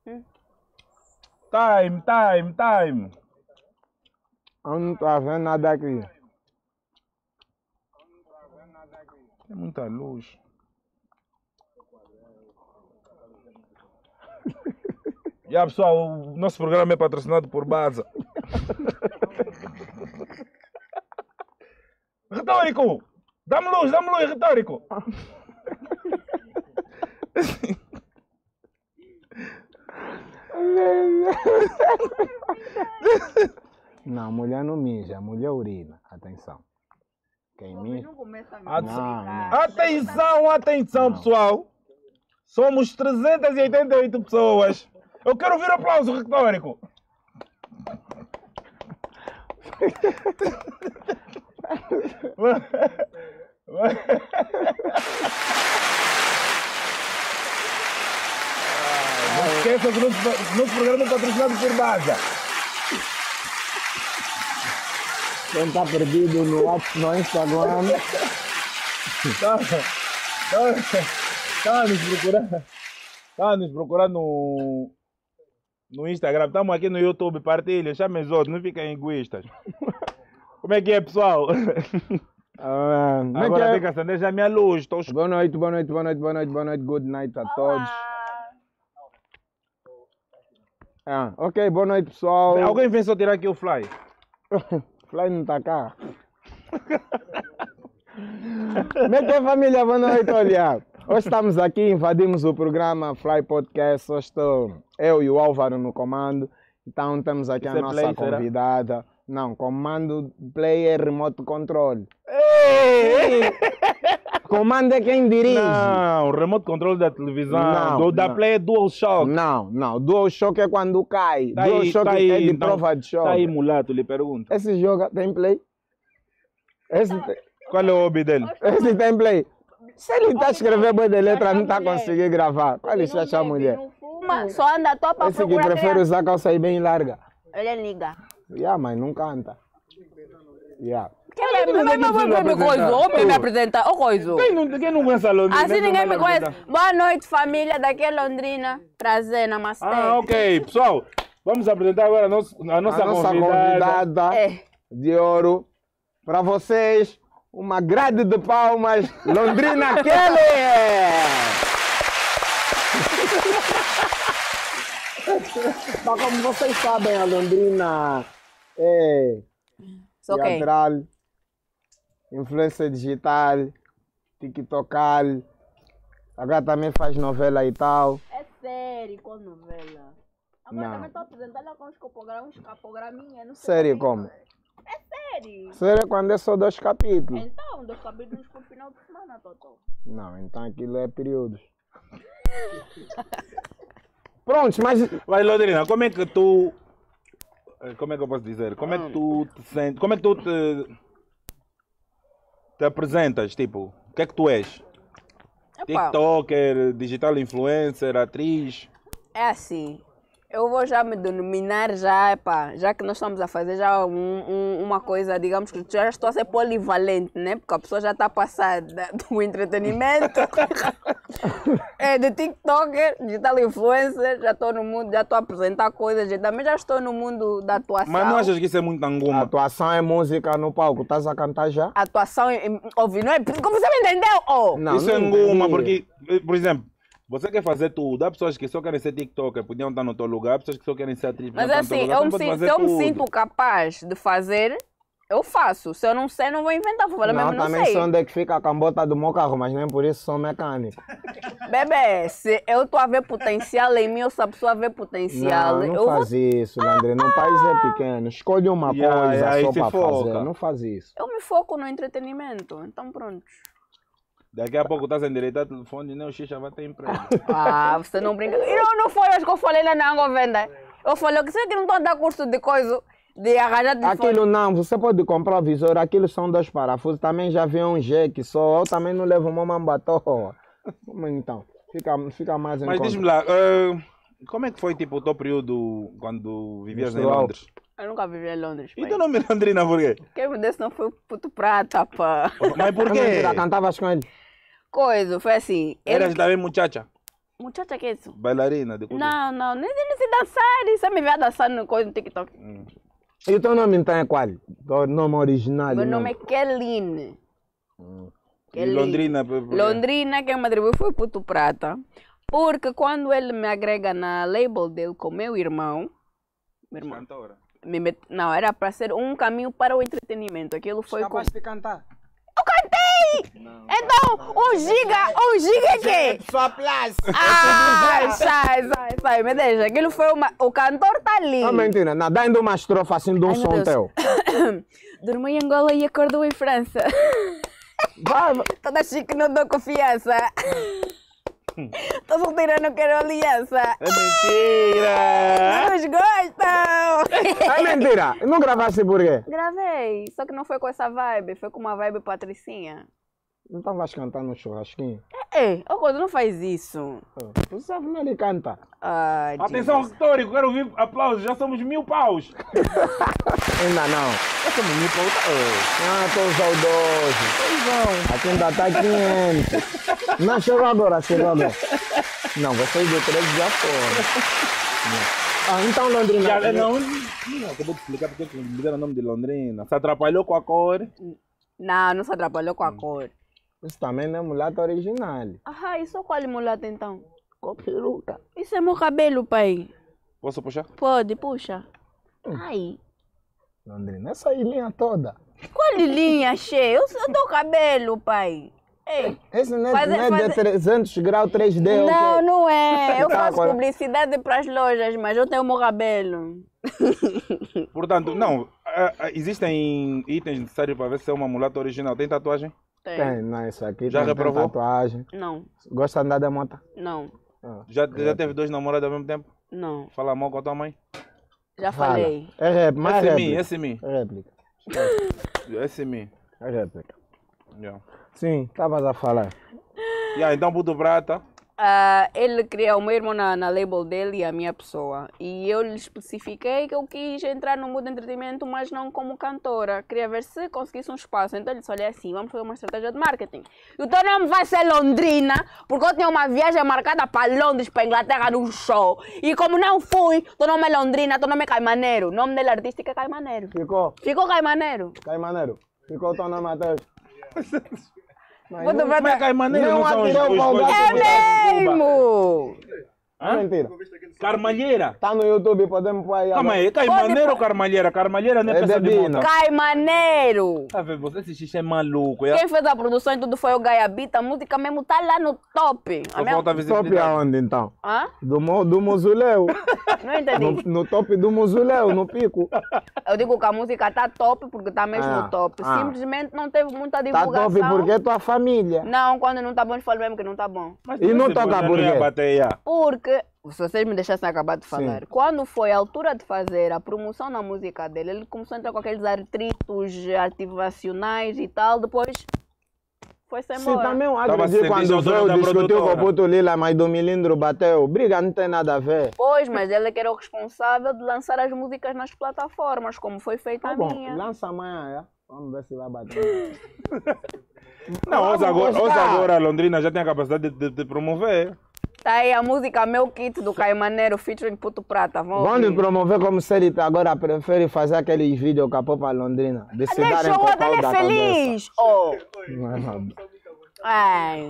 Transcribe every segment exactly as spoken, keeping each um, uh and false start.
Hum. Time, time, time. Eu não tô vendo nada aqui. Tem muita luz. E aí, pessoal, o nosso programa é patrocinado por Baza. Retórico! Dá-me luz, dá-me luz, retórico! Não, mulher não mija, mulher urina. Atenção. Quem mija? Não, Atenção, atenção, Não. pessoal! Somos trezentas e oitenta e oito pessoas. Eu quero ouvir aplauso retórico. Não esqueça que o nosso, o nosso programa é patrocinado por Baza. Quem está perdido no WhatsApp, no Instagram, Tá, tá, tá nos procurar. Tá nos procurar no, no Instagram. Estamos aqui no YouTube. Partilha, chamem os outros, não fiquem egoístas. Como é que é, pessoal? ah, como é que Agora é? tem que acender já a minha luz. Estou Boa noite, boa noite, boa noite, boa noite, boa noite, good night a todos. Ah, ok, boa noite, pessoal. Alguém vem só tirar aqui o fly? Fly não tá cá. Como é que é, família? Boa noite, olha. Hoje estamos aqui, invadimos o programa Fly Podcast. Hoje estou eu e o Álvaro no comando. Então temos aqui Isso a é nossa play, será? convidada. Não, comando player remote control. Ei! Comando é quem dirige. Não, o remote control da televisão, Não, do, da não. Play é DualShock. Não, não. DualShock é quando cai. Tá aí, DualShock tá aí, é de então, prova de choque. Tá aí, mulato, lhe pergunto. Esse jogo tem play? Esse tem, Qual é o hobby dele? esse tem play? Se ele está a escrever boa de letra, não está a conseguir gravar. Qual é essa a mulher? Fuma, só anda só para Esse que procurar. prefere usar calça aí bem larga. Ele liga. Yeah, mas não canta. Yeah. Quem vai me apresentar? me coisa? Ou me apresentar? Ô coisa. Quem não, quem não conhece a Londrina? Assim ninguém me conhece. Boa noite, família daqui é Londrina. Prazer, namastê. Ah, ok. Pessoal, vamos apresentar agora a, nosso, a nossa, A nossa convidada. convidada É. de ouro. Para vocês, uma grade de palmas, Londrina Kelly! Mas como vocês sabem, a Londrina é Só quem? teatral, influência digital, tiktokal, agora também faz novela e tal. É sério, com novela. Agora Não. também estou apresentando ela com os capogramas, uns capograminhas, não sei. Sério também. como? É sério. Sério quando é só dois capítulos? Então, dois capítulos por final de semana, Totó. Não, então aquilo é períodos. Prontos, mas Vai, Londrina, como é que tu... Como é que eu posso dizer? Como é que tu te sentes... Como é que tu te... Te apresentas, tipo... O que é que tu és? Epá, TikToker, digital influencer, atriz... é assim. Eu vou já me denominar já, epá, já que nós estamos a fazer já um, um, uma coisa, digamos que já estou a ser polivalente, né? Porque a pessoa já está a passar da- do entretenimento, é, de TikToker, digital influencer, já estou no mundo, já estou a apresentar coisas, e também já estou no mundo da atuação. Mas não achas que isso é muito a anguma? atuação é música no palco, estás a cantar já? Atuação, em- ouvi, não é? Como você me entendeu? Oh. Não, Isso é não anguma, entendi. porque... Por exemplo... Você quer fazer tudo, há pessoas que só querem ser TikToker, podiam estar no teu lugar, há pessoas que só querem ser atriz, Mas podiam estar no assim, teu lugar, eu me, você pode sin- fazer se eu me tudo. sinto capaz de fazer, eu faço. Se eu não sei, não vou inventar, vou falar Não, mesmo, não também sei. sei onde é que fica a cambota do meu carro, mas nem por isso sou mecânico. Bebê, se eu estou a ver potencial em mim, ou se a pessoa vê potencial, Não, não eu vou... faz isso, Landrina. O país é pequeno. Escolhe uma Yeah, coisa yeah, só aí se para foca. fazer. Não faz isso. eu me foco no entretenimento. Então pronto. Daqui a pouco estás a endireitar o telefone e nem o xixa vai ter emprego. Ah, você não brinca. E não, não foi hoje que eu falei lá na Angovenda. Eu falei que você que não está a dar curso de coisa, de arranjar telefone. Aquilo não, você pode comprar o visor, aquilo são dois parafusos. Também já vi um jeque só. Eu também não levo uma mambatoa. Então, fica, fica mais em Mas conta. diz-me lá, eh, como é que foi tipo, o teu período quando vivias em Menstrual. Londres? Eu nunca vivi em Londres, E pai. teu nome é Londrina por quê? Quem me desse não foi o puto prata, pá. Mas por Ah, quê? mentira, cantavas com ele. Coisa, foi assim. ele- Eras também muchacha? Muchacha que é isso? Bailarina de cultura. Não, não, nem, nem se dançar. Você me vê dançar no, coisa no TikTok. Hum. E o teu nome então é qual? O nome original? Meu não? nome é Keline. E Keline. Londrina. por- por- Londrina, quem me atribuiu foi Puto Prata. Porque quando ele me agrega na label dele com meu irmão, meu irmão Cantora. me met... não, era para ser um caminho para o entretenimento. Aquilo foi com... Acabaste de cantar. Eu cantei! Então, um giga, um giga é quê? Sua place! Ah, sai, sai, sai, me deixa. Aquilo foi uma... O cantor tá ali. Não, mentira. Não, dá ainda uma estrofa assim de um Ai, meu som Deus. teu. Dormiu em Angola e acordou em França. Vai, vai. Toda chique, não dou confiança. Tô solteira, não quero aliança. É mentira! Nos gostam! É mentira. Não gravaste por quê? Gravei, só que não foi com essa vibe, foi com uma vibe patricinha. Então vais cantar no churrasquinho. Ei, ô Coisa, não faz isso. Tu sabe como ele canta. Ai, Atenção, retórico, quero ouvir aplausos. Já somos mil paus. Ainda não. Já somos mil paus. Ah, estou saudoso. Aqui ainda está quinhentos. Não, chegou agora, chegou agora. Não, vocês de três já foram. Ah, então Londrina. Já, não, não, acabou de explicar porque que me deram o nome de Londrina. Se atrapalhou com a cor. Não, não se atrapalhou com a cor. Isso também não é mulata original. Ah, isso qual é mulata então? Com peruca. Isso é meu cabelo, pai. Posso puxar? Pode, puxa. Ai, Londrina, essa ilhinha toda. qual linha, cheia? Eu sou do cabelo, pai. Ei. Esse não é, Fazer- não é de fazer- trezentos graus três D. Não, ok? não é. Eu Tá, faço agora- publicidade para as lojas, mas eu tenho o meu cabelo. Portanto, não. ah, ah, existem itens necessários para ver se é uma mulata original. Tem tatuagem? Tem. Tem, não, isso aqui Já tem, tem reprovou? tatuagem. Não, Gosta de andar de moto? não, Ah. Já, já teve dois namorados ao mesmo tempo? não. Fala mal com a tua mãe? Já Fala. falei. É rap, mais Esse é mim, réplica. esse é mim. É réplica. Esse é mim. É réplica. Yeah. Sim, estavas a falar. Yeah, então, Puto Prata. Ah, ele criou o meu irmão na, na label dele e a minha pessoa. E eu lhe especifiquei que eu quis entrar no mundo de entretenimento, mas não como cantora. Queria ver se conseguisse um espaço. Então ele disse, olha assim, vamos fazer uma estratégia de marketing. E o teu nome vai ser Londrina, porque eu tinha uma viagem marcada para Londres, para Inglaterra, num show. E como não fui, teu nome é Londrina, teu nome é Caimaneiro. O nome dele artístico é Caimaneiro. Ficou? Ficou Caimaneiro. Cai maneiro. Ficou o teu nome até hoje. Mas Puto não- Prata- Como é que é maneiro? Não Não são os, atirou os para o coisas gato. que É botaram no Cuba? mesmo! É mentira. Carmalheira. Tá no YouTube, podemos pôr aí. Calma agora. aí, Caimaneiro ou Carmalheira? Carmalheira não é É peça de Debina. moto. Caimaneiro! Tá vendo? Você, esse xixi é maluco. É? Quem fez a produção e tudo foi o Gaiabita. A música mesmo tá lá no top. A Só minha... falta Top visibilidade. aonde então? Hã? Do, mo- do mausoléu. Não entendi. No, no top do mausoléu, no pico. Eu digo que a música tá top porque tá mesmo Ah, no top. ah. Simplesmente não teve muita Tá divulgação. top porque é tua família. Não, quando não tá bom, eu falo mesmo que não tá bom. Mas E não esse toca coisa por não ia quê? bater, já. Porque, se vocês me deixassem acabar de falar, Sim. quando foi a altura de fazer a promoção na música dele, ele começou a entrar com aqueles atritos ativacionais e tal, depois foi-se Sim, embora. também eu Tava acredito se quando sentindo dono veio da discutiu com o produtora. Puto Lila, mas do milindro bateu. Briga não tem nada a ver. Pois, mas ele é que era o responsável de lançar as músicas nas plataformas, como foi feita Tá a bom, minha. lança amanhã, é? Vamos ver se vai bater. Não, hoje Vamos agora, hoje buscar. agora a Londrina já tem a capacidade de, de, de promover. Tá aí a música Meu Kit do Caimaneiro featuring Puto Prata. Vamos Vamos ouvir. promover como se ele agora prefere fazer aqueles vídeos capô para Londrina. De se darem Deixa o com o outro, pau ele é da feliz. Oh. cabeça. Não é nada. Ai.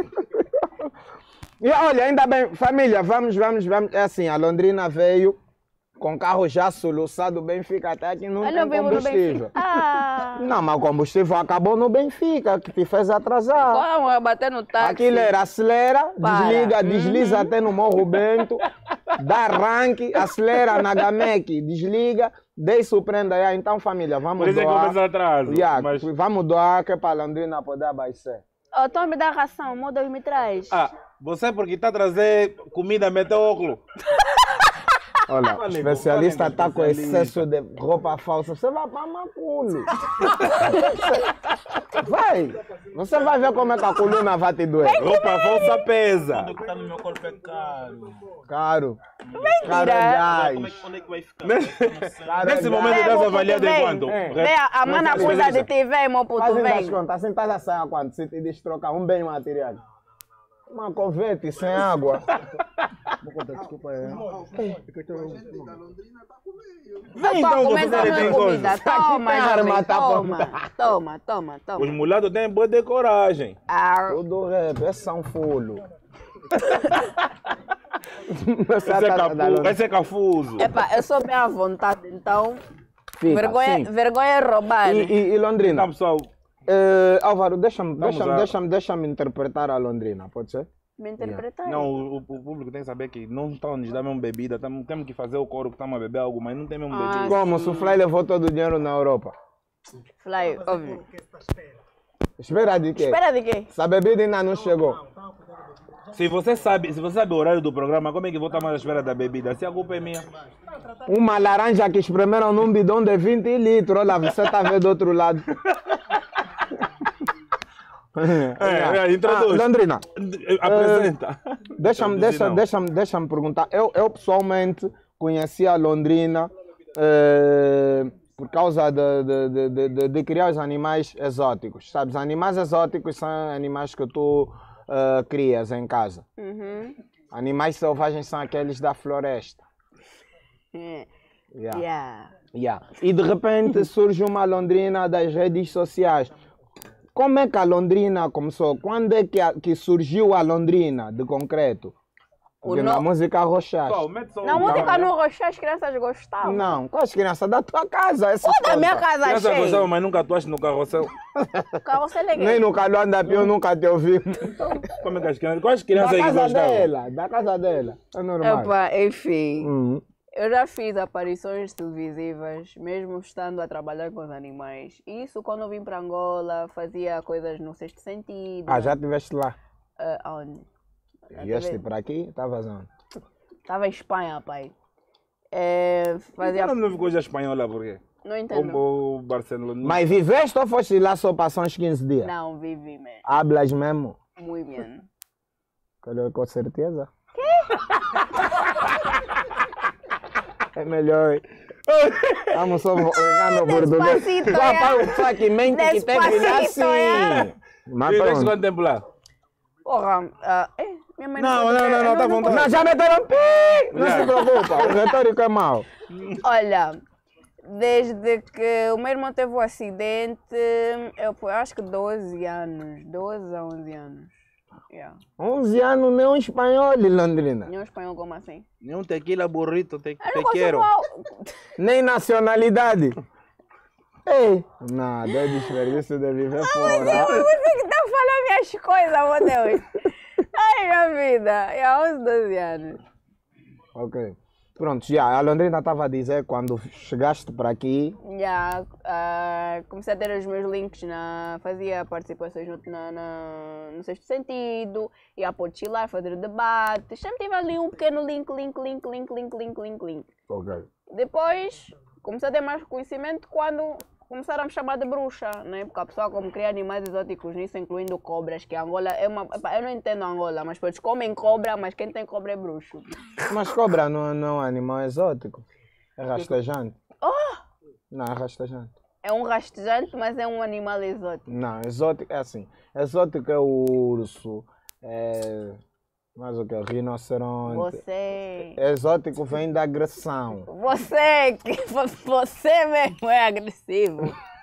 E olha, ainda bem, família, vamos, vamos, vamos. É assim, a Londrina veio com carro já soluçado, Benfica até aqui não Olha tem o vivo no combustível. Benfica. Ah. Não, mas o combustível acabou no Benfica, que te fez atrasar. Vamos bater no táxi. Aquilo era acelera, Para. desliga, desliza até no Morro Bento, dá arranque, acelera na Gamec, desliga, deixa surpreenda aí. Então, família, vamos Por isso é que doar. começa atraso. Yeah, Mas, vamos doar que é para a Londrina poder abaixar. Oh, então me dá ração, moda e me traz. ah, você porque está a trazer comida meteóculo. Olha, o Fale, especialista fale, está com especialista. excesso de roupa falsa. Você vai para Maculo. Vai. Você vai ver como é que a coluna vai te doer. Roupa falsa pesa. O que tá no meu corpo é caro. Caro. Caro é Como é gás. que, onde é que vai ficar? Caro é Nesse gás. momento Vem, estás meu avaliado puto, em vem. quanto? É. Vem, a, a mana Mas, cuida de especialista. ti, vem, meu puto, Fazem das vem. contas, assim estás a sair a quanto? Se te diz trocar um bem material. Uma covete sem água. Vou contar, desculpa aí. É que eu tô... Vem Pá, então, você começa a tem minha comida. coisa. Toma, Tem jovem, arma, tá toma, toma, toma, toma. Os mulatos têm boa de coragem. Ah, Tudo rap, é São Fulo. Esse é, capu, esse é cafuso. epá, eu sou bem à vontade, então Fica, vergonha, sim. vergonha é roubar. E, e, e Londrina? Então, pessoal, Eh, Álvaro, deixa-me Vamos deixa a- deixa deixa interpretar a Londrina, pode ser? Me interpretar. não, o, o público tem que saber que não estão a nos dar mesmo bebida. Tamo, temos que fazer o coro que estamos a beber algo, mas não tem mesmo Ah, bebida. Como? Se o Fly levou todo o dinheiro na Europa. Fly, óbvio. Espera de quê? Espera de quê? Se a bebida ainda não chegou. Se você sabe, se você sabe o horário do programa, como é que vou estar mais à espera da bebida? Se a culpa é minha. Uma laranja que espremeram num bidão de vinte litros. Olha, você está vendo do outro lado. É, é, introduz. Ah, Londrina, Apresenta. deixa-me Introduzir, deixa, não. deixa deixa perguntar. Eu, eu pessoalmente conheci a Londrina eh, por causa de, de, de, de, de- de criar os animais exóticos. Sabes, animais exóticos são animais que tu eh, crias em casa. Uhum. Animais selvagens são aqueles da floresta. É. Yeah. Yeah. Yeah. E de repente surge uma Londrina das redes sociais. Como é que a Londrina começou? Quando é que, a- que surgiu a Londrina, de concreto? Porque O na no- música Rochas. Pessoal, mete só Na um- música no Rocher as crianças gostavam. Não, com as crianças da tua casa. Essas Da minha coisas. casa Criança cheia. gostava, mas nunca atuaste no carrossel. Carrossel é Nem gay. no Calão da Pio nunca te ouvi. Como é que as crianças. Quais Da crianças que casa gostavam? dela, da casa dela. É normal. Epá, enfim. Uhum. Eu já fiz aparições televisivas, mesmo estando a trabalhar com os animais. Isso quando eu vim para Angola, fazia coisas no sexto sentido. Ah, já estiveste lá? Ah, aonde? Vieste para aqui? Estavas onde? Estava em Espanha, pai. É, fazia... Por que não ficou já espanhola, por quê? Não entendo. Como o Barcelona. Mas viveste ou foste lá só passar uns quinze dias? Não, vivi, man. Hablas mesmo? Muito bem. Com- Com certeza. É melhor. Vamos só jogando português. Despacito, Só é. para o pessoal que mente que tem que vir Despacito, é. assim. Mas Viveste pronto. quanto tempo lá? Porra, ah, é, minha mãe Não, pode não, ver. não, não, Eu tá bom, tá Não, já meteram pi! Não Já. se preocupa, o retórico é mau. Olha, desde que o meu irmão teve o acidente, eu pô, acho que doze anos, doze a onze anos. Yeah. onze anos, nem um espanhol, Londrina. Nenhum espanhol como assim? Nenhum tequila burrito, te, Eu te não consigo quero. falar- Nem nacionalidade. Ei, nada, é desperdício de viver fora. Você que tá falando minhas coisas, meu Deus. Ai, minha vida. É há onze, doze anos. Ok. Pronto, já, a Londrina estava a dizer quando chegaste para aqui. Já, ah, comecei a ter os meus links, na, fazia participações no, na, na- no sexto sentido, ia para o chilar, fazer debates. Sempre tive ali um pequeno link, link, link, link, link, link, link, link. Ok. Depois comecei a ter mais conhecimento quando começaram a me chamar de bruxa, né? Porque a pessoa como cria animais exóticos nisso, incluindo cobras, que Angola é uma... epá, eu não entendo Angola, mas eles comem cobra, mas quem tem cobra é bruxo. Mas cobra não, não é um animal exótico. É rastejante. Oh! Não, é rastejante. É um rastejante, mas é um animal exótico. Não, exótico é assim. Exótico é o urso. É. Mais o que? O rinoceronte. Você... Exótico vem da agressão. Você, que você mesmo é agressivo.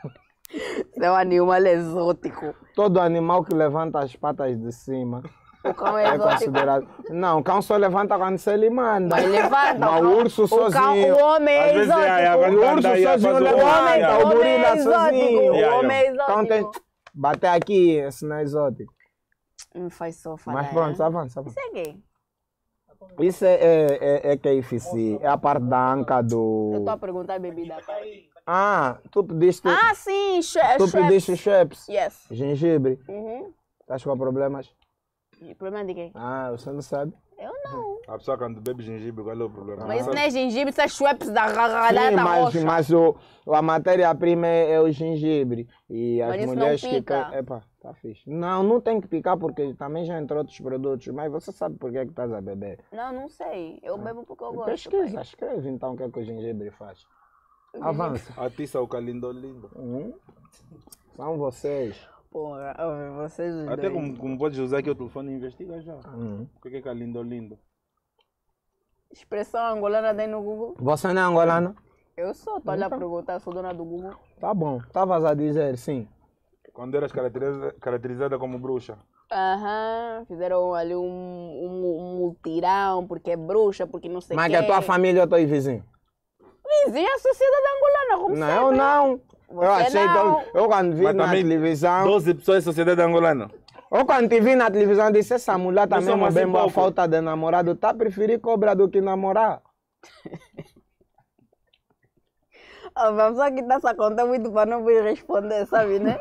Você é um animal exótico. Todo animal que levanta as patas de cima O cão é é exótico. considerado. Não, o cão só levanta quando se ele manda. Mas levanta. Mas o o cão- urso o cão- sozinho. O homem Às é vezes, é, é, exótico. O urso Anda aí, sozinho faz o levanta, homem, o o homem gorila é exótico. sozinho. O Yeah, homem é Então tem. exótico. Bater aqui, esse não é exótico. Me faz só falar. Mas pronto, né? avança, avança. Isso é gay. Isso é, é, é, é K F C, é a parte da anca Eu do. estou a perguntar bebida. pai. Ah, tu pediste. Ah, sim, che tu chefs. pediste chips, Yes. gengibre. Uhum. Estás com problemas? E o problema de quem? Ah, você não sabe? Eu não. A pessoa quando bebe gengibre, qual é o problema? Mas isso Sabe? não é gengibre, isso é chefs da Sim, gargalhada mas, roxa. mas o, a matéria-prima é, é o gengibre. E as Mas isso não mulheres que pica. querem. Epa, tá fixe. Não, não tem que picar porque também já entrou outros produtos. Mas você sabe por que é que estás a beber? Não, não sei. Eu bebo porque eu gosto. Pesquisa, pai. escreve então o que é que o gengibre faz. O gengibre- Avança. Atiça o calindo lindo. Hum? São vocês. Porra, oh, vocês os Até dois. como, como podes usar aqui o telefone e investiga já. Uhum. O que é que é lindo lindo? Expressão angolana tem no Google? Você não é angolana? Eu sou, tô ali a perguntar, sou dona do Google. Tá bom. Estavas a dizer sim. Quando eras caracteriza, caracterizada como bruxa. Aham, fizeram ali um, um, um multirão, porque é bruxa, porque não sei o Mas quê. que a tua família ou tua vizinho? Vizinha a sociedade angolana, como Não, sempre. eu não. Eu Você achei. não. tão- Eu quando vi Mas na também televisão. doze pessoas da sociedade angolana. Eu quando te vi na televisão disse essa mulher também somos é bem assim boa pouco. falta de namorado. Tá preferir cobra do que namorar. Ah, vamos só quitar essa conta muito para não vir responder, sabe, né?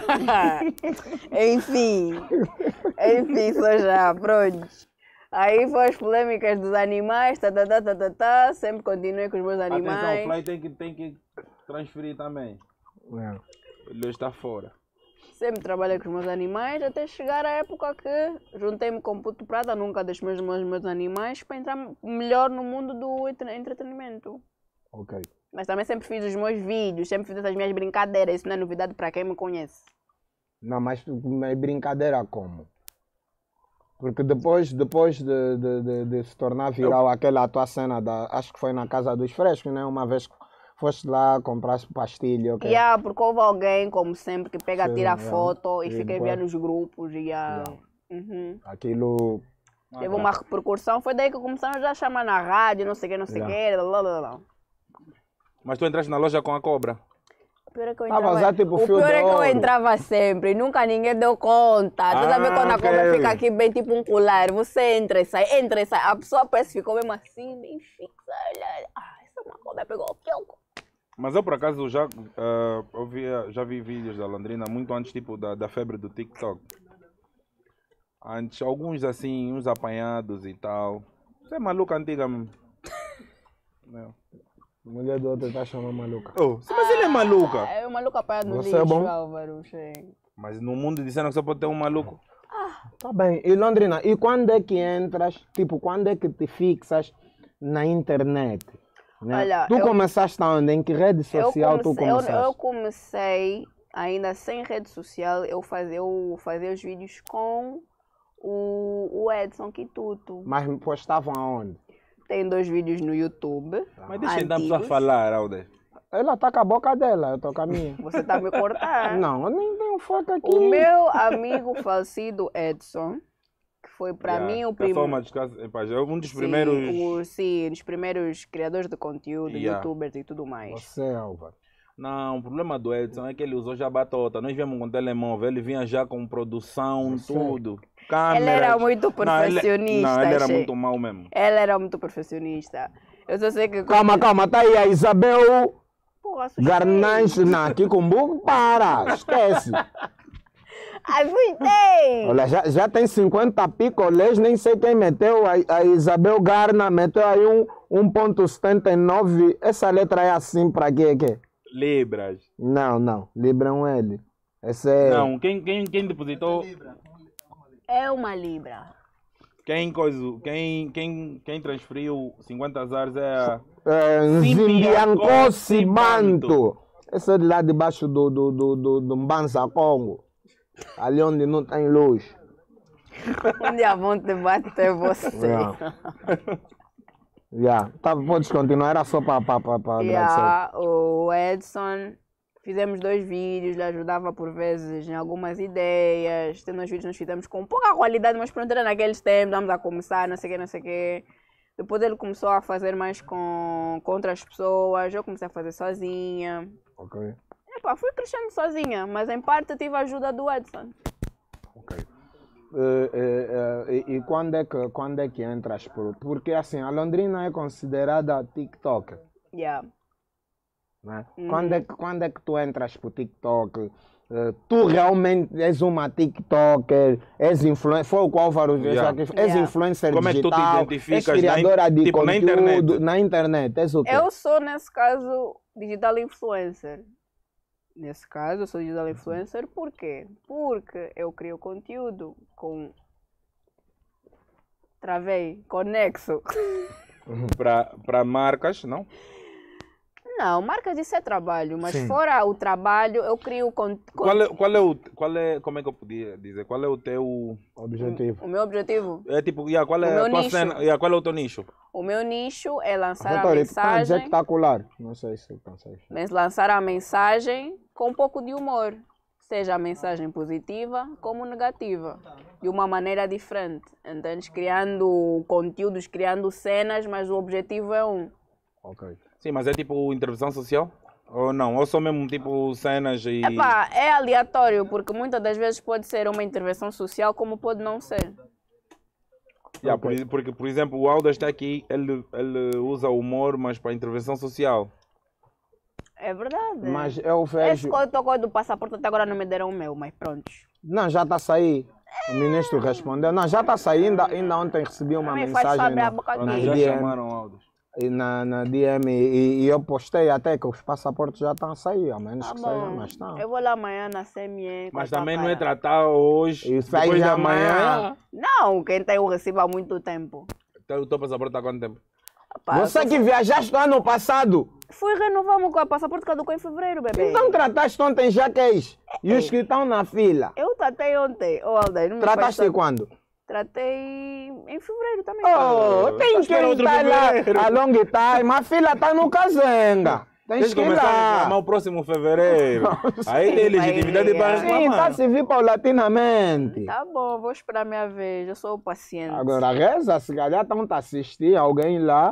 Enfim. Enfim, só já, pronto. Aí foi as polêmicas dos animais, tá, tá, tá, tá, tá, tá. Sempre continuei com os meus Atenção, o animais. Fly tem que, tem que transferir também. É. Ele hoje está fora. Sempre trabalhei com os meus animais até chegar à época que juntei-me com o Puto Prata, nunca deixei meus, meus, meus animais, para entrar melhor no mundo do entre- entretenimento. Ok. Mas também sempre fiz os meus vídeos, sempre fiz essas minhas brincadeiras, isso não é novidade para quem me conhece. Não, mas é brincadeira como? Porque depois, depois de, de, de, de se tornar viral aquela tua cena, da, acho que foi na Casa dos Frescos, né? Uma vez que foste lá, compraste pastilha, ok? E yeah, porque houve alguém, como sempre, que pega, Sim, tira yeah. foto e E fica depois- enviando nos grupos. E, yeah. Yeah. Uhum. Aquilo. Teve uma repercussão, foi daí que começaram já a chamar na rádio, não sei o que, não sei o que, lá, lá, lá. Mas tu entraste na loja com a cobra. O pior é que eu Tava a entrava, usar, tipo, o fio pior de é que eu ouro. entrava sempre, nunca ninguém deu conta. Tu sabe Ah, quando a ok. cobra fica aqui bem tipo um colar, você entra e sai, entra e sai. A pessoa parece que ficou mesmo assim, bem fixa. Olha, ah, essa é uma cobra pegou o fioco. Mas eu por acaso já, ah, eu via- já vi vídeos da Londrina muito antes tipo, da, da febre do TikTok. Antes, alguns assim, uns apanhados e tal. Você é maluca antiga mesmo. Não. Mulher do outro tá chamando maluca. Oh, mas ele é maluca. É o maluco apanhado no Você lixo, é bom? Álvaro. Che. Mas no mundo disseram que só pode ter um maluco. Tá bem. E Londrina, e quando é que entras? Tipo, quando é que te fixas na internet? Né? Olha, tu eu- começaste aonde? Em que rede Eu social tu comecei, eu, começaste? eu comecei ainda sem rede social, eu fazia, eu fazia os vídeos com o, o Edson Quituto. Mas postavam aonde? Tem dois vídeos no YouTube. Mas deixa ainda a pessoa antigos. falar, Alder. Ela tá com a boca dela, eu tô com a minha. Você tá me cortando. Não, eu nem tenho foto aqui. O meu amigo falecido Edson, que foi para Yeah, mim o que é só primeiro. uma descansa- epá, já é um dos primeiros. Sim, o- sim, dos primeiros criadores de conteúdo, Yeah. youtubers e tudo mais. Você, Álvaro. Não, o problema do Edson é que ele usou já batota. Nós viemos com telemóvel, ele vinha já com produção, Sei. tudo. Câmeras. Ele era muito Não, ele- perfeccionista. Não, ele era achei. muito mau mesmo. Ele era muito perfeccionista. Eu só sei que. Calma, calma, tá aí a Isabel Porra, assustei. Garnanche. Não, aqui com burro, para, esquece. Assustei! Olha, já, já tem cinquenta picolés, nem sei quem meteu. A, a Isabel Garna meteu aí um um ponto setenta e nove. Essa letra é assim pra quê? quê? Libras. Não, não. Libra é um L. Esse é. Não, quem, quem, quem depositou. É uma libra. Quem, coisa, quem, quem, quem transferiu cinquenta azares é a. É, Zimbianco Zimbianco Cibanto. Esse é de lá debaixo do, do, do, do, do Mbanza Congo. Ali onde não tem luz. Um dia vão te bater você. Yeah. Yeah. Tá, podes continuar, era só para pa, pa, pa agradecer. Yeah, o Edson, fizemos dois vídeos, ele ajudava por vezes em algumas ideias. Tem dois vídeos nós fizemos com pouca qualidade, mas pronto, era naqueles tempos, estamos a começar, não sei o que, não sei o que. Depois ele começou a fazer mais com, com outras pessoas, eu comecei a fazer sozinha. Ok. Epá, fui crescendo sozinha, mas em parte tive a ajuda do Edson. Ok. Eh, eh, eh, e, e quando, é que, quando é que entras? Por, porque assim, a Londrina é considerada TikTok. Yeah. Né? Uhum. Quando, é que, quando é que tu entras pro TikTok? Eh, tu realmente és uma TikToker, és influencer, foi o qual Álvaro Yeah. és Yeah. influencer Como é que tu te digital, és identificas na in- criadora de tipo, na conteúdo internet? na internet, és o quê? Eu sou, nesse caso, digital influencer. Nesse caso, eu sou digital influencer por quê? Porque eu crio conteúdo com... Travei, conexo. Para marcas, não? Não, marcas isso é trabalho, mas Sim. fora o trabalho, eu crio con con- Qual é, qual é o. Qual é, como é que eu podia dizer? Qual é o teu. Objetivo. o meu objetivo. É tipo, yeah, qual, O é meu a tua nicho. cena, yeah, qual é o teu nicho? O meu nicho é lançar a Vitória, tu tá a dizer mensagem, espetacular. Não sei se consegues. mas lançar a mensagem com um pouco de humor. Seja a mensagem positiva como negativa. De uma maneira diferente. Entendes? Criando conteúdos, criando cenas, mas o objetivo é um. Ok. Sim, mas é tipo intervenção social? Ou não? Ou só mesmo tipo cenas e. Epá, é aleatório, porque muitas das vezes pode ser uma intervenção social, como pode não ser. Yeah, por, porque, por exemplo, o Aldo está aqui, ele, ele usa humor, mas para intervenção social. É verdade. Mas eu Esse vejo. coisa coisa do passaporte até agora não me deram o meu, mas pronto. Não, já está a sair. O ministro respondeu. Não, já está a sair. Ainda, ainda ontem recebi uma Também faz mensagem saber a no, boca na aqui. Já D M. chamaram Aldo. E na, na D M e, e eu postei até que os passaportes já estão a sair, a menos Tá que sejam, bom. mas estão. Eu vou lá amanhã na C M E. com Mas a tua também não é cara. tratar hoje. E sai depois já da amanhã. Não, quem tem o recibo há muito tempo. Então, o teu passaporte há quanto tempo? Rapaz, Você eu que viajaste no ano passado, fui renovar o meu passaporte, caducou em fevereiro, bebê. então trataste ontem já que és. E os que estão na fila, Eu tratei ontem. Oh, Aldeia, não me faz trataste tanto. quando? Tratei em fevereiro também. Oh, tem que espera outro estar lá fevereiro. a long time. A fila está no Cazenga. Tens Tens que que ir começar a lá. reclamar o próximo fevereiro. Aí tem vai legitimidade para ligar. Sim, está a reclamar. se vir paulatinamente. Tá bom, vou esperar minha vez. Eu sou paciente. Agora, reza, se calhar estão a assistir alguém lá.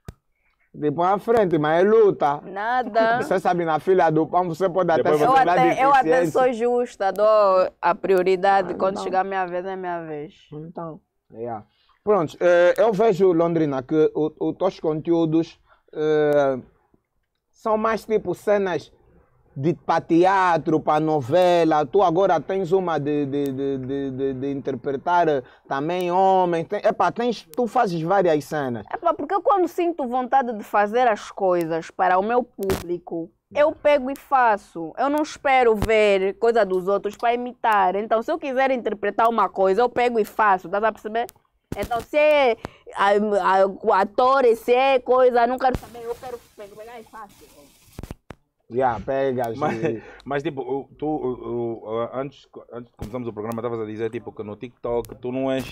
Depois à frente, mas é luta. Nada. Você sabe, na fila do pão, você pode até Depois ser Eu você- da até, eu até deficiência. sou justa, dou a prioridade. Quando não. chegar a minha vez, é minha vez. Então, yeah. Pronto, eh, eu vejo, Londrina, que o- os teus conteúdos eh, são mais tipo cenas de para teatro, para novela. Tu agora tens uma de, de, de, de, de- de interpretar eh, também homens. Tem, epá, tens, tu fazes várias cenas. Epá, porque eu quando sinto vontade de fazer as coisas para o meu público, eu pego e faço. Eu não espero ver coisa dos outros para imitar. Então, se eu quiser interpretar uma coisa, eu pego e faço. Estás a perceber? Então, se é a, a, o ator, se é coisa, não quero saber. Eu quero pegar e faço. Yeah, pegas. Mas, e- mas tipo, o- tu, o- o- antes, antes de começarmos o programa, estavas a dizer tipo, que no TikTok tu não és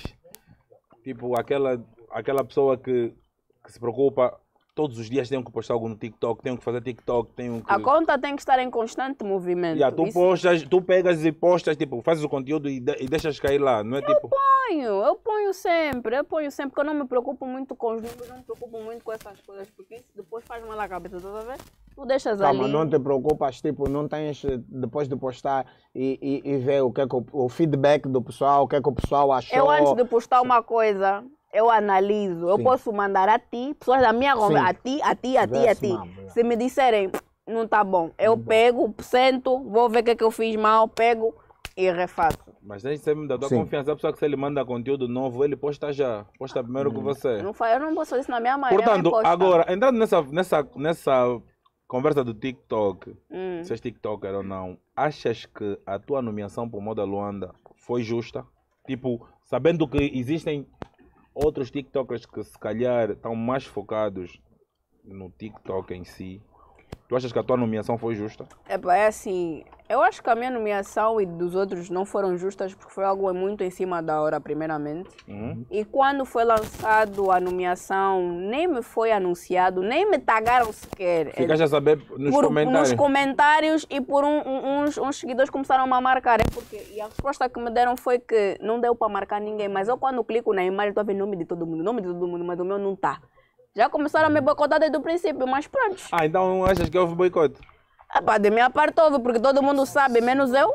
tipo aquela, aquela pessoa que, que se preocupa. Todos os dias tenho que postar algo no TikTok, tenho que fazer TikTok, tenho que. A conta tem que estar em constante movimento. Yeah, tu Isso postas, tu pegas e postas, tipo, fazes o conteúdo e, de- e deixas cair lá, não é tipo. ponho, eu ponho sempre, eu ponho sempre, porque eu não me preocupo muito com os números, não me preocupo muito com essas coisas, porque isso depois faz mal à cabeça, estás a ver? Tu deixas Calma, ali. não te preocupas, tipo, não tens, eh, depois de postar e, e, e ver o que é que o, o feedback do pessoal, o que é que o pessoal achou. Eu antes de postar uma coisa, eu analiso. Eu Sim. posso mandar a ti, pessoas da minha Sim. conversa, a ti, a ti, a ti, a Verso ti. mal, é. Se me disserem, não tá bom, eu pego, sento, vou ver o que é que eu fiz mal, pego e refaço. Mas tens sempre da tua Sim. confiança. A pessoa que se ele manda conteúdo novo, ele posta já. Posta primeiro que você. Não fa- eu não posso fazer isso na minha mãe. Portanto, agora, entrando nessa, nessa, nessa conversa do TikTok, Hum. se és TikToker ou não, achas que a tua nomeação para o Moda Luanda foi justa? Tipo, sabendo que existem outros TikTokers que se calhar estão mais focados no TikTok em si, tu achas que a tua nomeação foi justa? Epa, é assim, eu acho que a minha nomeação e dos outros não foram justas porque foi algo muito em cima da hora, primeiramente. Uhum. E quando foi lançado a nomeação, nem me foi anunciado, nem me tagaram sequer. Ficaste a saber nos Por- comentários? nos comentários e por um- um- uns, uns seguidores começaram a marcar. É porque, e a resposta que me deram foi que não deu para marcar ninguém, mas eu quando clico na imagem estou a ver o nome de todo mundo, nome de todo mundo, mas o meu não está. Já começaram a me boicotar desde o princípio, mas pronto. Ah, então achas que houve boicote? Epá, de minha parte houve, porque todo mundo sabe, menos eu.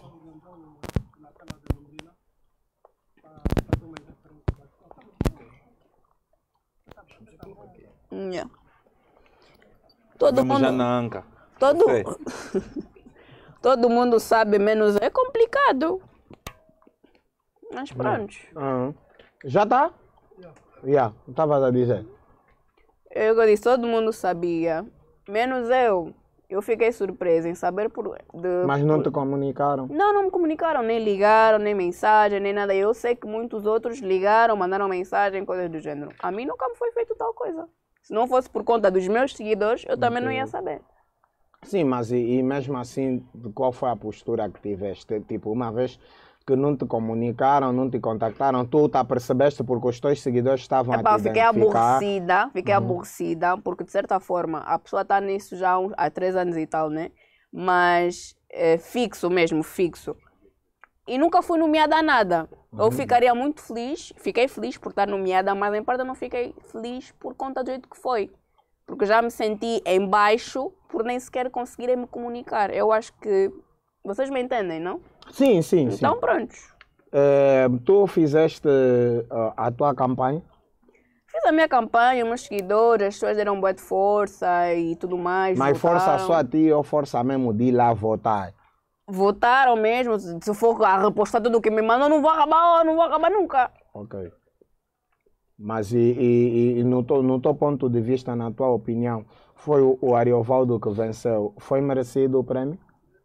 Yeah. Todo Vamos já mundo, na anca. todo, Sei. todo mundo sabe, menos eu. É complicado. Mas pronto. Aham. Já tá? Já, estava a dizer. Eu disse, todo mundo sabia, menos eu. Eu fiquei surpresa em saber por... De, Mas não te comunicaram. Não, não me comunicaram, nem ligaram, nem mensagem, nem nada. Eu sei que muitos outros ligaram, mandaram mensagem, coisas do gênero. A mim nunca me foi feito tal coisa. Se não fosse por conta dos meus seguidores, eu também não ia saber. Sim, mas e, e mesmo assim, de qual foi a postura que tiveste? Tipo, uma vez que não te comunicaram, não te contactaram, tu te apercebeste porque os teus seguidores estavam Epá, a te fiquei identificar. aborrecida, fiquei uhum. aborrecida, porque de certa forma a pessoa está nisso já há, uns, há três anos e tal, né? Mas é, fixo mesmo, fixo. E nunca fui nomeada a nada. Uhum. Eu ficaria muito feliz, fiquei feliz por estar nomeada, mas em parte eu não fiquei feliz por conta do jeito que foi. Porque já me senti em baixo por nem sequer conseguirem me comunicar. Eu acho que vocês me entendem, não? Sim, sim, então, sim. Então prontos. É, tu fizeste uh, a tua campanha? Fiz a minha campanha, meus seguidores, as pessoas deram boa de força e tudo mais. Mas votaram. Força só a ti ou força mesmo de ir lá votar? Votaram mesmo. Se for a repostar tudo que me mandam, não vou acabar, não vou acabar nunca. Ok. Mas e, e, e no, teu, no teu ponto de vista, na tua opinião, foi o, o Ariovaldo que venceu? Foi merecido o prémio?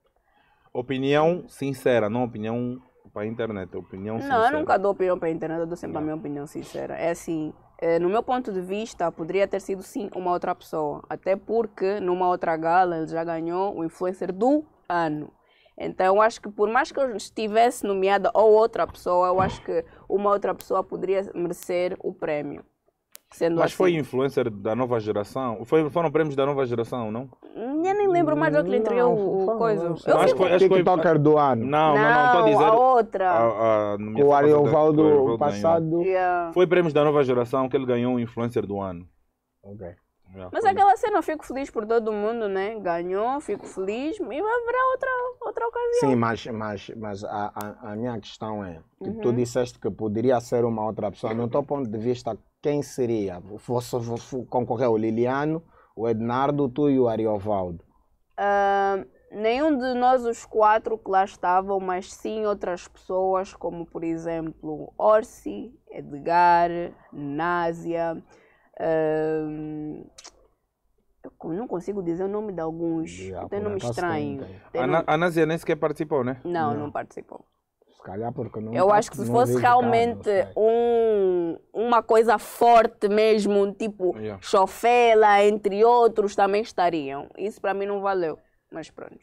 Opinião sincera, não opinião para a internet, opinião sincera. Não, eu nunca dou opinião para a internet, eu dou sempre não. a minha opinião sincera. É assim, é, no meu ponto de vista, poderia ter sido sim uma outra pessoa. Até porque numa outra gala ele já ganhou o influencer do ano. Então eu acho que por mais que eu estivesse nomeada ou outra pessoa, eu acho que uma outra pessoa poderia merecer o prémio. Sendo Mas assim. foi influencer da nova geração? Foi, foram prêmios da nova geração, não? Eu nem lembro mais do que ele entregou o, o coisa. Eu acho que foi TikToker do ano. Não, não, não, estou a dizer... a outra. A, a, o Ariovaldo passado... Yeah. Foi prêmios da nova geração que ele ganhou o influencer do ano. Ok. Yeah, Mas foi. aquela cena eu fico feliz por todo mundo, né? Ganhou, fico feliz e vai haverá outra, outra ocasião. Sim, mas, mas, mas a, a, a minha questão é, Uhum. tu disseste que poderia ser uma outra pessoa. No teu ponto de vista, quem seria? Fosse, fosse concorrer o Liliano, o Ednardo, tu e o Ariovaldo? Uh, nenhum de nós os quatro que lá estavam, mas sim outras pessoas, como por exemplo Orsi, Edgar, Násia... Uh, eu não consigo dizer o nome de alguns, yeah, tem nome estranho. Tem a, nome... a Násia nem sequer participou, né? Não, não, não participou. Se calhar porque não. Eu tá, acho que se fosse realmente um, uma coisa forte mesmo, tipo yeah. Chofela, entre outros, também estariam. Isso para mim não valeu, mas pronto.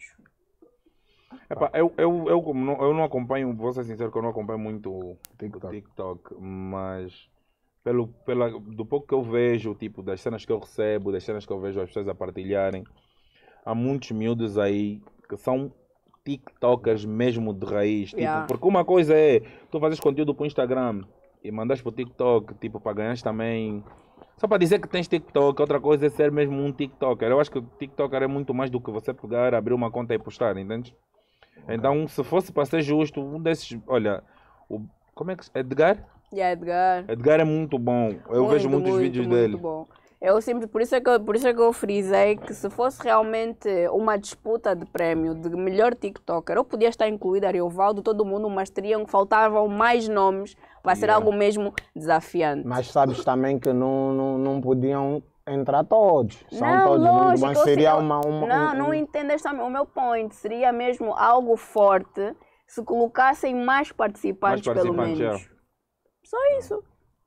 Epá, eu, eu, eu, como não, eu não acompanho, vou ser sincero que eu não acompanho muito o TikTok, TikTok mas... Pelo, pela, do pouco que eu vejo, tipo, das cenas que eu recebo, das cenas que eu vejo as pessoas a partilharem, há muitos miúdos aí que são TikTokers mesmo de raiz. Yeah. Tipo, porque uma coisa é, tu fazes conteúdo para o Instagram e mandas para o TikTok, tipo, para ganhar também... Só para dizer que tens TikTok, outra coisa é ser mesmo um TikToker. Eu acho que o TikToker é muito mais do que você pegar, abrir uma conta e postar, entende? Okay. Então, se fosse para ser justo, um desses... Olha, o, como é que... Edgar? Yeah, Edgar. Edgar é muito bom. Eu muito, vejo muitos muito, vídeos muito dele. Bom. Eu sempre, por, isso é que eu, por isso é que eu frisei que se fosse realmente uma disputa de prémio de melhor TikToker, eu podia estar incluída Ariovaldo, todo mundo, mas teriam, faltavam mais nomes para ser Yeah. algo mesmo desafiante. Mas sabes também que não, não, não podiam entrar todos. São não, todos lógico, muito bons. Seria uma, uma. Não, um, não um... entendes também. O meu point seria mesmo algo forte se colocassem mais participantes, Mais participantes, pelo menos. é. Só isso.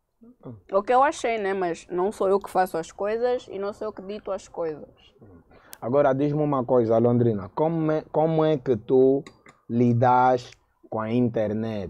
O que eu achei, né? Mas não sou eu que faço as coisas e não sou eu que dito as coisas. Agora diz-me uma coisa, Londrina. Como é, como é que tu lidas com a internet?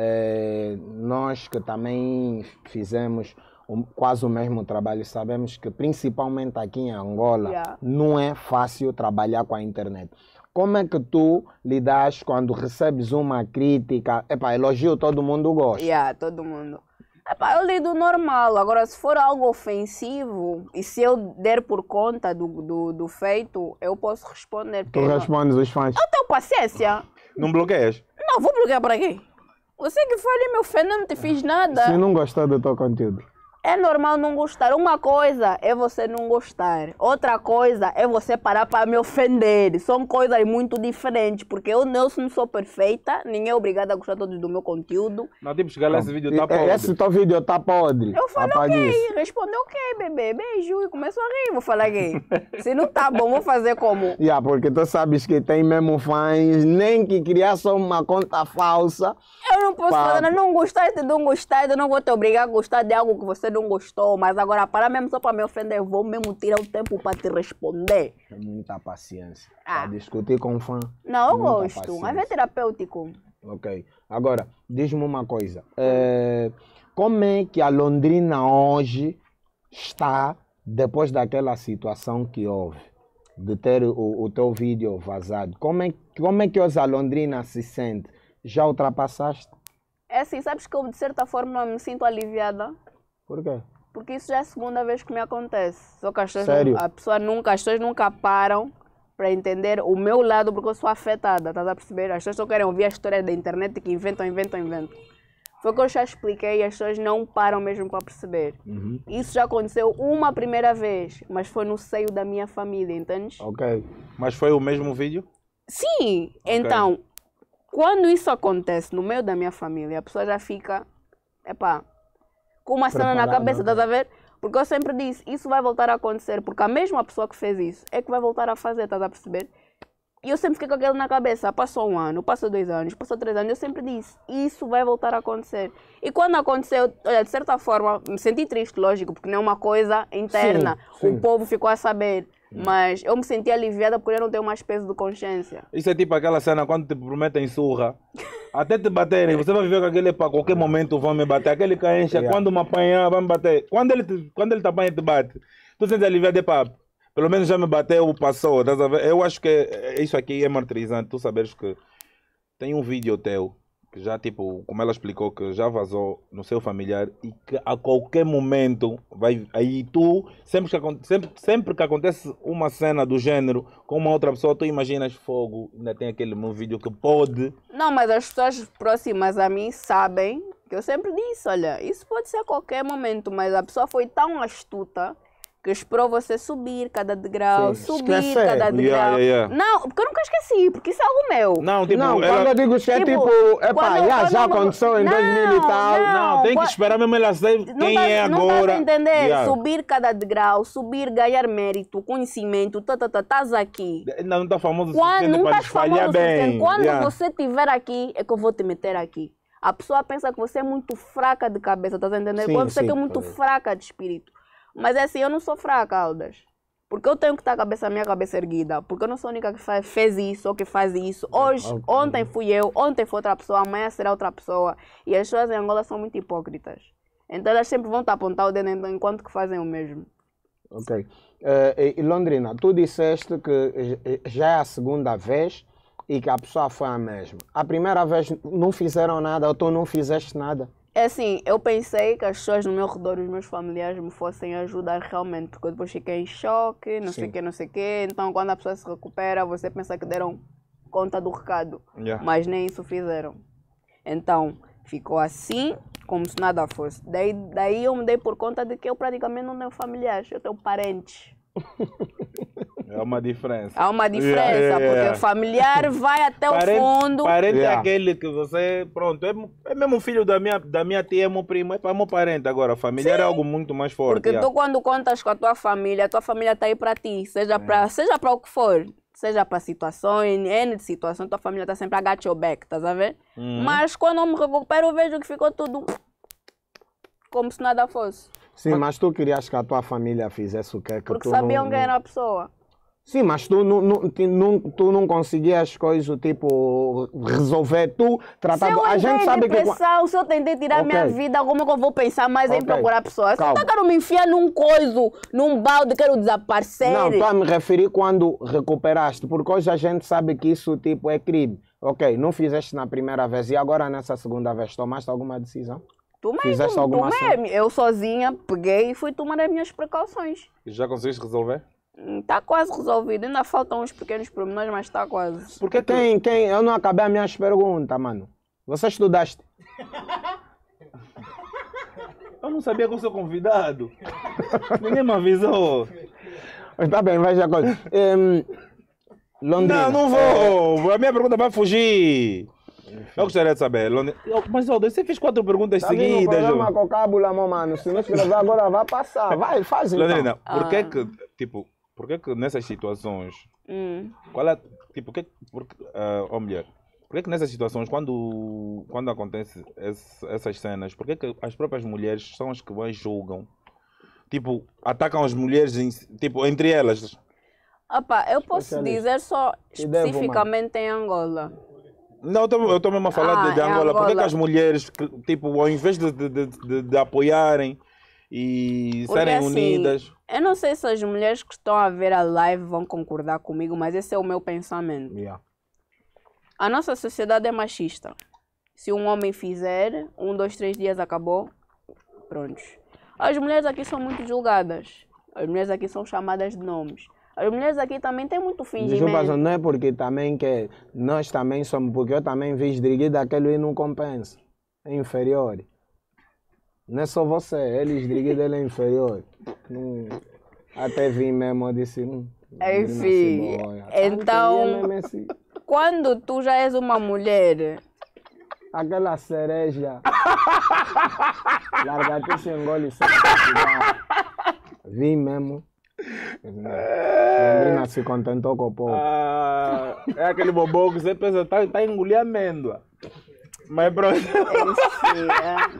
É, nós que também fizemos um, quase o mesmo trabalho, sabemos que principalmente aqui em Angola Yeah. não é fácil trabalhar com a internet. Como é que tu lidas quando recebes uma crítica? Epá, elogio todo mundo gosta. Yeah, todo mundo. Epá, eu lido normal. Agora, se for algo ofensivo e se eu der por conta do, do, do feito, eu posso responder. Tu respondes os fãs. Eu tenho paciência. Não bloqueias? Não, vou bloquear para quê? Você que foi ali me ofender, não te fiz nada. Se não gostar do teu conteúdo. É normal não gostar. Uma coisa é você não gostar. Outra coisa é você parar para me ofender. São coisas muito diferentes. Porque eu não sou perfeita. Ninguém é obrigado a gostar todos do meu conteúdo. Não, tipo, chegar lá, esse vídeo tá podre. Esse teu vídeo tá podre. Eu falo Apague ok. isso. Respondeu ok, bebê. Beijo. E começo a rir. Vou falar gay. Se não tá bom, vou fazer como? Yeah, porque tu sabes que tem mesmo fãs, nem que criar só uma conta falsa. Eu não posso Papo. falar. Não gostar de não gostar. Eu não vou te obrigar a gostar de algo que você você não gostou, mas agora para mesmo só para me ofender, eu vou mesmo tirar o tempo para te responder. Tem muita paciência. Ah. Para discutir com um fã. Não, eu muita gosto, paciência. mas é terapêutico. Ok. Agora, diz-me uma coisa. É, como é que a Londrina hoje está depois daquela situação que houve? De ter o, o teu vídeo vazado. Como é, como é que hoje a Londrina se sente? Já ultrapassaste? É assim, sabes que eu de certa forma me sinto aliviada? Por quê? Porque isso já é a segunda vez que me acontece. Só que as pessoas, Sério? a pessoa nunca, as pessoas nunca param para entender o meu lado, porque eu sou afetada, estás a perceber? As pessoas só querem ouvir a história da internet que inventam, inventam, inventam. Foi o que eu já expliquei e as pessoas não param mesmo para perceber. Uhum. Isso já aconteceu uma primeira vez, mas foi no seio da minha família, entendes? Ok. Mas foi o mesmo vídeo? Sim, então, quando isso acontece no meio da minha família, a pessoa já fica, epá, com uma cena na Preparada, cabeça, ok. estás a ver? Porque eu sempre disse, isso vai voltar a acontecer, porque a mesma pessoa que fez isso é que vai voltar a fazer, estás a perceber? E eu sempre fiquei com aquilo na cabeça, passou um ano, passou dois anos, passou três anos, eu sempre disse, isso vai voltar a acontecer. E quando aconteceu, olha, de certa forma, me senti triste, lógico, porque não é uma coisa interna, Sim, sim. o povo ficou a saber. Mas eu me senti aliviada porque eu não tenho mais peso de consciência. Isso é tipo aquela cena quando te prometem surra. Até te baterem, você vai viver com aquele para qualquer momento vão me bater. Aquele caencha, Yeah. quando me apanhar, vai me bater. Quando ele te, quando ele te apanha, te bate. Tu sentes aliviado de papo. Pelo menos já me bateu, passou. Estás a ver? Eu acho que é- isso aqui é martirizante. Tu saberes que tem um vídeo teu que já, tipo, como ela explicou, que já vazou no seu familiar e que a qualquer momento vai. Aí tu, sempre que, acon- sempre, sempre que acontece uma cena do gênero com uma outra pessoa, tu imaginas fogo, ainda tem aquele meu vídeo que pode. Não, mas as pessoas próximas a mim sabem que eu sempre disse, olha, isso pode ser a qualquer momento, mas a pessoa foi tão astuta que esperou você subir cada degrau, Sim, subir esquecer. cada degrau. Yeah, yeah, yeah. Não, porque eu nunca esqueci, porque isso é algo meu. Não, tipo, não, ela- quando eu digo que é Tipo, tipo, epá, quando- já, quando já eu- aconteceu em Não, dois mil e tal. não. Não, tem que Qua- esperar mesmo ela saber Não quem tá- é não agora. estás a entender? Yeah. Subir cada degrau, subir, ganhar mérito, conhecimento, tá, tá, tá, estás aqui. Ainda não está famoso o Quando suficiente não para estás famoso espalhar o suficiente, bem. quando Yeah. você estiver aqui, é que eu vou te meter aqui. A pessoa pensa que você é muito fraca de cabeça, estás a entender? Sim, Quando você sim, que é muito correto. fraca de espírito. Mas é assim, eu não sou fraca, Aldas. Porque eu tenho que estar com a cabeça, a minha cabeça erguida. Porque eu não sou a única que faz, fez isso ou que faz isso. Hoje, Ok. ontem fui eu, ontem foi outra pessoa, amanhã será outra pessoa. E as pessoas em Angola são muito hipócritas. Então elas sempre vão te apontar o dedo enquanto que fazem o mesmo. Ok. Eh, e Londrina, tu disseste que eh, já é a segunda vez e que a pessoa foi a mesma. A primeira vez não fizeram nada ou tu não fizeste nada? É assim, eu pensei que as pessoas no meu redor, os meus familiares, me fossem ajudar realmente, porque eu depois fiquei em choque, não sei o Sim. que, não sei o que. Então, quando a pessoa se recupera, você pensa que deram conta do recado, Yeah. mas nem isso fizeram. Então, ficou assim, como se nada fosse. Daí, daí eu me dei por conta de que eu praticamente não tenho familiares, eu tenho parentes. É uma diferença. Há uma diferença, Yeah, yeah, yeah. porque o familiar vai até o Parente, fundo. parente Yeah. é aquele que você, pronto, é, é mesmo filho da minha, da minha tia, é meu primo, é para meu parente. Agora, familiar é algo muito mais forte. Porque yeah. tu quando contas com a tua família, a tua família está aí para ti, seja É. para seja para o que for, seja para situações, N de situações, tua família está sempre a got your back, estás a ver? Uhum. Mas quando eu me recupero, eu vejo que ficou tudo como se nada fosse. Sim, mas tu querias que a tua família fizesse o quê? Que Porque tu sabiam não, quem era a pessoa. Sim, mas tu não, não, ti- não, tu não conseguias coisas tipo resolver, tu Se tratava. eu A entrei gente em sabe que. depressão, se eu tentei tirar Ok. minha vida, como é que eu vou pensar mais em Ok. procurar pessoas? Se eu Calma. tá quero me enfiar num coiso, num balde, quero desaparecer. Não, estou a me referir quando recuperaste, porque hoje a gente sabe que isso tipo é crime. Ok, não fizeste na primeira vez e agora nessa segunda vez tomaste alguma decisão? Tu mesmo, Fizeste tu alguma ação? mesmo. Eu sozinha peguei e fui tomar as minhas precauções. Já conseguiste resolver? Está quase resolvido. Ainda faltam uns pequenos pormenores, mas está quase. Porque que Quem, quem? Eu não acabei as minhas perguntas, mano. Você estudaste? eu não sabia que eu sou convidado. Ninguém me avisou. Está bem, veja a coisa. Em, Londrina. Não, não vou. A minha pergunta vai fugir. Eu gostaria de saber. Londrina- Eu- Mas, Aldo, você fez quatro perguntas Tá vindo o seguidas. programa João. com cábula, meu mano. Se não escrever agora, vai passar. Vai, faz então. Londrina, por que Ah. que, tipo, por que que nessas situações, Hum. qual é, tipo, que, por, uh, oh mulher, Por que que nessas situações, quando, quando acontecem esse- essas cenas, por que que as próprias mulheres são as que mais julgam? Tipo, atacam as mulheres, em si- tipo, entre elas. Opa, eu posso Especialista. dizer só E devo, mano? especificamente em Angola. Não, eu tô- eu estou mesmo a falar Ah, de, de é Angola. Por que que Angola. as mulheres, que, tipo, ao invés de, de, de, de- de apoiarem e Porque serem assim, unidas... eu não sei se as mulheres que estão a ver a live vão concordar comigo, mas esse é o meu pensamento. Yeah. A nossa sociedade é machista. Se um homem fizer, um, dois, três dias acabou, prontos. As mulheres aqui são muito julgadas. As mulheres aqui são chamadas de nomes. As mulheres aqui também têm muito Desculpa, fingimento. não é porque também que nós também somos, porque eu também vi esdriguir daquele e não compensa. É inferior. Não é só você, ele esdriguir dele é inferior. Não- até vi mesmo, eu disse. Hum, Enfim, cebola. então- Ah, não queria mesmo esse- Quando tu já és uma mulher, Aquela cereja. Larga-te sem engole sem necessidade. Vi mesmo. Londrina se contentou com o povo. Ah, é aquele bobão que você pensa, tá, tá engolir amêndoa. Mas pronto. enfim,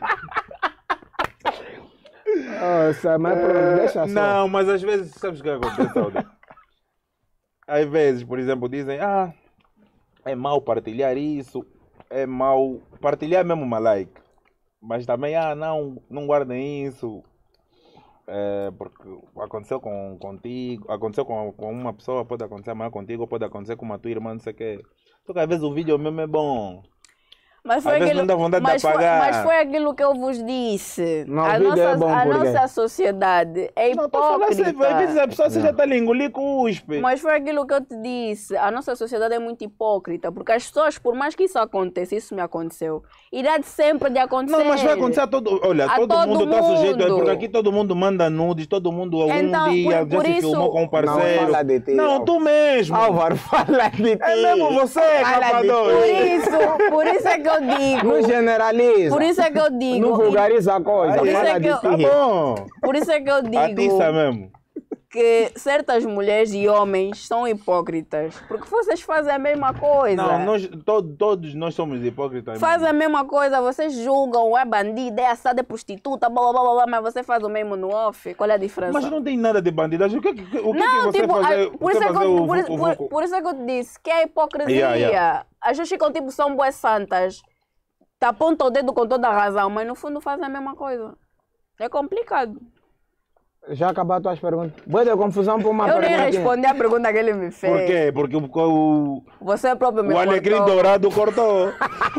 é. Nossa, mas pronto, deixa só. Não, mas às vezes, sabes o que acontece, Aldo? Às vezes, por exemplo, dizem, ah, é mau partilhar isso, é mau partilhar mesmo uma like. Mas também, ah, não, não guardem isso. É, porque aconteceu com, contigo, aconteceu com, com uma pessoa, pode acontecer amanhã contigo, pode acontecer com uma tua irmã, não sei o quê. Só que às vezes o vídeo mesmo é bom. Mas foi, Às vezes aquilo, não dá vontade de mas, foi, apagar. mas foi aquilo que eu vos disse. Não, a o vídeo nossa, é bom a por quê? nossa sociedade é Não, tô falando assim, às vezes hipócrita. a pessoa você já está ali engolir cuspe. Mas foi aquilo que eu te disse. A nossa sociedade é muito hipócrita. Porque as pessoas, por mais que isso aconteça, isso me aconteceu, irá de sempre de acontecer. Não, mas vai acontecer a todo. Olha, A todo, todo mundo está sujeito, é mundo. porque aqui todo mundo manda nudes, todo mundo algum Então, dia por- já por se isso- filmou com um Não, parceiro. fala de ti, Não, Álvaro. tu mesmo. Álvaro, fala de ti. É mesmo você, Fala capa de Por dois. isso, por isso é que eu digo. Não generaliza. Por isso é que eu digo. Não vulgariza a coisa. Por isso Fala é que de eu- ti. Tá bom. Por isso é que eu Atiça digo mesmo. que certas mulheres e homens são hipócritas. Porque vocês fazem a mesma coisa. Não, nós, to, todos nós somos hipócritas. Fazem mesmo. a mesma coisa, vocês julgam, é bandida, é assada, é prostituta, blá, blá, blá, blá, mas você faz o mesmo no off. Qual é a diferença? Mas não tem nada de bandidagem. O que, o que, o que Não, que você tipo, fazer, a- por, você isso é que fazer eu, o, por, o, isso- o, por- o- por isso é que eu te disse que é hipocrisia. Yeah, yeah. As pessoas ficam tipo, são boas santas, te apontam o dedo com toda a razão, mas no fundo fazem a mesma coisa. É complicado. Já acabaram tuas perguntas. Boa de confusão por uma Eu nem pergunta. respondi a pergunta que ele me fez. Por quê? Porque o, o, Você próprio me o alecrim cortou. dourado cortou.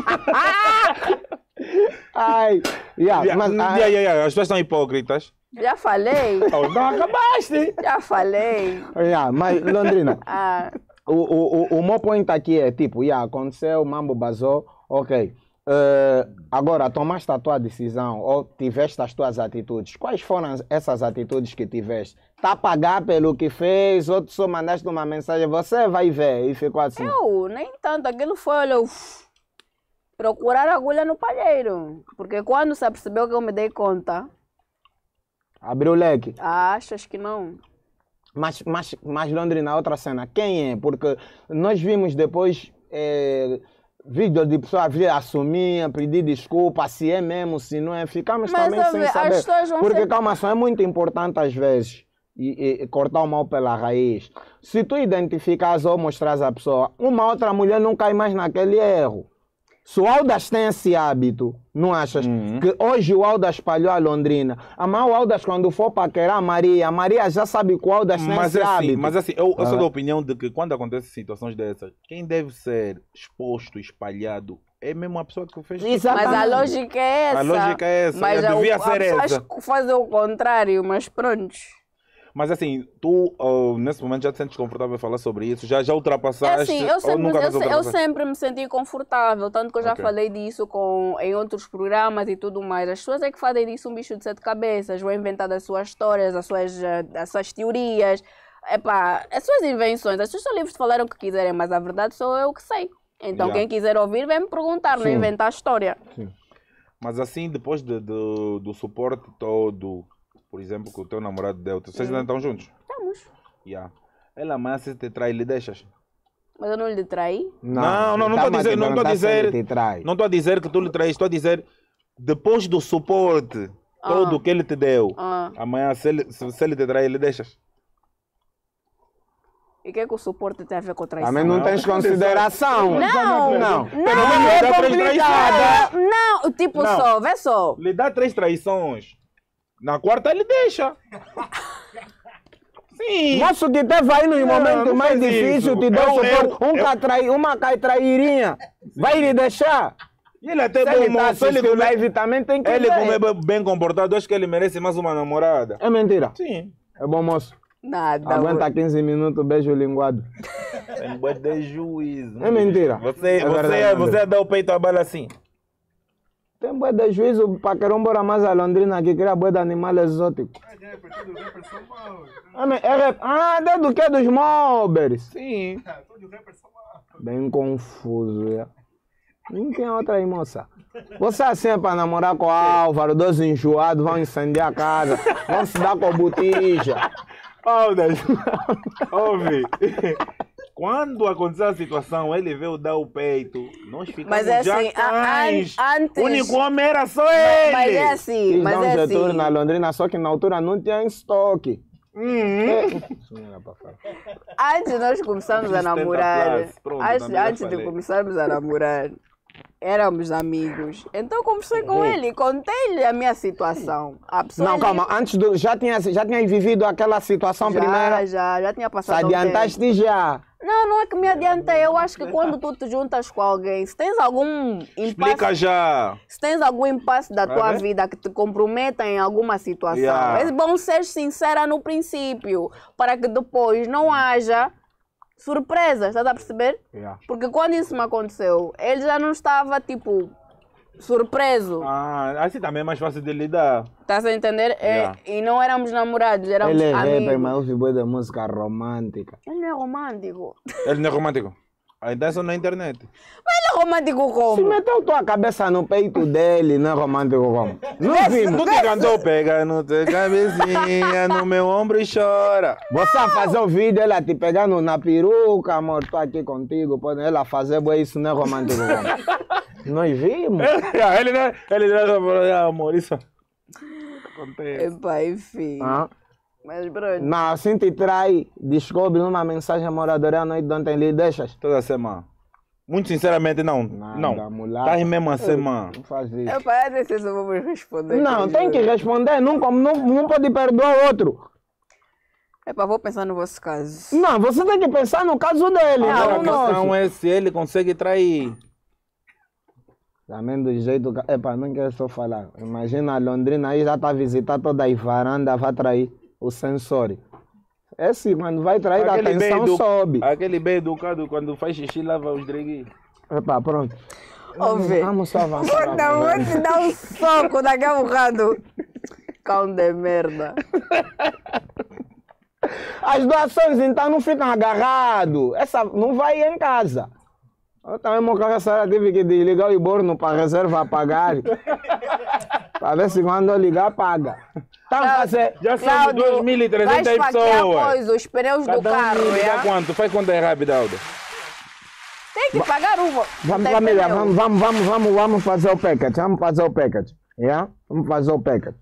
Ai, yeah, Yeah, mas, yeah, ah, yeah, yeah, as pessoas são hipócritas. Já falei, Oh, não acabaste. já falei. yeah, mas Londrina, Ah, o, o, o, o meu point aqui é tipo, yeah, aconteceu, o mambo basou, ok. Eh, agora, tomaste a tua decisão ou tiveste as tuas atitudes. Quais foram essas atitudes que tiveste? Está a pagar pelo que fez ou tu só mandaste uma mensagem, você vai ver e ficou assim. eu, nem tanto. Aquilo foi, olha, uf, procurar agulha no palheiro. Porque quando se apercebeu que eu me dei conta, Abriu o leque. ah, achas que não? Mas, mas, mas Londrina, outra cena, quem é? Porque nós vimos depois eh, vídeo de pessoas vir assumir, pedir desculpa, se é mesmo, se não é. Ficamos Mas, também a sem ver, as saber. pessoas vão Porque, sempre- calma só, é muito importante às vezes e, e- cortar o mal pela raiz. Se tu identificas ou mostras a pessoa, uma outra mulher não cai mais naquele erro. Se o Aldas tem esse hábito, não achas? Que hoje o Aldas espalhou a Londrina. Amanhã o Aldas, quando for paquerar a Maria, a Maria já sabe que o Aldas tem Mas esse assim, hábito. mas assim, eu, eu sou Ah. da opinião de que quando acontecem situações dessas, quem deve ser exposto, espalhado, é mesmo a pessoa que fez. Exatamente. Mas a lógica é essa. A lógica é essa, Mas é, a- devia há ser pessoas essa. que fazem o contrário, mas pronto. Mas assim, tu oh, nesse momento já te sentes confortável em falar sobre isso? Já, já É ultrapassaste? assim, eu ou sempre, nunca eu, vais se- eu ultrapassar? sempre me senti confortável, tanto que eu já Ok. falei disso com, em outros programas e tudo mais. As pessoas é que fazem disso um bicho de sete cabeças, vão inventar as suas histórias, as suas, eh, as suas teorias, epá, as suas invenções. As pessoas são livres de falar o que quiserem, mas a verdade sou eu que sei. Então Yeah. quem quiser ouvir, vem me perguntar, não Sim. inventar a história. Mas assim, depois de, do do suporte todo, por exemplo, que o teu namorado deu, vocês ainda estão juntos? Estamos. Yeah. Ela amanhã se te trai, lhe deixas? Mas eu não lhe traí? Não, não, não estou a dizer, não estou a dizer, não estou a dizer que tu lhe traíste, estou a dizer depois do suporte todo que ele te deu, Ah. amanhã se ele, se, se ele te trair, ele deixas. E o que é que o suporte tem a ver com traição? Também não, Não, tens não, consideração. Não, não. não, é complicado. Não, tipo Não. só, vê só. Lhe dá três traições. Na quarta ele deixa. Sim. Moço que teve aí nos Não, momentos não mais faz difíceis, isso. te deu Eu- suporte. eu- Um eu- cai trai, uma cai trairinha. Vai lhe deixar. E ele até Se bom ele tá moço. Ele, assistindo como é- live também tem que ele ver. como é bem comportado, acho que ele merece mais uma namorada. É mentira. Sim. É bom moço. Nada. Aguenta quinze minutos, beijo linguado. Tem bué de juízo. É mentira. Você, É você, verdade, você André. dá o peito à bala assim. Tem boi de juízo para querer embora mais a Londrina que cria boi de animal exótico. Ah, mas é rap- Ah, desde o que? Dos mobbers. Sim. Bem confuso, é. Nem tem outra aí, moça. Você assim é para namorar com o Álvaro, dois enjoados, vão incendiar a casa, vão se dar com botija. Aldas, ouve. Quando aconteceu a situação, ele veio dar o peito. Nós ficamos Mas é já assim, a- cães. an- antes- O único homem era só ele. Mas é assim, Quis mas dar um é setor assim. na Londrina, só que na altura não tinha em estoque. Uhum. Isso não era pra falar. Antes de nós começarmos a setenta namorar, plus, pronto, antes, também já antes de falei. começarmos a namorar, éramos amigos. Então eu conversei com ele, contei-lhe a minha situação. A pessoa Não, ele- calma, antes do, já tinha já tinha vivido aquela situação já, primeira. já, já tinha Se passado. um tempo. adiantaste já. Não, não é que me adiantei. Eu acho que quando tu te juntas com alguém, se tens algum Explica impasse, já. se tens algum impasse da tua ver? vida que te comprometa em alguma situação, Yeah. é bom ser sincera no princípio, para que depois não haja surpresas, estás a perceber? Yeah. Porque quando isso me aconteceu, ele já não estava, tipo, surpreso. Ah, assim também é mais fácil de lidar. Estás a entender? É, Yeah. e não éramos namorados, éramos Ele é amigos. rapper, mas ouve boa da música romântica. Ele não é romântico. Ele não é romântico. Ainda é só na internet. Ele é romântico Se como? meteu tua cabeça no peito dele, não é romântico como? Não vimos. Tu que cantou, pega no teu cabecinha, no meu ombro e chora. Você a fazer o vídeo, ela te pegando na peruca, amor, tô aqui contigo, pode ela fazer, boa, isso não é romântico como? Nós vimos. ele não, ele não, ah, amor, isso acontece. Epá, enfim. Ah. Mas, Bruno, Não, assim te trai, descobre numa mensagem moradora à noite de ontem, lhe deixas. Toda semana. Muito sinceramente, não. Nada, não. mulata. Tá mesmo a semana. Não faz isso. epá, eu não sei se eu vou responder. Não, tem que responder, não, como- não, não pode perdoar o outro. Epá, vou pensar no vosso caso. Não, você tem que pensar no caso dele, Ah, não Agora a no questão nosso. é se ele consegue trair. Também do jeito que... Epa, não quero só falar. Imagina a Londrina aí já tá visitando toda a varanda, vai trair o sensor. Esse, quando vai trair, a bem tensão edu- sobe. aquele bem educado, quando faz xixi, lava os dragões. Epa, pronto. Ouve. Vamos só avançar. Puta, a vou conversa. te dar um soco daqui a bocado. Cão de merda. As doações então não ficam agarradas. Essa não vai em casa. Eu também, meu carro, essa tive que desligar o iborno para a reserva pagar. Para ver se quando eu ligar, paga. Tá, fazer... Já são duas mil e trezentas vai esfaquear pessoas. coisa, os pneus do Cada um carro, me dá é? quanto? Faz conta rápida, Alda. Tem que pagar o... Vamos, tem família, pneu. vamos, vamos, vamos, vamos, vamos fazer o package. Vamos fazer o package. Yeah? Vamos fazer o package.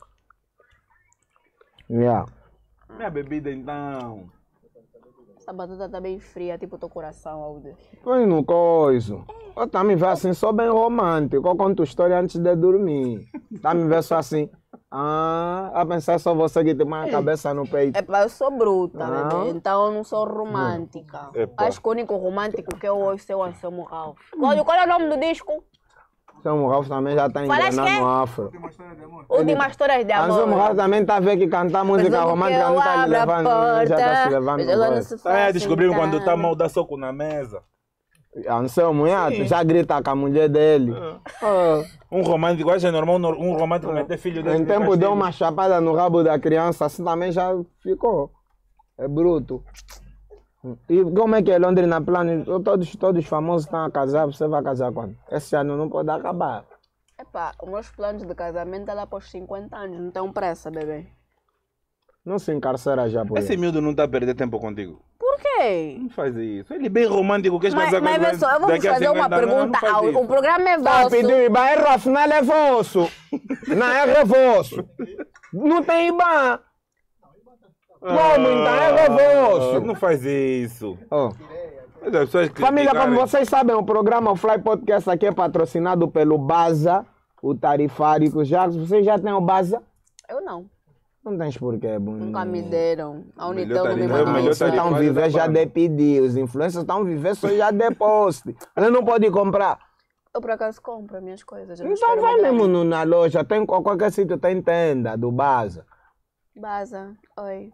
Yeah. Minha bebida, então. Essa batata tá bem fria, tipo teu coração, Aldo. Põe no coiso. Eu também vejo assim, só bem romântico. Eu conto história antes de dormir. Também vejo só assim. Ah, a pensar só você que tem uma cabeça no peito. É pá, eu sou bruta, Ah. bebê, então eu não sou romântica. Epa. Acho que o único romântico que eu ouço é o Anselmo Ralph. Qual, qual é o nome do disco? Seu Ralph também já está Falaste engrenando quê? no afro. Últimas histórias de amor. Anselmo Ralph também está a ver que cantar música Presumo que romântica eu não está abro a levando, já está se levando. mas ela não coisa. se Tá faz descobrindo sentar. quando tá mal, dá soco na mesa. Anselmo, já, já grita com a mulher dele. Ah. Um romântico, acho que é normal um romântico meter filho dele. Em no tempo deu castigo. uma chapada no rabo da criança, assim também já ficou. É bruto. E como é que é Londrina plano? Todos, todos os famosos estão a casar, você vai casar quando? Esse ano não pode acabar. Epá, os meus planos de casamento é lá para os cinquenta anos, não tenho pressa, bebê. Não se encarcera já por Esse isso. miúdo não está a perder tempo contigo. Por quê? Não faz isso. Ele é bem romântico. Queres Mas, casar mas com vê ele só, eu vou vos daqui a fazer uma cinquenta anos? Não, não pergunta. faz ao- isso. O programa é Tá vosso. pedindo IBAN, erro afinal é vosso. Não é vosso. Não tem IBAN. Como então é vosso? Não faz isso. Oh. Mas as pessoas Família, como criticarem. vocês sabem, o programa o Fly Podcast aqui é patrocinado pelo Baza, o tarifárico. Já, vocês já têm o Baza? Eu não. Não tens porquê, bonito. Nunca me deram. A Melhor Unitel não me tarifário, mandou. melhor Vocês estão a tarifário viver da já banda. de pedir. Os influencers estão a viver só já de post. Ela não pode comprar. Eu por acaso compro as minhas coisas. eu não Então espero vai me darem. mesmo no- na loja. Tem qualquer sítio, tem tenda do Baza. Baza, oi.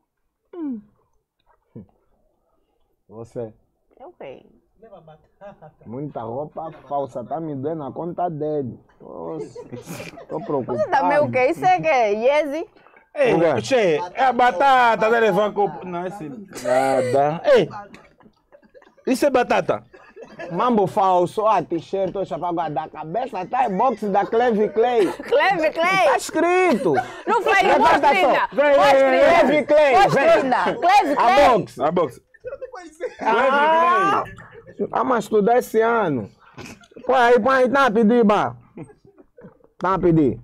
Você. Eu bem. Muita roupa falsa, tá me dando a conta dele. Nossa, tô preocupado. Você também o quê? Isso é que é Yezi? Ei, O quê? che, é a batata da levar copo. Não, esse nada. Ei, isso é batata. Mambo falso, a t-shirt, o chapéu da cabeça, tá em box da Cleve Clay. Cleve Tá Clay! escrito. Não faz Levanta mostra ainda! só. Vem, vem, Cleve Clay. Mostra vem. ainda! Cleve A Clay! box. A box. Ah, ah, mas estudar esse ano. Põe aí, põe aí, tá a pedir, bah. Tá a pedir.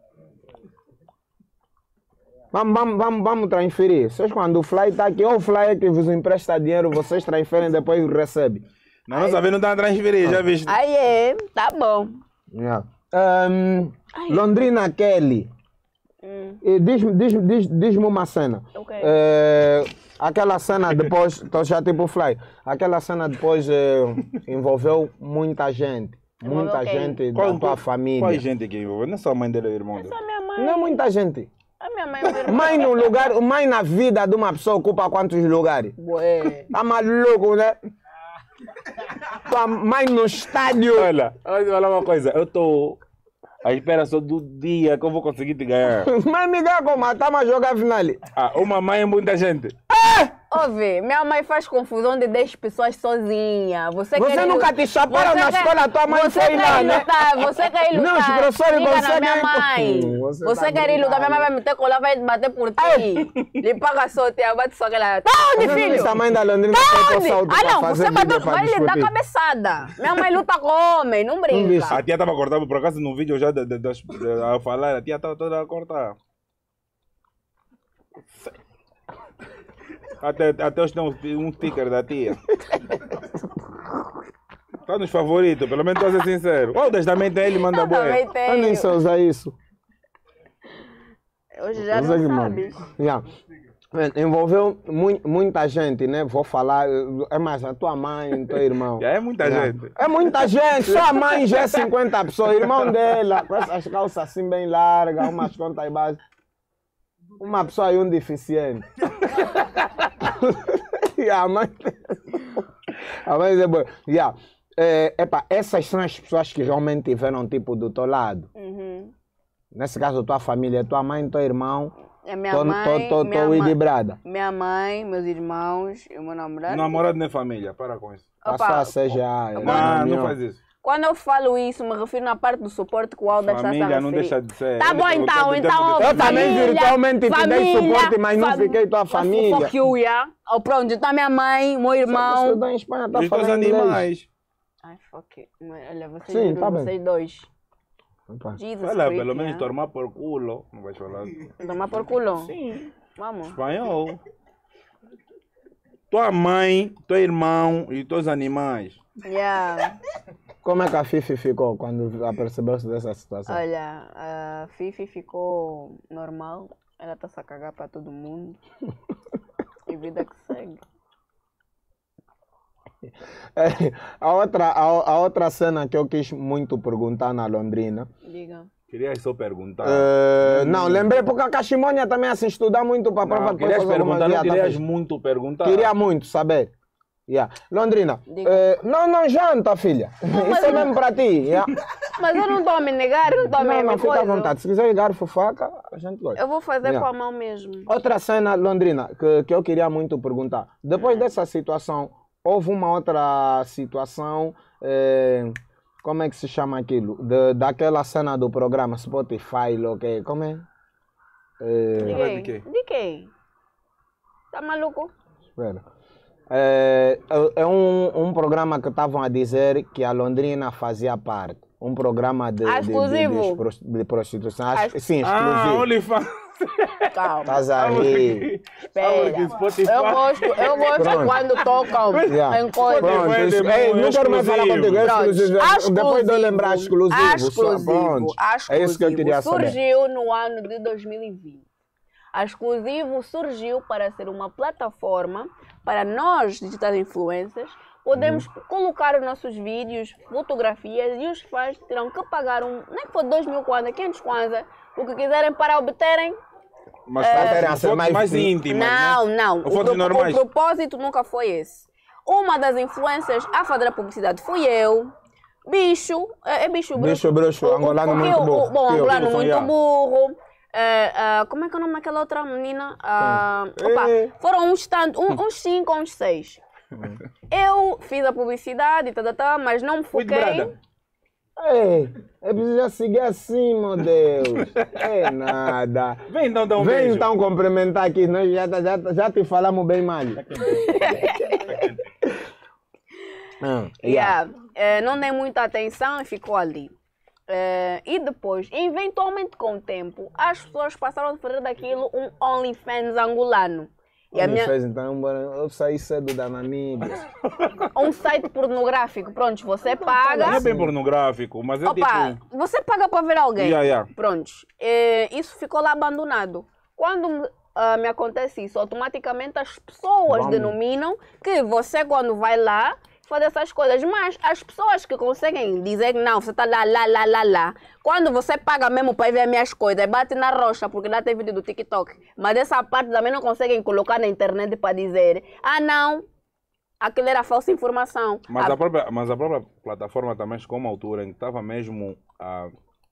Vamos, vamos, vamos, vamos transferir. Vocês quando o Fly tá aqui, ou o Fly é que vos empresta dinheiro, vocês transferem depois recebem. Na nossa vez não está a transferir, já viste? Aí é, tá bom. Yeah. Um, Londrina Kelly. Hum. E Diz-me diz, diz, diz uma cena. Ok. Eh, aquela cena depois, tô já tipo Fly, aquela cena depois eh, envolveu muita gente. Envolveu Muita quem? gente Qual- da tua família. Qual gente que envolveu? Não é só a mãe dele ou o irmão dele. A minha mãe. Não é muita gente. A minha mãe é meu irmão. Mãe no lugar, mãe na vida de uma pessoa ocupa quantos lugares? Ué. Tá maluco, né? Tua mãe no estádio. Olha, olha olha uma coisa. Eu estou à espera só do dia que eu vou conseguir te ganhar. Mãe me ganha como? Tá a jogar final. Ah, uma mãe é muita gente. Ouve, minha mãe faz confusão de dez pessoas sozinha. Você, Você quer nunca lutar- te chaparam Você na quer- escola, tua mãe você foi quer lá, ir né? lutar, Você quer ir lutar? Não, os professores liga na conseguem- minha mãe. Você Você, tá quer ir lutar, minha mãe vai meter colar, vai bater por ti. Lhe paga só, tia, bate só aquela. Tá onde, filho? Essa mãe da Londrina Tá foi onde? pro salto Ah, pra não, fazer você vídeo bateu, pra vai lhe dar discutir. cabeçada. Minha mãe luta com homem, não brinca. viste? A tia estava cortando, por acaso, no vídeo já de, de, de, de- a falar, a tia estava toda a cortar. Até, até hoje tem um, um sticker da tia. Está nos favoritos, pelo menos estou a ser sincero. O Aldas também tem, ele manda Eu também boa. Eu nem tenho. sei usar isso. Hoje já Usa que não mano. sabes. Yeah. É, envolveu mui- muita gente, né? Vou falar, é mais a tua mãe, teu irmão. Já é muita Yeah. gente. É muita gente, só a mãe já é cinquenta pessoas, o irmão dela, com essas calças assim bem largas, umas contas aí baixas. Uma pessoa e um deficiente. E a mãe. A mãe é boa. Yeah. É, epa, essas são as pessoas que realmente tiveram tipo do teu lado. Uhum. Nesse caso, tua família, tua mãe, teu irmão. É minha Tô, mãe, tô, tô, minha, tô mãe equilibrada. minha mãe, meus irmãos e o meu namorado. Namorado não é família, para com isso. Passou Opa, a C G A. é Não, reunião. não faz isso. Quando eu falo isso, me refiro na parte do suporte que o Alda está a Família não referir. deixa de ser. Tá Ele bom perguntou então, do então... tempo de- Eu também família, virtualmente te dei família, suporte, mas não fam- fiquei tua família. Fuck you, yeah? Oh, pronto, então minha mãe, meu irmão... Estudou em Espanha, tá Os dois falando inglês. animais. Ai, fuck it. Olha, vocês, Sim, viram, tá bem. vocês dois. Opa. Jesus Olha, Christ, pelo menos yeah? tomar por culo. Não vais falar Tomar por culo? Sim. Vamos. espanhol. Tua mãe, teu irmão e teus animais. Yeah. Como é que a Fifi ficou quando percebeu-se dessa situação? Olha, a Fifi ficou normal. Ela está-se a cagar para todo mundo. E vida que segue. É, a, outra, a, a outra cena que eu quis muito perguntar na Londrina. Diga. Queria só perguntar. eh, não, lembrei porque a Caximonha também assim estudar muito para a prova. Não, depois querias fazer algumas perguntar, não viadas. querias muito perguntar. Queria muito saber. Yeah. Londrina, Diga. eh, não, não janta, filha. mas Isso é não- mesmo para ti. Yeah. Mas eu não estou a me negar, eu não estou a me Não, não, me fica à coisa. vontade. Se quiser ligar fofoca, a gente gosta. Eu vou fazer Yeah. com a mão mesmo. Outra cena, Londrina, que, que eu queria muito perguntar. Depois dessa situação, houve uma outra situação, eh, como é que se chama aquilo? De, daquela cena do programa Spotify, lo que, como é? É, De Falar de quem? quê? De quem? Tá maluco? espera. É, é é um, um programa que estavam a dizer que a Londrina fazia parte. Um programa de, Ah, de, de, exclusivo? de, pros- de prostituição. Acho Ah, que sim, Ah, exclusivo. OnlyFans. Calma. Estás a rir. Espera. que Spotify. Eu gosto, eu gosto Pronto. quando tocam Yeah. em coisas. Pronto, Vai isso- ter ei, um não quero mais falar exclusivo. contigo, é Pronto, exclusivo. exclusivo. Depois de eu lembrar exclusivo. só- Exclusivo, Pronto. É isso que eu exclusivo. queria saber. Surgiu no ano de dois mil e vinte. A Exclusivo surgiu para ser uma plataforma para nós, digital influencers, podemos Uhum. colocar os nossos vídeos, fotografias e os fãs terão que pagar um, nem que for dois mil kwanza, quinhentos kwanza, o que quiserem para obterem. Mas Querem fotos ser mais, mais- íntimas, Não, né? não. Ou O, fotos pro- normais. o propósito nunca foi esse. Uma das influencers a fazer a publicidade fui eu. Bicho, é, é bicho bruxo. Bicho bruxo, O- o- angolano porque muito o- burro. o- Bom, Eu, angolano eu, muito yeah. burro. É, é, como é que é o nome daquela outra menina? Ah, opa, É. foram uns tantos, um- uns cinco ou uns seis. Eu fiz a publicidade, tá, tá, tá, mas não me With foquei. brother. Ei, é preciso já seguir assim, meu Deus. É nada. Vem então dar um Vem beijo. então cumprimentar aqui, nós já, já, já te falamos bem mal. Ah, yeah. Yeah. É, não dei muita atenção e ficou ali. É, e depois, eventualmente com o tempo, as pessoas passaram a fazer daquilo um OnlyFans angolano. E a Ele minha, fez então, bora- eu saí cedo da Namíbia. um site pornográfico, pronto, você Não paga. é bem pornográfico, mas é Opa, tipo... você paga para ver alguém. Yeah, yeah. Pronto. É, isso ficou lá abandonado. Quando ah, me acontece isso, automaticamente as pessoas Vamos. denominam que você, quando vai lá, faz essas coisas. Mas as pessoas que conseguem dizer que não, você está lá, lá, lá, lá, lá. Quando você paga mesmo para ir ver minhas coisas, bate na rocha, porque lá tem vídeo do TikTok. Mas essa parte também não conseguem colocar na internet para dizer, ah, não, aquilo era falsa informação. Mas Ah, a, própria, mas a própria plataforma também chegou a uma altura em que estava mesmo a...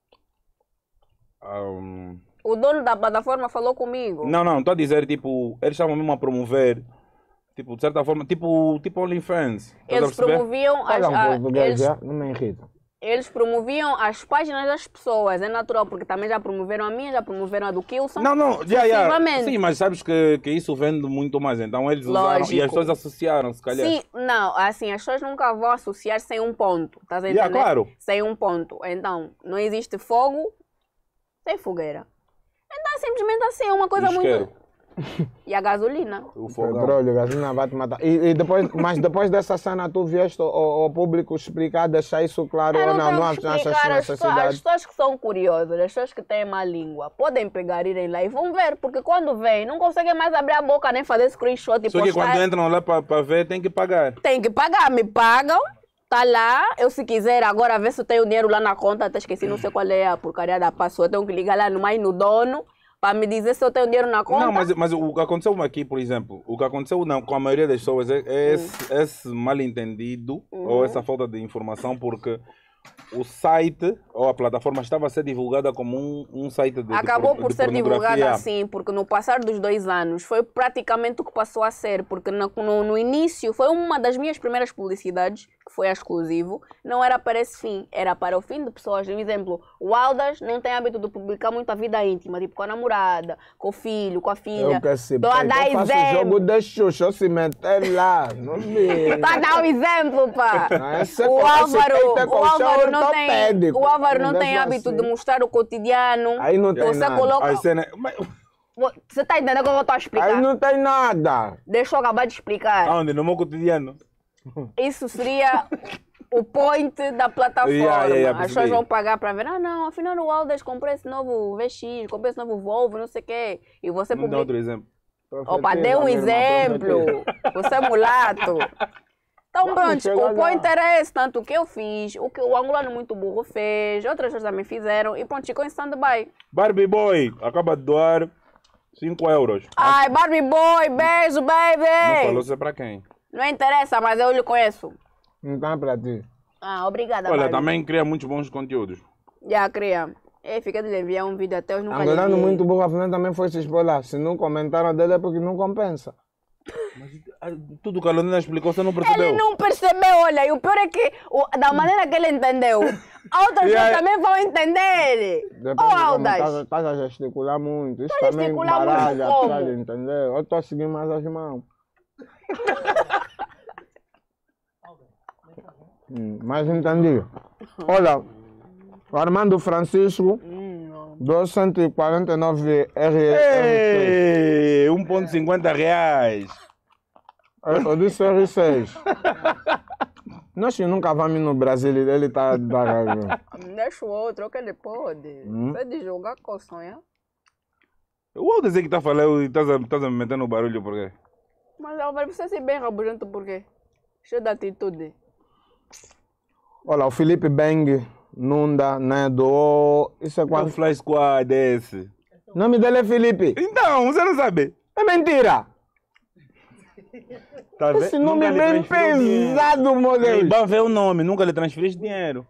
a, um, O dono da plataforma falou comigo. Não, não, estou a dizer, tipo, eles estavam mesmo a promover, tipo, de certa forma, tipo, tipo OnlyFans. Estás a Eles perceber? promoviam as, Fala um a- português eles, já, não me irrita. eles promoviam as páginas das pessoas, é natural, porque também já promoveram a minha, já promoveram a do Kilson. Não, não, já, já. Sucessivamente. Sim, mas sabes que, que isso vende muito mais, então eles usaram e Lógico. as pessoas associaram, se calhar. Sim, não, assim, as pessoas nunca vão associar sem um ponto, estás a Yeah, entender? claro. Sem um ponto. Então, não existe fogo sem fogueira. Então, é simplesmente assim, é uma coisa Isqueiro. muito... E a gasolina. O fogão. Petróleo, gasolina vai te matar. E, e depois, mas depois dessa cena, tu vieste ao, ao público explicar, deixar isso claro Eu ou não? tenho Não que achas explicar, as, pessoas, as necessidade? pessoas que são curiosas, as pessoas que têm má língua, podem pegar, irem lá e vão ver, porque quando vêm, não conseguem mais abrir a boca nem fazer screenshot e Só que postar. quando entram lá para ver, tem que pagar. Tem que pagar, me pagam, tá lá. Eu, se quiser, agora ver se eu tenho dinheiro lá na conta, até esqueci, não sei qual é a porcaria da password, tenho que ligar lá no mais no dono para me dizer se eu tenho dinheiro na conta. Não, mas, mas o que aconteceu aqui, por exemplo, o que aconteceu não, com a maioria das pessoas é, é esse, esse mal entendido ou essa falta de informação, porque o site ou a plataforma estava a ser divulgada como um, um site de de Acabou por- por de ser divulgada pornografia. assim, porque no passar dos dois anos foi praticamente o que passou a ser, porque no, no, no início foi uma das minhas primeiras publicidades, que foi a Exclusivo, não era para esse fim, era para o fim de pessoas. Por exemplo, o Aldas não tem hábito de publicar muita vida íntima, tipo com a namorada, com o filho, com a filha. Eu que se Estou a dar eu faço exemplo. jogo de xuxa, eu se meter lá. Não vi. Estou a dar um exemplo, pá. Não, esse é O com- esse Álvaro, peito é o com Álvaro choro não tem, ortopédico. o Álvaro não Não tem deixa hábito assim. de mostrar o cotidiano. Aí não tem Você nada. coloca... Aí cena- mas- Você está entendendo o que eu estou a explicar? Aí não tem nada. Deixa eu acabar de explicar. Aonde? No meu cotidiano. Isso seria o point da plataforma. Yeah, yeah, yeah, As percebi. pessoas vão pagar para ver, ah não, afinal o Aldas comprou esse novo V X, comprou esse novo Volvo, não sei o quê. E você Não dá publica. outro exemplo. Opa, dê um Profetiza, meu irmão, exemplo. Você é mulato. Então pronto, chega o lá. point era esse, tanto o que eu fiz, o que o angolano muito burro fez, outras pessoas também fizeram, e pronto, ficou em stand-by. Barbie Boy acaba de doar cinco euros. Ai, Barbie Boy, beijo, Não baby! falou se é para quem. Não interessa, mas eu lhe conheço. Não tá pra ti. Ah, obrigada, Olha, Barbie. também cria muitos bons conteúdos. Já, cria. Ei, fica de lhe enviar um vídeo até hoje, nunca lhe Angolano enviei. muito burro, afinal também foi se expor lá. Se não comentaram dele é porque não compensa. Ah, tudo que a Londrina explicou, você não percebeu? Ele não percebeu, olha, e o pior é que, o- da maneira que ele entendeu, Outras E aí- pessoas também vão entender. Depende Ô, de como Aldas. Estás estás a gesticular muito. Isso Tô também gesticular muito baralha, como? estás a entender? Eu estou a seguir mais as mãos. Hum, mas entendi. Olha, o Armando Francisco, duzentos e quarenta e nove R M C. Ei, um ponto cinquenta reais. Eu disse R seis. Nós que nunca vamos no Brasil, ele está a dar raiva. Deixa o outro, que ele pode. Hum. Você de jogar com o sonho. O outro dizer que tá falando e estás a, estás a me meter no barulho por quê? Mas Álvaro, você ser bem rabugento por quê? Cheio de atitude. Olha, o Felipe Beng, Nunda, Nedo. Isso é Qual quando. Fly Squad é esse? O nome dele é Felipe. Então, você não sabe? É mentira. Tá vendo? Esse nome é Nunca lhe bem transferiu dinheiro. pesado, meu Deus. Iban vê o nome, nunca lhe transferiste dinheiro.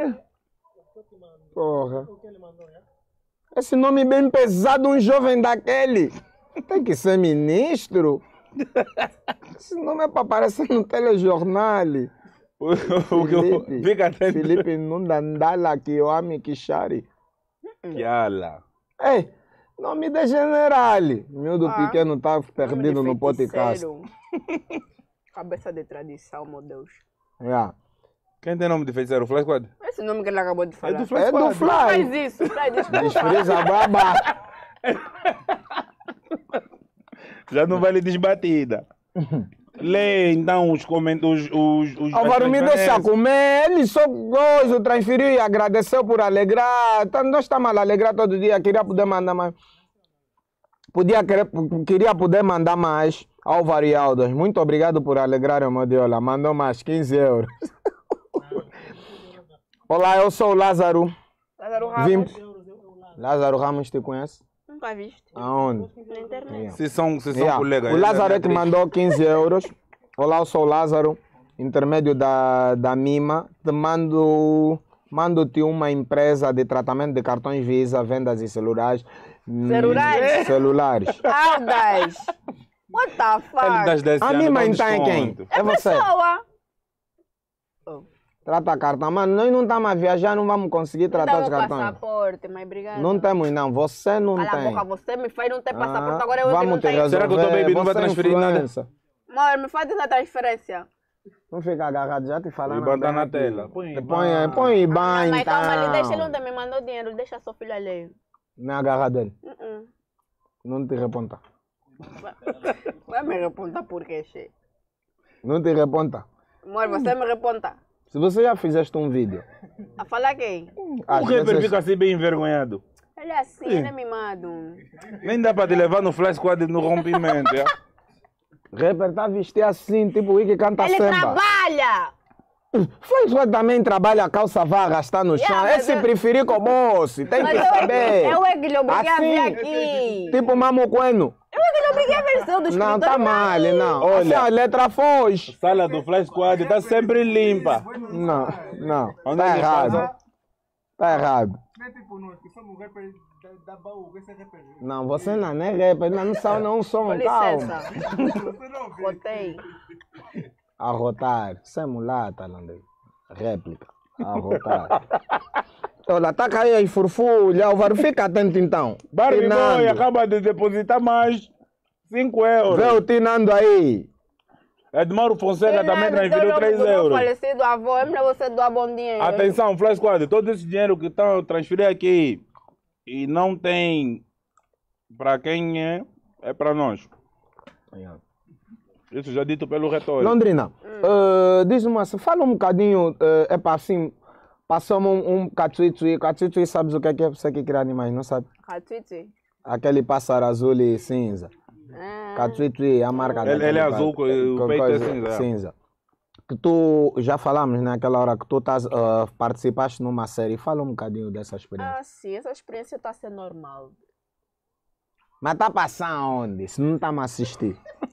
Porra. Esse nome bem pesado, um jovem daquele. Tem que ser ministro. Esse nome é para aparecer no telejornal. O, o que eu- Felipe, Fica atento. Felipe Nunda Ndala, que eu amo Kishari. Yala. Ei, nome de general. Miúdo Ah, pequeno tá perdido no podcast. Feiticeiro. Cabeça de tradição, meu Deus. Yeah. Quem tem nome de feiticeiro? Fly Squad? Esse nome que ele acabou de É falar. do Fly É do Squad. Faz Fly. isso, Fly, desculpa. Despreza baba. Já não vale desbatida. Lê então os comentários. Os, os, Álvaro, me as deixa transferências. comer. Ele só gozo, transferiu e agradeceu por alegrar. Tá- Nós estamos a alegrar todo dia. Queria poder mandar mais. Podia querer, queria poder mandar mais. Álvaro e Aldas, muito obrigado por alegrar o meu dia. Olha, mandou mais quinze euros. Olá, eu sou o Lázaro. Lázaro Vim... Ramos. Lázaro Ramos, te conhece? Nunca viste. Aonde? Na internet. Se são, se são Yeah. colegas. O Lázaro é que atriz. mandou quinze euros. Olá, eu sou o Lázaro, intermédio da, da Mima. Te mando, mando-te uma empresa de tratamento de cartões Visa, vendas e celulares. Hum, Celulares? Celulares. Aldas! What the Ele fuck? das desse A ano, Mima dá um então é quem? desconto. É você. Pessoa! Trata cartão. Mano, nós não estamos a viajar, não vamos conseguir tratar Dá os o cartões. passaporte, mas obrigada. Não temos não, você não Cala a tem. boca, você me faz não ter Ah, passaporte, agora eu que não vamos te tenho. resolver. Será que o teu baby não vai Você é transferir nada? influencer. Amor, me faz essa transferência. Não fica agarrado, já te falando. O Iban tá bem na aqui. tela. Põe Põe, Iban. põe, põe Iban, Mas então. calma ali, deixa ele onde me mandou dinheiro, deixa sua filha ler. Não é agarrado ele. Uh -uh. Não te reponta. Vai me repontar por quê, che? Não te reponta. Amor, você me reponta. Se você já fizeste um vídeo. A falar quem? às O rapper vezes- fica assim bem envergonhado. Ele é assim, ele é mimado. Nem dá para te levar no Fly Squad no rompimento. é? Rapper tá vestido assim, tipo o que canta Ele samba. trabalha! Faz só também trabalha, a calça vai arrastar no chão. Yeah, mas Esse eu- preferir com o moço, tem Mas que eu, saber. eu é que lhe obriguei a vir Assim, aqui. Tipo Mamo Bueno. Eu é que lhe obriguei a ver seu do Não, escritório. tá mal, não. Olha. Olha, a letra foge. Sala do Fly Squad tá sempre limpa. Não, não. Onde Tá ele errado. faz? Tá errado. Não é tipo nós, que somos rappers da, da baú, esse é rapper. Não, você não, não é rapper, não, não sabe não som, Com calma. licença. Botei. Arrotar, isso é mulata, Landei. Réplica, arrotar. Olha, tá caindo aí, furfulha, Álvaro, fica atento então. Barbie Tinando. Boy acaba de depositar mais cinco euros. Vê o Tinando aí. Edmauro Fonseca também transferiu três euros. falecido avô, é melhor você doar bom dinheiro. Atenção, Fly Squad, todo esse dinheiro que estão transferir aqui e não tem para quem é, é para nós. Isso já dito pelo retor. Londrina, eh, diz-me assim, fala um bocadinho, eh, é para assim, passamos um, um catuitui. Catuitui, sabes o que é que é? Você que cria animais, não sabe? Catwitch. Aquele pássaro azul e cinza. Ah, Catuitui é a marca Ele- daquele ele é pa- azul, o co- peito é coisa cinza. cinza. Que tu, já falamos naquela hora que tu tás, eh, participaste numa série. Fala um bocadinho dessa experiência. ah, sim, essa experiência está a ser normal. Mas tá passando onde? Se não tá me assistir.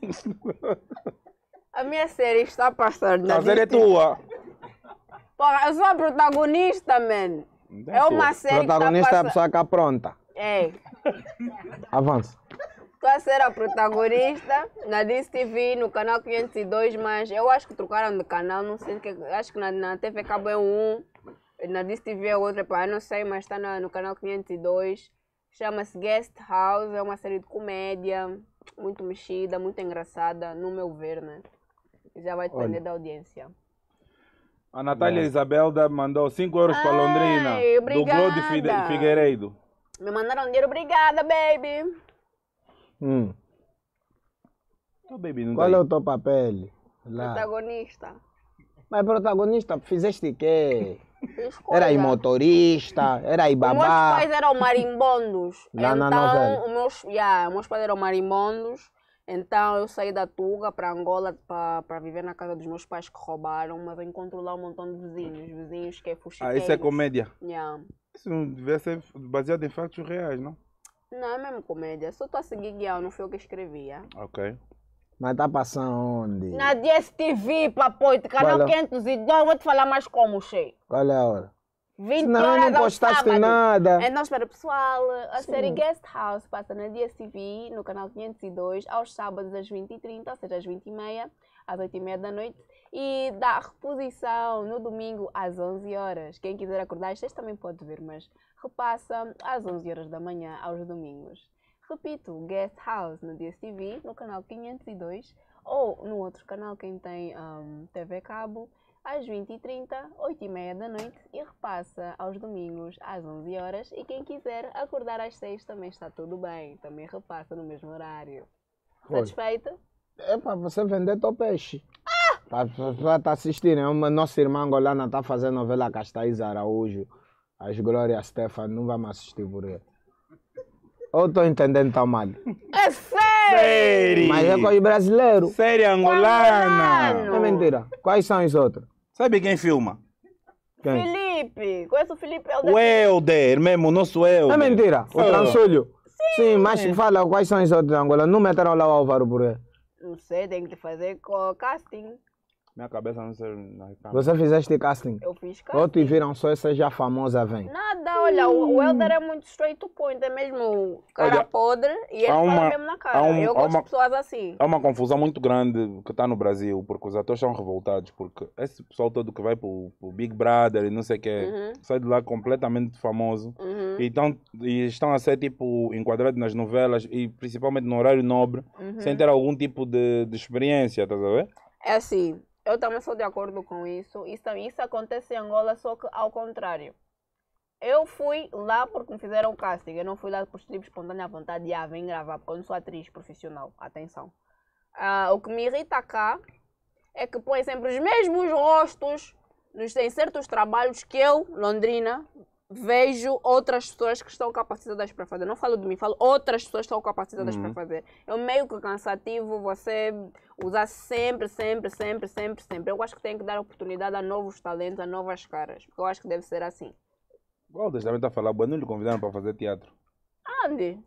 A minha série está a passar na A série é Disney. tua. Porra, eu sou a protagonista, man. É uma série Protagonista que é a está a pessoa que apronta. É. Avança. Estou a ser a protagonista na D S T V, no canal quinhentos e dois, mas eu acho que trocaram de canal, não sei o que. Acho que na, na T V Cabo é um. Na D S T V é outra, pá, eu não sei, mas está no canal quinhentos e dois. Chama-se Guest House, é uma série de comédia, muito mexida, muito engraçada, no meu ver, né? Já vai depender Olha. da audiência. A Natália Isabelda mandou cinco euros para Ai, Londrina. Do obrigada. Glódio Fide- Figueiredo. Me mandaram dinheiro, obrigada, baby. Hum. Oh, baby, não Qual tá é aí. o teu papel? Lá. Protagonista. Mas protagonista, fizeste quê? Fiz Era aí coisa. motorista, era aí Os meus babá. pais eram marimbondos. Lá na então, novela. os meus, yeah, os meus pais eram marimbondos. Então, eu saí da Tuga para Angola para viver na casa dos meus pais que roubaram. Mas eu encontro lá um montão de vizinhos. Vizinhos que é fuxiqueiros. Ah, isso é comédia. Yeah. Isso não devia ser baseado em factos reais, não? Não, é mesmo comédia. Só estou a seguir guião, não foi eu que escrevia. Ok. Mas tá passando onde? Na D S T V, papoito, canal Qual é? quinhentos e dois, vou te falar mais como, cheio. Qual é a hora? vinte Não, horas não ao postaste sábado. nada. Então, espera, pessoal, a série Guest House passa na D S T V, no canal quinhentos e dois, aos sábados às vinte e trinta, ou seja, às vinte e meia, às oito e meia da noite, e dá reposição no domingo às onze horas. Quem quiser acordar às seis também pode ver, mas repassa às onze horas da manhã, aos domingos. Repito, Guest House na D S T V, no canal quinhentos e dois, ou no outro canal, quem tem um, T V Cabo, às vinte e trinta, oito e meia da noite, e repassa aos domingos às onze horas. E quem quiser acordar às seis também está tudo bem, também repassa no mesmo horário. Olha. Satisfeita? É para você vender teu peixe. Para estar tá assistindo. É uma nossa irmã angolana está fazendo novela Castais Araújo. As Glórias Stefan, não vamos assistir por ele. Ou estou entendendo tão mal? É sério! Série! Mas é coisa brasileiro. Série angolana! Angolano! É mentira. Quais são os outros? Sabe quem filma? Quem? Felipe! Conhece o Felipe? É o O daqui. Helder, mesmo, o nosso Helder. É mentira. O Ah. Transulho. Sim, mas fala quais são os outros de Angola. Não meteram lá o Álvaro por ele. Não sei, tem que fazer co- casting. Minha cabeça não serve na câmera. Você fizeste casting. Eu fiz casting. Ou te viram só essa já famosa vem. Nada, olha, o, o Helder é muito straight to point, é mesmo cara Olha, podre e ele há uma- fala mesmo na cara. há um- eu há gosto uma- de pessoas assim. Há uma confusão muito grande que está no Brasil, porque os atores estão revoltados, porque esse pessoal todo que vai para o Big Brother e não sei o que, Uhum. sai de lá completamente famoso. Uhum, E, tão, e estão a ser tipo enquadrados nas novelas e principalmente no horário nobre, uhum. sem ter algum tipo de, de experiência, estás a ver? É assim, eu também sou de acordo com isso. Isso, isso acontece em Angola, só que ao contrário. Eu fui lá porque me fizeram casting. Eu não fui lá por livre espontânea vontade de ah, vem gravar, porque eu não sou atriz profissional. Atenção. Ah, o que me irrita cá é que põe sempre os mesmos rostos nos, em certos trabalhos que eu, Londrina, vejo outras pessoas que estão capacitadas para fazer. Não falo de mim, falo outras pessoas que estão capacitadas Uhum. para fazer. É meio que cansativo você usar sempre, sempre, sempre, sempre, sempre. Eu acho que tem que dar oportunidade a novos talentos, a novas caras. Porque eu acho que deve ser assim. O Helder também está a falar, boa, não lhe convidaram para fazer teatro. Ande.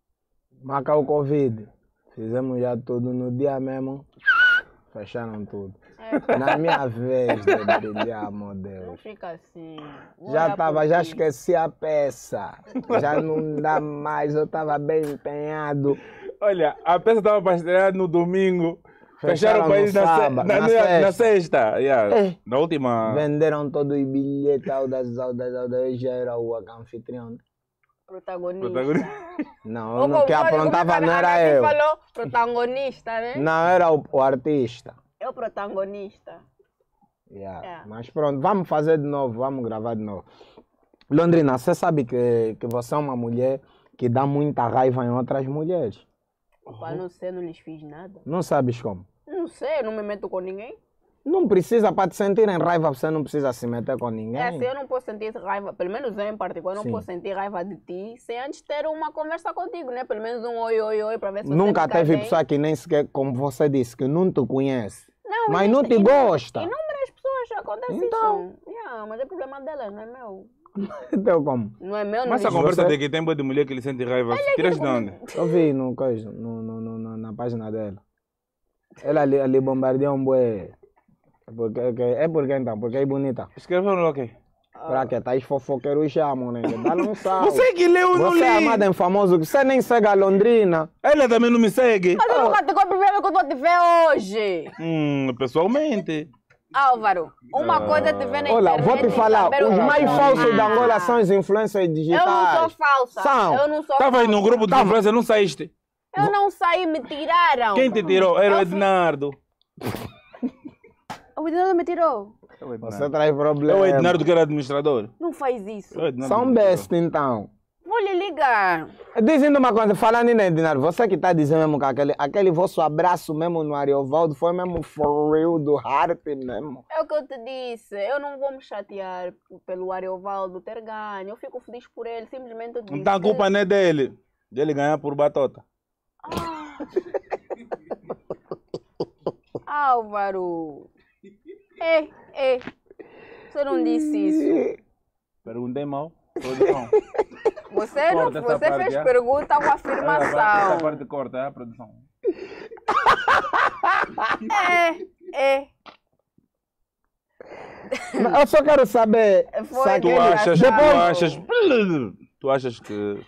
Marca o Covid. Fizemos já tudo no dia mesmo. Fecharam tudo. É, Na minha vez de brilhar, meu não Deus. fica assim. Vou Já olhar tava, por já ti. esqueci a peça. Já não dá mais, eu tava bem empenhado. Olha, a peça estava para estrear no domingo, Fecharam fecharam o país no na, se- sábado, na, na na- sexta. na sexta. Yeah. É. Na última. Venderam todos os bilhetes, audas, audas, audas. Eu já era o anfitrião. Protagonista. Protagonista. Não, Ou eu não, como que foi- aprontava como não a era Nath eu. falou, protagonista, né? Não, era o, o artista. É o protagonista. Yeah. É. Mas pronto, vamos fazer de novo, vamos gravar de novo. Londrina, você sabe que, que você é uma mulher que dá muita raiva em outras mulheres. Para não ser, não lhes fiz nada. Não sabes como? Não sei, eu não me meto com ninguém. Não precisa, para te sentirem raiva, você não precisa se meter com ninguém. É assim, eu não posso sentir raiva, pelo menos eu em particular, eu não Sim. posso sentir raiva de ti sem antes ter uma conversa contigo, né? Pelo menos um oi, oi, oi, para ver se você Nunca fica teve bem. pessoa que nem sequer, como você disse, que não te conhece, Não, mas não te existe- gosta. Inúmeras pessoas acontece Então. isso. Yeah, mas é problema delas, não é meu. Então como? Não é meu, não Mas essa lhes- conversa Você- de que tem boa de mulher que lhe sente raiva, tiraste de onde? Eu vi no, coisa, no, no, no, no- na página dela. Ela ali, ali bombardeou um bué. É porque, que- é porque então, porque é bonita. Escreveram lá o quê? Pra que tá fofoqueiros chamam, né? Dá-lhe um salve. Você que leu, eu não Você é li. amada em famoso, que você nem segue a Londrina. Ela também não me segue. Mas eu nunca te compro primeiro que eu vou te ver hoje. Hum, pessoalmente. Álvaro, uma coisa te vê na Olha, internet vou te e falar, saber o os que mais não. falsos da Ah, Angola são os influencers digitais. Eu não sou falsa. São. Eu não sou Estava aí no falsa. grupo de influência, não saíste. Eu não saí, me tiraram. Quem te tirou? Era o Eu fui- Ednardo. O Ednardo me tirou. É o Ednardo. Você traz É o problema. Ednardo que era administrador. Não faz isso. É o Ednardo São que me tirou. best, então. Vou lhe ligar. Dizendo uma coisa, falando em Ednardo, você que está dizendo mesmo que aquele, aquele vosso abraço mesmo no Ariovaldo foi mesmo for real do heart mesmo. É o que eu te disse. Eu não vou me chatear pelo Ariovaldo ter ganho. Eu fico feliz por ele. Simplesmente eu disse. Então a culpa não é dele. Dele ganhar por batota. Álvaro. É, é. Você não disse isso. Perguntei mal. Produção. Você, não, Corta essa você parte, fez é? pergunta com Essa afirmação. parte corta, é a produção. É, é. Eu só quero saber Foi se Tu Aquele achas, tu engraçado. achas, tu achas que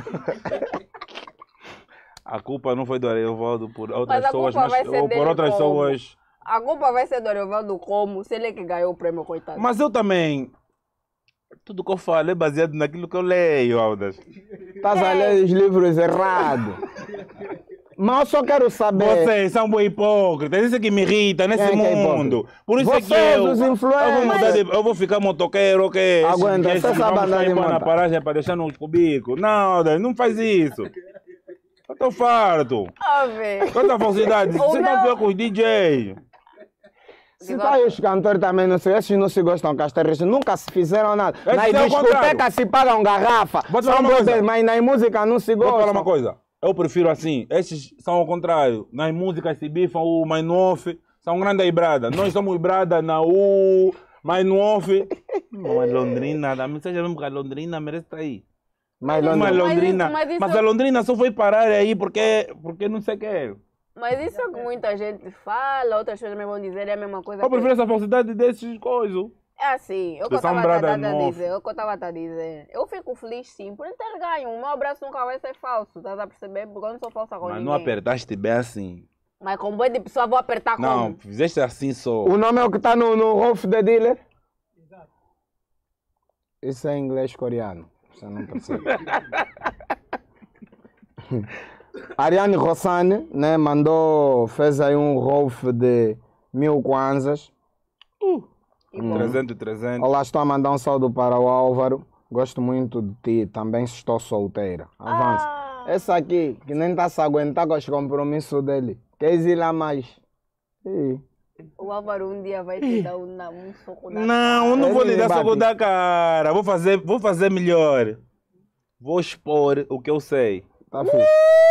a culpa não foi do Ariovaldo por outras Mas a pessoas, culpa vai mas, ser ou por dele outras como? pessoas. A culpa vai ser do Ariovaldo como? Se ele é que ganhou o prêmio, coitado. Mas eu também, tudo que eu falo é baseado naquilo que eu leio, Aldas. estás a ler os livros errados. Mas eu só quero saber. Vocês são bem hipócritas, isso é que me irrita nesse Quem é que é mundo. Por isso é que Vocês, eu, os eu, vou influencers. mudar de, eu vou ficar motoqueiro, ok? Aguenta, Esses- você esses sabe vamos andar de sair na moto. paragem para deixar nos cubículos. Não, Aldas, não faz isso. Eu tô farto. A ver. Quanta falsidade, O você não meu- vê com os D J. Se tá aí os cantores também, não sei, esses não se gostam com as terras, nunca se fizeram nada. Esse Nas é o discotecas contrário. se pagam garrafa, Vou te são falar uma brothers, coisa. mas nas músicas não se Vou falar uma gostam. coisa. Eu prefiro assim. Esses são ao contrário. Nas músicas se bifam o mais no off. São grandes aí, brada. Nós somos brada na U, mais no off. Não é Londrina. A mensagem mesmo que a Londrina merece estar aí. Mas Mas, Londrina, mas Londrina. isso- mas isso- Mas a Londrina só foi parar aí porque, porque não sei o que. Mas isso é o que muita gente fala, outras pessoas também vão dizer, é a mesma coisa. Eu que- prefiro essa falsidade desses coisas. É assim, eu que De eu tava São Brada a novo. dizer, eu que eu tava a dizer. Eu fico feliz sim, por ele ter ganho. O meu abraço nunca vai ser falso, estás a perceber? Porque eu não sou falsa com Mas ninguém. não apertaste bem assim. Mas com boi de pessoa vou apertar Não, como? fizeste assim só. o nome é o que está no, no Rolf the Dealer? Isso é inglês coreano, você não percebe. Ariane Rossane, né, mandou, fez aí um Rolf de mil kwanzas. E bom. trezentos, trezentos. Olá, estou a mandar um saúdo para o Álvaro. Gosto muito de ti, também estou solteira. Avança. Ah, Essa aqui, que nem está se aguentar com os compromissos dele. Quer ir lá mais? Ih. o Álvaro um dia vai te dar um, um soco na Não, eu não vou Ele lhe dar bate. soco da cara. Vou fazer, vou fazer melhor. Vou expor o que eu sei. Tá fixe.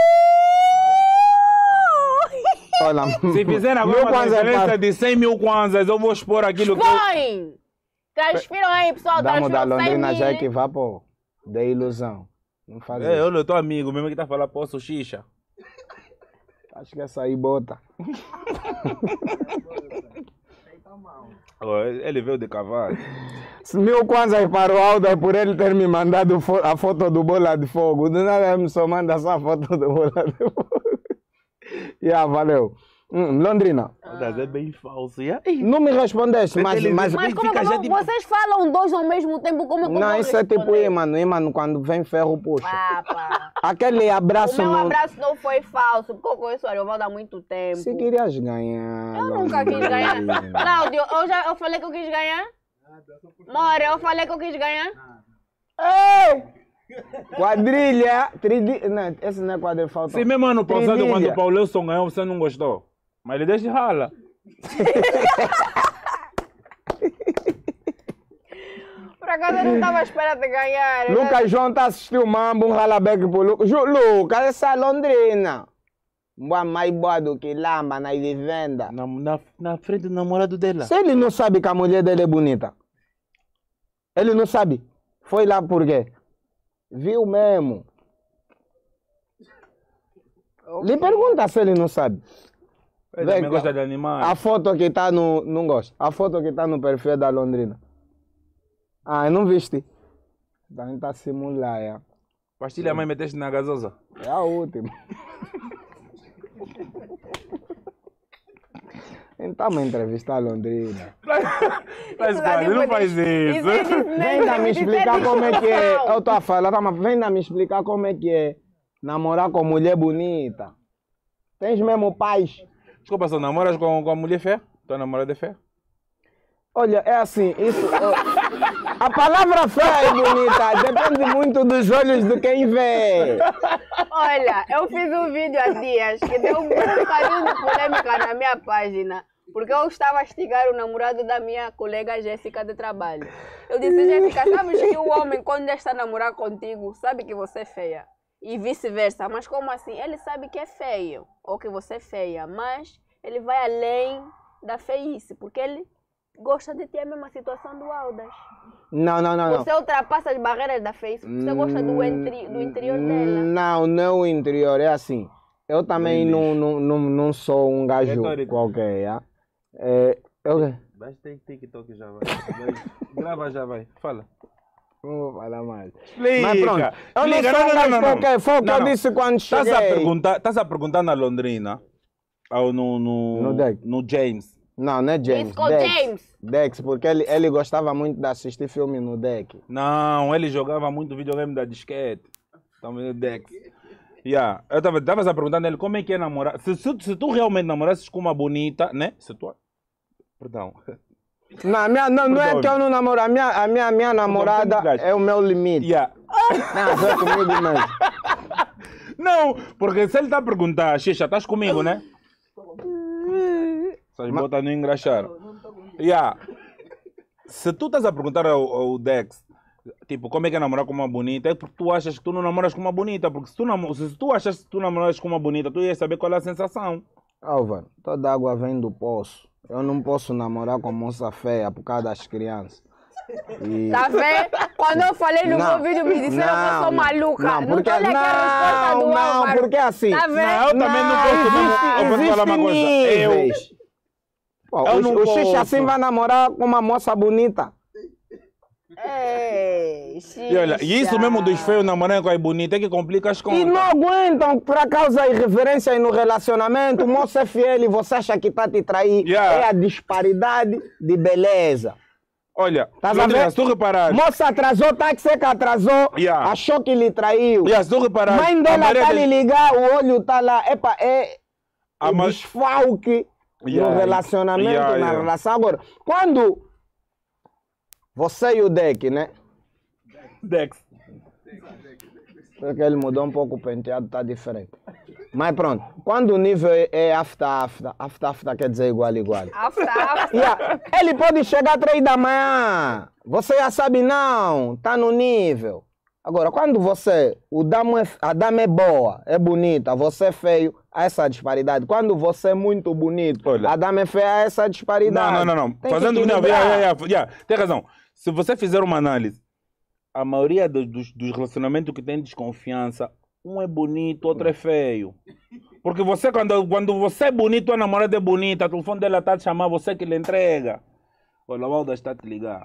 Olha, Se fizer agora mil uma kwanzas transferência para- de cem mil kwanzas, eu vou expor aquilo que eu... Põe! Transfiram aí, pessoal, Damos da transfiram cem Londrina já é que mil. vá pô. Da ilusão. Não faz É, isso. olha, eu tô amigo mesmo que tá falando, posso xixa. Acho que essa aí bota. Ó, ele veio de cavalo. Mil kwanzas para o Aldo é por ele ter me mandado fo- a foto do bola de fogo. Do nada ele me só manda só a foto do bola de fogo. Yeah, valeu. Hum, Londrina, Mas é bem falso. E aí? não me respondeste, mas... Ele- mas... Mas como Fica já não, tipo- vocês falam dois ao mesmo tempo, como é que eu Não, vou isso é tipo responder? imã, imã, quando vem ferro, puxa. Ah, pá. Aquele O abraço meu no... abraço não foi falso, porque eu conheço o Ariovaldo há muito tempo. Se querias ganhar... Eu nunca quis ganhar. Londrina. Cláudio, eu, já, eu falei que eu quis ganhar? More, eu falei que eu quis ganhar? Ei! Quadrilha, tridi... Não, esse não é quadrilha, falta. Se mesmo ano passado, Trilha. quando o Paulilson ganhou, você não gostou. Mas ele deixa rala. Por acaso eu não estava à espera de ganhar. eu Lucas João tá assistindo o Mambo, um ralabeque pro Lucas. Ju- Lucas, essa é Londrina. Boa mais boa do que lamba na vivenda. Na, na, na frente do namorado dela. Se ele não sabe que a mulher dele é bonita, ele não sabe. Foi lá por quê? Viu mesmo. Lhe pergunta se ele não sabe. Ele Vem também cá. gosta de animais. A foto que tá no... Não gosto. A foto que tá no perfil da Londrina. Ah, não viste? Também tá simular, é. Pastilha, mãe, meteste na gasosa. É a última. Então me entrevistar a Londrina. Mas, cara, não faz isso. Venha me explicar como é que é. Eu estou a falar, tá, mas venha me explicar como é que é namorar com mulher bonita. Tens mesmo paz? Desculpa, só namoras com, com a mulher feia? Tua namorada é feia? Olha, é assim, isso. eu- A palavra feia é bonita, depende muito dos olhos de quem vê. Olha, eu fiz um vídeo há dias que deu um bocadinho de polêmica na minha página, porque eu estava a estigar o namorado da minha colega Jéssica de trabalho. Eu disse, Jéssica, sabes que o homem, quando já está a namorar contigo, sabe que você é feia? E vice-versa. Mas como assim? Ele sabe que é feio, ou que você é feia, mas ele vai além da feice, porque ele gosta de ter a mesma situação do Aldas. Não, não, não, não. Você ultrapassa as barreiras da face, você gosta do, interi do interior dela. Não, não é o interior, é assim. Eu também não, não, não, não sou um gajo Retórico. qualquer, já. É, eu Vai ter TikTok já vai. vai. Grava já vai. Fala. não vou falar mais. Explica. Mas pronto, eu não Explica. sou um gajo não, qualquer, foi o que Não, eu não. disse quando Estás a cheguei. perguntar, estás a perguntar na Londrina ou no no, No deck. no James? Não, não é James. Disco Dex. James. Dex, porque ele, ele gostava muito de assistir filme no deck. Não, ele jogava muito videogame da disquete. Também o Dex. Yeah. Eu estava estavas a perguntar nele como é que é namorar. Se, se, se tu realmente namorasses com uma bonita, né? Se tu... Perdão. Não, a minha, não, não é Perdão. que eu não namoro. A minha, a minha, minha namorada gajo. é o meu limite. Yeah. Não, é comigo mesmo. Não, porque se ele está a perguntar, Xixa, estás comigo, né? Essas botas não engraxaram. Yeah. Se tu estás a perguntar ao, ao Dex, tipo, como é que é namorar com uma bonita, é porque tu achas que tu não namoras com uma bonita. Porque se tu, namo se tu achas que tu namoras com uma bonita, tu ias saber qual é a sensação. Álvaro, toda água vem do poço. Eu não posso namorar com moça feia por causa das crianças. E... Tá vendo? Quando eu falei no Não, meu vídeo, me disseram que eu não, sou maluca. Não, Não, porque, tô olhando aqui a resposta não, do não, Álvaro. porque assim. Tá vendo? Não, eu também não posso. existe, eu posso falar uma existe coisa. Eu, níveis. Pô, Eu o, não o Xixa posso. assim vai namorar com uma moça bonita. Ei, e olha, e isso mesmo dos feios namorando com as bonitas é que complica as contas. E não aguentam por causa de irreverência no relacionamento. O moço é fiel e você acha que está te trair. Yeah. É a disparidade de beleza. Olha, Tá Londrina, vendo? se tu reparares, Moça atrasou, táxi que atrasou, Yeah. achou que lhe traiu. yeah, se tu reparares, Mãe a dela maioria tá das- lhe ligar, o olho tá lá. Epa, é A o ma- desfalque Yeah. no relacionamento, Yeah, na yeah. relação. Agora, quando você e o Deck, né? Dex. Porque ele mudou um pouco o penteado, tá diferente. Mas pronto, quando o nível é- é after after, after after quer dizer igual igual. Afta, afta. Yeah, ele pode chegar às três da manhã. Você já sabe, não, tá no nível. Agora, quando você, o damo é, a dama é boa, é bonita, você é feio, há essa disparidade. Quando você é muito bonito, Olha. a dama é feia, há essa disparidade. Não, não, não, não. Tem que Fazendo. Não, equilibrar. yeah, yeah, yeah, yeah. Tem razão. Se você fizer uma análise, a maioria do- dos, dos relacionamentos que tem desconfiança, um é bonito, outro é feio. Porque você, quando, quando você é bonito, a namorada é bonita, o telefone dela está a te chamar, você que lhe entrega. Olha, o Alda está a te ligar.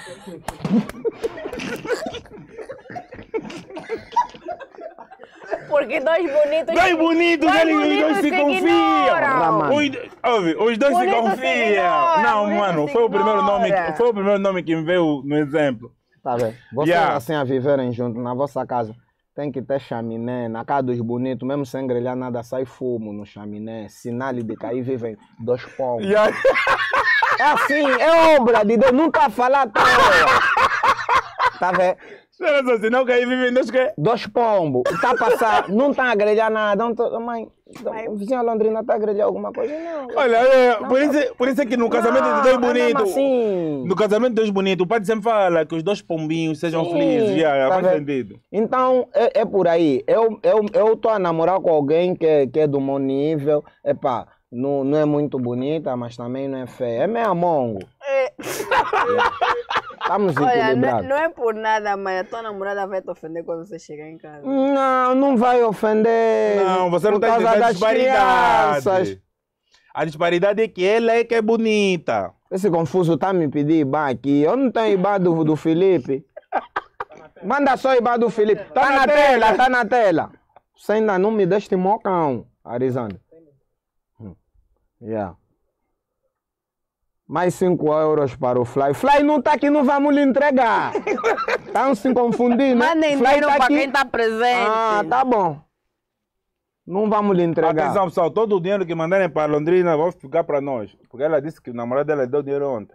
Porque dois bonitos... Dois bonitos, Dois eles os bonitos dois se se confiam. ignoram. Os, do- ouve, os dois se Bonito se confiam. ignora, Não, bonito mano, se foi o, primeiro nome, ignora. foi o primeiro nome que me veio no exemplo. Tá vendo? Vocês Yeah. assim a viverem juntos na vossa casa, tem que ter chaminé. Na casa dos bonitos, mesmo sem grelhar nada, sai fumo no chaminé. Sinal de cair, vivem dois pombos. Yeah. É assim, é obra de Deus, não tá a falar à toa. Tá vendo? Será só, senão que aí vivem dois que... Dois pombos, tá a passar, não tá a grelhar nada. Não tá, mãe, o vizinho Londrina tá a grelhar alguma coisa? Não. Olha, é, por, isso, por isso é que no casamento Não, de dois é mesmo bonitos, assim. no casamento de dois bonitos, o pai sempre fala que os dois pombinhos sejam Sim, felizes. Yeah, tá faz vendo? sentido. Então, é, é por aí. Eu, eu, eu tô a namorar com alguém que, que é do meu nível. Epá, não, não é muito bonita, mas também não é feia. É meio mongo. É. Estamos Olha, não, é- equilibrados. não é por nada, mas a tua namorada vai te ofender quando você chegar em casa. Não, não vai ofender. Não, você não por está causa entendendo a das disparidade. crianças. A disparidade é que ela é que é bonita. Esse confuso tá me pedindo Ibá aqui. Eu não tenho Ibá do, do Felipe. Manda só Ibá do Felipe. Tá, Tá na, na tela, tela. tá na tela. Você ainda não me deste mocão, Arizona. Hum. Yeah. Mais cinco euros para o Fly. Fly não está aqui, não vamos lhe entregar. Estão se confundindo, né? Mandem Fly dinheiro tá para aqui. quem está presente. Ah, tá bom. Não vamos lhe entregar. Atenção, pessoal, todo o dinheiro que mandarem para Londrina vai ficar para nós. Porque ela disse que o namorado dela deu dinheiro ontem.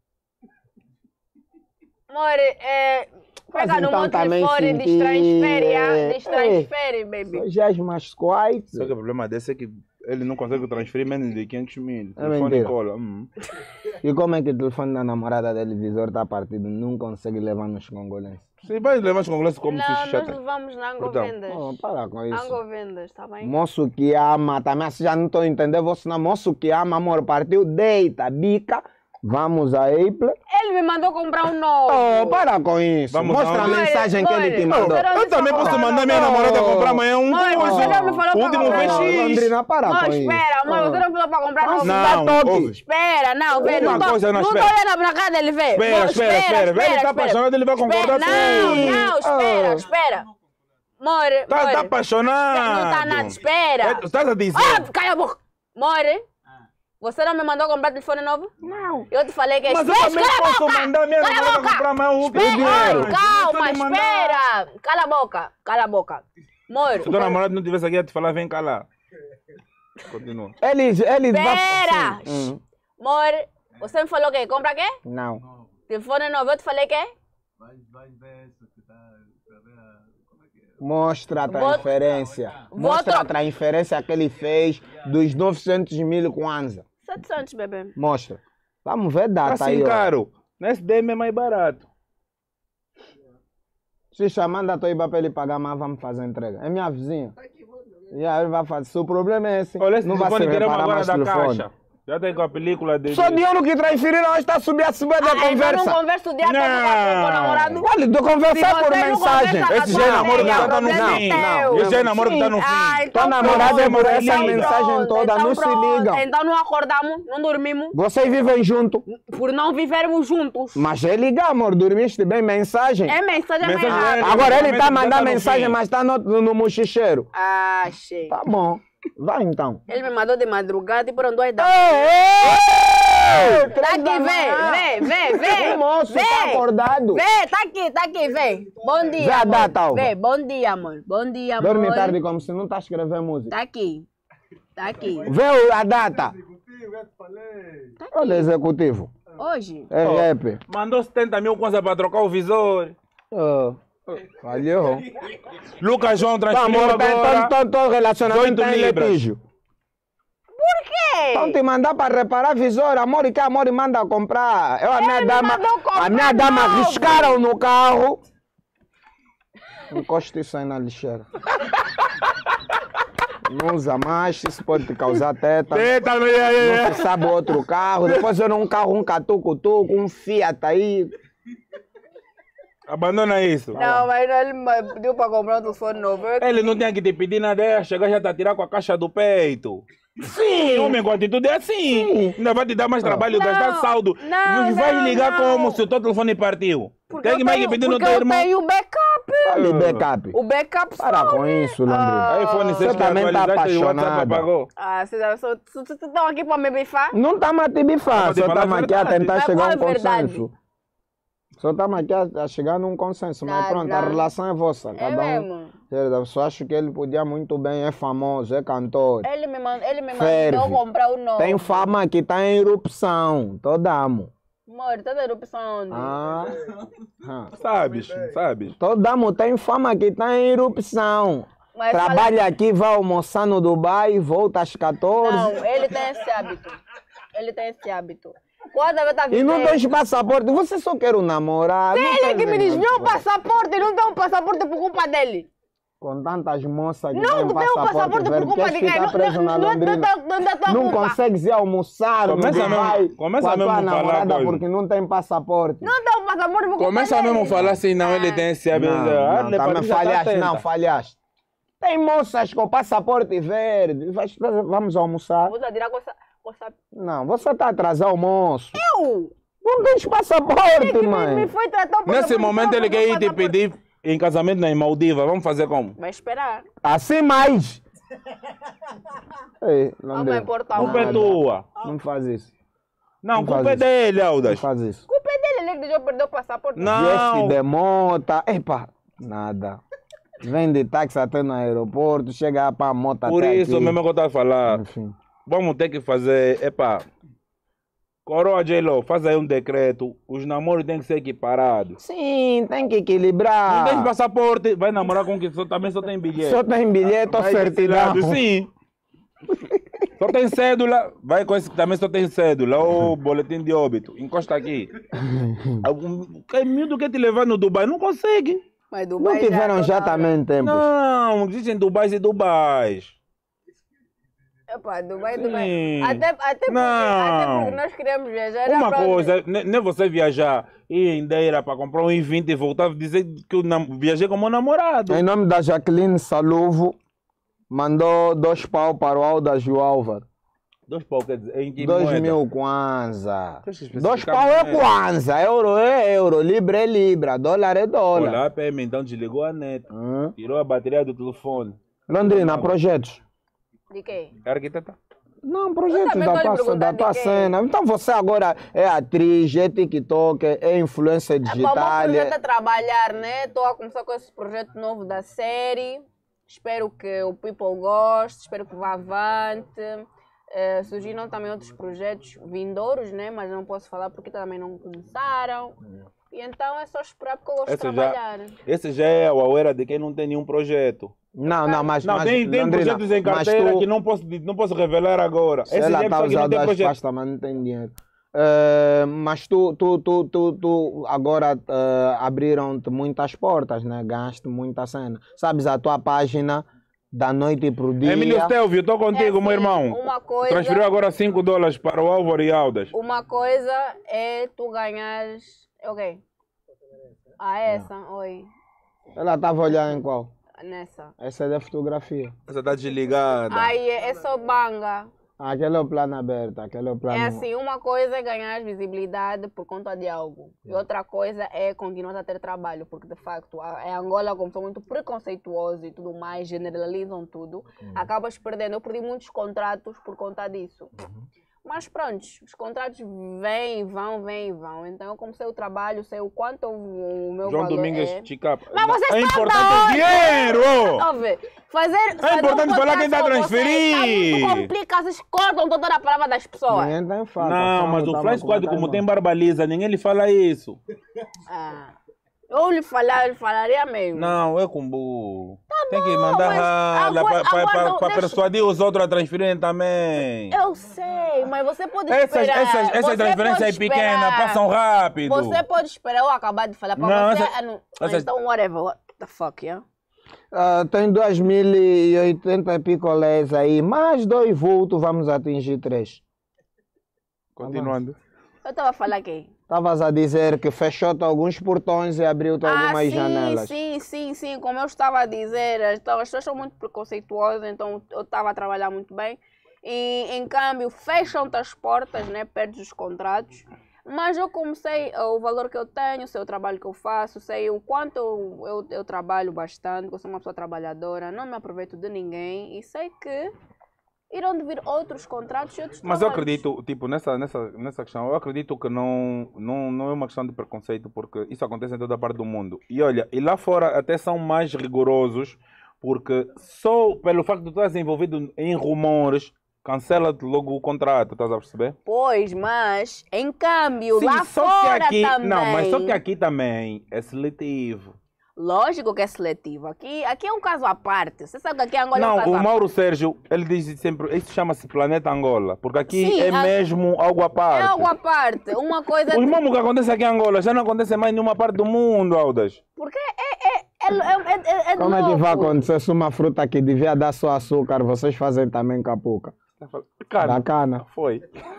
Amor, é... Mas Pega no então meu também telefone, senti, destransfere, é, ah, destransfere, baby. Já és mais quite. Só que o problema desse é que ele não consegue transferir menos de quinhentos mil. É Telefone mentira. cola. Hum. E como é que o telefone da namorada dele, visor, está partido? Não consegue levar nos congolenses. Você vai levar os congolês como Não, se nós chata. levamos na Então. Angovendas. Oh, para com isso. Angovendas, tá bem? Moço que ama, também assim já não estou entendendo. Você não, moço que ama, amor, partiu, deita, bica. Vamos a Apple. Ele me mandou comprar um novo. Oh, para com isso. Vamos Mostra a aonde? mensagem que ele te Mãe, mandou. mãe, Eu também posso Não, mandar não, minha não. namorada comprar amanhã um. Mãe, coisa. você não me falou O pra último comprar foi novo. X. Londrina, para Não, com isso. espera, amor, você não me falou pra comprar novo. Não, ouve. Espera, não, vê, Uma não tô, coisa, não, não tô espera. olhando pra cá dele, vê. Espera, Amor, espera, espera. Vê, ele tá apaixonado, ele vai concordar Espera, com Não, ele. não, espera, Oh. espera. Amor, Tá, amor. tá apaixonado. Não tá nada, espera. Você tá a dizer? Ah, cala a boca. Amor, você não me mandou comprar telefone novo? Não. Eu te falei que... Mas eu Espera, também cala a posso boca. mandar minha Cala a namorada boca. comprar amanhã um. Espera, dinheiro. ai, calma, Deixa eu lhe mandar. espera. Cala a boca, cala a boca. Amor, Se o teu namorado não tivesse aqui, ia te falar, vem cá lá. Continua. Ele, ele espera. vai... Hum, Amor, você me falou que compra quê? não. Telefone novo, eu te falei que? Vai, vai ver isso que tá pra ver a... Como é que é? Mostra a Vou- transferência. Vou Mostra tro- a transferência que ele fez dos novecentos mil Kwanza. setecentos, bebê. Mostra. Vamos ver data Assim, aí. ó. caro. Nesse D M é mais barato. Se chamar da Toiba para ele pagar, mas vamos fazer a entrega. É minha vizinha. E aí ele vai fazer. Se o problema é esse, Olha, esse não vai se telefone tiramos reparar agora mais da telefone. caixa. Já tem com a película de... Só dinheiro que transferiram, hoje está a subir a subir da Ah, então conversa. não conversa o dia todo Não. com o namorado? Olha, de conversar Se por você não mensagem. conversa Esse já é com namoro que ela, já tá no problema fim. é teu. Esse já é namoro que tá no Ah, fim. então Tua namorada é por pronto, essa então mensagem pronto, toda, então não se pronto. ligam. Então não acordamos, não dormimos, Vocês vivem junto. por não vivermos juntos. Mas é ligar, amor. Dormiste bem? Mensagem? É mensagem Mensagem mais rápida. é- Agora ele Realmente está já mandando tá no mensagem, fim. mas está no, no, no mochicheiro. Ah, achei. Tá bom. Vai então. Ele me mandou de madrugada e por duas da Ei, Tá aqui, vê, vê, vê, vê. O moço Vê. está acordado. Vê, tá aqui, tá aqui, vê. Bom dia, Já amor. dá, Talva. Vê, bom dia, amor. Bom dia, amor. Dorme tarde como se não está a escrever música. Tá aqui. Tá aqui. Vê o- a data. Executivo, eu te falei. Olha, executivo. Hoje? É Oh. rap. Mandou setenta mil coisas para trocar o visor. Oh. Falhou. Lucas João Tá, transferiu amor, tá, agora. então, então, então, relacionamento dezoito tá em libras. litígio. Por quê? Então te mandar para reparar visor, amor, e que amor manda comprar. Eu, a minha me dama, mandou comprar a minha dama novo. riscaram no carro. Encosta isso aí na lixeira. Não usa mais, isso pode te causar teta. Eita, não ia, ia, ia. Não se sabe outro carro. Depois era um carro, um catucutuco, um Fiat aí. Abandona isso. Não, mas ele me pediu para comprar um telefone novo. Eu- Ele não tinha que te pedir nada, chegar já tá a tirar com a caixa do peito. Sim, homem com atitude é assim. Ainda vai te dar mais trabalho, Não, gastar saldo. não, Vai não, ligar não. como se o teu telefone partiu. Porque Tem que eu mais que tenho- pedir no porque teu eu irmão. tenho o backup. Olha o backup. O backup Para some. com isso, Londrina. Ah. iPhone seis Você também tá atualizaste e o WhatsApp apaixonada. apagou. Ah, vocês só- só- só estão aqui para me bifar? Não estamos a te bifar, Pode só falar a estamos aqui a verdade. tentar Mas chegar a qual um é a verdade? consenso. Só estamos aqui a, a chegar num consenso, mas Não, pronto, a não. relação é vossa. É Cada um. mesmo. Eu só acho que ele podia muito bem, é famoso, é cantor. Ele me, mand... ele me Ferve. mandou comprar o novo. Tem fama que está em erupção, toda amo. Amor, tá da erupção onde? Ah. Ah. Sabes, sabes. Toda amo tem fama que está em erupção. Mas Trabalha aqui, vai almoçar no Dubai, volta às quatorze. Não, ele tem esse hábito. Ele tem esse hábito. Quando a tá E não vivendo- tens passaporte, você só quer um namorado. não Ele tem que me vergonha. desviou o passaporte, não tem um passaporte por culpa dele. Com tantas moças que Não têm tem um passaporte por verde, culpa queres de quem? ficar Não, preso na não, não, Londrina. não, não, não, não, Não culpa. consegues ir almoçar no Começa Dubai mesmo- começa com a tua mesmo a falar namorada coisa. porque não tem passaporte. Não tem um passaporte por culpa Começa dele. mesmo a falar assim, não, ele tem esse hábito. Não, Ah, não, ele também parece que já tá falhaste, não, atenta. falhaste. Tem moças com passaporte verde. Vai- Vamos almoçar? Vou tirar com essa... Com essa... Não, você está atrasado almoço. Eu? Não tens passaporte, Me, me mãe. foi tratar o Nesse passaporte, momento só ele porque quer ir o te passaporte- pedir em casamento na Maldiva. Vamos fazer como? Vai esperar. Assim mais. Ei, Vamos Londrina, importar Não um. nada. perdoa. Não faz isso. Não, Não culpa faz é isso. dele, Não Aldas. faz isso. Culpa é dele, ele é que deixou perder o passaporte. Não. Vieste de mota. Epa, nada. Vem de táxi até no aeroporto, chega para a moto Por até isso aqui. mesmo que eu estava a falar. Enfim. Vamos ter que fazer, epá, Coroa J-Lo, faz aí um decreto, os namoros têm que ser equiparados. Sim, tem que Não tem equilibrar. passaporte, vai namorar com quem só, também só tem bilhete. Só tem bilhete ou Vai certidão. destilado, sim. Só tem cédula, vai com esse que também só tem cédula, ou boletim de óbito, encosta aqui. O miúdo quer te levar no Dubai, não consegue. Mas Não Dubai tiveram já toda hora. também tempos. Não, existem Dubais e Dubais. Epá, Dubai, Sim. Dubai. Até, até, porque, Não. até porque nós queremos viajar. Uma pra onde? coisa, ne- nem você viajar ir em Deira para comprar um i vinte e voltar a dizer que eu nam- viajei como namorado. Em nome da Jaqueline Saluvo, mandou dois pau para o Alda Álvaro. Dois pau, quer dizer, em que Dois moeda? mil kwanza. Deixa eu especificar Dois pau é moeda. kwanza. Euro é euro. Libra é libra. Dólar é dólar. Olha, a P M então desligou a net, Hum. tirou a bateria do telefone. Londrina, projetos. De quê? É arquiteta? Não, projetos também da tô lhe tua, perguntando da de tua quem? cena. Então você agora é atriz, é TikTok, é influencer Epá, o meu digital. projeto é trabalhar, né? Estou a começar com esse projeto novo da série. Espero que o people goste, espero que vá avante. Eh, surgiram também outros projetos vindouros, né? Mas não posso falar porque também não começaram. E então é só esperar porque eu gosto Essa de já- trabalhar. Esse já é a Auera de quem não tem nenhum projeto. Não, não, mas, Não, mas tem, tem Londrina, projetos em mas carteira tu- que não posso, não posso revelar agora. Se Esse ela já é está pessoa que não usando tem as projeto. pastas, mas não tem dinheiro. Eh, mas tu, tu, tu, tu, tu agora eh, abriram-te muitas portas, né? Ganhaste muita cena. Sabes, a tua página da noite pro dia. Emílio Stelvio, estou contigo, É meu assim, irmão. uma coisa- Transferiu agora cinco dólares para o Álvaro e Aldas. Uma coisa é tu ganhares. Ok. Ah, essa? Oi. Ela estava olhando em qual? Nessa. Essa é da fotografia. Essa está desligada. Aí é só banga. Ah, aquele é o plano aberto, aquele é o plano... É assim, uma coisa é ganhar visibilidade por conta de algo. E outra coisa é continuar a ter trabalho, porque de facto a, a Angola, como são muito preconceituosos e tudo mais, generalizam tudo, acabas perdendo. Eu perdi muitos contratos por conta disso. Mas pronto, os contratos vêm e vão, vêm e vão. Então eu comecei o trabalho, sei o quanto o, o meu João valor Domingues é. Chicapa. Mas vocês É estão importante da o onde? dinheiro! Ó, vê, fazer, fazer importante um falar quem tá a podcast com vocês transferir. Tá muito complicado, vocês cortam toda a palavra das pessoas. Ninguém tem faca. Não, Frango mas o tava Fly com Squad, a como mão. tem barbaliza, ninguém lhe fala isso. Ah, eu lhe falar, eu falaria mesmo. Não, é com burro. Tem que mandar mas rala agora- para agora não, deixa- persuadir os outros a transferirem também. Eu sei, mas você pode Essas, esperar. essas, essas Você transferências pode aí pequenas esperar. passam rápido. Você pode esperar eu acabar de falar para Não, você. essa- ah, não. essas- Então, whatever. What the fuck, yeah? Ah, tem dois mil e oitenta picolés aí, mais dois vultos, vamos atingir três. Continuando. Eu estava a falar aqui. Estavas a dizer que fechou-te alguns portões e abriu-te Ah, algumas sim, janelas. sim, sim, sim. Como eu estava a dizer, então, as pessoas são muito preconceituosas, então eu estava a trabalhar muito bem. E, em câmbio, fecham-te as portas, né? Perdes os contratos. Mas eu comecei uh, o valor que eu tenho, sei o trabalho que eu faço, sei o quanto eu, eu, eu trabalho bastante, eu sou uma pessoa trabalhadora, não me aproveito de ninguém e sei que irão de vir outros contratos e outros Mas eu trabalhos. acredito, tipo, nessa, nessa, nessa questão, eu acredito que não, não, não é uma questão de preconceito, porque isso acontece em toda parte do mundo. E olha, e lá fora até são mais rigorosos, porque só pelo facto de tu estás envolvido em rumores, cancela-te logo o contrato, estás a perceber? Pois, mas em câmbio, Sim, lá só que fora aqui, também. não, mas só que aqui também é seletivo. Lógico que é seletivo. Aqui, aqui é um caso à parte. Você sabe que aqui em Angola é um Não, caso o à Mauro Sérgio, ele diz sempre, isso chama-se Planeta Angola, porque aqui Sim, é a- mesmo algo à parte. parte. É algo à parte. Uma coisa. Os mesmos que acontece aqui em Angola já não acontece mais em nenhuma parte do mundo, Aldas. Porque é, é, é, é, é, é Como é que vai louco. acontecer se uma fruta que devia dar só açúcar, vocês fazem também capuca? Cara, Bacana. foi.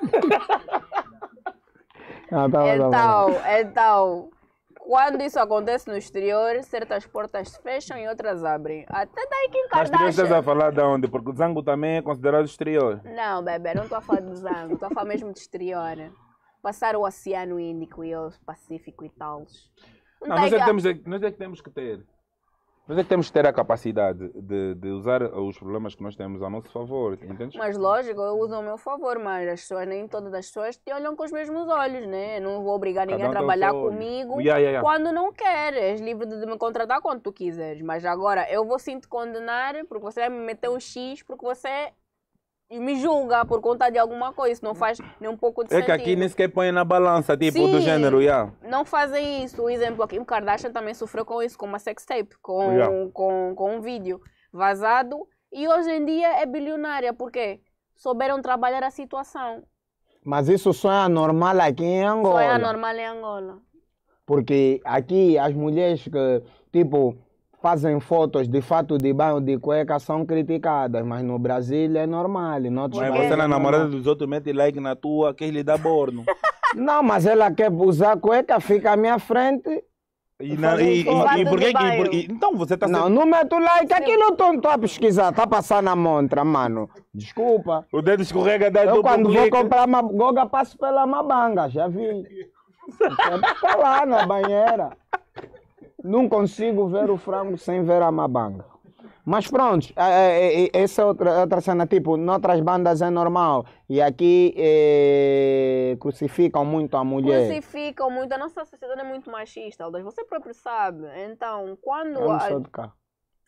Ah, tá, tá, tá, tá. Então, então, quando isso acontece no exterior, certas portas se fecham e outras abrem. Até daí que Mas tu estás a Kardashian... falar de onde? Porque o Zango também é considerado exterior. Não, bebê, não estou a falar do Zango, estou a falar mesmo de exterior. Passar o Oceano Índico e o Pacífico e tal. Não, nós é, que temos, nós é que temos que ter. Mas é que temos que ter a capacidade de, de usar os problemas que nós temos a nosso favor, entende? Mas lógico, eu uso ao meu favor, mas as pessoas, nem todas as pessoas te olham com os mesmos olhos, né? Eu não vou obrigar ninguém Cada um a tem o trabalhar seu olho. comigo Yeah, yeah, yeah. quando não quer. És livre de me contratar quando tu quiseres. Mas agora, eu vou sim te condenar porque você vai me meter um X, porque você me julga por conta de alguma coisa. Isso não faz nem um pouco de É sentido. que aqui nem sequer põe na balança, tipo, Sim. do gênero, yeah. Não fazem isso. O exemplo aqui, o Kardashian também sofreu com isso, com uma sextape, com, Yeah. com, com um vídeo vazado. E hoje em dia é bilionária, porque souberam trabalhar a situação. Mas isso só é anormal aqui em Angola. Só é anormal em Angola. Porque aqui as mulheres que, tipo, fazem fotos de fato de banho de cueca são criticadas, mas no Brasil é normal. Em outros Mas países você na é namorada normal. dos outros mete like na tua, quer lhe dar borno. Não, mas ela quer usar cueca, fica à minha frente. E, na, e, e, Fato e por que de que... bairro. por- e- então você está Não, não meto like, aquilo eu estou a pesquisar, está a passar na montra, mano. Desculpa. O dedo escorrega da Eu duplo quando vou clique. comprar uma goga, passo pela Mabanga, já vi. Está lá na banheira. Não consigo ver o frango sem ver a Mabanga. Mas pronto, é, é, é, essa é outra, outra cena, tipo, noutras bandas é normal. E aqui é, crucificam muito a mulher. Crucificam muito. A nossa sociedade é muito machista, Aldas. Você próprio sabe. Então, quando... Eu não a- sou de cá.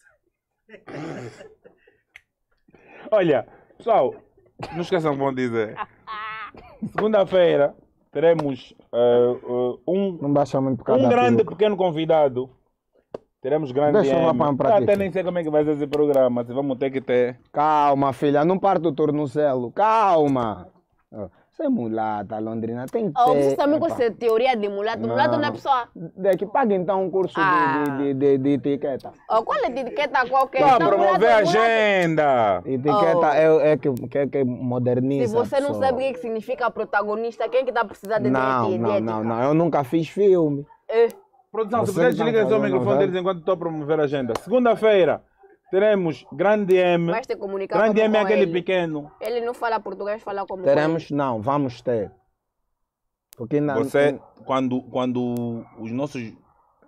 Olha, pessoal, não esqueçam o que vão dizer. Segunda-feira teremos eh, eh, um, Não baixa muito por causa um da grande peruca. pequeno convidado. Teremos grande Deixa eu M. lavar um prato Eu até aqui. nem sei como é que vai ser esse programa. Se vamos ter que ter. Calma, filha, não parte o tornozelo. Calma. Você é mulata, Londrina, tem que Oh, ter... você também com Epa. essa teoria de mulato. Mulato não é pessoa... Daqui, paga então um curso de- Ah. de, de, de, de etiqueta. Oh, qual é a etiqueta qualquer? Para Então, promover mulato, a mulato- agenda. Etiqueta Oh. é, é que, que, que Se moderniza. você a não pessoa. sabe o que que significa protagonista, quem é que está precisando de Não, de- de não, ética? não, não. Eu nunca fiz filme. É. Produção, se Você puder que tá desliga só o fazendo microfone novela. deles enquanto estou a promover a agenda. Segunda-feira teremos grande M. Vais ter que comunicar Grande como M é com aquele ele. pequeno. Ele não fala português, fala como com Teremos, não, vamos ter. Porque na, Você, quando, quando os nossos. ele.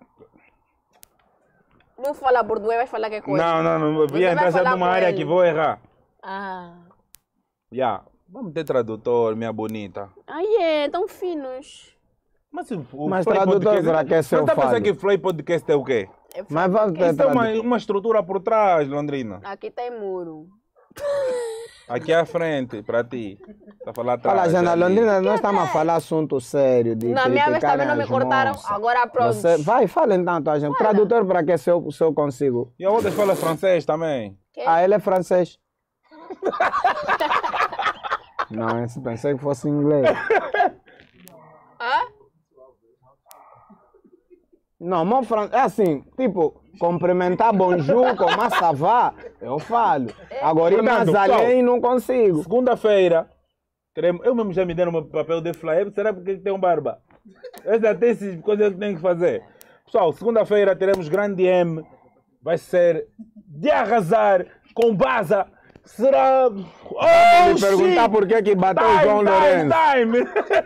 Não fala português, vais falar que coisa. Não, não, não. Você Via vai entrar falar numa com área ele. que vou errar. Ah. Yeah. Vamos ter tradutor, minha bonita. Ah, é, tão finos. Mas, o, o Mas Flow tradutor Podcast- será que é seu Mas tá pensando fado? que Flow Podcast é o quê? É Mas vamos ter Isso é uma, tradu- uma estrutura por trás, Londrina. Aqui tem muro. Aqui à frente, para ti. Tá falar atrás. Fala, Jana ali. Londrina, nós estamos a falar assunto sério. De Na minha vez também não me criticarem as cortaram, moças. agora pronto. Você, vai, fala então, tua gente. Tradutor para que se eu, se eu consigo. E a outra fala francês também. Que? Ah, ele é francês. Não, eu pensei que fosse inglês. Hã? Não, meu francês, é assim, tipo, cumprimentar bonjour, como ça va, eu falo. Agora, ir Fernando, mais tchau. além, não consigo. Segunda-feira, teremos... eu mesmo já me deram o meu papel de flyer. Será porque tem um barba? Essa tem essas coisas que tem que fazer. Pessoal, segunda-feira teremos grande M. Vai ser de arrasar com Baza. Será. Oh, Me perguntar shit! por que que bateu o Time, João Lourenço. time,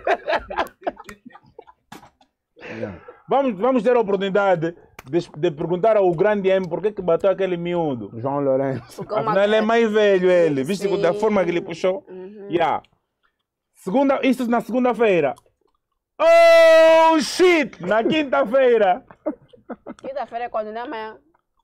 time! Vamos, vamos ter a oportunidade de, de perguntar ao grande M por que que bateu aquele miúdo. João Lourenço. Porque uma- Afinal, ele é mais velho, ele. Viste Sim. da forma que ele puxou? Uhum. Yeah. Segunda, isso na segunda-feira. Oh, shit! Na quinta-feira. Quinta-feira é quando, né, amanhã?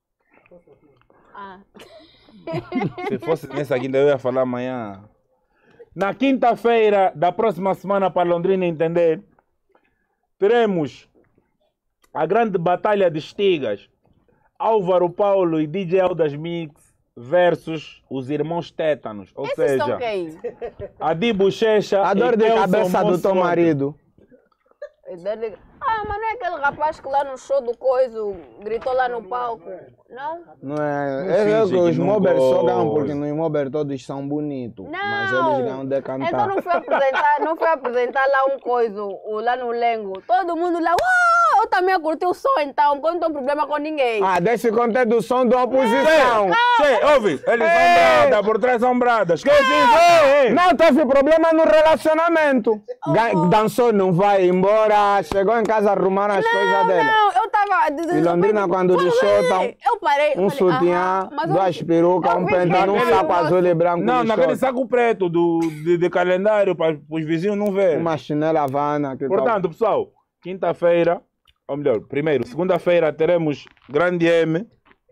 Ah. Se fosse nessa quinta, eu ia falar amanhã. Na quinta-feira da próxima semana, para Londrina entender, teremos a grande batalha de estigas. Álvaro Paulo e D J Aldas Mix versus os irmãos Tétanos. Ou Esses seja, são quem? Adi Bochecha A dor e de Nelson cabeça do teu Monsorte. marido. Ah, mas não é aquele rapaz que lá no show do Coiso gritou lá no palco? Não? Não é? Não é, é finge que que os não Mobers só ganham gosta. porque nos Mobers todos são bonitos. Mas Não. eles ganham de cantar. Então não foi apresentar, não foi apresentar lá um coiso, o- lá no Lengo. Todo mundo lá, uau, eu também a curtir o som então, porque eu não tenho problema com ninguém. Ah, deixa conter do som da oposição. Che, ouve, eles são Ei. bradas, por trás são bradas. Que isso? Ei, ei. Não teve problema no relacionamento. Ga- Dançou, não vai embora. Chegou em casa, arrumaram as coisas Não, dela. não, eu tava, Ah, de- de- E Londrina, quando lhe chutam, eu parei. um falei, sutiã, ah, mas duas eu- perucas, eu um vi pentano, um aquele saco negócio. azul e branco. Não, lhe naquele chutam. saco preto do, de, de calendário para os vizinhos não verem. Uma chinela Havana. Que Portanto, pessoal, quinta-feira, ou melhor, primeiro, segunda-feira teremos Grande M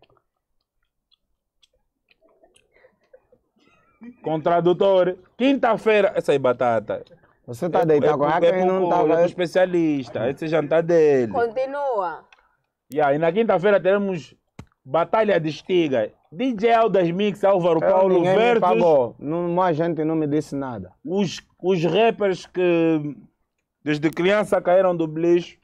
com tradutor. Quinta-feira, essa aí batata. Você tá deitado com a é, quem não pro- é pro tá. especialista, esse jantar dele. Continua. Yeah, e na quinta-feira teremos Batalha de Estiga. D J Aldas Mix, Álvaro Eu, Paulo ninguém me versus pagou. Não, a gente não me disse nada. os, os rappers que desde criança caíram do lixo.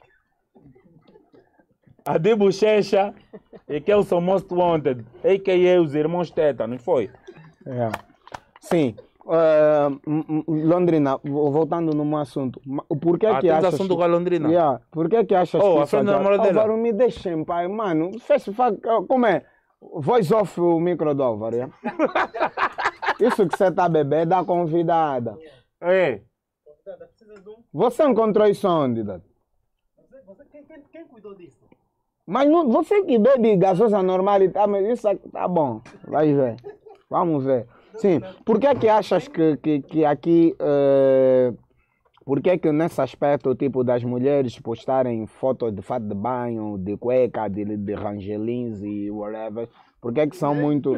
Adi Bochecha e Kelson Most Wanted, a k a os irmãos Teta, não foi? É. Sim. eh, m- m- Londrina, vo- voltando no meu assunto. ma- Por que Ah, que tens achas assunto que... com a Londrina? Yeah. Por que que achas Oh, que a isso frente da aqui- namorada dela. Álvaro, me deixa em paz, mano. Fecha, fa- como é? Voice off o micro do Álvaro, yeah? Isso que você tá bebendo dá convidada. É. Você encontrou isso onde, Dad? Você, você, quem, quem, quem cuidou disso? Mas não, você que bebe gasosa normal e tá, mas isso aqui tá bom. Vai ver. Vamos ver. Sim. Por que que achas que, que, que aqui... eh, por que que nesse aspecto, tipo, das mulheres postarem fotos de fato de banho, de cueca, de, de rangelins e whatever, por que que são muito...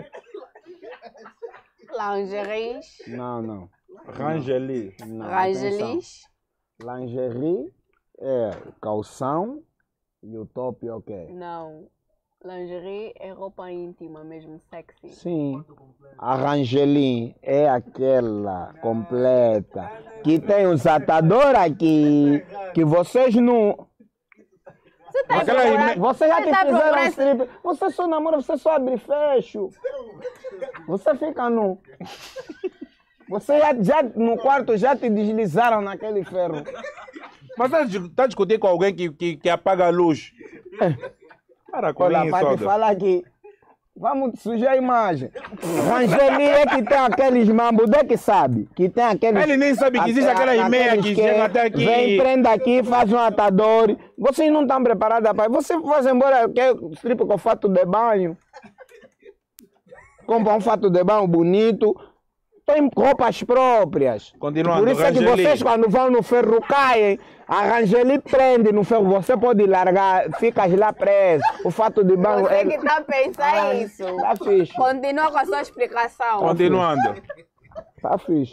Lingeries. Não, não. Rangeli. não atenção. Rangelis. Lingerie é calção e o top é o quê? Não. Lingerie é roupa íntima mesmo, sexy. Sim. A Rangelim é aquela completa que tem os atadores aqui que vocês não. Você tá Aquela procurando- ime- Você já Você te tá fizeram procurando- strip. Você só namora, você só abre e fecha. Você fica nu. Você já, já no quarto já te deslizaram naquele ferro. Mas tá, dis- tá discutindo com alguém que, que, que apaga a luz? Para com Olha, isso, para te Alda. falar aqui. Vamos sujar a imagem. Rangeli é que tem aqueles mambudé que sabe. Que tem aqueles. Ele nem sabe que existe aque- aquela e-mail aqueles que chega até aqui. Vem, prenda aqui, faz um atador. Vocês não estão preparados para. Você vai embora, quer strip com fato de banho. Compra um fato de banho bonito. Tem roupas próprias. Continuando, Por isso é que Rangeli. vocês, quando vão no ferro, caem. A Rangeli prende no ferro. Você pode largar, ficas lá preso. O fato de banho. Você é- que tá a pensar Ah, isso. Tá fixe. Continua com a sua explicação. Continuando. Tá fixe.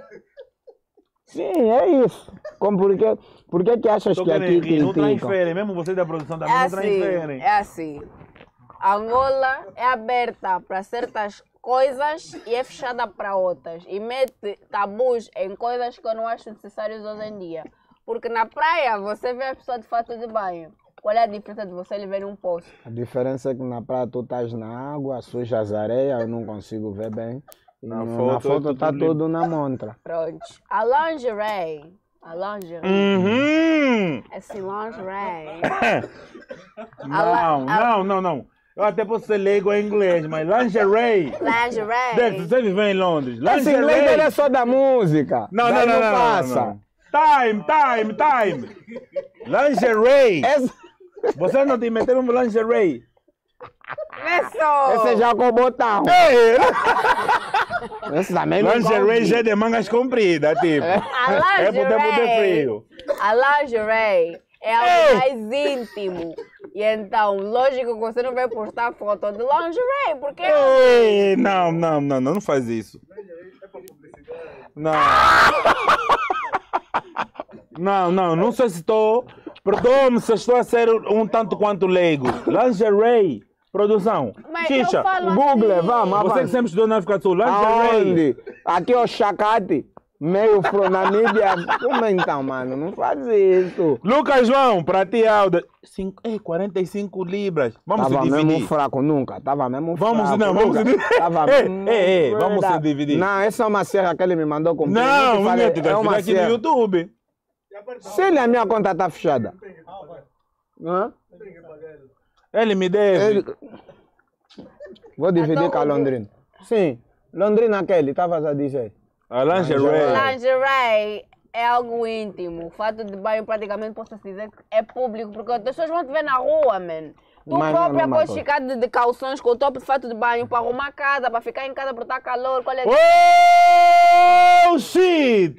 Sim, é isso. Como porque, por que que achas Tô que aqui querendo rir, não criticam? transferem. Mesmo você da produção também É não assim, transferem. é assim. Angola é aberta para certas coisas e é fechada para outras. E mete tabus em coisas que eu não acho necessárias hoje em dia. Porque na praia você vê a pessoa de fato de banho. Qual é a diferença de você lhe ver num poço? A diferença é que na praia tu estás na água, suja as areias, eu não consigo ver bem. E Na no- foto na é foto tudo tá limpo. tudo na montra. Pronto. A lingerie. A lingerie. Uhum. Esse lingerie. Não, não, não, não. Eu até posso ser leigo em inglês, mas lingerie. Dex, Lingerie. você vive em Londres. Esse inglês dele Lingerie. é só da música. Não, não, Daí não, não, não, passa. não. Time, time, time. Lingerie. Esse, Você não te meteu no lingerie. Isso! esse é já com o botão. Ei, Esse também não lingerie come. já é de mangas compridas, tipo. A É pro tempo de lingerie. frio. A lingerie é algo mais íntimo. E então, lógico que você não vai postar foto de lingerie, porque Ei, não, não, não, não, não faz isso. Não. Não, não, não sei se estou. Perdoa-me se estou a ser um tanto quanto leigo. Lingerie, produção. Mas Xixa, eu falo Google, assim. vamos, você que avança. sempre estudou na África do Sul. Lingerie. Aonde? Aqui é o Chacate. Meio fro na mídia. Como então, mano? Não faz isso. Lucas João, para ti, Alda. Cinco, ei, quarenta e cinco libras. Vamos Tava se dividir. mesmo fraco nunca. Tava mesmo Vamos, fraco. não, vamos nunca. se dividir. Tava Ei, mesmo ei, ei, vamos verdade. se dividir. Não, essa é uma serra que ele me mandou comprar. Não, Eu te falei, minha, tu é vai uma ficar aqui no serra. YouTube. Se ele, a minha conta tá fechada. Hã? Ele me deve. Ele... Vou dividir com a Londrina. Sim. Londrina aquele, estavas a dizer. A lingerie. Lingerie é algo íntimo. O fato de banho praticamente posso dizer que é público, porque as pessoas vão te ver na rua, man. Tu Mas não é a própria mesma podes coisa. ficar de, de calções com o top de fato de banho para arrumar a casa, para ficar em casa porque está calor. Qual é? Oh, shit!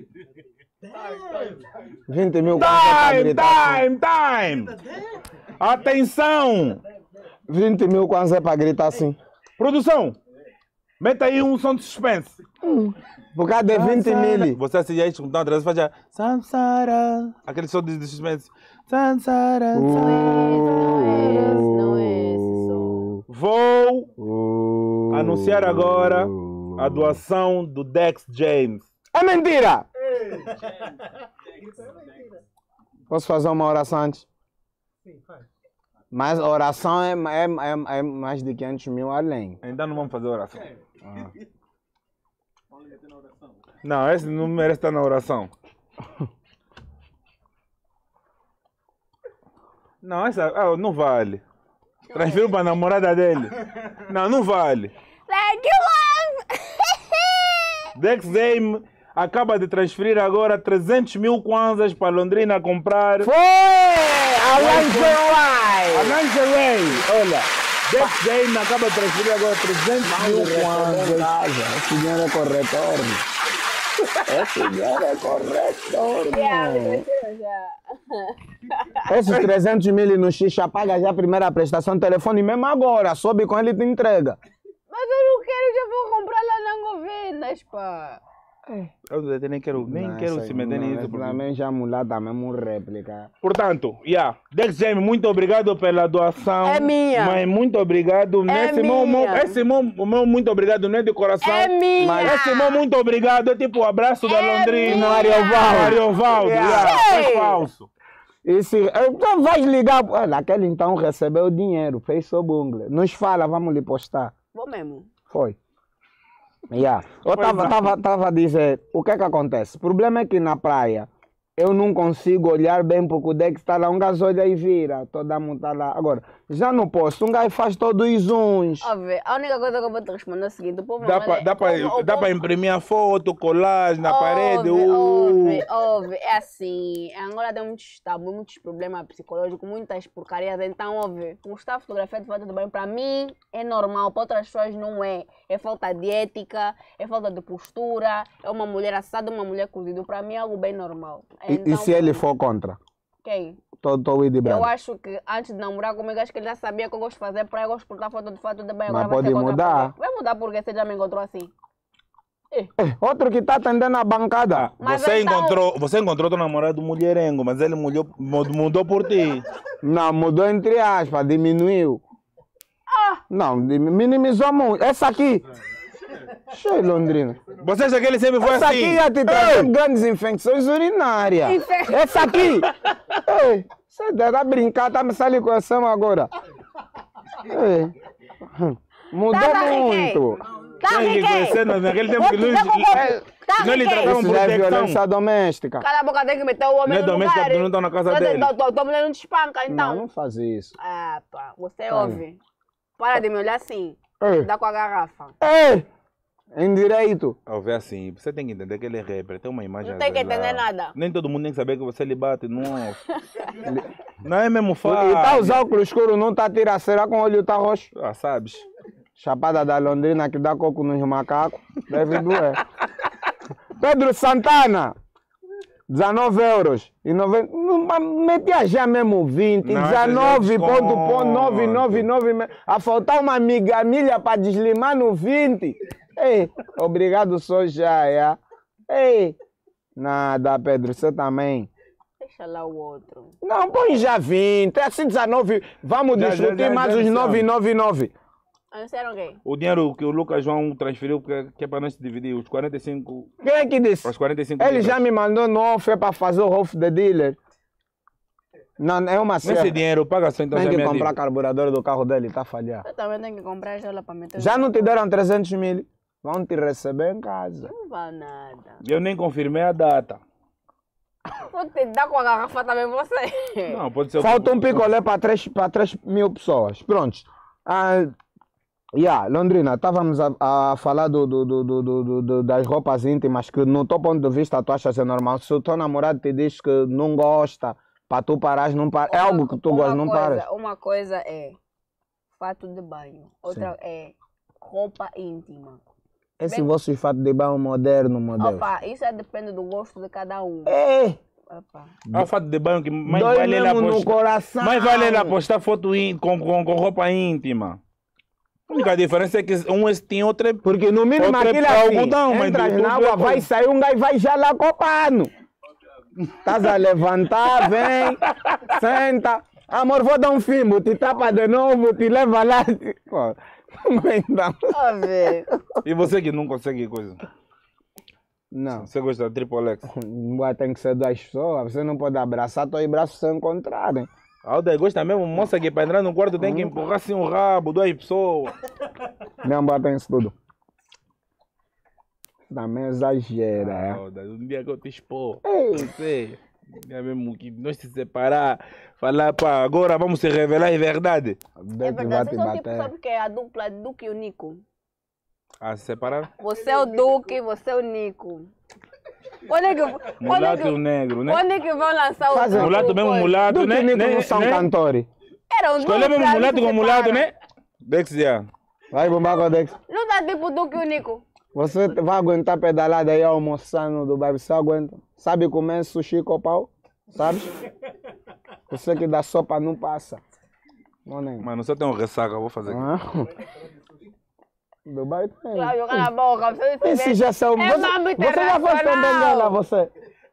vinte mil quase é para Time, gritar. time, time! Atenção! vinte mil quase é para gritar assim. Produção, meta aí um som de suspense. Por causa de vinte mil. Você assistia isso com tão atrás, faz já Samsara. Aquele som de, de suspense. Samsara. Não é esse, não é esse som. Vou anunciar agora a doação do Dex James. É mentira! Posso fazer uma oração antes? Sim, faz. Mas a oração é, é, é, é mais de quinhentos mil além. Ainda não vamos fazer oração. Ah. Não, esse não merece estar na oração. Não, essa ah, não vale. Transfiro para a namorada dele. Não, não vale. Like you love! Dex James acaba de transferir agora trezentos mil kwanzas para Londrina comprar. Foi! A lingerie! A lingerie! Olha, Dex James acaba de transferir agora trezentos mil kwanzas. Esse dinheiro é corretor. Esse dinheiro é corretor. Esses trezentos mil no xixa paga já a primeira prestação de telefone mesmo agora. Sobe com ele e te entrega. Mas eu não quero, já vou comprar lá na Governas, pá. Eu nem quero, nem Não, quero essa- se meter não, nisso. essa porque- também já mulata mesmo réplica. Portanto, yeah. Dex James, muito obrigado pela doação. É minha. Mas muito obrigado. Nesse meu, minha. meu- esse meu, o meu muito obrigado não é de coração. É minha. Mas esse meu muito obrigado é tipo o abraço da É Londrina. minha. Ariovaldo. Ariovaldo, Yeah. yeah. Faz Ei. falso. E se então vais ligar, olha, aquele então recebeu o dinheiro, fez seu bungle. Nos fala, vamos lhe postar. Vou mesmo. Foi. Yeah. Eu Pois tava, não. tava, tava a dizer, o que é que acontece? O problema é que na praia eu não consigo olhar bem porque o deck está lá, um gajo olha e vira, toda muita lá. Agora, já no posto, um gajo faz todos os uns. Óbvio, a única coisa que eu vou te responder é o seguinte: o povo Dá não para é- dá pra, o- o dá povo- pra imprimir a foto, colagem na parede. Óbvio, uh. óbvio, óbvio. É assim, em Angola tem muitos tabus, muitos problemas psicológicos, muitas porcarias. Então, óbvio, postar fotografia de foto de banho, para mim, é normal, para outras pessoas não é. É falta de ética, é falta de postura, é uma mulher assada, uma mulher cozida. Para mim é algo bem normal. E, e Então, se ele for contra? Quem? Tô, tô de Eu brado. acho que antes de namorar comigo, acho que ele já sabia que eu gosto de fazer praia, eu gosto de postar foto de foto de banho. Mas Agora vai pode ser contra mudar. por quê? Vai mudar porque você já me encontrou assim. Outro que tá atendendo a bancada. Mas Você, então- encontrou, você encontrou teu namorado mulherengo, mas ele mudou, mudou por ti. Não, mudou entre aspas, diminuiu. Não, dim- minimizou muito. Essa aqui. Cheio Londrina. Você acha que ele sempre foi Essa assim? aqui ia te trazer grandes infecções urinárias. Infe- Essa aqui. Ei, você deve brincar, tá me saindo com essa agora. Ei, hum, Mudou Tá, tá, muito. Tá, Tem que Riquet? conhecer no- naquele tempo que Vou te Luiz. dar com- Tá, Não lhe Riquet? tratavam Isso por já é detecção. violência doméstica. Cala a boca, tem que meter o homem Não é no doméstica lugar. porque não tá na casa Tua- dele. tua- Tua tua mulher não te espanca, então. Não, não faz isso. Ah, pá, você Calma. ouve. Para de me olhar assim. Ei, Dá com a garrafa. ei, em direito. Ao ver assim, você tem que entender que ele é rapper, tem uma imagem. Não tem que a zelar. entender nada. Nem todo mundo tem que saber que você lhe bate no off. Não é mesmo E fácil. tá usando óculos escuro, não tá tira, será com o olho tá roxo? Ah, sabes? Chapada da Londrina que dá coco nos macacos. Deve doer. Pedro Santana. dezenove euros. E noventa. Não, mas metia já mesmo vinte. Não, dezenove esse é ponto novecentos e noventa e nove. A faltar uma miga milha para deslimar no vinte. Ei, obrigado, sou já, é. Ei, nada, Pedro, você também. Deixa lá o outro. Não, põe já vinte. É assim dezenove. Vamos Já, discutir já, já, mais já os sabe. novecentos e noventa e nove. Anunciaram o quê? O dinheiro que o Lucas João transferiu, que que é para nós dividir, os quarenta e cinco. Quem é que disse? Os quarenta e cinco Ele libras. já me mandou no off para fazer o off the dealer. Não, é uma Nesse série. dinheiro, paga só então Tem já que minha comprar dívida. carburador do carro dele, tá falhado. Eu também tenho que comprar já lá para meter. Já no não te carro. deram trezentos mil? Vão te receber em casa. Não vai nada. Eu nem confirmei a data. Vou te dar com a garrafa também você. Não, pode ser. Falta um picolé para três para três mil pessoas. Prontos. Ah, Yeah, Londrina, estávamos a, a falar do, do, do, do, do, do- das roupas íntimas que, no teu ponto de vista, tu achas é normal. Se o teu namorado te diz que não gosta, para tu parares, não paras. É Uma- algo que tu uma gostas, não coisa, paras. Uma coisa é fato de banho, outra é roupa íntima. Esse bem- vosso fato de banho moderno, modelo. Opa, isso é depende do gosto de cada um. Ei, Opa. É o fato de banho que mais dói vale ele mesmo no postar. coração. Mais vale ele postar foto ín- com, com, com roupa íntima. A única diferença é que um é tem outro é... Porque no mínimo Outra é aquilo pra assim, algodão, mas entras tudo na é água, coisa. vai sair um gajo e vai já lá com o pano. Estás a levantar, vem, senta. Amor, vou dar um fimbo, te tapa de novo, te leva lá. Pô, então, A ver. E você que não consegue coisa? não, Você gosta de triplex? Boa, tem que ser duas pessoas, você não pode abraçar dois braços se encontrarem. Alda gosta mesmo, moça que para entrar no quarto tem que empurrar assim um rabo, duas pessoas. Não bota isso tudo. Também exagera, é. Alda, um dia que eu te expor. Ei. Você, é mesmo que nós se separar, falar, pá, agora vamos se revelar em verdade. É Deus vai verdade, te vocês são tipo, bater. sabe o que é a dupla Duque e o Nico? A se separar? Você é o Duque, você é o Nico. Quando é que, quando é Mulato e o que, negro, né? quando é que vão lançar o Fazem- Mulato o mesmo, coisa? mulato, Do né? que Nico né? não são né? cantores. Era um Escolhemos dupla, mulato se com mulato, separam. né? Dexia. Vai bombar com o Dex. Não tá tipo o Duque e o Nico? Você vai aguentar pedalada aí almoçando no Dubai, você aguenta? Sabe comer sushi com pau? Sabe? Você que dá sopa não passa. Não nem. Mano, só tem um ressaca, vou fazer aqui. Ah. Dubai tem. Claro, cala a boca. Você se Esse vê- já são. É Você, mambo você já foi internacional. Benguela, você?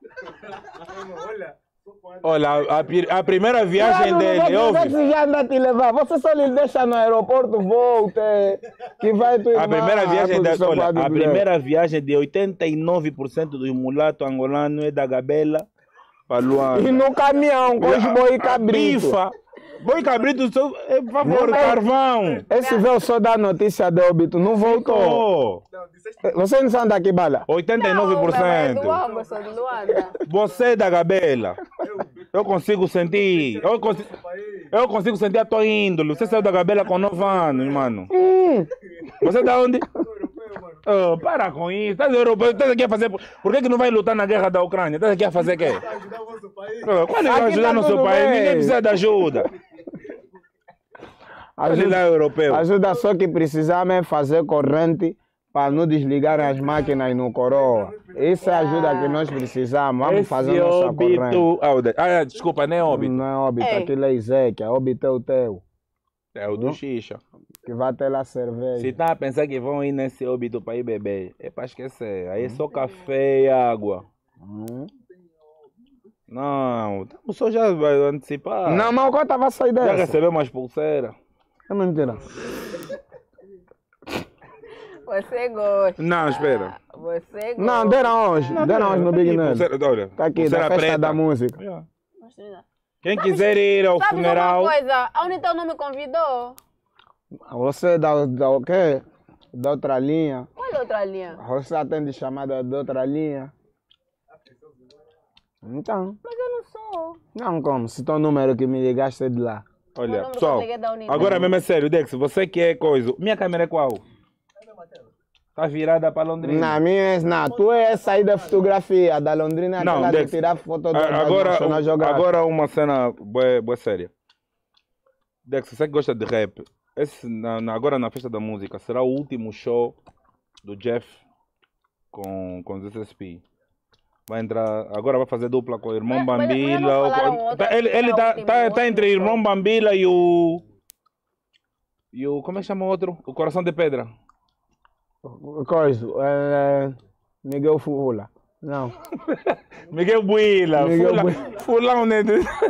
Olha, a, a pri- a primeira viagem dele, ouve. Você já anda a te levar. Você só lhe deixa no aeroporto, volta. Que vai tu A primeira viagem da, da olha, a primeira viagem de oitenta e nove por cento dos mulatos angolanos é da Gabela para E Luanda. no caminhão, com os boi cabrito. Bifa. Boi cabrito, só, é, por favor, Não, carvão. Esse veio só dar notícia de óbito, não voltou. Oh, Você não são daqui, Bala? oitenta e nove por Não, é do cento. Amba, sou de Luanda. Você é da Gabela. Eu consigo sentir. Eu consigo, eu consigo sentir a tua índole. Você saiu da Gabela com nove anos, mano. Hum. Você é da onde? Oh, para com isso. Estás europeu, estás aqui a fazer. Por que, que não vai lutar na guerra da Ucrânia? Estás aqui a fazer o quê? Ajudar o vosso país. Oh, quando ele vai Aqui ajudar tá nosso tudo país? bem. Ninguém precisa de ajuda. Ele lá é europeu. Ajuda só que precisamos é fazer corrente para não desligar as máquinas no coroa. Isso é a ajuda que nós precisamos. Vamos fazer Esse nossa corrente. óbito. Ah, o de- ah, desculpa, não é óbito. Não é óbito, Ei. aquilo é Ezequiel, óbito é o teu. É o do Xixa. Que vai ter lá cerveja. Se tá a pensar que vão ir nesse óbito para ir beber, é para esquecer. Aí é só café e água. Hum. Não, o senhor já vai antecipar. Não, mas o que tava sair Já dessa? recebeu umas pulseiras? É mentira. Você gosta. Não, espera. Você gosta. Não, deram hoje. Deram hoje no Big Nerd. Pulseira, olha, Tá aqui, pulseira da festa preta. da música. Yeah. Quem quiser ir ao Sabe funeral, uma coisa? A Unitel não me convidou. Você da, da o quê? Da outra linha. Qual é a outra linha? Você atende chamada de outra linha. Então, Mas eu não sou. não como? Se teu número que me ligaste é de lá. Meu olha, nome do pessoal, colega é da Unitel. agora mesmo é sério, Dex, você que é coisa. Minha câmera é qual? Tá virada para Londrina. Na minha, não, tu é essa aí da fotografia, da Londrina, Não, aquela de Dex, tirar foto do A- da agora, National Geographic. agora uma cena boa, boa séria. Dex, você que gosta de rap, esse, na, na- agora na festa da música, será o último show do Jeff com, com os S S P. Vai entrar, agora vai fazer dupla com o irmão Mas- mas- mas Bambila. não ou falaram com- outra- tá- ele ele era o tá, último- tá, tá último entre o irmão show. Bambila e o. E o. Como é que chama o outro? O Coração de Pedra. Coisa, é, Miguel Fula. Não. Miguel Buila. Miguel Fula, Buila. Fulão, né?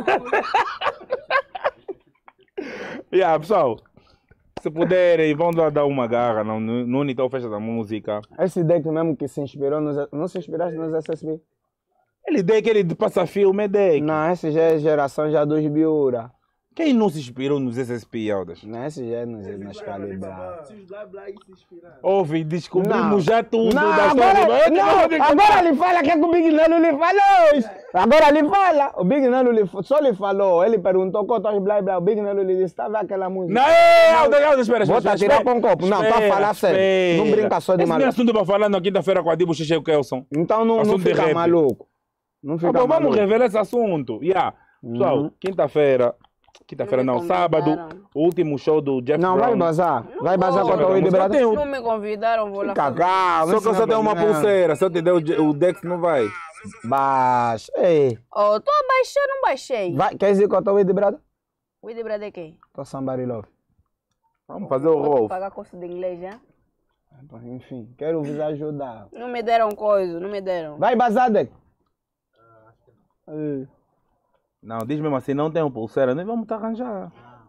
Yeah, pessoal. Se puderem, vão dar dar uma garra no, no Unital Festa da Música. Esse deck mesmo que se inspirou nos... Não se inspiraste nos S S B? Ele deck, ele passa filme, é deck. Não, esse já é geração já dos Biura. Quem não se inspirou nos S S P, Aldas? Nesse já nos, nos calibrados. Se os blá blá aí se inspiraram. Ouve, descobrimos Não. já tudo Não, da agora, história. não, agora ele fala que é que o Big Nelo lhe falou isso. Agora ele fala. O Big Nelo lhe, só lhe falou. Ele perguntou quantos blá blá. O Big Nelo lhe disse, estava aquela música. Não, é, Aldas, Aldas, espera, espera. Bota espera, tirar com um copo. Não, tá a falar sério. Não brinca só de Esse não é maluco. assunto para falar na quinta-feira com a Dibo Xixi e o Kelson. Então não, não Assunto de fica rap. maluco. Não Ah, fica bom, vamos maluco. revelar esse assunto. Yeah. Pessoal, Uhum. quinta-feira. Quinta-feira Não não, me sábado, convidaram. o último show do Jeff Não, Brown. vai bazar. Vai bazar vou. com a tua Só ideia. tem Não me convidaram, vou lá fazer. Cacau, Só que eu só tenho uma pulseira. Se eu te der o, Je- o Dex, não vai. Baixa. Ei, Oh, tô a baixar, não baixei. vai, quer dizer que eu tô aí de brada? O Ide Brad é quem? Tô somebody love. Vamos fazer o Vou Rolf. pagar curso de inglês já? Então, enfim, quero vos ajudar. Não me deram coisa, não me deram. Vai bazar, Deck. Ei. Não, diz mesmo assim, não tem uma pulseira, nem vamos te arranjar.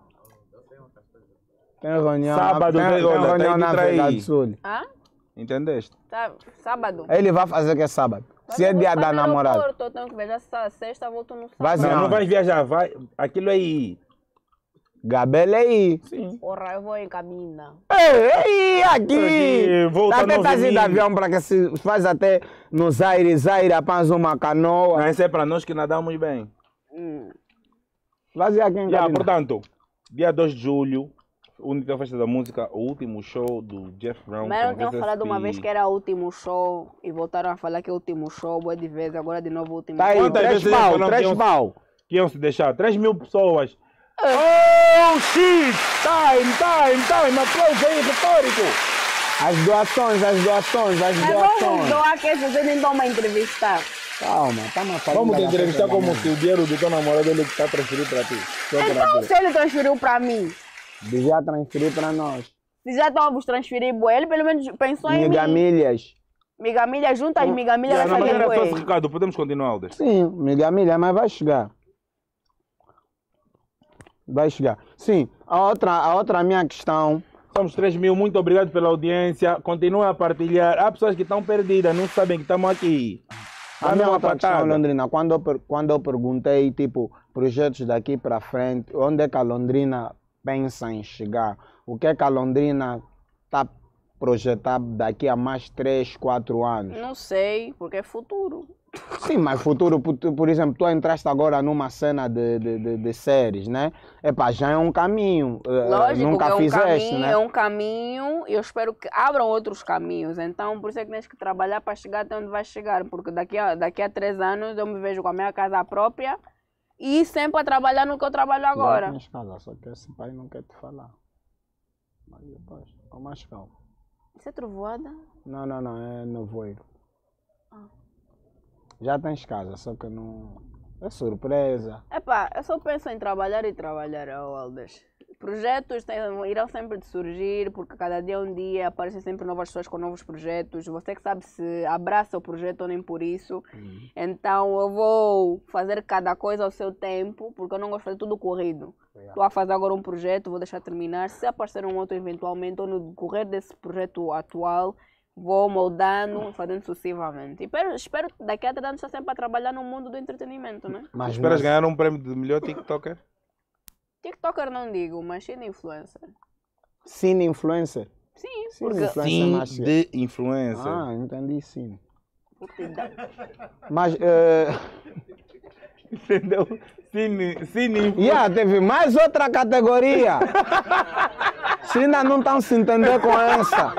Tem reunião. Sábado, tem, tem- tem olha, tem reunião que na trair. África do Sul. Ah? Entendeste? Tá, sábado. Ele vai fazer que é sábado. Se é Eu vou dia ficar da no namorada. aeroporto, eu tenho que viajar sa- sexta, volto no Vai sábado. sim. Não, não Aonde? vai viajar, vai. Aquilo aí. Gabela aí. Sim. Porra, eu vou em cabina. Ei, ei, aqui! Aqui, volta Até nove tá assim de mil. avião para que se faz até nos aires, aire, apenas uma canoa. Não, isso é para nós que nadamos bem. Hum. Vai aqui em Yeah, cabina. portanto, dia dois de julho, Única Festa da Música, o último show do Jeff Brown. Mas não com tinham S S P. falado uma vez que era o último show e voltaram a falar que é o último show, boa de vez, agora de novo o último Tá aí, show. Quantas três vezes pau, falaram que três iam- pau. Que iam se deixar? três mil pessoas. Oh, shit! Time, time, time! Aplauso aí, retórico! As doações, as doações, as Mas vamos doações. doar que vocês nem estão a entrevistar. Calma, tá uma falando Vamos te da entrevistar festa da como se o dinheiro do teu namorado ele está transferido para ti. Só para Então, ti. se ele transferiu para mim, Devia transferir para nós. se já estão a vos transferir, boa, ele pelo menos pensou em Miga mim. milhas. Miga milha, junta as miga milha, Yeah, vai não, mas fazer era só esse bué. recado, podemos continuar, Aldas. Sim, miga milha, mas vai chegar. Vai chegar. Sim, a outra, a outra minha questão. Somos três mil, muito obrigado pela audiência. Continua a partilhar. Há pessoas que estão perdidas, não sabem que estamos aqui. A Dá minha uma outra questão, patada. Londrina, quando eu, per- quando eu perguntei, tipo, projetos daqui para frente, onde é que a Londrina pensa em chegar? O que é que a Londrina está projetado daqui a mais três, quatro anos? Não sei, porque é futuro. Sim, mas futuro, por, por exemplo, tu entraste agora numa cena de, de, de, de séries, né? Epá, já é um caminho. eh, Lógico nunca que é um fizeste, caminho, né? é um caminho e eu espero que abram outros caminhos. Então, por isso é que tens que trabalhar para chegar até onde vais chegar. Porque daqui a, daqui a três anos eu me vejo com a minha casa própria e sempre a trabalhar no que eu trabalho agora. Minhas casas, só que esse pai não quer te falar. Mas depois, com mais calma. Isso é trovoada? Não, não, não, é nevoeiro. Já tens casa, só que não. É surpresa. Epá, eu só penso em trabalhar e trabalhar, oh, Aldas. Projetos têm- irão sempre de surgir, porque cada dia é um dia, aparecem sempre novas pessoas com novos projetos. Você que sabe se abraça o projeto ou nem por isso. Então eu vou fazer cada coisa ao seu tempo, porque eu não gosto de fazer tudo corrido. Estou a fazer agora um projeto, vou deixar terminar. Se aparecer um outro eventualmente, ou no decorrer desse projeto atual, vou moldando, fazendo sucessivamente. E espero, espero que daqui a três anos estar sempre a trabalhar no mundo do entretenimento, né? Mas Esperas mas- ganhar um prêmio de melhor TikToker? TikToker não digo, mas sim de influencer. Cine influencer. Sim, Cine porque... influencer Sim, mais- de influencer. Ah, entendi sim. porque dá- Mas. eh, Entendeu? Cine, cine influencer. Yeah, teve mais outra categoria. Se ainda não estão se entender com essa.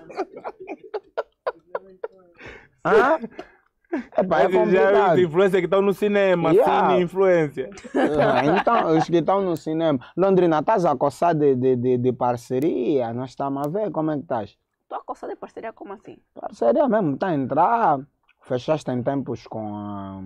Hã? Epá, é Já os complicado. influencers que estão no cinema, Yeah. cine influência. Ah, então, os que estão no cinema. Londrina, estás a coçar de, de, de, de parceria? Nós estamos a ver como é que estás. Tô a coçar de parceria como assim? Parceria mesmo, está a entrar. Fechaste em tempos com a.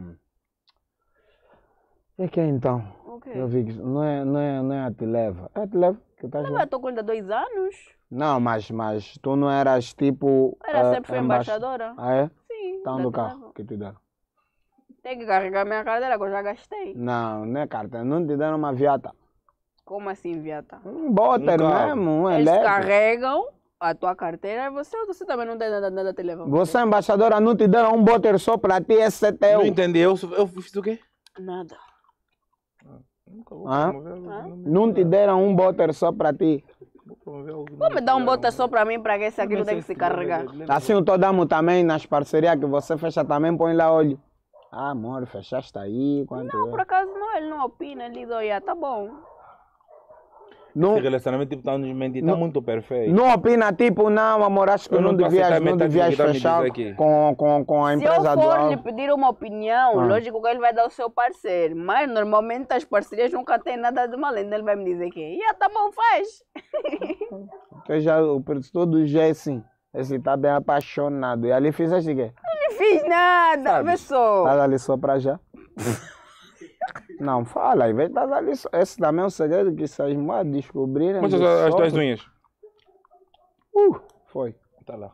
E que então? O quê? Eu vi que não é, não é, não é a Televa. É a Televa que estás Eu lá? estou com ainda dois anos. Não, mas, mas tu não eras tipo. Era ah, sempre fui embaixa- embaixadora. Ah, é? Sim. Então da do Televa. carro que te deram. Tem que carregar minha carteira que eu já gastei. Não, não é carta. Não te deram uma viata. Como assim, viata? Um boter Um carro. mesmo, um Eles elétrico. carregam a tua carteira e você, você também não tem nada, nada te levar. Você, embaixadora, não te deram um boter só para ti, esse é teu. Não entendi, eu, eu fiz o quê? Nada. Hã? Não te deram um botter só para ti? Vou me dar um bota só para mim, para que esse aquilo tem que se carregar. Assim o Todamo também, nas parcerias que você fecha, também põe lá olho. Ah, amor, fechaste aí, quanto Não, é? por acaso não, ele não opina, ele diz, olha, tá bom. Não, Esse relacionamento tipo, tá, tá muito perfeito. não opina tipo, não, amor, acho que Eu não, não tô devias, aceitando não metade do devias que tá me fechar dizer aqui. com, com, com a Se eu empresa do for álcool. lhe pedir uma opinião, Ah. lógico que ele vai dar o seu parecer. Mas normalmente as parcerias nunca têm nada de mal. Ainda ele vai me dizer que, yeah, tá bom, faz. Que já, o professor do Gessin, esse está bem apaixonado. E ali fizeste o quê? Não fiz nada, vê só. Estás ali só para já? Não, fala, aí vai estar ali só. Esse também é um segredo que essas mulheres descobriram. Mostra de as, as tuas sorte. unhas. Uh, foi. Tá lá.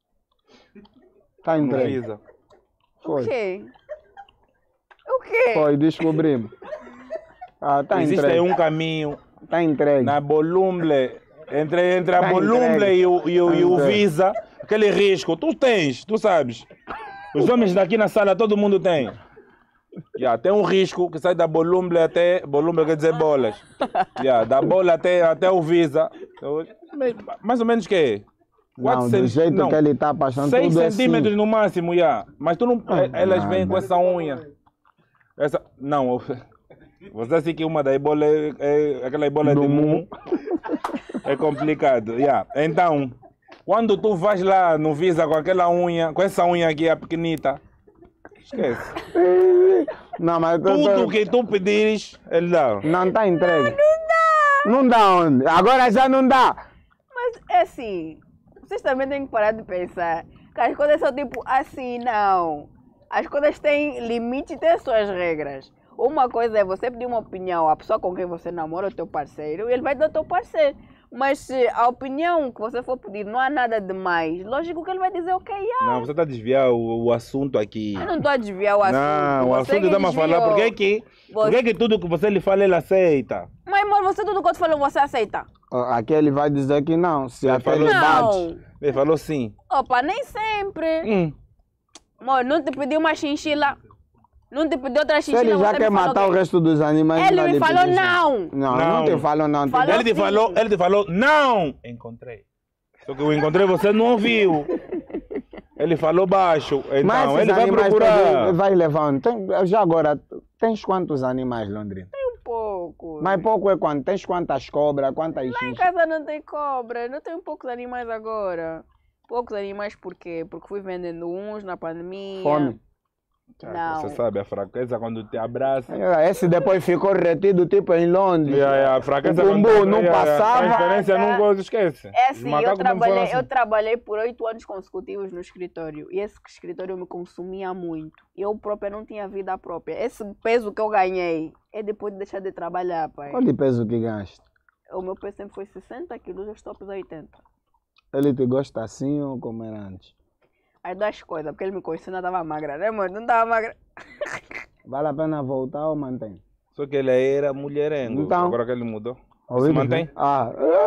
Tá entregue. Visa. O Foi. quê? O quê? Foi, descobrimos. Ah, tá Existe entregue. um caminho Tá entregue. na Bolumble, entre, entre a Tá Bolumble entregue. e o, e, o, Tá e o entregue. Visa, aquele risco, tu tens, tu sabes. Os homens daqui na sala, todo mundo tem. Yeah, tem um risco que sai da Bolumble até, Bolumble quer dizer bolas. Yeah, da bola até, até o Visa. Mais ou menos que Não, do jeito que ele tá apaixonado, seis tudo centímetros assim. no máximo, yeah. Mas tu não, elas vêm com nada. essa unha. Essa, não, você assim que uma da ebola é, é aquela ebola Do de mu. mu. É complicado. Yeah. Então, quando tu vais lá no Visa com aquela unha, com essa unha aqui, a pequenita, esquece. Não, mas eu tô- Tudo que tu pedires, ele dá. Não tá entregue. Não, dá. Não dá onde? Agora já não dá. Mas é assim, vocês também têm que parar de pensar que as coisas são tipo assim, não. As coisas têm limite e têm as suas regras. Uma coisa é você pedir uma opinião à pessoa com quem você namora, o teu parceiro, e ele vai dar o teu parceiro. Mas se a opinião que você for pedir não há nada demais, lógico que ele vai dizer ok, yeah. Não, você está a desviar o, o assunto aqui. Eu não estou a desviar o assunto. Não, o Você assunto que dá-me a falar. desviou. Por que que, por que que tudo que você lhe fala, ele aceita? Mas, amor, você tudo que eu te falo, você aceita? Ah, aqui ele vai dizer que não. Se Ele aquele falou bate. Não. Ele falou sim. Opa, nem sempre. Hum. Amor, não te pediu uma chinchila? Não te pediu outra Se chinchila? ele já você quer me falou matar o quê? resto dos animais. Ele não me lhe falou pediu. não. Não, não, Não. te falou não. Falou Te- Ele te sim. falou, ele te falou, não! Encontrei. Só que eu encontrei, você não ouviu. Ele falou baixo. Mas Então, esses ele vai animais procurar. todos vai levando. Tem, já agora, tens quantos animais, Londrina? Um pouco. Mas pouco é quanto? Tens quantas cobras, quantas Lá em chinchas? casa não tem cobra, não tenho poucos animais agora. Poucos animais por quê? Porque fui vendendo uns na pandemia. Fome. Não. Você sabe, a fraqueza quando te abraça. Esse depois ficou retido tipo em Londres. Yeah, yeah, a fraqueza O quando bumbu te- não yeah, yeah, passava. A transferência não gosta, esquece. É Os assim, eu macacos não trabalhei, foram assim. eu trabalhei por oito anos consecutivos no escritório. E esse escritório me consumia muito. Eu própria não tinha vida própria. Esse peso que eu ganhei é depois de deixar de trabalhar, pai. Qual de peso que ganhaste? O meu peso sempre foi sessenta quilos, eu estou a pesar oitenta. Ele te gosta assim ou como era antes? As duas coisas, porque ele me conheceu, não estava magra, né, mano? Não estava magra. Vale a pena voltar ou mantém? Só que ele era mulherengo. Então. Agora que ele mudou. Se Ouviu? mantém? Ah,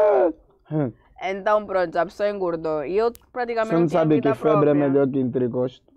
é. Então pronto, a pessoa engordou. E eu praticamente Você não tinha sabe vida que febre própria. é melhor que entrecosto?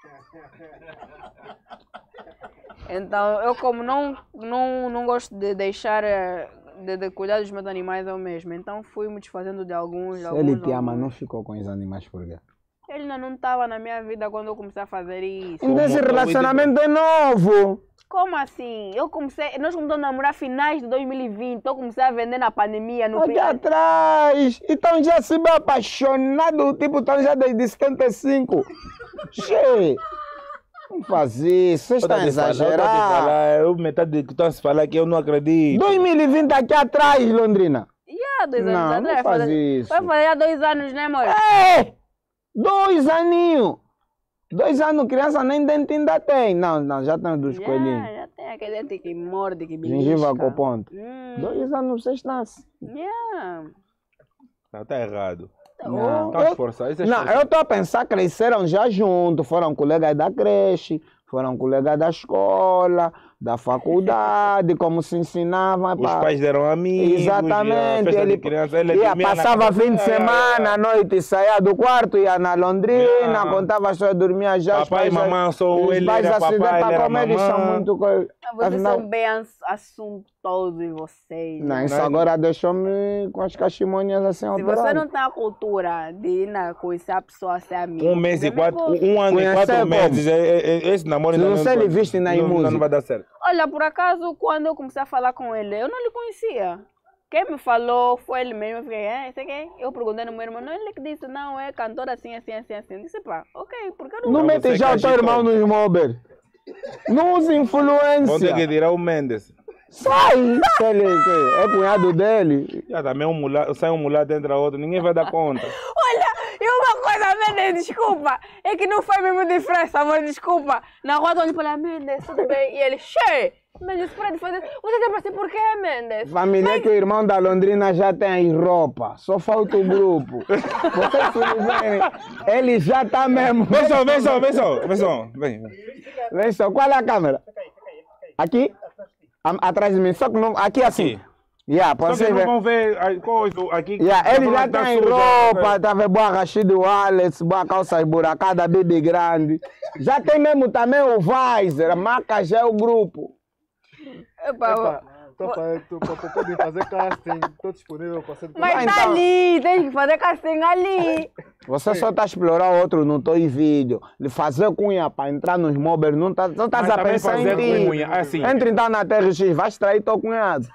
Então eu como não, não, não gosto de deixar, eh, de, de cuidar dos meus animais eu mesmo. Então fui me desfazendo de alguns, de Se alguns, ele te ama, alguns. não ficou com os animais por quê? Ele ainda não estava na minha vida quando eu comecei a fazer isso. Então esse Como- relacionamento é novo. Como assim? Eu comecei, nós começamos a namorar finais de dois mil e vinte. Eu comecei a vender na pandemia. No Aqui pri- atrás. Então já se bem apaixonado, tipo, estão já desde setenta e cinco. Che, não faz isso, vocês estão a exagerar. Eu metade do que estão a se falar que eu não acredito. dois mil e vinte aqui atrás, Londrina. Yeah, dois anos Não, atrás. não Vai faz fazer- isso. Vai fazer há dois anos, né, amor? É! Dois aninhos! Dois anos, criança nem dente ainda tem. Não, não, já tem dos Já, coelhinhos. já tem aquele dente que morde, que Gengiva belisca. com ponto. Hum, Dois anos vocês nascem. yeah. Não, tá errado. Não, Tá eu, esforçado. Isso é não, esforçado. eu tô a pensar, cresceram já juntos, foram colegas da creche, foram colegas da escola, da faculdade, como se ensinavam. Os pá. pais eram amigos. Exatamente, a festa ele, de criança, ele ia, dormia na passava casa- fim de Yeah, yeah, semana, yeah. à noite, saía do quarto, ia na Londrina, Yeah. contava só, dormia já. os Papai e pais- mamãe, só os ele pais era assim, papai, para ele era comer, eles são mamãe. muito coisa. Vocês Afinal- são bem ass- assuntosos. todos vocês. Não, isso Não é- agora deixou-me com as cachimônias assim Se você operadas. não tem a cultura de ir na, conhecer a pessoa, ser amigo. Um mês e você quatro, vai- um ano e Conhecer quatro como? meses, é- é- é- esse namoro Se ainda você lhe viste na não, não, música. não vai dar certo. Olha, por acaso, quando eu comecei a falar com ele, eu não lhe conhecia. Quem me falou foi ele mesmo. Eu fiquei, é, esse aqui? Eu perguntei no meu irmão, não, ele que disse, não, é cantor assim, assim, assim, assim. Eu disse, pá, ok, por que não? Não Não, mete você já o teu cagitou. irmão nos móveis. Não usa Vão ter que influência. tirar o Mendes. Sai! Se ele que é cunhado dele. Já também um mulato, sai um mulato entra outro, ninguém vai dar conta. Olha, e uma coisa, Mendes, desculpa, é que não foi mesmo diferença, amor, desculpa. Na rua, eu falei, Mendes, tudo bem? E ele, che, Mendes, para de fazer. Você tem para ser por quê, Mendes? Família que o irmão da Londrina já tem roupa. Só falta o grupo. Vocês se verem, ele já está mesmo. Vem só, vem só, vem só, vem só, vem. vem. Vem só, qual é a câmera? Aqui? A- Atrás de mim, só que não. Aqui assim. Aqui. Yeah, Só pode que não ver. vão ver a coisa aqui. Yeah, ele já tá tem suja, roupa, tá vendo? Boa Rashid Wallace, boa calça esburacada, bebê grande. Já tem mesmo também o Weiser, a marca já é o grupo. Epa, Então, para poder fazer casting, estou disponível para ser. mas Vai, tá então. ali, tem que fazer casting ali. Você só tá a explorar outro no teu vídeo. Lhe fazer cunha para entrar nos móveis, não tá, não tá Mas a também pensar fazer em ti. cunha, assim. Entra então na T R X, vai extrair teu cunhado.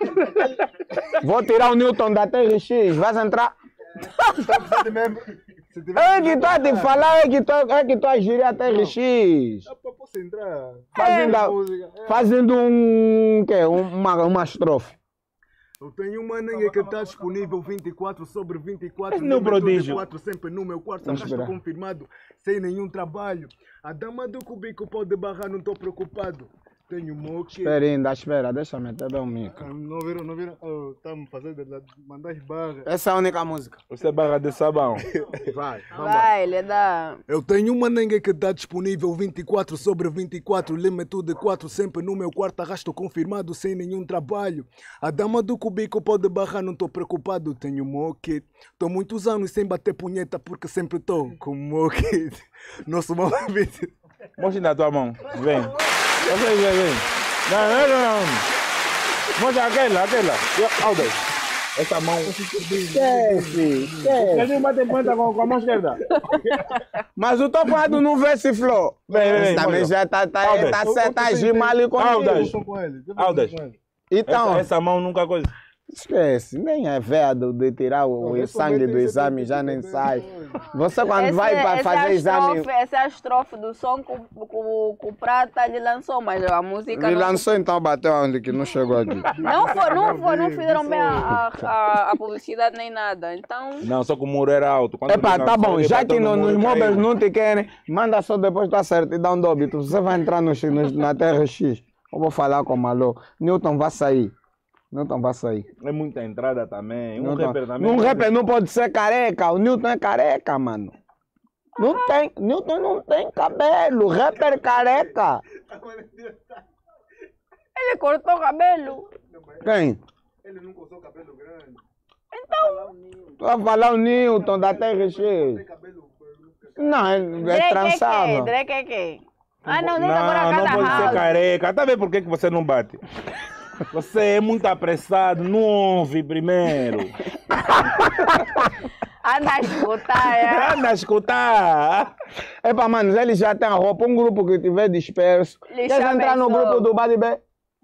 Vou tirar o Newton da T R X, vais entrar. mesmo. Se tiver. É que tô a te falar, é que tô, é que tô a girar a T R X. Ah, pá, posso entrar? Fazendo, a- Música. É. fazendo um, quê? Um- uma, uma estrofe. Eu tenho uma nega que está disponível vinte e quatro sobre vinte e quatro. Esse não é o prodígio. vinte e quatro sempre no meu quarto, Vamos arrasto esperar. confirmado, sem nenhum trabalho. A dama do cubico pode barrar, não estou preocupado. Tenho moque. Espera ainda, espera, deixa eu meter bem o micro. Não viram, não viram? Oh, estamos fazendo, mandar as barras. Essa é a única música. Você é barra de sabão. Vai, Vai, ele dá. Eu tenho uma nega que está disponível vinte e quatro sobre vinte e quatro, limite de quatro, sempre no meu quarto, arrasto confirmado, sem nenhum trabalho. A dama do cubico pode barrar, não estou preocupado, tenho moque. Estou muitos anos sem bater punheta, porque sempre estou com moque. Nosso momento. Mostre na tua mão. Vem. Você vem, vem. Não, não, não. não. Mostra aquela, aquela. Eu- Aldo. Essa mão. Esquece, esquece. Ele bate ponta com, com a mão esquerda. Mas o teu cunhado não vê esse flow. Vem, vem, Esse vem. também mostra. já tá, tá, Aldas. tá certo a agir mal ali Aldas. contigo. Com ele. Aldas. Então, Essa, essa mão nunca coisa. esquece, nem é veado de tirar o, o sangue do exame, já nem sai. Você quando vai para essa é fazer a exame, estrofe, essa é a estrofe do som que o- que o que o Prata ele lançou, mas a música ele não, lançou então bateu onde que não chegou aqui. não foi, não foi, não fizeram bem a, a, a- a publicidade nem nada. Então, Não, só que o muro era alto. Quando Epa, ele tá lançou, bom, ele já bateu que no no, muro nos e móveis caiu. não te querem, manda só depois da certidão de óbito. Você vai entrar no, no, na T R X. Eu vou falar com o Malô. Newton vai sair. Newton vai sair. É muita entrada também. Um Newton- rapper também. Um rapper não pode ser careca. O Newton é careca, mano. Não tem, Newton não tem cabelo. Rapper careca. ele cortou o cabelo. Quem? Ele nunca usou cabelo grande. Tu vai falar o Newton da T R X. Cabelo. Não, ele Drake é é quem? trançado. Drake é quem? Ah, não, nem Não, agora não cada pode ser house. careca. Tá vendo por que que você não bate? Você é muito apressado, não ouve primeiro. Anda a escutar, é. Anda a escutar. Epa, mano, ele já tem a roupa. Um grupo que tiver disperso. Lhe Quer entrar no chamei só. grupo do Bad B?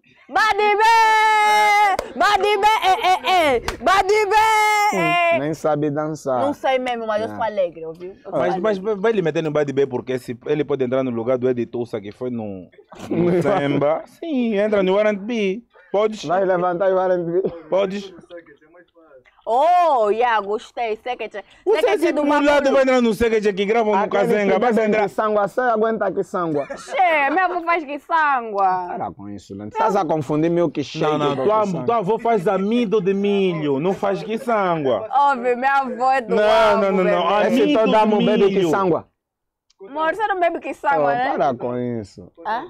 Badibé! Badibé! É, é, é! Badibé! É. Nem sabe dançar. Não sei mesmo, mas eu É. sou alegre, ouviu? Eu sou Mas, alegre. mas vai lhe meter no Bad B porque se ele pode entrar no lugar do Edi Tussa que foi no, no Samba. Sim, entra no R and B. Podes? Vai levantar e vai repetir. Podes? Oh, yeah, gostei. Secret. Você Secret se do do lado Mapulo. vai entrar no Secret que gravam no Kazenga. Vai entrar. Sangua, você aguenta aqui sangua. Che, minha avó faz que sangua. Para com isso, né? Estás a confundir milkshake. Não, não, com tua, sangue. tua avó faz amido de milho, não faz que sangua. Óbvio, minha avó é do Não, Alvo, não, não, não. bebê. Esse amido todo damo do bebe que milho. sangua. Amor, você não bebe que Oh, sangua, né? para com isso. Hã?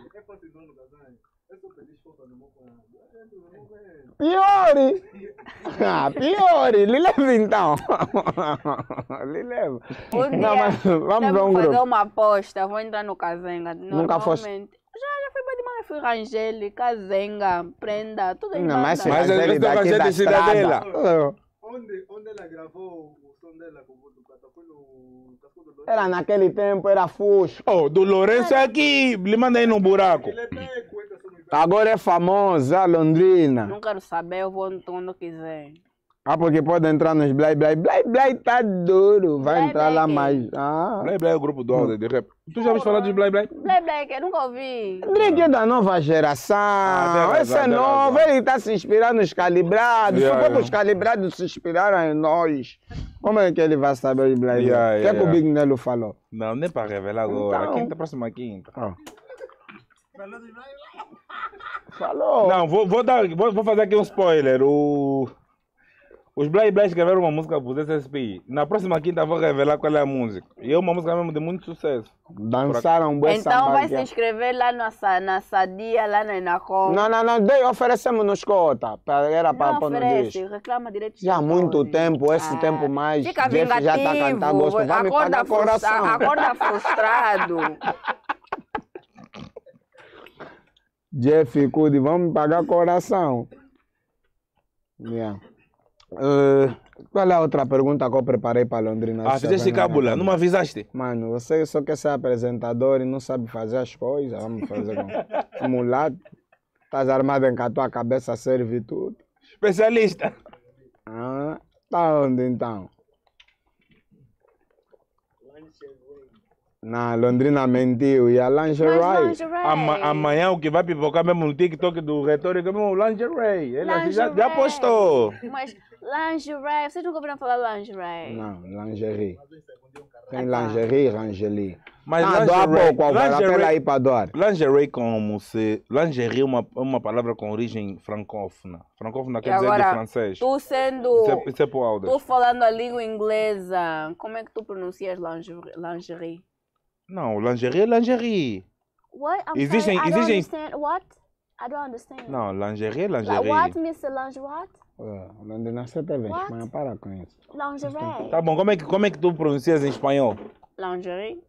Piore! Ah, piore! Lhe leva então. Lhe leva. Um dia, Não, mas vamos ver temos um que fazer grupo. uma aposta. Vou entrar no Kazenga. Nunca foste? Normalmente. Já, já fui bem de fui Rangel, Kazenga, Prenda, tudo em Não, banda. mas Mas Rangel ele tem daqui Rangel da de Cidadela. estrada. Onde, onde ela gravou o som dela com o Voto Prata? Foi no Cascudo do Era naquele tempo, era Fusco. Oh, do Lourenço é aqui, lhe manda aí no buraco. Ele até cuenta sobre Agora é famoso, a Londrina. Não quero saber, eu vou quando quiser. Ah, porque pode entrar nos Blay Blay. Blay Blay tá duro. Vai Blay entrar Blay lá quem? mais. Ah. Blay Blay é o grupo do Alder de rap. Tu já ouviu falar dos Blay Blay? Black Black, eu nunca ouvi. Drake é da nova geração. Ah, tem Esse é razão, tem novo. razão. Ele está se inspirando nos calibrados. Yeah, Se for yeah. os calibrados se inspiraram em nós, como é que ele vai saber os Blay Blay? Yeah, O que, yeah, é que o yeah. Big Nelo falou? Não, nem para revelar agora. Então. Quinta, próxima quinta. Ó. Falou. Não, vou, vou, dar, vou, vou fazer aqui um spoiler. O... Os Blay Blay escreveram uma música para os S S P I. Na próxima quinta vou revelar qual é a música. E é uma música mesmo de muito sucesso. Dançaram bué Então samba vai aqui. se inscrever lá na, Sa- na Sadia, lá na Enacom. Não, não, não. Dei, oferecemos nos cota. Pra, era para Não pôr no oferece, disco. reclama direito. Já há muito tempo, esse tempo mais. Fica Jeff vingativo, já está cantando gospel. Vai me acorda, pagar frustra, coração. acorda frustrado. Jeff Cudi, vamos me pagar coração. Yeah. Uh, qual é a outra pergunta que eu preparei para Londrina? Ah, fizeste cábula, não me avisaste? Mano, você só quer ser apresentador e não sabe fazer as coisas. Vamos fazer com mulato. Estás armado em que a tua cabeça serve tudo. Especialista. Ah, tá onde então? Na Londrina mentiu e a lingerie. Mas lingerie. Ama, amanhã o que vai pipocar mesmo no TikTok do retórico é mesmo o lingerie. Ele assim já, já Lingerie. postou. Mas lingerie, vocês nunca ouviram falar lingerie? Não, lingerie. Tem Ah, tá. lingerie e rangerie. Mas Ah, doa lingerie, pouco, vale a pena lingerie, ir para doar. lingerie como se... Lingerie é uma, é uma palavra com origem francófona. Francófona E quer dizer de agora, francês. tu sendo... Isso é, isso é pro Alder. Tu falando a língua inglesa, como é que tu pronuncias lingerie? lingerie? Não, lingerie é lingerie. What? I'm Existem- sorry, I don't existem- understand. What? I don't understand. Não, lingerie é Like, lingerie. what, mister Lingerie? What? Ah, Londrina, você teve em What? Espanha, para com isso. Lingerie. Tá bom, como é que, como é que tu pronuncias em espanhol? Lingerie?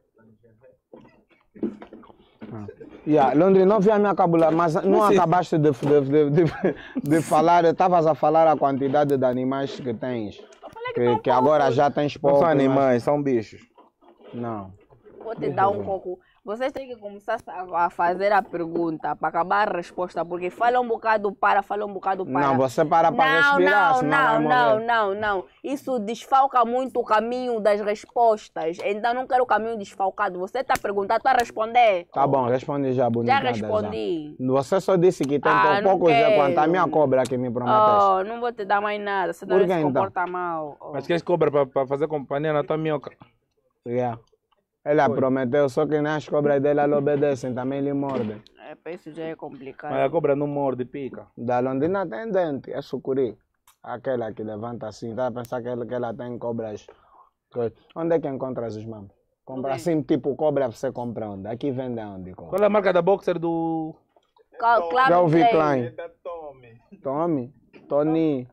Yeah, Londrina, não vi a minha cabula, mas não Sim. acabaste de, de, de, de, de falar, estavas a falar a quantidade de animais que tens. Que, que agora já tens Não pouco. são mas- animais, são bichos. Não. Vou te dar um pouco. Vocês têm que começar a a fazer a pergunta para acabar a resposta, porque fala um bocado para, fala um bocado para. Não, você para para Não, respirar, não, senão não, vai não, morrer. não, não. Isso desfalca muito o caminho das respostas. Então não quero o caminho desfalcado. Você está a perguntar, tu a responder. Tá bom, responde já, bonita. Já respondi. Você só disse que tem Ah, pou- não poucos é quanto a quero. minha cobra que me prometeste. Oh, não vou te dar mais nada, senão Por ele que se então? comporta mal. Oh. Mas queres cobra para fazer companhia na tua minhoca? Yeah. Ela prometeu, só que nem as cobras dela lhe obedecem, também lhe mordem. É, para isso já é complicado. Mas a cobra não morde, pica. Da Londrina tem dente, é sucuri. Aquela que levanta assim, tá a pensar que ela, que ela tem cobras. Onde é que encontras os mamos? Compra assim, tipo cobra, você compra onde? Aqui vende onde? Cobra? Qual é a marca da boxer do... Cal- Calvin Já ouvi Klein. Klein. Tome. Tony.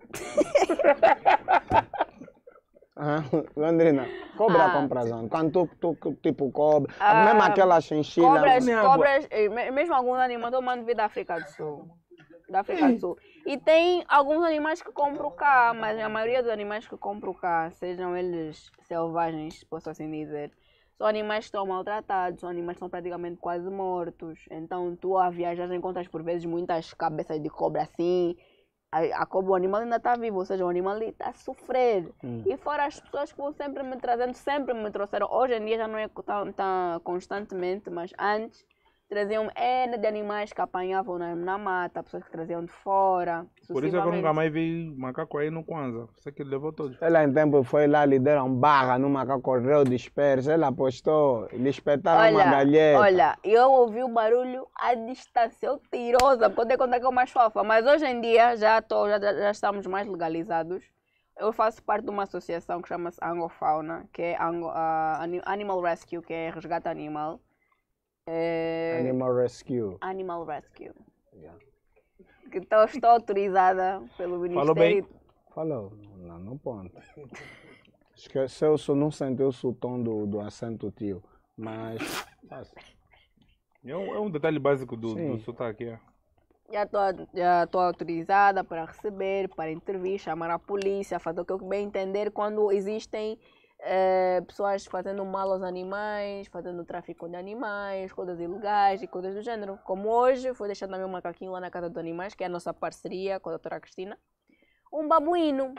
Ah, Londrina, cobra Ah. compras onde? Quando tu, tu tipo cobra, Ah, mesmo aquela chinchila. Cobras, Nem cobras, eh, me- mesmo alguns animais, eu mando vir da África do Sul. Da África do Sul. E tem alguns animais que compro cá, mas a maioria dos animais que compro cá, sejam eles selvagens, posso assim dizer, são animais que estão maltratados, são animais que estão praticamente quase mortos. Então tu a viajar encontras por vezes muitas cabeças de cobra assim. A, a cobra, o animal ainda está vivo, ou seja, o animal ali está a sofrer. Hum. E fora as pessoas que vão sempre me trazendo, sempre me trouxeram. Hoje em dia já não é tão, tão constantemente, mas antes traziam N de animais que apanhavam na, na mata, pessoas que traziam de fora. Por isso é que eu nunca sucessivamente. mais vi macaco aí no Kwanzaa. Isso que ele levou todos. Ela em tempo foi lá, lhe deram barra no macaco, correu disperso. Ela apostou, lhe espetaram uma Olha, galheta. olha, eu ouvi o barulho à distância, eu tirosa, porque eu contar que é mais fofa. Mas hoje em dia já, tô, já, já estamos mais legalizados. Eu faço parte de uma associação que chama-se Angofauna, que é Ango, ah, Ani- Animal Rescue, que é resgate animal. É, Animal Rescue. Animal Rescue. Yeah. Que tô, estou autorizada pelo Ministério. Falou bem? Falou, não, não ponto. Esqueceu, só não sentiu o tom do, do acento tio, mas... É um, é um detalhe básico do, Sim. do sotaque. É. Já estou já tô autorizada para receber, para intervir, chamar a polícia, fazer o que eu bem entender quando existem eh, pessoas fazendo mal aos animais, fazendo tráfico de animais, coisas ilegais e coisas do gênero. Como hoje, foi deixado meu macaquinho lá na Casa dos Animais, que é a nossa parceria com a doutora Cristina. Um babuíno.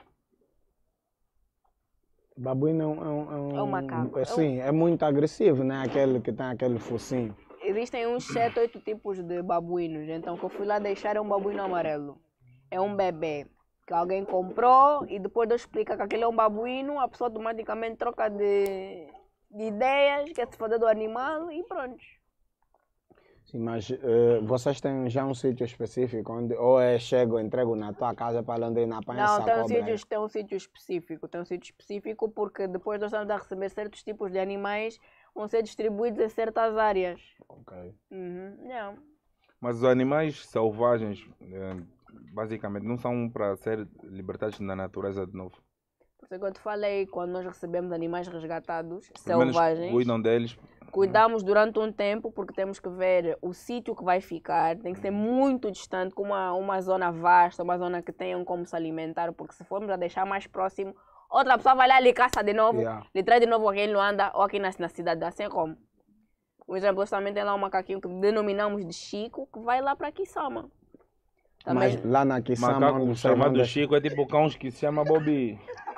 Babuíno é um, é um, é um, É um macaco, é um- Sim, é muito agressivo, né? Aquele que tem aquele focinho. Existem uns sete, oito tipos de babuínos. Então, o que eu fui lá deixar é um babuíno amarelo. É um bebê que alguém comprou e depois de eu explicar que aquele é um babuíno, a pessoa automaticamente troca de, de ideias, quer se fazer do animal e pronto. Sim, mas eh, vocês têm já um sítio específico onde ou é chego, entrego na tua casa para Londrina, apanha Não, essa tem um, cobra aí? sítio, tem um sítio específico. Tem um sítio específico porque depois nós estamos a receber certos tipos de animais vão ser distribuídos em certas áreas. Ok. Uhum, não. Mas os animais selvagens, eh, basicamente, não são para ser libertados na natureza de novo. Por isso que eu te falei, quando nós recebemos animais resgatados, Pelo menos selvagens, cuidam deles. cuidamos durante um tempo porque temos que ver o sítio que vai ficar, tem que ser muito distante, com uma, uma zona vasta, uma zona que tenham como se alimentar, porque se formos a deixar mais próximo, outra pessoa vai lá e lhe caça de novo, Yeah. lhe traz de novo aqui em Luanda ou aqui na, na cidade, assim é como. Por exemplo, nós também tem lá um macaquinho que denominamos de Chico, que vai lá para Kisama. Também. Mas lá na Kisama, Macaco onde vocês chamado vão Chico é tipo cães que se chama Bobby.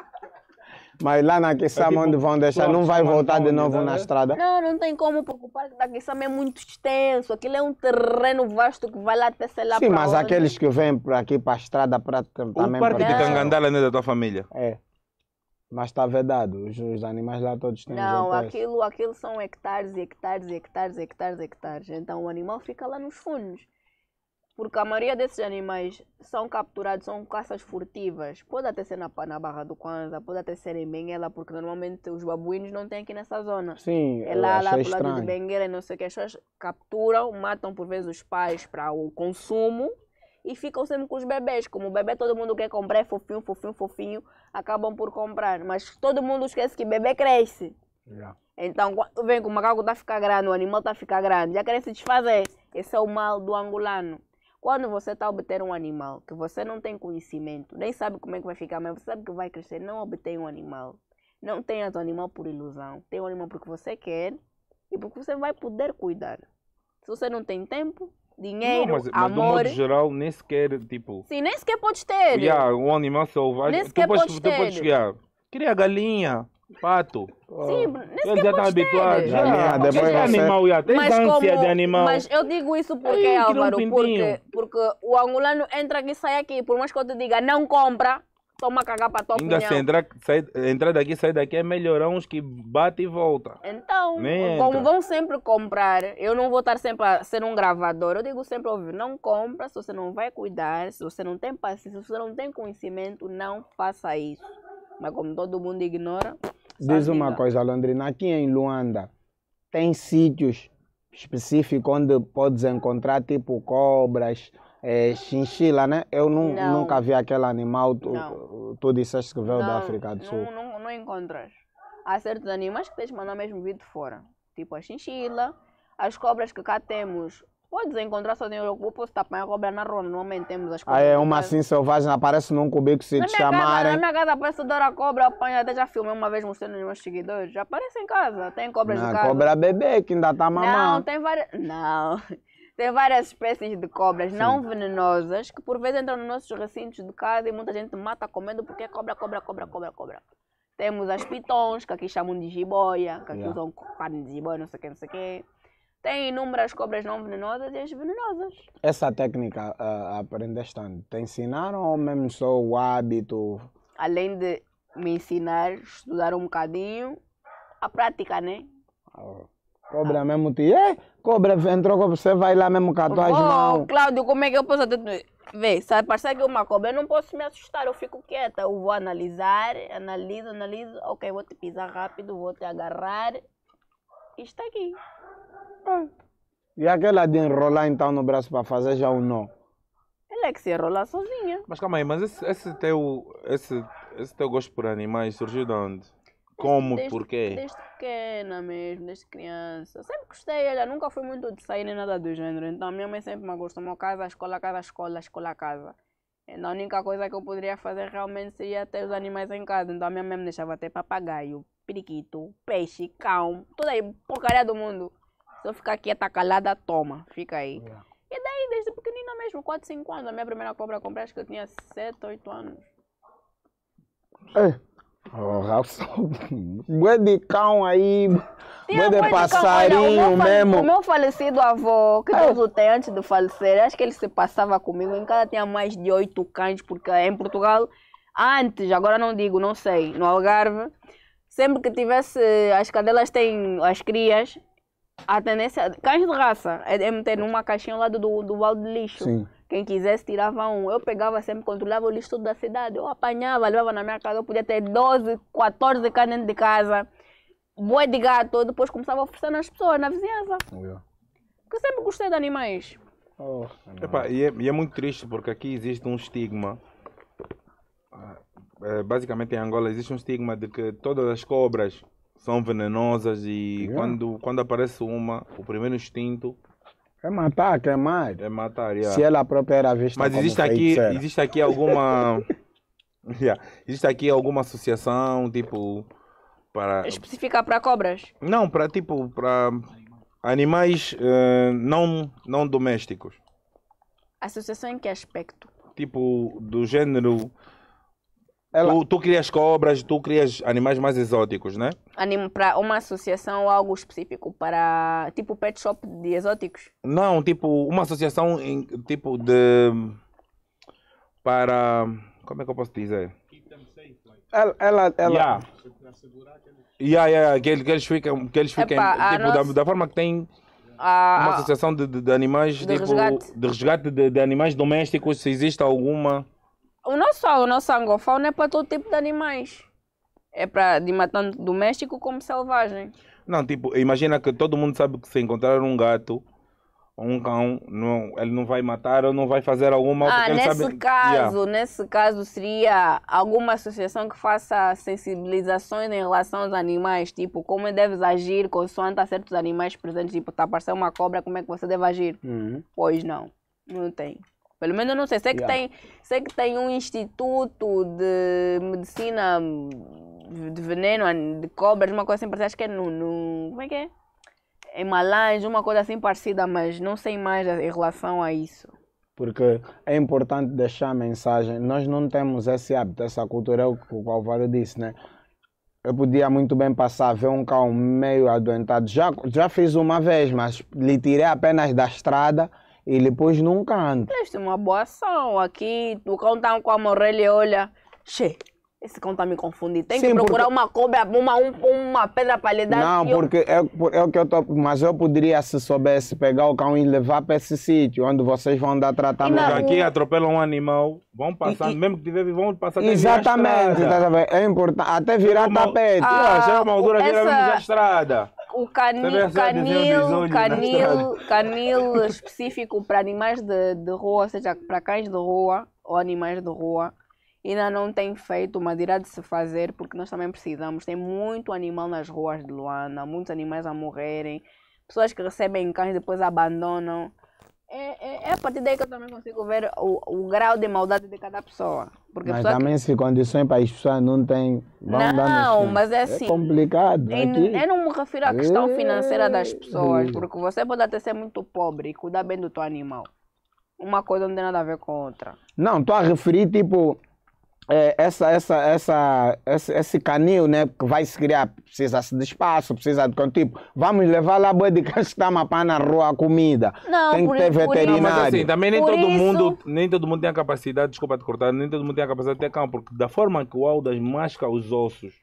Mas lá na Kisama, tipo, onde vão deixar, só não vai chama voltar de nome, novo tá na vendo? estrada? Não, não tem como, porque o parque da Kisama é muito extenso. Aquilo é um terreno vasto que vai lá até sei lá Sim, para mas onde. aqueles que vêm por aqui para a estrada para O também parque de proteção. Cangandala não é da tua família. É. Mas está vedado. Os, os animais lá todos têm Não, G P S. aquilo, aquilo são hectares e hectares e hectares e hectares e hectares. Então o animal fica lá nos fundos. Porque a maioria desses animais são capturados, são caças furtivas. Pode até ser na, na Barra do Kwanza, pode até ser em Benguela, porque normalmente os babuínos não têm aqui nessa zona. Sim, É eu lá, lá achei pro lado de estranho. Benguela e não sei o que. As pessoas capturam, matam por vezes os pais para o consumo e ficam sempre com os bebês. Como o bebê todo mundo quer comprar, é fofinho, fofinho, fofinho, acabam por comprar. Mas todo mundo esquece que bebê cresce. Yeah. Então, quando vem que o macaco está a ficar grande, o animal está a ficar grande, já querem se desfazer. Esse é o mal do angolano. Quando você está a obter um animal que você não tem conhecimento, nem sabe como é que vai ficar, mas você sabe que vai crescer, não obtenha um animal. Não tenha o animal por ilusão. Tenha um animal porque você quer e porque você vai poder cuidar. Se você não tem tempo, dinheiro, Não, mas, mas do amor... modo geral, nem sequer, tipo... Sim, nem sequer podes ter. Yeah, um animal selvagem, Nem tu sequer podes, podes tu podes ter. yeah, queria galinha, pato. Sim, nem Eles sequer já estão podes habituados. ter. Já, Galinha, depois Esse você- animal, já, tem Mas, ânsia como, de animal. mas eu digo isso porque, Aí, cria um Álvaro, porque, pintinho. porque o angolano entra aqui e sai aqui. Por mais que eu te diga, não compra, toma cagar para a tua Ainda opinião. se entrar, sair, entrar daqui, sair daqui é melhorão uns que bate e volta. Então, Nem como entra. vão sempre comprar, eu não vou estar sempre a ser um gravador. Eu digo sempre, óbvio, não compra se você não vai cuidar, se você não tem paciência, se você não tem conhecimento, não faça isso. Mas como todo mundo ignora... Diz só uma diga. coisa, Londrina, aqui em Luanda tem sítios específicos onde podes encontrar tipo cobras, eh, chinchila, né? Eu nu- Não. nunca vi aquele animal, tu, Não. tu disseste que veio da Não, África do Sul. Não, não, não encontras. Há certos animais que tens de mandar mesmo vir de fora. Tipo a chinchila, as cobras que cá temos. Podes encontrar sozinho. Eu posso apanhar a cobra na rua. Normalmente temos as cobras. Aí é em uma casa. assim selvagem, aparece num cubico se Na te minha, casa, chamarem. na minha casa aparece toda a cobra, eu apanho, até já filmei uma vez mostrando nos meus seguidores. Já aparece em casa, tem cobras Não, de casa. cobra bebê que ainda tá Não, mamando. tem várias. Não. Tem várias espécies de cobras não venenosas que por vezes entram nos nossos recintos de casa e muita gente mata comendo porque é cobra, cobra, cobra, cobra, cobra. Temos as pitons, que aqui chamam de jiboia, que aqui Yeah. usam carne de jiboia, não sei o que, não sei o que. Tem inúmeras cobras não venenosas e as venenosas. Essa técnica ah, aprendeste onde? Te ensinaram ou mesmo só o hábito? Além de me ensinar, estudar um bocadinho, a prática, né? Ah, Cobra mesmo te. É, cobra entrou, você vai lá mesmo com as tuas Vou, mãos. Cláudio, como é que eu posso até... Vê, se aparecer aqui uma cobra, eu não posso me assustar, eu fico quieta. Eu vou analisar, analiso, analiso. Ok, vou te pisar rápido, vou te agarrar. E está aqui. E aquela de enrolar então no braço para fazer já o nó. Ela é que se enrola sozinha. Mas calma aí, mas esse, esse, teu, esse, esse teu gosto por animais surgiu de onde? Como? Desde, Por quê? desde pequena mesmo, desde criança. Sempre gostei, olha, nunca fui muito de sair nem nada do gênero. Então a minha mãe sempre me acostumou casa, escola, casa, escola, escola, casa. Então a única coisa que eu poderia fazer realmente seria ter os animais em casa. Então a minha mãe me deixava ter papagaio, periquito, peixe, cão, toda aí porcaria do mundo. Se eu ficar quieta, calada, toma, fica aí. Yeah. E daí, desde pequenina mesmo, quatro, cinco anos, a minha primeira cobra eu comprei, acho que eu tinha sete, oito anos. Ei. Oh, Rafa, bué de cão aí, Tinha bué de bué de cão. Olha, passarinho o meu, fale- mesmo. o meu falecido avô, que Deus o tem antes de falecer, acho que ele se passava comigo. Em casa tinha mais de oito cães, porque em Portugal, antes, agora não digo, não sei, no Algarve, sempre que tivesse, as cadelas têm as crias, a tendência, cães de raça, é é meter numa caixinha ao lado do, do balde de lixo. Sim. Quem quisesse tirava um. Eu pegava sempre, controlava o lixo todo da cidade. Eu apanhava, levava na minha casa. Eu podia ter doze, quatorze cães dentro de casa. Boi de gato. Depois começava a oferecer nas pessoas, na vizinhança. Yeah. Porque eu sempre gostei de animais. Oh, Epá, e, é, e é muito triste porque aqui existe um estigma. Ah, eh, basicamente em Angola existe um estigma de que todas as cobras são venenosas e Yeah. quando, quando aparece uma, o primeiro instinto é matar, queimar. é matar. Yeah. Se ela própria era vista Mas como existe aqui, feiticeira. existe aqui alguma. Yeah, existe aqui alguma associação, tipo, para. Especificar para cobras. Não, para tipo, para animais eh, não, não domésticos. Associação em que aspecto? Tipo, do gênero. Ela- Tu, tu crias cobras, tu crias animais mais exóticos, né? Anim para uma associação ou algo específico para tipo pet shop de exóticos? Não, tipo, uma associação em, tipo de. Para. Como é que eu posso dizer? Ela, ela, ela, Yeah. Yeah, yeah, que, eles- que eles ficam, que eles fiquem, Epá, a tipo, da, nossa- da forma que tem Ah, uma ah, associação de, de, de animais, de tipo, resgate. de resgate de, de animais domésticos, se existe alguma. o nosso, o nosso angofauna é para todo tipo de animais. É para de matar tanto doméstico como selvagem. Não, tipo, imagina que todo mundo sabe que se encontrar um gato ou um cão, não, ele não vai matar ou não vai fazer algum mal Ah, porque ele nesse sabe. caso, Yeah. nesse caso seria alguma associação que faça sensibilizações em relação aos animais, tipo, como deves agir consoante há certos animais presentes, tipo, tá aparecendo uma cobra, como é que você deve agir? Uhum. Pois não, não tem. Pelo menos eu não sei. Sei que, Yeah. tem, sei que tem um instituto de medicina de veneno de cobras, uma coisa assim, parece acho que é no, no. Como é que é? Em Malanje, uma coisa assim parecida, mas não sei mais em relação a isso. Porque é importante deixar a mensagem. Nós não temos esse hábito, essa cultura, é o que o Álvaro disse, né? Eu podia muito bem passar, ver um cão meio adoentado. Já, já fiz uma vez, mas lhe tirei apenas da estrada e ele pôs num canto. Isto é uma boa ação. Aqui, o cão está com a morrer e olha. Che, esse cão está me confundindo. Tem que Sim, procurar porque- uma cobra, uma, um- uma pedra para lhe dar. Não, e eu- porque é, por- é o que eu tô. Mas eu poderia, se soubesse, pegar o cão e levar para esse sítio onde vocês vão dar tratamento. na- Aqui atropelam um animal, vão passando, E- e- mesmo que tiver, vão passar até Exatamente, virar a tá a estrada. ver? É importante. Até virar Uma- tapete. Ah, Yeah, chega uma altura, vira essa- mesmo já a estrada. O Você canil, vê essa desenho dos canil, olhos na canil, canil específico para animais de, de rua, ou seja, para cães de rua ou animais de rua, ainda não tem feito, mas irá de se fazer, porque nós também precisamos. Tem muito animal nas ruas de Luanda, muitos animais a morrerem, pessoas que recebem cães e depois abandonam. É, é, é a partir daí que eu também consigo ver o, o grau de maldade de cada pessoa. Porque a Mas pessoa que- também se condições para as pessoas não têm. Vão dar Não, nos- mas é assim. É complicado. Eu aqui. eu não me refiro à questão financeira das pessoas, Ei. porque você pode até ser muito pobre e cuidar bem do teu animal. Uma coisa não tem nada a ver com outra. Não, estou a referir, tipo, é, essa, essa, essa, esse, esse canil, né, que vai se criar, precisa-se de espaço, precisa de, tipo, vamos levar lá boi de cães que está a mapar na rua a comida. Não, Tem por- que ter por isso- Não, mas veterinário. assim, também nem Por todo, isso- mundo, nem todo mundo tem a capacidade, desculpa te cortar, nem todo mundo tem a capacidade de ter cão, porque da forma que o Aldas masca os ossos.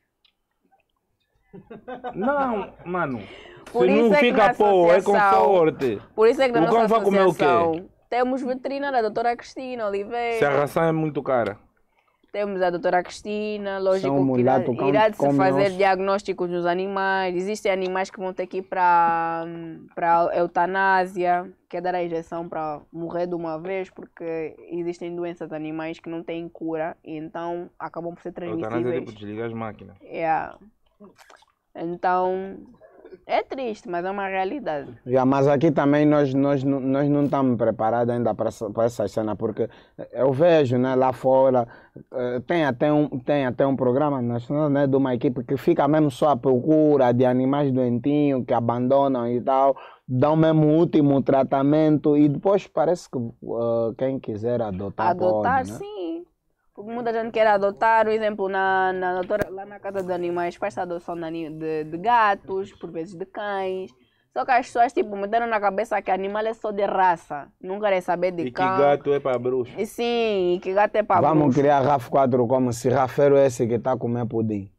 Não, mano. Por se isso não é que fica na pô, é associação- conforte. Por isso é que na O cão nossa vai comer o quê? associação temos veterinária, a doutora Cristina Se a Oliveira, ração é muito cara. temos a doutora Cristina, São lógico que irá, mulato, cão irá de se come fazer osso. diagnósticos dos animais. Existem animais que vão ter que ir para para eutanásia, que é dar a injeção para morrer de uma vez, porque existem doenças animais que não têm cura e então acabam por ser A eutanásia é tipo transmissíveis. desligar as máquinas. Yeah. Então, é triste, mas é uma realidade. Yeah, mas aqui também nós, nós, não- nós não estamos preparados ainda para essa, para essa cena, porque eu vejo, né, lá fora, eh, tem até um, tem até um programa nacional, né, de uma equipe que fica mesmo só à procura de animais doentinhos que abandonam e tal, dão mesmo o último tratamento e depois parece que eh, quem quiser adotar, Adotar, pode, né? sim. Porque muita gente quer adotar, por exemplo, na, na, doutora- lá na casa dos animais, faz adoção de, ani- de, de gatos, por vezes de cães. Só que as pessoas tipo, meteram na cabeça que animal é só de raça. Não querem saber de E que cão. gato é para bruxo. E sim, e que gato é para Vamos bruxo. criar RAF quatro como se Rafeiro é esse que está a comer pudim.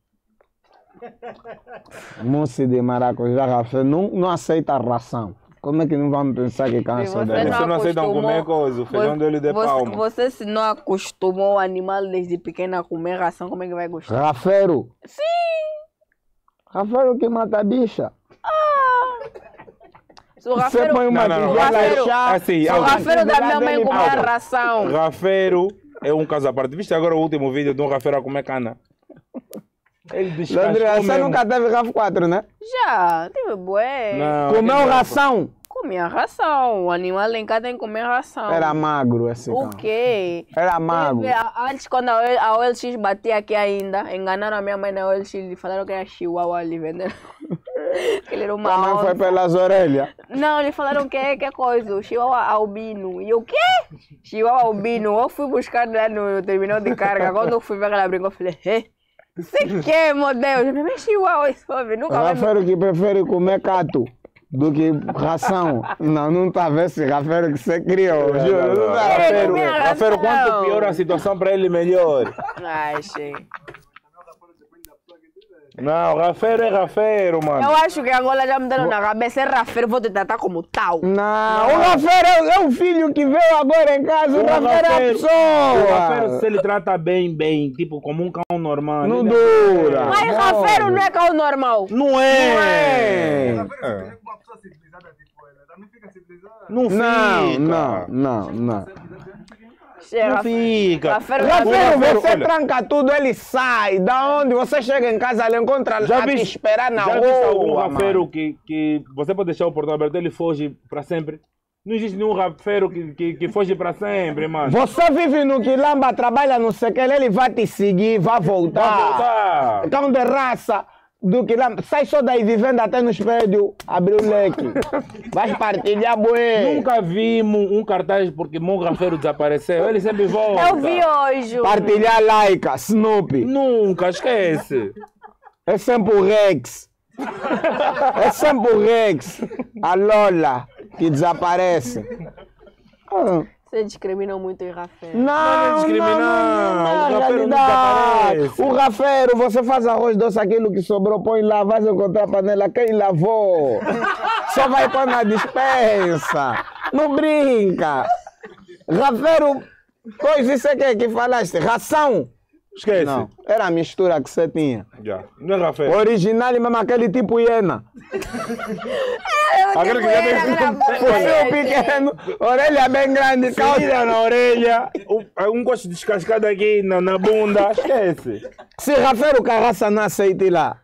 Mousse de maracujá, Rafeiro não, não aceita ração. Como é que não vamos pensar que cansa você dele? Você não aceitam acostumou- comer coisa, o feijão Você- dele de você, palma. Você se não acostumou o animal desde pequeno a comer ração, como é que vai gostar? Rafeiro. Sim! Rafeiro que mata a bicha. Se o Você rafeiro, põe uma Não, não, não. tigela Rafeiro- e chá. Assim, se o algo- rafeiro da minha mãe comer Algo. ração. Rafeiro é um caso à parte. Viste agora o último vídeo de um rafeiro a comer cana? Ele descascou Landria, você mesmo. nunca teve RAF quatro, né? Já, tive bué. Não, Comeu aquele- ração. Comia ração. O animal em casa tem que comer ração. Era magro esse O cão. quê? Era magro. Teve a- Antes, quando a O L- a O L X batia aqui ainda, enganaram a minha mãe na O L X e falaram que era chihuahua ali vendendo. Que ele era uma Tua mãe foi onça. pelas orelhas. Não, eles falaram que é que é coisa, o chihuahua albino. E eu, o quê? Chihuahua albino. Eu fui buscar lá no terminal de carga. Quando eu fui ver que ela brincou, eu falei, hê? Você que, meu Deus? Eu falei, chihuahua, isso, homem, nunca vai me... Rafeiro que prefere comer cato do que ração. Não, não tá vendo esse Rafeiro que você criou. É, Juro, não, não não. tá Ele Rafeiro, comia Rafeiro, quanto ração. pior a situação para ele, melhor. Ai, cheio. Não, Rafeiro é Rafeiro, mano. Eu acho que agora já me deram na cabeça, é rafeiro, vou te tratar como tal. Não, o Rafeiro é, é o filho que veio agora em casa. O, O Rafeiro é a Rafeiro- O Rafeiro, pessoa. se ele trata bem, bem, tipo como um cão normal. Não ele- dura. Mas Não. rafeiro não é cão normal. Não é! É. Uma pessoa civilizada tipo ela, ela não fica civilizada. Não Não, fica. não, não, não. Cheio, Não fica. Rafeiro, Rafeiro, Rafeiro, você olha. tranca tudo, ele sai. Da onde você chega em casa, ele encontra Já a te viste- esperar na Já rua. viste algum mano. rafeiro que, que você pode deixar o portão aberto, ele foge para sempre? Não existe nenhum rafeiro que, que, que foge para sempre, mano. Você vive no Quilamba, trabalha no Sequel, ele vai te seguir, vai voltar. Vai voltar. Cão de raça do Quilamba. Sai só daí vivendo até nos prédios, abrir o leque. Vai partilhar, bué. Nunca vimos um cartaz porque um rafeiro desapareceu. Ele sempre volta. eu vi hoje. Partilhar Laika, Snoopy. Nunca, esquece. É sempre o Rex. É sempre o Rex. A Lola, que desaparece. Ah. Você discrimina muito em rafeiro. Não, Não é discriminar. não, não, O não, rafeiro não realidade. desaparece. O rafeiro, você faz arroz doce, aquilo que sobrou, põe lá, vai encontrar a panela, quem lavou? Só vai pôr na dispensa. Não brinca. Rafeiro, coisa, isso é que, que falaste? Ração? Esquece. Não, era a mistura que você tinha. Já. Não é rafeiro. Original e mesmo aquele tipo hiena. Aquele que já tem- Focinho pequeno, orelha bem grande, calça. Tira na orelha, um, um gosto descascado aqui na, na bunda. Esquece. Se Rafeiro Carraça não aceita ir lá,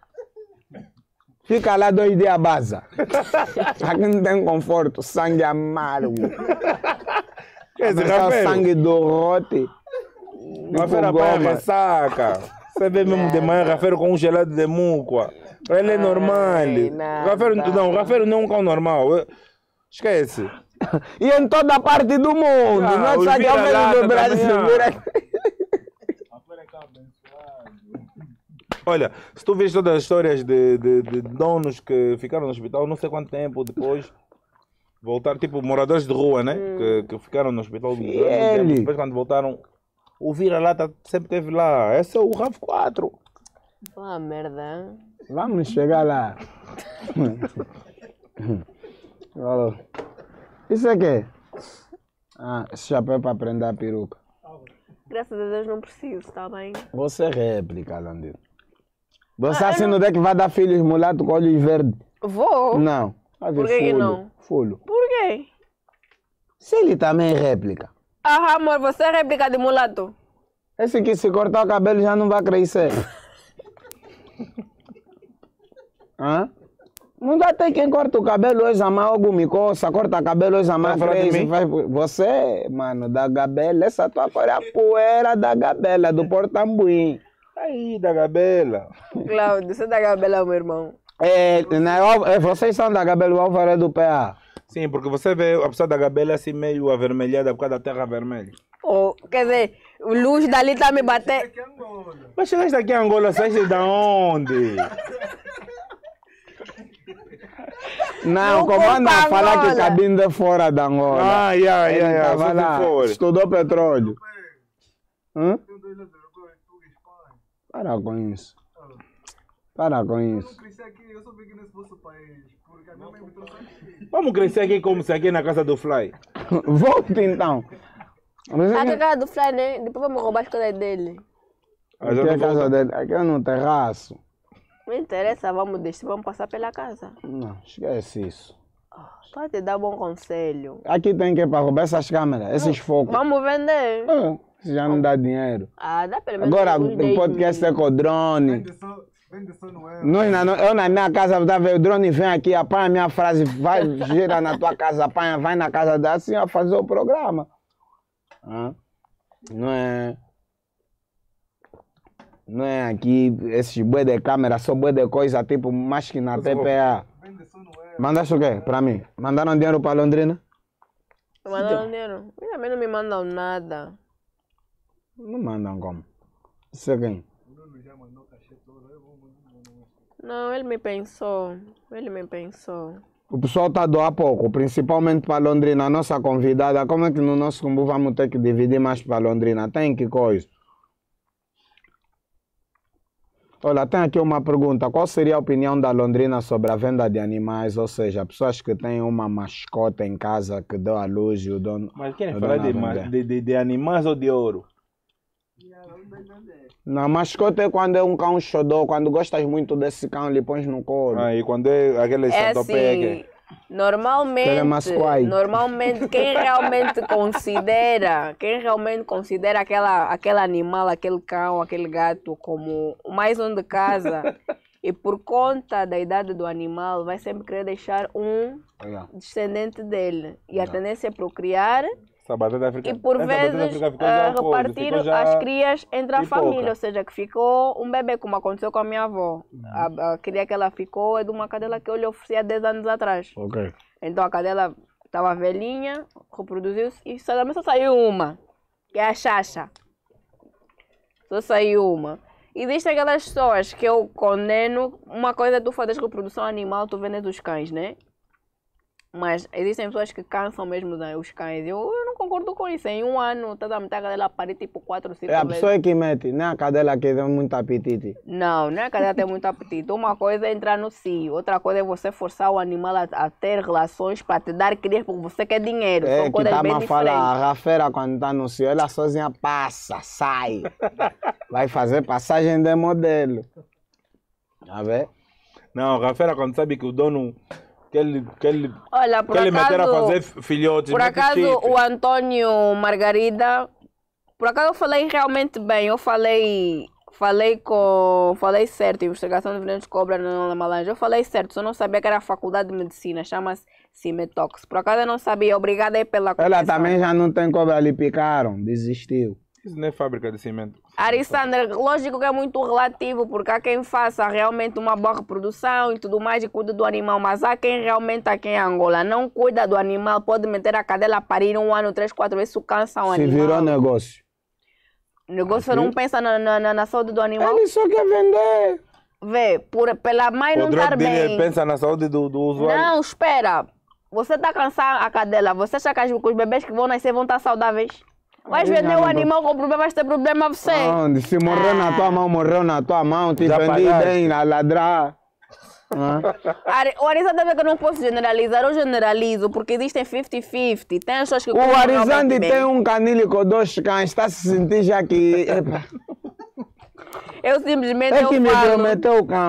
fica lá dois dias a baza. Aqui não tem conforto, sangue amargo. Esquece, Mas é o rafeiro. sangue do rote. Rafeiro Tipo apanha goma. ressaca. Você vê mesmo de manhã rafeiro com um gelado de muco. Para ele é normal. nada. Rafeiro, não, rafeiro não é um cão normal. Eu- Esquece. E em toda parte do mundo. Ah, não é os só que é o vira-lata do Brasil. também, vira- Olha, se tu vês todas as histórias de, de, de donos que ficaram no hospital, não sei quanto tempo depois, voltaram, tipo moradores de rua, né? Que, que ficaram no hospital durante um tempo, ele? depois quando voltaram, o vira-lata sempre esteve lá. Esse é o RAF quatro. Ah, merda. hein? Vamos chegar lá. Alô. Isso é quê? Ah, esse chapéu é para prender a peruca. Graças a Deus não preciso, tá bem? Você é réplica, Landino. Você assim não é que vai dar filhos mulatos com olhos verdes? Vou. Não. Vai ver Por que que fulho. não? Fulho. Por quê? Se ele também é réplica. Ah, amor, você é réplica de mulato? Esse que se cortar o cabelo já não vai crescer. Hã? Não dá até quem corta o cabelo hoje, a mãe algo me coça, corta cabelo hoje, a mãe crazy. Vai... Você, mano, da Gabela, essa tua cor é a poeira da Gabela, do Portambuim. Aí, da Gabela. Cláudio, você é da Gabela, meu irmão. É, né, vocês são da Gabela, o Álvaro é do P A. Sim, porque você vê a pessoa da Gabela assim meio avermelhada por causa da terra vermelha. Oh, quer dizer, o luz dali tá me batendo. Aqui é Angola. Mas chegaste aqui em Angola, saíste da onde? Não, Não como anda a culpa falar que Angola. cabine é fora da Angola. Ah, yeah, Ele yeah, yeah. tava só de lá, fora. estudou petróleo. Hã? Tem dois lados, Angola e Tuga, Espanha. Para com isso. Para com Eu isso. não cresci aqui, eu só vim nesse vosso país. Porque a minha mãe me trouxe aqui. Vamos crescer aqui como se aqui na casa do Fly. Volta então. Mas A aqui, cagada do Fly, né? Depois vamos roubar as coisas dele. Ah, já aqui é a não casa volta. dele, aqui é no terraço. Não interessa, vamos deixar, vamos passar pela casa. Não, esquece isso. Só te dar bom conselho. Aqui tem que ir para roubar essas câmeras, esses focos. Vamos vender. Ah, isso já não dá dinheiro. Ah, dá pelo menos Agora uns o dez podcast é mil. com o drone. Vende só, vende só no euro. Nós, na, eu na minha casa, tá vendo? O drone vem aqui, apanha a minha frase, vai, gira na tua casa, apanha, vai na casa da assim a fazer o programa. Hã? Não é. Não é aqui esses boi de câmera, só boi de coisa, tipo mais que na T P A. Vende só no euro. Mandaste o quê? Pra mim? Mandaram dinheiro pra Londrina? Mandaram dinheiro? Também não me mandam nada. Não mandam como. Isso é quem? O Nuno já mandou cachê todo. Eu vou mandar. Não, ele me pensou. Ele me pensou. O pessoal está a doar pouco, principalmente para Londrina. A nossa convidada, como é que no nosso combo vamos ter que dividir mais para Londrina? Tem que coisa? Olha, tem aqui uma pergunta. Qual seria a opinião da Londrina sobre a venda de animais? Ou seja, pessoas que têm uma mascota em casa que deu à luz e o dono... Mas querem o falar dono de, a ma- vender. de, de, de animais ou de ouro? Não, mascota é quando é um cão xodó. Quando gostas muito desse cão, lhe pões no colo. Ah, e quando é aquele É centopeia assim, que... Aquele normalmente, masquai. normalmente quem realmente considera, quem realmente considera aquela, aquele animal, aquele cão, aquele gato como mais um de casa e por conta da idade do animal vai sempre querer deixar um Olha. descendente dele e a tendência é procriar Essa batata africana. e por essa batata vezes africana ficou eh, já coisa, repartir ficou já as crias entre a pipoca. família, ou seja, que ficou um bebê, como aconteceu com a minha avó. A, a cria que ela ficou é de uma cadela que eu lhe ofereci há dez anos atrás. Ok. Então a cadela estava velhinha, reproduziu-se e só, também só saiu uma, que é a Xaxa. Só saiu uma. Existem aquelas pessoas que eu condeno, uma coisa é tu fazer reprodução animal, tu vendes os cães, né? Mas existem pessoas que cansam mesmo né, os cães. Eu, eu não concordo com isso. Em um ano, estás a meter a cadela a parir tipo quatro, cinco É a vezes. pessoa que mete, não é a cadela que tem muito apetite. Não, não é que ela tem muito apetite. Uma coisa é entrar no cio, outra coisa é você forçar o animal a, a ter relações para te dar crias porque você quer dinheiro. É São que coisas tá bem a falar, diferentes. a Rafera quando está no céu, ela sozinha passa, sai. Vai fazer passagem de modelo. A ver? Não, Rafera quando sabe que o dono quer ele, quer ele, Olha, por quer ele meter a acaso, fazer filhotes. por mete acaso chifre. o Antônio Margarida, por acaso eu falei realmente bem. Eu falei, falei com, falei certo, investigação de venenos de cobra na Malange. Eu falei certo, só não sabia que era a faculdade de medicina, chama-se Cimetox. Por acaso eu não sabia, obrigada aí pela Ela correção. também já não tem cobra, lhe picaram, desistiu. Isso não é fábrica de cimento. Arissander, lógico que é muito relativo, porque há quem faça realmente uma boa reprodução e tudo mais e cuida do animal, mas há quem realmente aqui em Angola não cuida do animal, pode meter a cadela a parir um ano, três, quatro vezes, isso cansa o Se animal. virou negócio. O negócio não pensa na, na, na- na saúde do animal. Ele só quer vender. Vê, por, pela mãe O não drop estar dele bem. pensa na saúde do, do usuário. Não, espera. Você está cansando a cadela, você acha que as- que os bebês que vão nascer vão estar saudáveis? Vais Aí já vender o não- animal com problema, vais ter problema você. Onde? Se morreu na tua mão, morreu na tua mão. Te Já vendi pagaste. bem a ladrar. Hã? Ari- O Arizanda vê que eu não posso generalizar, eu generalizo, porque existem cinquenta cinquenta. Tem as pessoas que O cuidam Arizandi realmente bem. tem um canil com dois cães, está se sentir já que. Epa, Eu simplesmente é eu que me falo. prometeu o cão.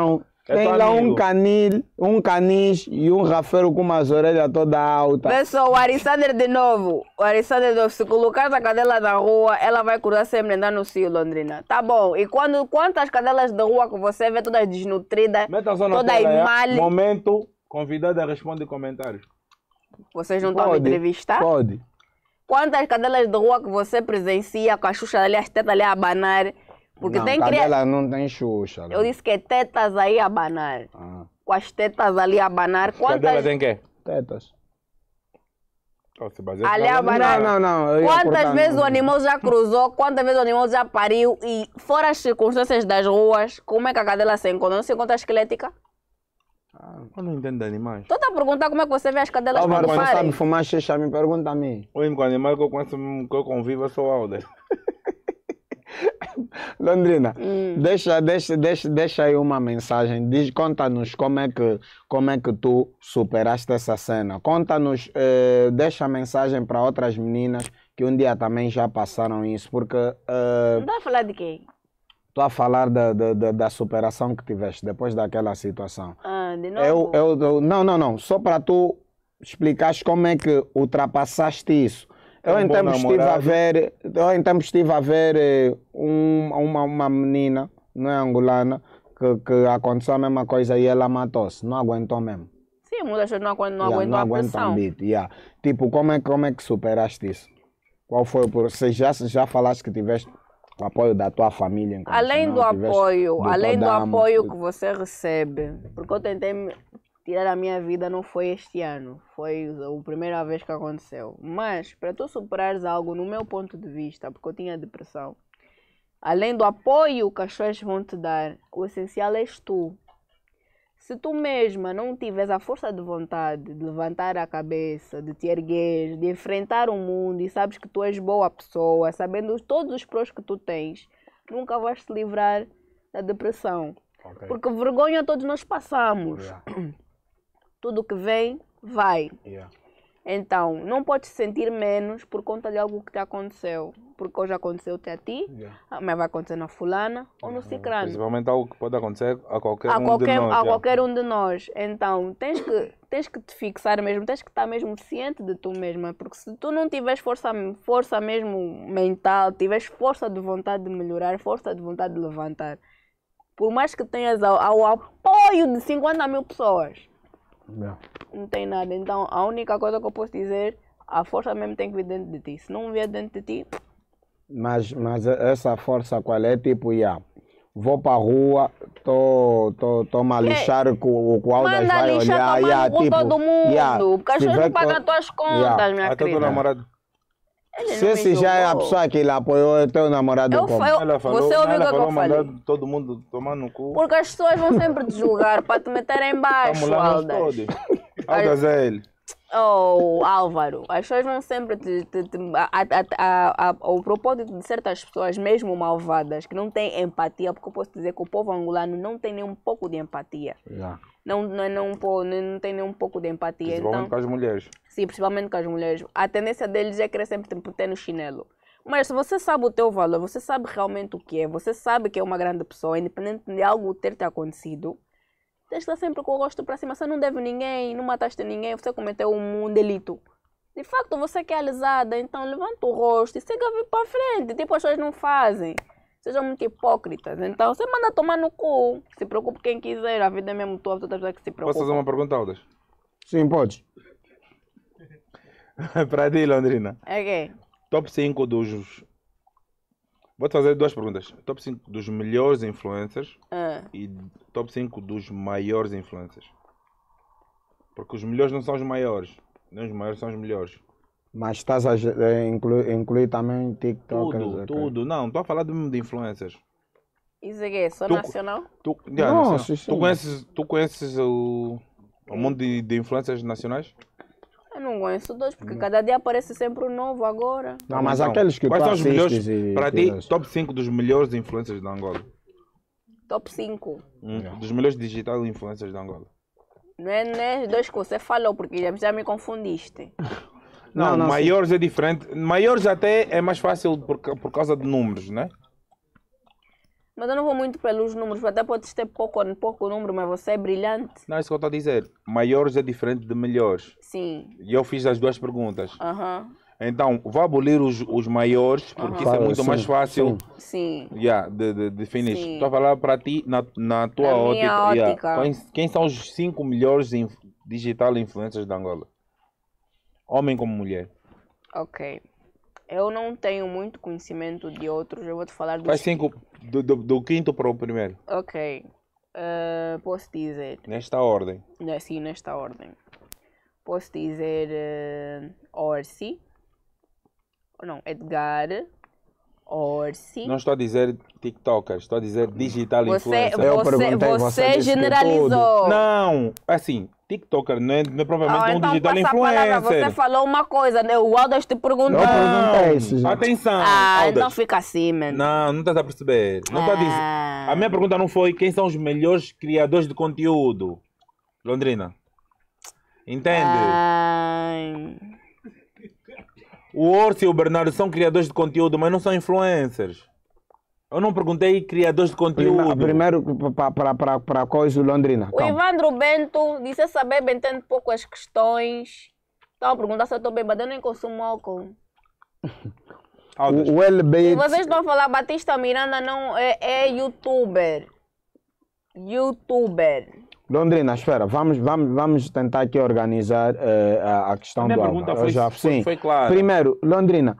É Tem teu lá um amigo. canil, um canis e um rafeiro com umas orelhas toda alta. Vê só, o Arissander de novo. O Arissander de novo. Se colocar a cadela na rua, ela vai cruzar sempre andar no cio, Londrina. Tá bom. E quando, quantas cadelas de rua que você vê todas desnutridas, Meta só na todas tela, é? mal, Momento, convidada responde comentários. vocês não estão a me entrevistar? Pode. Quantas cadelas de rua que você presencia com a xuxa ali, as tetas ali a abanar? Porque Não, tem cadela criança. não tem xuxa. Eu disse que é tetas aí a abanar. Ah, Com as tetas ali a abanar. Cadela Quantas. tem quê? tetas. Oh, se baseia Ali na- a abanar. Não, não, não. eu ia Quantas cortar, vezes não. o animal já cruzou, quantas vezes o animal já pariu e fora as circunstâncias das ruas, como é que a cadela se encontra? Não se encontra esquelética? Eu não entendo de animais. Estou a perguntar como é que você vê as cadelas Álvaro, quando você parem. sabe fumar xixa? Me pergunta a mim. O único animal que eu conheço, que eu convivo, é só o Alder. Londrina, Hum. deixa, deixa, deixa, deixa aí uma mensagem. Diz, conta-nos como é que, como é que tu superaste essa cena. Conta-nos, eh, deixa a mensagem para outras meninas que um dia também já passaram isso, porque eh, Não está a falar de quem? estou a falar da, da, da, da superação que tiveste depois daquela situação. Ah, de novo? Eu, eu, eu- não, não, não. Só para tu explicares como é que ultrapassaste isso. Eu É um em bom tempos estive a namorado. ver, eu em tempos estive a ver eh, um, uma, uma menina, não é angolana, que, que aconteceu a mesma coisa e ela matou-se. Não aguentou mesmo. Sim, muitas pessoas não, aguentam- não Yeah, aguentam não a aguentam pressão. um beat. Yeah. Tipo, como é, como é que superaste isso? Qual foi o por... Você já, já falaste que tiveste o apoio da tua família? Além do incondicional, tiveste apoio, do além do Todamo, apoio do- que você recebe, porque eu tentei me tirar a minha vida, não foi este ano, foi a primeira vez que aconteceu. Mas para tu superares algo, no meu ponto de vista, porque eu tinha depressão, além do apoio que as pessoas vão te dar, o essencial és tu. Se tu mesma não tiveres a força de vontade de levantar a cabeça, de te erguer, de enfrentar o mundo e sabes que tu és boa pessoa, sabendo todos os prós que tu tens, nunca vais te livrar da depressão. Ok. Porque vergonha todos nós passamos. Yeah, Tudo que vem, vai. yeah. Então, não podes se sentir menos por conta de algo que te aconteceu. Porque hoje aconteceu-te a ti, Yeah. mas vai acontecer na fulana ou no cicrano. Principalmente algo que pode acontecer a qualquer A um qualquer, de nós. a já. qualquer um de nós. Então, tens que, tens que te fixar mesmo, tens que estar mesmo ciente de tu mesma. Porque se tu não tiveres força, força mesmo mental, tiveres força de vontade de melhorar, força de vontade de levantar, por mais que tenhas ao, ao apoio de cinquenta mil pessoas, Yeah. não tem nada. Então, a única coisa que eu posso dizer, a força mesmo tem que vir dentro de ti. Se não vier dentro de ti, Mas, mas essa força qual é? Tipo, yeah, vou para a rua, tô, tô, tô me a lixar com o qual das manda vai lixar, olhar. tomar yeah, no cu tipo, todo mundo. yeah, Porque as se pessoas tiver não pagam co- as tuas contas, Yeah. minha Até teu querida. namorado. Ele Se não esse me já é a julgou. pessoa que ele apoiou, é teu namorado Eu, como? eu, Ela falou, você ouviu o ela que falou eu falei? mandar todo mundo tomar no cu. Porque as pessoas vão sempre te julgar para te meter em baixo, Estamos lá nós Aldas. todos. Aldas é ele. Oh, Álvaro, as pessoas vão sempre te... te, te a, a, a, a, o propósito de certas pessoas, mesmo malvadas, que não têm empatia, porque eu posso dizer que o povo angolano não tem nem um pouco de empatia. Yeah. Não, não, não, não, não tem nem um pouco de empatia. Principalmente Então, com as mulheres. sim, principalmente com as mulheres. A tendência deles é querer sempre te ter no chinelo. Mas se você sabe o teu valor, você sabe realmente o que é, você sabe que é uma grande pessoa, independente de algo ter te acontecido, tens que estar sempre com o rosto para cima. Você não deve ninguém, não mataste ninguém, você cometeu um, um delito. De facto, você que é alisada, então levanta o rosto e siga a vir para frente. Tipo, as pessoas não fazem. Sejam muito hipócritas. Então, você manda tomar no cu. Se preocupe quem quiser, a vida é mesmo tua, outra pessoa que se preocupa. Posso fazer uma pergunta, Aldas? Sim, pode. Para ti, Londrina. É que? Top cinco dos... Vou-te fazer duas perguntas. Top cinco dos melhores influencers Ah, e top cinco dos maiores influencers. Porque os melhores não são os maiores. Nem os maiores são os melhores. Mas estás a ge- eh, incluir, incluir também TikTokers? Tudo, ok. tudo. Não, estou a falar de, de influencers. isso é que? Só Tu- nacional? Tu, já, Não, nacional. sim, sim. tu conheces, tu conheces o, o mundo de, de influencers nacionais? Eu não conheço dois, porque cada dia aparece sempre um novo agora. Não, mas Então, aqueles que quais tu são os melhores, assistes e para ti, tiras. top cinco dos melhores influencers da Angola? Top cinco. Hum, Dos melhores digital influencers da Angola? Não é, não é os dois que você falou, porque já, já me confundiste. Não, Não, não, maiores é diferente. Maiores até é mais fácil por, ca- por causa de números, né? Mas eu não vou muito pelos números, até podes ter pouco, pouco número, mas você é brilhante. Não, é isso que eu estou a dizer. Maiores é diferente de melhores. Sim. E eu fiz as duas perguntas. Aham. Então, vou abolir os, os maiores, porque isso é Fala, muito mais sim, fácil Sim. yeah, de, de definir. Sim. Estou a falar para ti, na, na tua Na ótica. minha yeah. ótica. Quem, quem são os cinco melhores inf digital influencers de Angola? Homem como mulher. Ok. Eu não tenho muito conhecimento de outros, eu vou te falar dos... Faz cinco, do, do, do quinto para o primeiro. Ok. Eh, posso dizer, Nesta ordem. assim, nesta ordem. Posso dizer uh, Orsi. Não, Edgar. Orsi. Não estou a dizer TikTokers, estou a dizer digital Você, influencer. Eu você, perguntei, você, você disse que generalizou. Não, assim, TikToker não é, não é propriamente Ah, um então digital passa a palavra. Você influencer. falou uma coisa, né? O Aldas te perguntou. Eu perguntei isso, já. Atenção, Ah, Aldas. então fica assim, mano. Não, não estás a perceber. Não estou a dizer. Ah. A minha pergunta não foi quem são os melhores criadores de conteúdo. Londrina. Entende? Ah. Ai. O Orsi e o Bernardo são criadores de conteúdo, mas não são influencers. Eu não perguntei criadores de conteúdo. Primeiro, para a coisa Londrina. O Calma. Ivandro Bento disse saber bem, entende pouco as questões. Estão a perguntar se eu estou bêbada, eu nem consumo álcool. Aldas. O, o L B. E vocês estão a falar, Batista Miranda não é, é youtuber. Youtuber. Londrina, espera, vamos, vamos, vamos tentar aqui organizar eh, a, a questão A minha do pergunta Álvaro. foi- Eu já, foi- sim. foi clara. Primeiro, Londrina,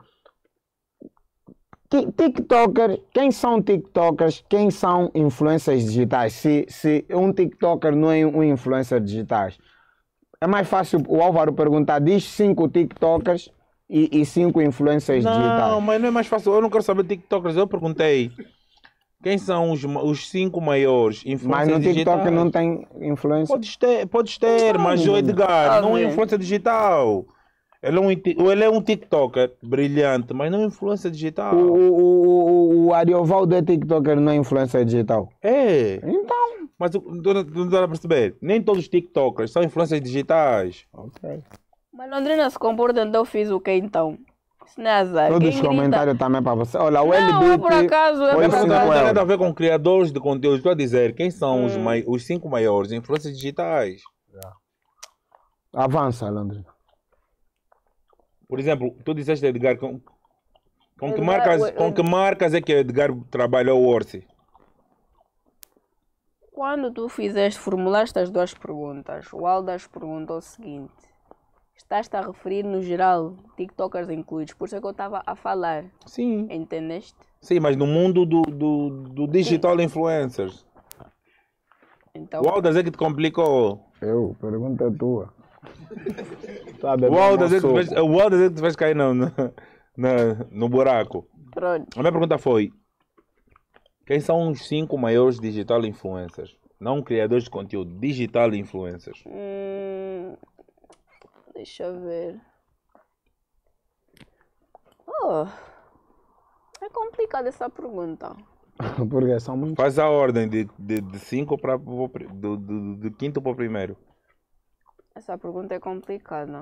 Ti- TikToker, quem são TikTokers, quem são influencers digitais? Se, se um TikToker não é um influencer digitais, é mais fácil o Álvaro perguntar, diz cinco TikTokers e, e cinco influencers Não, digitais. mas não é mais fácil. Eu não quero saber TikTokers. Eu perguntei quem são os, ma- os cinco maiores Mas influencers no TikTok digitais. não tem influencer. Podes ter, podes ter, mas o Edgar não é Óbvio. influencer digital. Ele é, um, ti- ele é um TikToker brilhante, mas não é influencer digital. O, o, o, o Ariovaldo é TikToker, não é influencer digital. É, Então. mas tu tu não não dá a perceber. Nem todos os TikTokers são influencers digitais. Ok. Mas Londrina se comporta, então eu fiz o que então? Isso não é azar. Todos Quem os grita- comentários também para você. Olha, o Não, L B. é por acaso, é foi Minha por pergunta cinco não tem acaso. nada a euros. ver com criadores de conteúdo. Estou a dizer quem são os, mai- os cinco maiores influencers digitais. Avança, Londrina. Por exemplo, tu disseste Edgar, com, com, que, Edgar, marcas, o- com que marcas é que Edgar trabalhou o Orsi? Quando tu fizeste, formulaste as duas perguntas, o Aldas perguntou o seguinte: estás-te a referir no geral, TikTokers incluídos, por isso é que eu estava a falar, Sim. entendeste? Sim, mas no mundo do, do, do digital influencers. Então, O Aldas é que te complicou. Eu, pergunta é tua. Sabe, O Aldas é que te suco. fez, o Aldas é que te fez cair no, no, na- no buraco. pronto. A minha pergunta foi: quem são os cinco maiores digital influencers? Não criadores de conteúdo, digital influencers. Hum, deixa eu ver. Oh, é complicada essa pergunta. Porque são muitos. Faz a ordem de, de, de cinco para do, do, do, do quinto para o primeiro. Essa pergunta é complicada.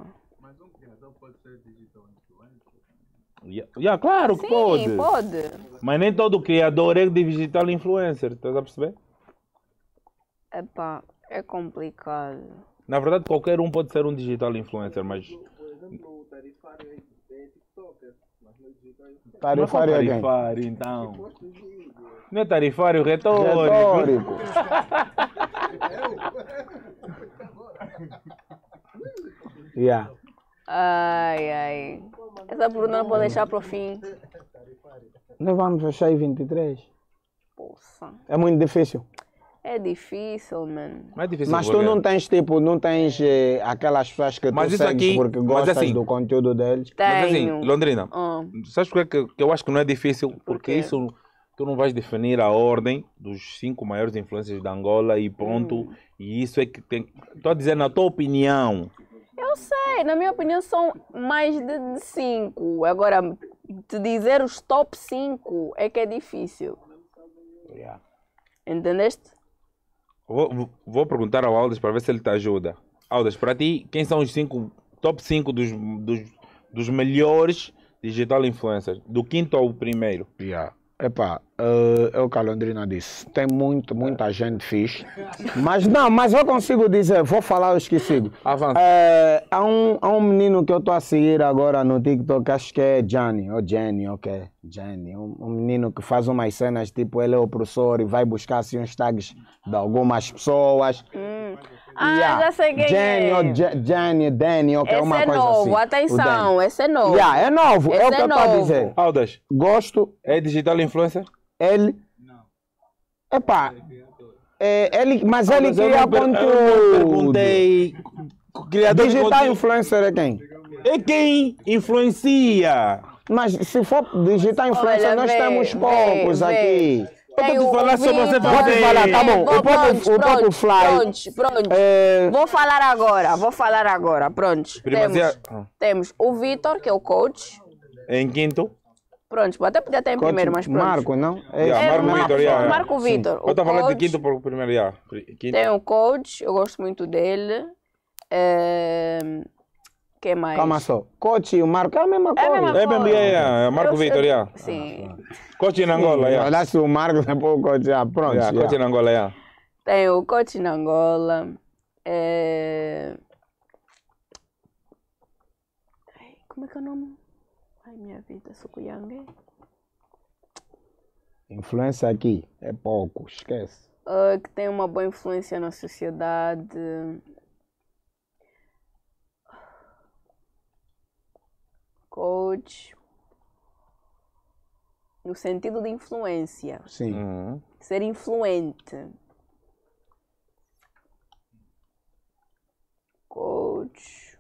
Yeah, yeah, claro que Sim, pode. pode. Mas nem todo criador é digital influencer, estás a perceber? Epá, é complicado. Na verdade, qualquer um pode ser um digital influencer, mas. Tarifário é quem? tarifário, então. Não é tarifário, retórico. Retórico. Yeah. Ai, ai. Essa pergunta não pode deixar para o fim. Nós vamos fechar em vinte e três. Poxa. É muito difícil. É difícil, mano. Não é difícil. Mas tu porque- não tens tipo, não tens eh, aquelas pessoas que Mas tu isso segues aqui- porque mas gostas assim- do conteúdo deles. Mas assim, Tenho. Londrina, Ah, sabes por que que eu acho que não é difícil? Porque quê? isso tu não vais definir a ordem dos cinco maiores influencers de Angola e ponto. Hum. E isso é que tem. Estou a dizer na tua opinião. eu sei, na minha opinião são mais de, de cinco. Agora, te dizer os top cinco é que é difícil. Entendeste? Vou, vou- vou perguntar ao Aldas para ver se ele te ajuda. Aldas, para ti, quem são os cinco, top cinco dos, dos, dos melhores digital influencers? Do quinto ao primeiro. Yeah. Epá, eh, é o que a Londrina disse. Tem muito, muita gente fixe. Mas não, mas eu consigo dizer, vou falar os que sigo. Avança. Eh, há, um, há um menino que eu estou a seguir agora no TikTok, acho que é Gianni, ou Jenny, ok. Jenny, um, um menino que faz umas cenas, tipo, ele é o professor e vai buscar assim uns tags de algumas pessoas. Hum. Ah, já sei quem Jenny, é. ou Je- Jenny, Danny, ok, Esse uma é coisa novo, assim. O atenção, Danny. esse é novo. Yeah, é novo, é Esse o que é eu estou a novo. dizer. Aldas, Gosto, é digital influencer? ele. Epá, é, ele, mas ele Mas eu cria não per- eu não conteúdo. perguntei. Criador de Digital conteúdo. influencer é quem? É quem influencia. Mas se for digital influencer, Olha, nós vê, temos vê, poucos vê. aqui. Eu Tem tô te o- falando o só você Vitor. fazer. Vou te falar, tá bom. Vou- O próprio- prontos, o próprio prontos, Fly. Prontos, prontos. É, Vou falar agora, vou falar agora, prontos. Primazia- Temos, Ah. temos o Vitor, que é o coach. Em quinto. Prontos, até podia ter em coach primeiro, mas pronto. Marco, não? É Yeah, isso. É, Marco Marco, Vitor, yeah. Marco Vitor. Eu estava falando de coach. quinto por primeiro, já. Quinto. Tem o coach, eu gosto muito dele. É... Quem mais? Calma só. Coach e o Marco é a mesma É a coisa. mesma É mesmo, yeah, yeah. Marco Eu- Vitor, eu- yeah. Sim. Coach em Angola, yeah. Olha se o Marco depois o coach. Ah, pronto. Yeah, yeah. coach em Angola, yeah. Tem o coach na Angola. É... Ai, como é que é o nome? Ai, minha vida, Sukuyangue. Influência aqui é pouco, esquece. Ah, que tem uma boa influência na sociedade. Coach. No sentido de influência. Sim. Uhum. Ser influente. Coach.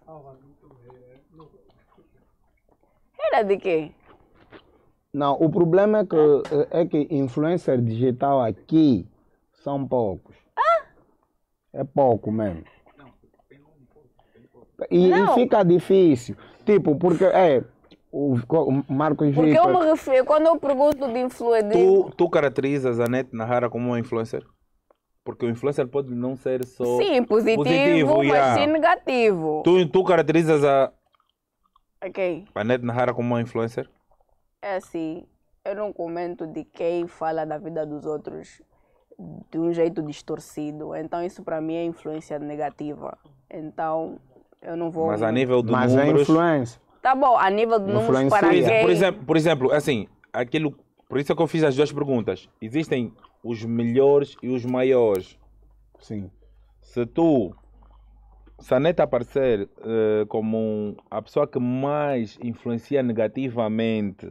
Era de quê? Não, o problema é que, é que influencer digital aqui são poucos. É pouco mesmo. E, e Não. fica difícil. Tipo, porque é. O, o Marcos Porque eu Vitor. me refiro, quando eu pergunto de influência. Tu, tu caracterizas a Net Nahara como uma influencer? Porque o influencer pode não ser só. Sim, positivo, positivo, mas yeah. sim negativo. Tu, tu caracterizas a, Ok. a Net Nahara como uma influencer? É assim, eu não comento de quem fala da vida dos outros de um jeito distorcido. Então isso para mim é influência negativa. Então eu não vou. Mas a nível de Mas é números. influência. Tá bom, a nível de números Influencia. para Por, ex- quem. por exemplo, por exemplo, assim, aquilo. Por isso é que eu fiz as duas perguntas. Existem os melhores e os maiores. Sim. Se tu, se a Net aparecer eh, como um- a pessoa que mais influencia negativamente,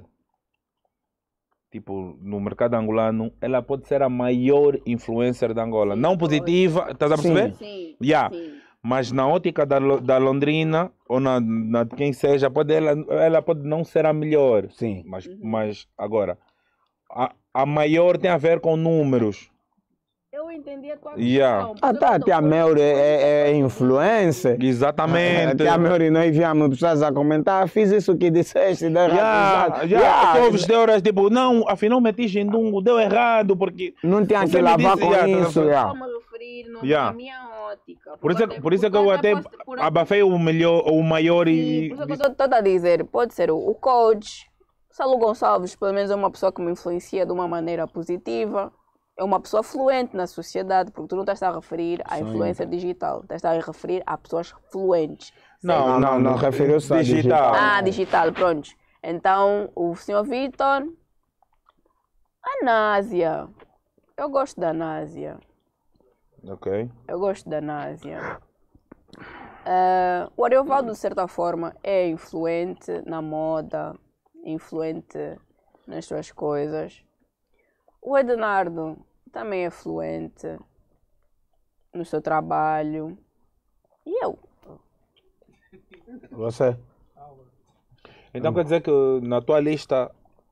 tipo, no mercado angolano, ela pode ser a maior influencer da Angola. Não positiva, estás a perceber? Sim. Yeah. sim. Mas na ótica da, Lo- da Londrina, ou na, na de quem seja, pode, ela, ela pode não ser a melhor. Sim. Mas, mas agora, a, a maior tem a ver com números. Eu entendi a tua Yeah. questão. Ah, tá. Tia Melri é, é, é influencer. Exatamente. Tia Melri, nós enviamos pessoas a comentar. "Ah, fiz isso que disseste, deu errado. Yeah, exato." yeah. Yeah. Tu ouves teorias tipo, não, afinal meti Xindungo, deu errado, porque. Não tinha Você que me lavar disse, com yeah, isso. tá- yeah. Estou a me referir no, Yeah. na minha ótica. Por isso, é- Porque- por isso é que eu porque até posso- por- abafei o melhor, o maior Sim, e. por isso é que eu estou a dizer, pode ser o, o coach, Saulo Gonçalves, pelo menos é uma pessoa que me influencia de uma maneira positiva, é uma pessoa fluente na sociedade, porque tu não estás a referir à influência digital, estás a referir a pessoas fluentes. Não, não, não, referiu-se a digital. digital. Ah, digital, pronto. Então, o senhor Vitor, a Násia, eu gosto da Násia, Ok. eu gosto da Násia. Eh, o Ariovaldo, de certa forma, é influente na moda, influente nas suas coisas. O Ednardo também é fluente no seu trabalho. E eu? Você? Então quer dizer que na tua lista,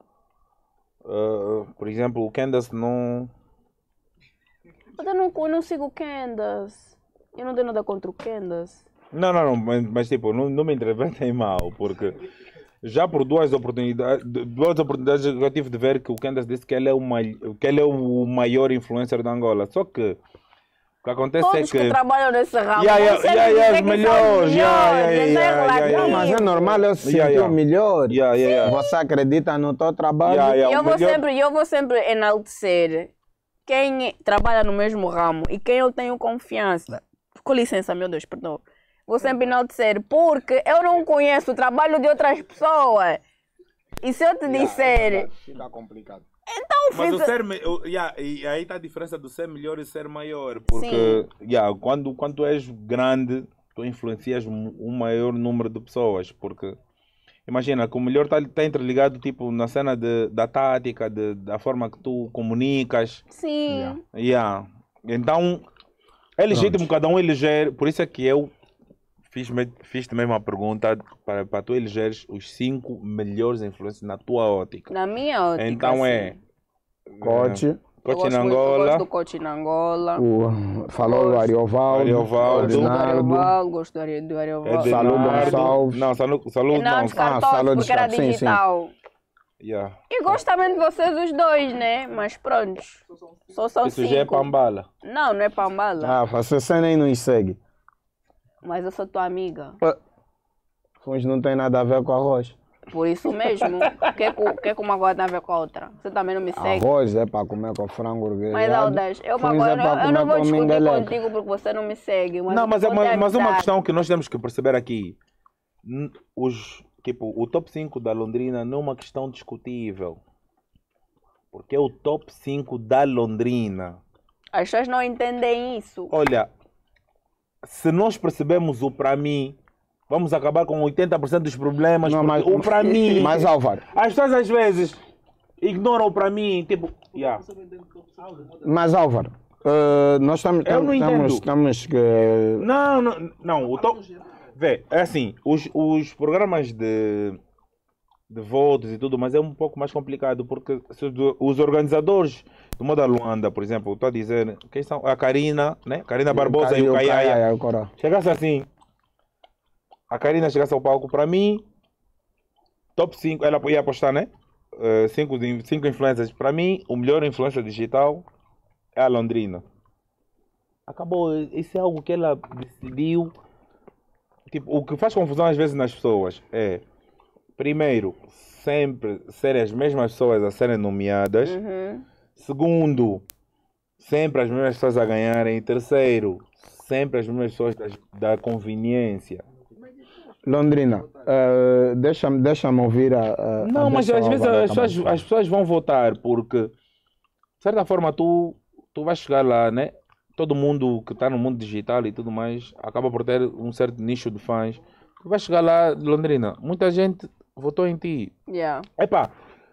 eh, por exemplo, o Candace não. Mas eu não, eu não sigo o Candace. Eu não tenho nada contra o Candace. Não, não, não, mas, mas tipo, não, não me interpretem mal, porque já por duas oportunidades, duas oportunidades eu tive de ver que o Candace disse que ele é o, mai, que ele é o maior influencer da Angola. Só que O que acontece Todos é que... que trabalham nesse ramo. Yeah, yeah, vão sempre yeah, yeah, dizer os que são melhores, yeah, yeah, melhores, yeah, isso é yeah, yeah, Não, mas é relativo. normal eu se sentir Yeah, yeah. o melhor. Yeah, yeah, yeah. Você acredita no teu trabalho? Yeah, yeah, E eu o vou, melhor- sempre, eu vou sempre enaltecer quem trabalha no mesmo ramo e quem eu tenho confiança. Com licença, meu Deus, perdão. Vou sempre enaltecer porque eu não conheço o trabalho de outras pessoas. E se eu te disser, Fica complicado. então Mas o fica... ser... me- o- yeah, e aí está a diferença do ser melhor e ser maior. Porque yeah, quando, quando tu és grande, tu influencias um um maior número de pessoas. Porque... Imagina que o melhor está tá interligado tipo, na cena de, da tática, de, da forma que tu comunicas. Sim. Yeah. Então, é legítimo cada um eleger. Por isso é que eu fiz, fiz também uma pergunta para, para tu elegeres os cinco melhores influencers na tua ótica. Na minha ótica, Então sim. é. Coach, Eu Coach gosto em muito- eu gosto Angola, do coach em Angola. o, falou do Gosto. Ariovaldo, Ariovaldo. Gosto do Bernardo. Ariovaldo, gosto do Ari- do Ariovaldo. Saludo Eduardo. Gonçalves. Não, saludo, saludo Não, não. descartou Ah, Saludo porque era Sim, sim. digital. Yeah. E gosto também de vocês os dois, né? Mas pronto. Só são Isso cinco. já é pambala. Não, não é pambala. Ah, você nem nos segue. Mas eu sou tua amiga. Pois não tem nada a ver com arroz. Por isso mesmo. O que, é que- o que é que uma coisa tem a ver com a outra? Você também não me segue. Arroz é para comer com frango grelhado. Mas, Aldas, eu, uma Fungo coisa, é para eu, eu não comer vou com discutir mingeleca. contigo porque você não me segue. Mas Não, mas, é, vou ter mas, mas uma amizade. questão que nós temos que perceber aqui. N- Os, tipo, o top cinco da Londrina não é uma questão discutível. Porque é o top cinco da Londrina. As pessoas não entendem isso. Olha, se nós percebemos o para mim, vamos acabar com oitenta por cento dos problemas. Não, porque mas- o para mim. Mas Álvaro, As pessoas às vezes ignoram o para mim. Tipo, yeah. mas Álvaro, eh, nós estamos, Eu não estamos, entendo. estamos que... Não, não, não. O top. Vê, é assim, os, os programas de, de votos e tudo, mas é um pouco mais complicado, porque se os, os organizadores do Moda Luanda, por exemplo, estou a dizer, quem são? A Karina, né? Karina Barbosa e o Caiaia. o Coró. Chegasse assim, a Karina chegasse ao palco, para mim, top cinco, ela ia apostar, né? Uh, cinco, cinco influencers. Para mim, o melhor influencer digital é a Londrina. Acabou, isso é algo que ela decidiu. Tipo, o que faz confusão às vezes nas pessoas é, primeiro, sempre serem as mesmas pessoas a serem nomeadas. Uhum. Segundo, sempre as mesmas pessoas a ganharem. Terceiro, sempre as mesmas pessoas das- da conveniência. Londrina, eh, deixa-me deixa ouvir a, a Não, a mas deixa às o vezes Álvaro as acabar pessoas, de falar. as pessoas vão votar porque, de certa forma, tu, tu vais chegar lá, né? Todo mundo que está no mundo digital e tudo mais acaba por ter um certo nicho de fãs. Tu vais chegar lá, Londrina, muita gente votou em ti. Yeah. Epá,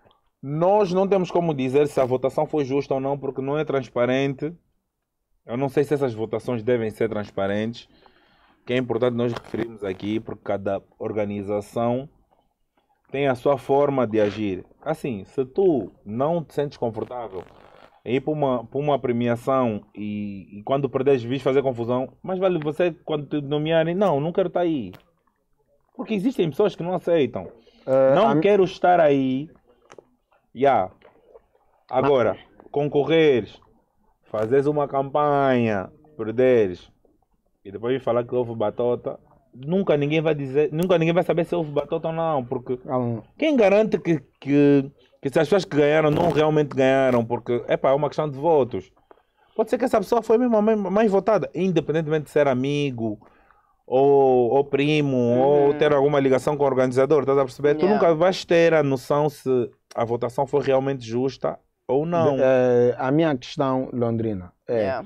nós não temos como dizer se a votação foi justa ou não, porque não é transparente. Eu não sei se essas votações devem ser transparentes, que é importante nós referirmos aqui, porque cada organização tem a sua forma de agir. Assim, se tu não te sentes confortável em ir para uma, para uma premiação e, e quando perderes vis fazer confusão, mas vale você, quando te nomearem, não, não quero estar aí. Porque existem pessoas que não aceitam. Eh, Não a mi- quero estar aí. Yeah. Agora, concorreres, fazeres uma campanha, perderes e depois vir falar que houve batota, nunca ninguém vai dizer, nunca ninguém vai saber se houve batota ou não, porque Ah, quem garante que, que, que se as pessoas que ganharam não realmente ganharam, porque epá, é uma questão de votos. Pode ser que essa pessoa foi mesmo a mais, mais votada, independentemente de ser amigo ou, ou primo, ou ter alguma ligação com o organizador, estás a perceber? Tu Yeah. nunca vais ter a noção se a votação foi realmente justa ou não. eh, a minha questão, Londrina, é Yeah.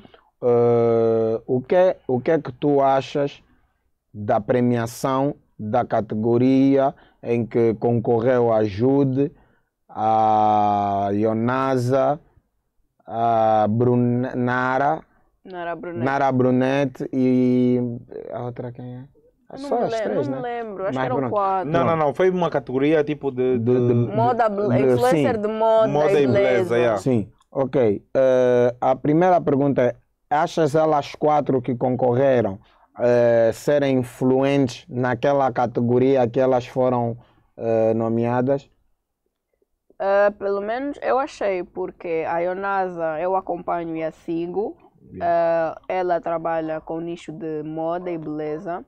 eh, o, que, o que é que tu achas da premiação da categoria em que concorreu a Jude, a Ionasa, a Brunara, Nara Brunet. Nara Brunete e a outra quem é? Eu Só não, as me, lembro, três, não me né? lembro, acho Mas que eram pronto. quatro. Não, não, não. Foi uma categoria tipo de. De- de- de- Moda, bl- de- influencer sim. de moda, Moda e e beleza, beleza. yeah. Sim, ok. Eh, a primeira pergunta é: achas elas quatro que concorreram eh, serem influentes naquela categoria que elas foram eh, nomeadas? Ah, pelo menos eu achei, porque a Ionasa eu acompanho e a sigo. Uh, ela trabalha com nicho de moda e beleza.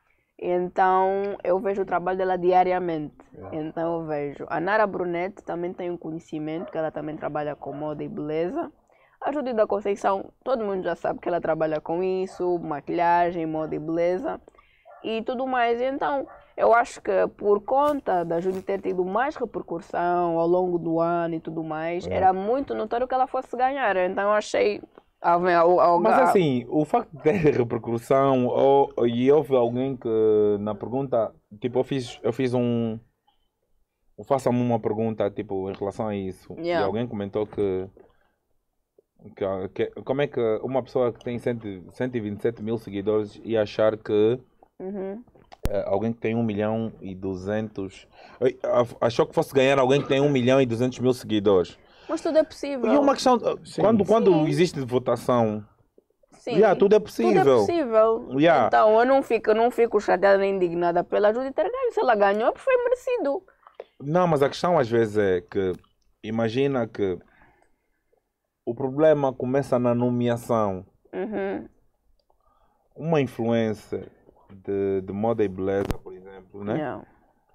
Então eu vejo o trabalho dela diariamente. Yeah. Então eu vejo. A Nara Brunet também tem um conhecimento, que ela também trabalha com moda e beleza. A Judy da Conceição, todo mundo já sabe que ela trabalha com isso, maquilhagem, moda e beleza e tudo mais. Então, eu acho que por conta da Judy ter tido mais repercussão ao longo do ano e tudo mais, é. era muito notório que ela fosse ganhar. Então, eu achei... Ao, ao, Mas assim, o facto de ter repercussão, ou, e houve alguém que na pergunta, tipo, eu fiz, eu fiz um... Faça-me uma pergunta, tipo, em relação a isso. Yeah. E alguém comentou que... Que, que, como é que uma pessoa que tem cento, cento e vinte e sete mil seguidores ia achar que uhum. uh, alguém que tem um milhão e duzentos achou que fosse ganhar alguém que tem um milhão e duzentos mil seguidores? Mas tudo é possível. E uma questão, Sim. quando, quando Sim. existe votação, Sim. yeah, tudo é possível. Tudo é possível. Yeah. Então eu não fico, não fico chateada nem indignada pela Judy ter ganho. Se ela ganhou, foi merecido. Não, mas a questão às vezes é que imagina que o problema começa na nomeação. Uhum. Uma influencer de, de moda e beleza, por exemplo, né? Yeah.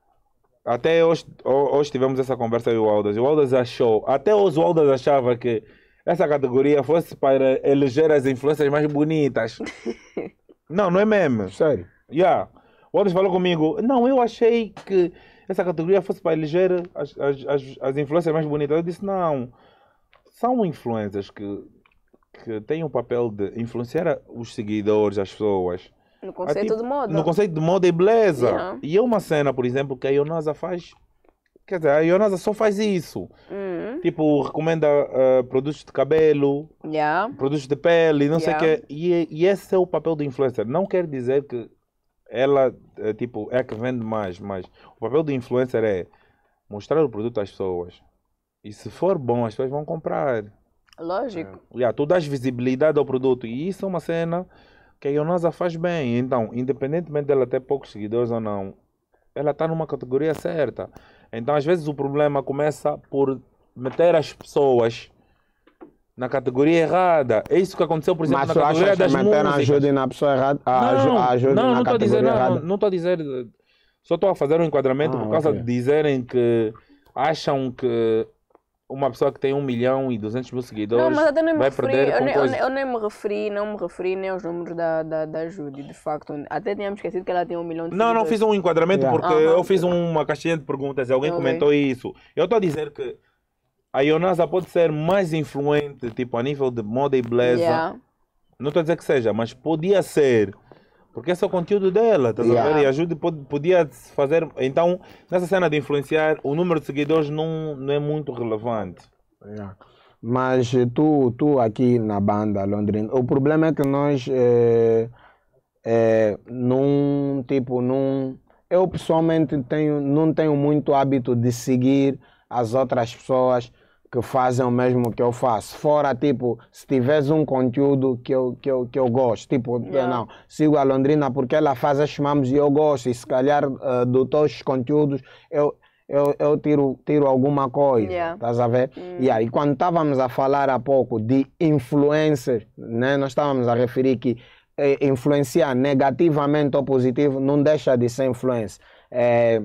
Até hoje, hoje tivemos essa conversa com o Aldas. O Aldas achou, até hoje o Aldas achava que essa categoria fosse para eleger as influências mais bonitas. Não, não é mesmo? Sério? Yeah. O Aldas falou comigo, não, eu achei que essa categoria fosse para eleger as, as, as, as influências mais bonitas. Eu disse, não. São influências que, que têm o papel de influenciar os seguidores, as pessoas. No conceito Ah, tipo, de moda. No conceito de moda e beleza. Yeah. E é uma cena, por exemplo, que a Ionasa faz. Quer dizer, a Ionasa só faz isso. Uhum. Tipo, recomenda uh, produtos de cabelo, Yeah. produtos de pele, não Yeah. sei o quê. E, e esse é o papel do influencer. Não quer dizer que ela é, tipo, é a que vende mais, mas o papel do influencer é mostrar o produto às pessoas. E se for bom, as pessoas vão comprar. Lógico. Yeah, tu dás visibilidade ao produto. E isso é uma cena que a Ionasa faz bem. Então, independentemente dela ter poucos seguidores ou não, ela está numa categoria certa. Então, às vezes, o problema começa por meter as pessoas na categoria errada. É isso que aconteceu, por exemplo, Mas na tu categoria achas das que meteram músicas. ajuda na pessoa errada? A aju- Não, a ajuda não, na não estou a dizer, categoria não, errada? não estou a dizer. Só estou a fazer um enquadramento Ah, por causa ok. de dizerem que acham que uma pessoa que tem um milhão e duzentos mil seguidores Não, mas até nem me vai referi, perder eu com nem, eu, coisa. nem, eu nem me referi, não me referi nem aos números da, da, da Judy, de facto. Até tínhamos esquecido que ela tem um milhão de Não, não seguidores. fiz um enquadramento Yeah. porque Aham. eu fiz uma caixinha de perguntas e alguém Ok. comentou isso. Eu estou a dizer que a Ionasa pode ser mais influente, tipo, a nível de moda e beleza. Yeah. Não estou a dizer que seja, mas podia ser. Porque esse é o conteúdo dela, estás a Yeah. ver? E ajuda, pod- podia fazer. Então, nessa cena de influenciar, o número de seguidores não, não é muito relevante. Yeah. Mas eh, tu, tu aqui na banda Londrina, o problema é que nós eh, eh, não, tipo, não, eu pessoalmente tenho, não tenho muito hábito de seguir as outras pessoas que fazem o mesmo que eu faço. Fora, tipo, se tiveres um conteúdo que eu, que eu, que eu gosto, tipo, Yeah. não, sigo a Londrina porque ela faz as mamos e eu gosto, e se calhar uh, dos teus conteúdos eu, eu, eu tiro, tiro alguma coisa, Yeah. estás a ver? Yeah, e quando estávamos a falar há pouco de influencer, né, nós estávamos a referir que eh, influenciar negativamente ou positivo não deixa de ser influência. Eh,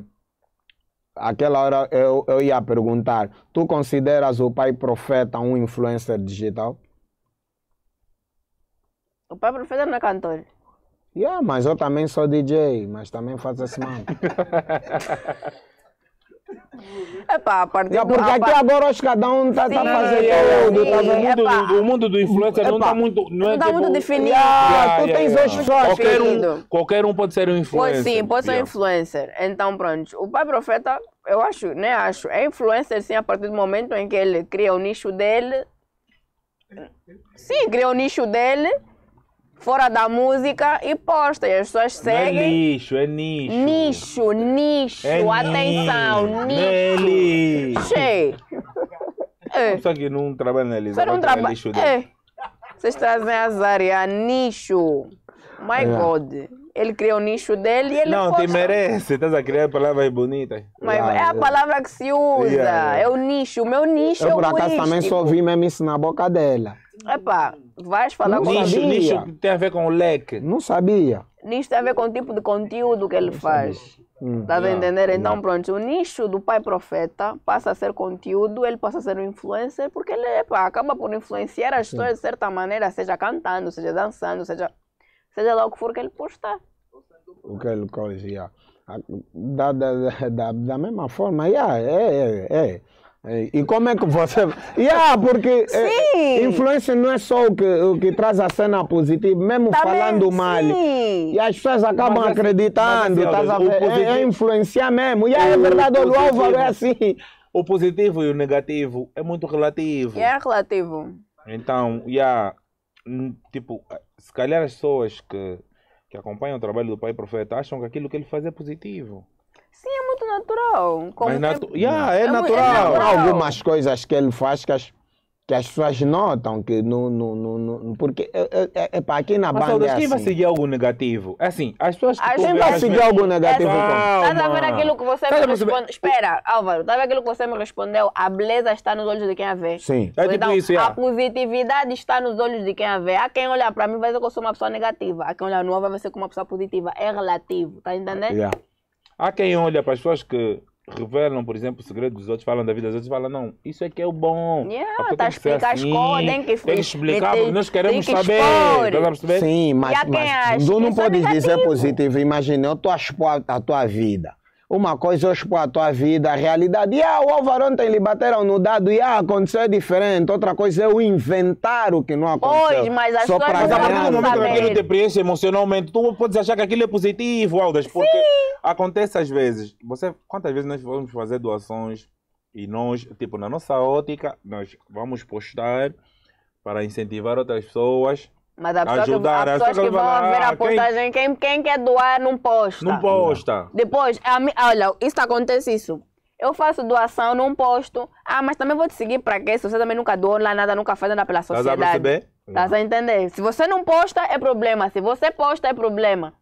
Aquela hora eu, eu ia perguntar, tu consideras o pai profeta um influencer digital? O pai profeta não é cantor. Yeah, mas eu também sou D J, mas também faço esse mano. Epá, a partir Yeah, do... porque a aqui par- agora os cada um está Sim, a fazer yeah, tudo. sim. Tá O vendo? mundo, Epá. do, o mundo do influencer não Epá. está muito. Não, é Não tá tipo- muito definido. Yeah, tu tens hoje pessoas Qualquer um, definido. qualquer um pode ser um Pode influencer. sim, pode ser Yeah. influencer. Então, pronto. O pai profeta, eu acho, nem acho, é influencer sim a partir do momento em que ele cria o nicho dele. Sim, cria o nicho dele, fora da música e posta. E as pessoas Não é seguem. lixo, é nicho. Nicho, nicho, É atenção, nicho. nicho. Não é lixo. Cheio. É. Só que não trabalha na Elisa. Você não vai pegar trabalha. lixo dele. É. Vocês trazem azar, é nicho. My É. God. Ele criou o nicho dele e ele Não, posta. te merece. Estás a criar palavras bonitas. Mas Yeah, é a yeah. palavra que se usa. Yeah, yeah. É o nicho. O meu nicho Eu é por acaso também só humorístico. ouvi mesmo isso na boca dela. Epá, vais falar Não com Nicho, sabia. nicho tem a ver com o leque. Não sabia. Nicho tem a ver com o tipo de conteúdo que ele faz. Hum. Estás a Yeah, entender? Então, pronto, o nicho do pai profeta passa a ser conteúdo, ele passa a ser um influencer, porque ele pá, acaba por influenciar as pessoas de certa maneira, seja cantando, seja dançando, seja, seja lá o que for que ele postar. O que ele coisa, yeah. da, da, da, da mesma forma, yeah, é, é, é. É, e como é que você... Yeah, porque é, influência não é só o que, o que traz a cena positiva, mesmo Também, falando mal. sim. E as pessoas acabam Mas assim- acreditando, mas assim, estás a o ver? positivo- É, é influenciar mesmo. E é O verdade, o positivo- Álvaro é assim. O positivo e o negativo é muito relativo. E é relativo. Então, yeah, hum, tipo, se calhar as pessoas que, que acompanham o trabalho do Pai Profeta acham que aquilo que ele faz é positivo. Sim, é muito natural. Como Mas natu tem- yeah, é, É mu- é natural. natural. Algumas coisas que ele faz que as, que as pessoas notam que não... não, não, não porque é, é, é para aqui na Mas banda Saudas, é quem vai assim. seguir algo negativo? É assim, as pessoas que As tu Quem vê, vai as seguir pessoas- algo negativo como? Calma. Estás a ver aquilo que você Estás a me perceber? respondeu? Espera, Álvaro, estás a ver aquilo que você me respondeu? A beleza está nos olhos de quem a vê. Sim. É tipo Então, isso, a yeah. positividade está nos olhos de quem a vê. Há quem olhar para mim vai dizer que eu sou uma pessoa negativa. Há quem olhar no vai ser como uma pessoa positiva. É relativo, tá entendendo? Yeah. Há quem olha para as pessoas que revelam, por exemplo, o segredo dos outros, falam da vida dos outros, falam, não, isso é que é o bom. Yeah, A pessoa tá a tem que ser explicar as assim, coisas, tem que- tem que explicar, tem- porque nós queremos tem que saber. expor. Estás a perceber? Sim, mas, E há quem mas acha tu que não isso é podes dizer negativo. positivo. Imagina, eu estou a expor a tua vida. Uma coisa é eu expor a tua vida, a realidade. E ah, o Álvaro ontem lhe bateram no dado e ah, aconteceu diferente. Outra coisa é eu inventar o que não aconteceu. Pois, mas as Só pessoas para Mas a não partir ganhar. do momento que saber. aquilo te preenche emocionalmente, tu podes achar que aquilo é positivo, Aldas, porque acontece às vezes. Você, quantas vezes nós vamos fazer doações e nós, tipo, na nossa ótica, nós vamos postar para incentivar outras pessoas. Mas há pessoas, Ajudar, que, há as pessoas que pessoas vão vão ver lá, a postagem. Quem, quem quer doar não posta. Não posta. Depois, a mi- olha, isso acontece isso. Eu faço doação, não posto. Ah, mas também vou te seguir para quê? Se você também nunca doou lá nada, nunca faz nada pela Estás a sociedade. perceber? Estás a entender? Se você não posta, é problema. Se você posta, é problema.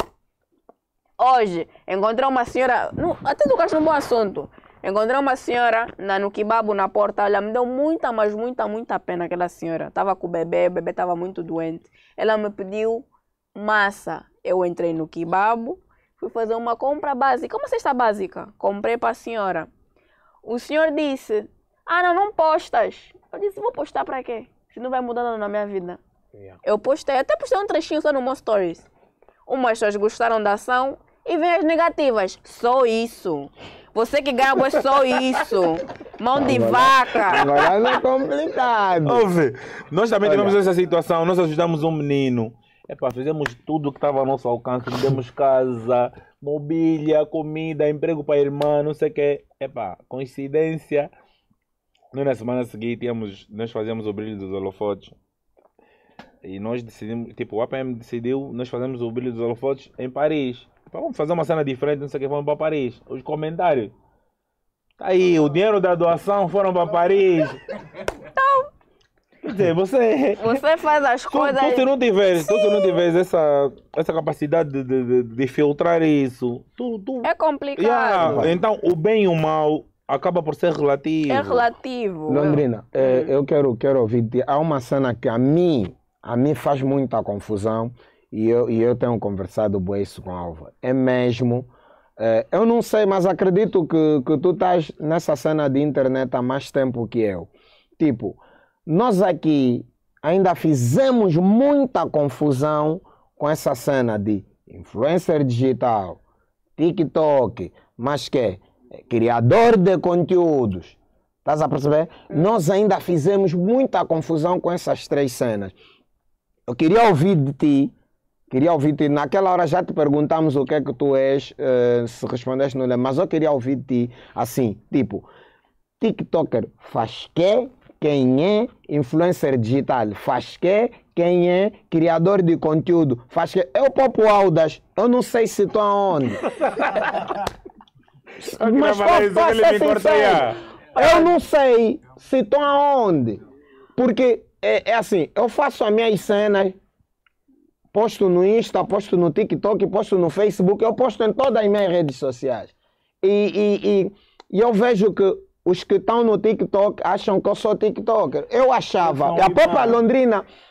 Hoje, encontrei uma senhora... Não, até tocaste num bom assunto. Encontrei uma senhora na, no kebabo, na porta. Ela me deu muita, mas muita, muita pena aquela senhora. Estava com o bebê, o bebê estava muito doente. Ela me pediu massa. Eu entrei no kebabo, fui fazer uma compra básica. Uma cesta básica. Comprei para a senhora. O senhor disse, ah, não, não postas. Eu disse, vou postar para quê? Se não vai mudar nada na minha vida. Eu postei, até postei um trechinho só no meu stories. Umas pessoas gostaram da ação e vem as negativas. Só isso. Você que ganha é só isso. Mão de vaca. Agora não é complicado. Ouve, nós também Olha. tivemos essa situação, nós ajudamos um menino. Epá, fizemos tudo o que estava ao nosso alcance, lhe demos casa, mobília, comida, emprego para a irmã, não sei o quê. Epá, coincidência. Nós na semana seguinte íamos, nós fazíamos o brilho dos holofotes. E nós decidimos, tipo, o A P M decidiu, nós fazemos o brilho dos holofotes em Paris. Epá, vamos fazer uma cena diferente, não sei o que, vamos para Paris. Os comentários. Tá aí, o dinheiro da doação foram para Paris. Então, quer dizer, você... Você faz as Tu, coisas... tu se não tiveres, tu se não tiveres essa, essa capacidade de, de, de, de filtrar isso, tu, tu... É complicado. Yeah, então o bem e o mal acaba por ser relativo. É relativo. Londrina, eh, eu quero, quero ouvir. de- Há uma cena que a mim, a mim faz muita confusão e eu, e eu tenho conversado bué isso com a Alva. É mesmo. eh, eu não sei, mas acredito que, que tu estás nessa cena de internet há mais tempo que eu. Tipo, nós aqui ainda fizemos muita confusão com essa cena de influencer digital, TikTok, mas que é criador de conteúdos. Estás a perceber? Nós ainda fizemos muita confusão com essas três cenas. Eu queria ouvir de ti, queria ouvir de ti, naquela hora já te perguntamos o que é que tu és, eh, se respondeste não lembro, mas eu queria ouvir de ti, assim, tipo, TikToker faz quê? Quem é influencer digital? Faz quê? Quem é criador de conteúdo? Faz quê? Eu Popo Aldas, eu não sei se estou aonde. Mas falar isso, para ele me ser corta sincero, aí. eu não sei se estou aonde. Porque é, é assim, eu faço as minhas cenas, posto no Insta, posto no TikTok, posto no Facebook, eu posto em todas as minhas redes sociais. E, e, e, e eu vejo que os que estão no TikTok acham que eu sou TikToker. Eu achava, Não, e a própria não. Londrina,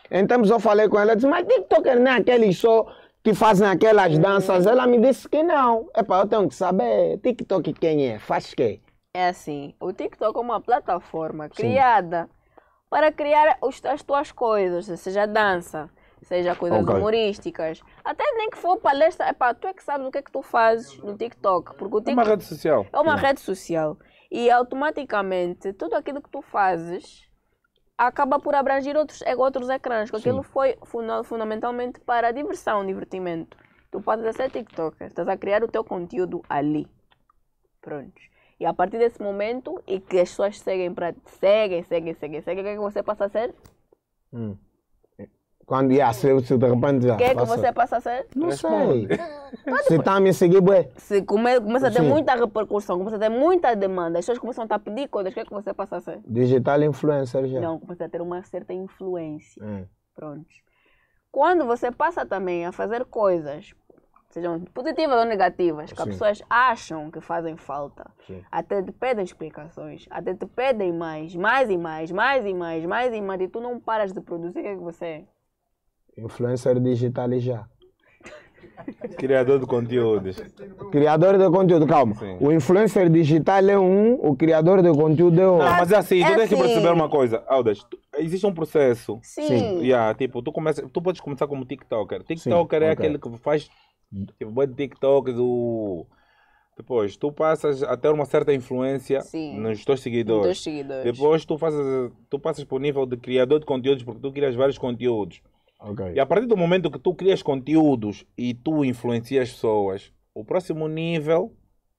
Em tempos eu falei com ela, disse, mas TikToker não é aqueles só que fazem aquelas danças? Ela me disse que não. Epá, eu tenho que saber, TikTok quem é? Faz quê? É assim, o TikTok é uma plataforma criada para criar os, as tuas coisas, seja dança, seja coisas Ok. humorísticas, até nem que for palestra, epá, tu é que sabes o que é que tu fazes no TikTok, porque o É TikTok uma rede social. é uma rede social e automaticamente tudo aquilo que tu fazes acaba por abranger outros, é, outros ecrãs, porque aquilo foi funda- fundamentalmente para diversão, divertimento. Tu podes ser TikToker, estás a criar o teu conteúdo ali. Pronto. E a partir desse momento, e que as pessoas seguem para seguem, seguem, seguem, seguem, o que é que você passa a ser? Hum. Quando ia ser, se de repente já O que é que passa- você passa a ser? Não sei. Se está a me seguir, bué. Se come, começa a ter Sim. muita repercussão, começa a ter muita demanda, as pessoas começam a pedir coisas, o que é que você passa a ser? Digital influencer já. Não, começa a ter uma certa influência. Hum. Pronto. Quando você passa também a fazer coisas, sejam positivas ou negativas, que as Sim. pessoas acham que fazem falta, Sim. até te pedem explicações, até te pedem mais, mais e mais, mais e mais, mais e mais, e tu não paras de produzir, o que é que você é? Influencer digital já. Criador de conteúdos. Criador de conteúdo, calma. Sim. O influencer digital é um, o criador de conteúdo é Não, outro. mas é assim, tu É tens que assim. perceber uma coisa, Aldas, tu- existe um processo. Sim. Yeah, tipo, tu, começa, tu podes começar como TikToker. TikToker é ok. aquele que faz tipo, bué de TikToks, o... depois tu passas a ter uma certa influência Sim. nos teus seguidores. Dos seguidores. Depois tu, fazes, tu passas para o nível de criador de conteúdos porque tu crias vários conteúdos. Ok. E a partir do momento que tu crias conteúdos e tu influencias as pessoas, o próximo nível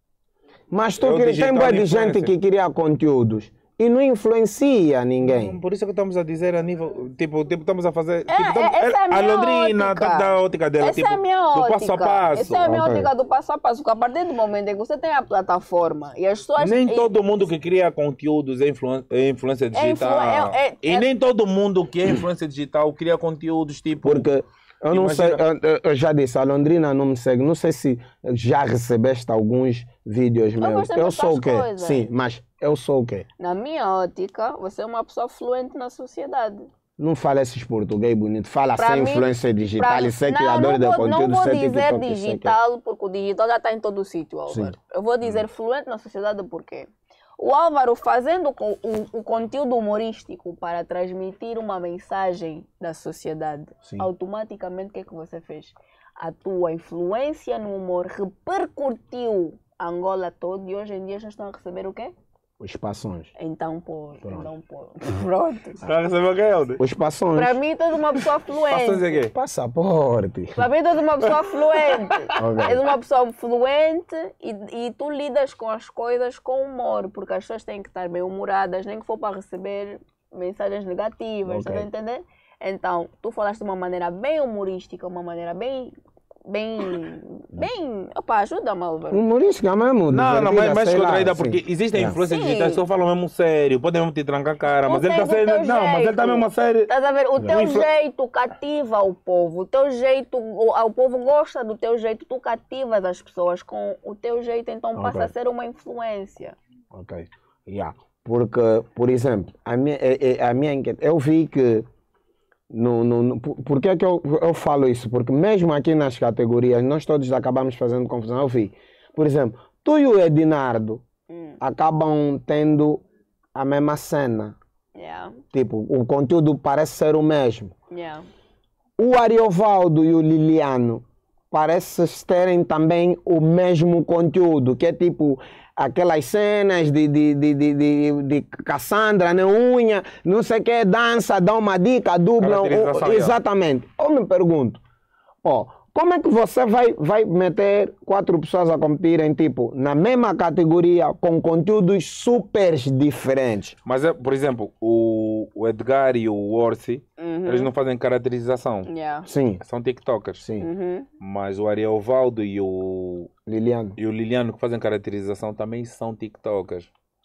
Mas tu É o queria, tem digital boa de gente influencer. que cria conteúdos e não influencia ninguém. Por isso que estamos a dizer a nível. Tipo, tipo estamos a fazer. É, tipo, estamos- é, essa é a minha Londrina ótica. tá da ótica dela. Essa tipo, é a minha do ótica. passo a passo. Essa é a minha Ok. ótica do passo a passo. Porque a partir do momento em que você tem a plataforma e as pessoas. Nem e- todo mundo que cria conteúdos é, influ é influência digital. influ- é- é- e é- nem todo mundo que é influência digital cria conteúdos tipo. Porque eu não sei, Imagina- eu, eu- eu já disse, a Londrina não me segue. Não sei se já recebeste alguns vídeos meus. gosto de Eu postar sou as o quê? coisas. Sim, mas eu sou o quê? Na minha ótica, você é uma pessoa fluente na sociedade. Não fala esses português bonito. Fala Pra sem mim- influência digital Pra- e ser não, criador não de vou, conteúdo, não vou ser dizer TikTok, sei que- digital, porque o digital já está em todo o sítio, Álvaro. Eu vou Hum. dizer fluente na sociedade porque o Álvaro fazendo co- o, o conteúdo humorístico para transmitir uma mensagem da sociedade, Sim. automaticamente o que é que você fez? A tua influência no humor repercutiu Angola todo e hoje em dia já estão a receber o quê? Os passões. Então, pô, então, pô. Pronto. Tá recebendo o que, Helder? Os passões. Para mim, tu és uma pessoa Passões é fluente. quê? Passaporte. Para mim, tu és uma pessoa fluente. Ok. És uma pessoa fluente e, e tu lidas com as coisas com humor, porque as pessoas têm que estar bem humoradas, nem que for para receber mensagens negativas, Ok. estás a entender? Então, tu falaste de uma maneira bem humorística, uma maneira bem. bem. bem. Opa, ajuda-me, Álvaro. Humorística mesmo. Não, não, divertida, mas mais sei lá, contraída, assim. porque existem Yeah. influências Sim. digitais que só falam mesmo sério, podem mesmo te trancar a cara, mas Tu ele está tens o sendo. teu Não, mas ele está jeito. mesmo a sério. Estás a ver? O teu Influ- jeito cativa o povo. O teu jeito, o, o povo gosta do teu jeito, tu cativas as pessoas com o teu jeito, então passa Ok. a ser uma influência. Ok. Yeah. Porque, por exemplo, a minha, é- é- a minha inquieta, eu vi que. No, no, no, por, por que é que eu, eu falo isso? Porque mesmo aqui nas categorias, nós todos acabamos fazendo confusão. Eu vi, por exemplo, tu e o Edinardo Hum. acabam tendo a mesma cena. Yeah, Tipo, o conteúdo parece ser o mesmo. yeah. O Ariovaldo e o Liliano parecem terem também o mesmo conteúdo, que é tipo aquelas cenas de, de, de, de, de, de Cassandra na unha, não sei o que, dança, dá uma dica, dublam. Caracterização, o- yeah. Exatamente. Eu me pergunto, ó, como é que você vai, vai meter quatro pessoas a competirem, tipo, na mesma categoria, com conteúdos super diferentes? Mas, é, por exemplo, o, o Edgar e o Orsi, Uhum. eles não fazem caracterização. Yeah. Sim, São TikTokers. sim. Uhum. Mas o Ariovaldo e o, Liliano. e o Liliano que fazem caracterização também são TikTokers.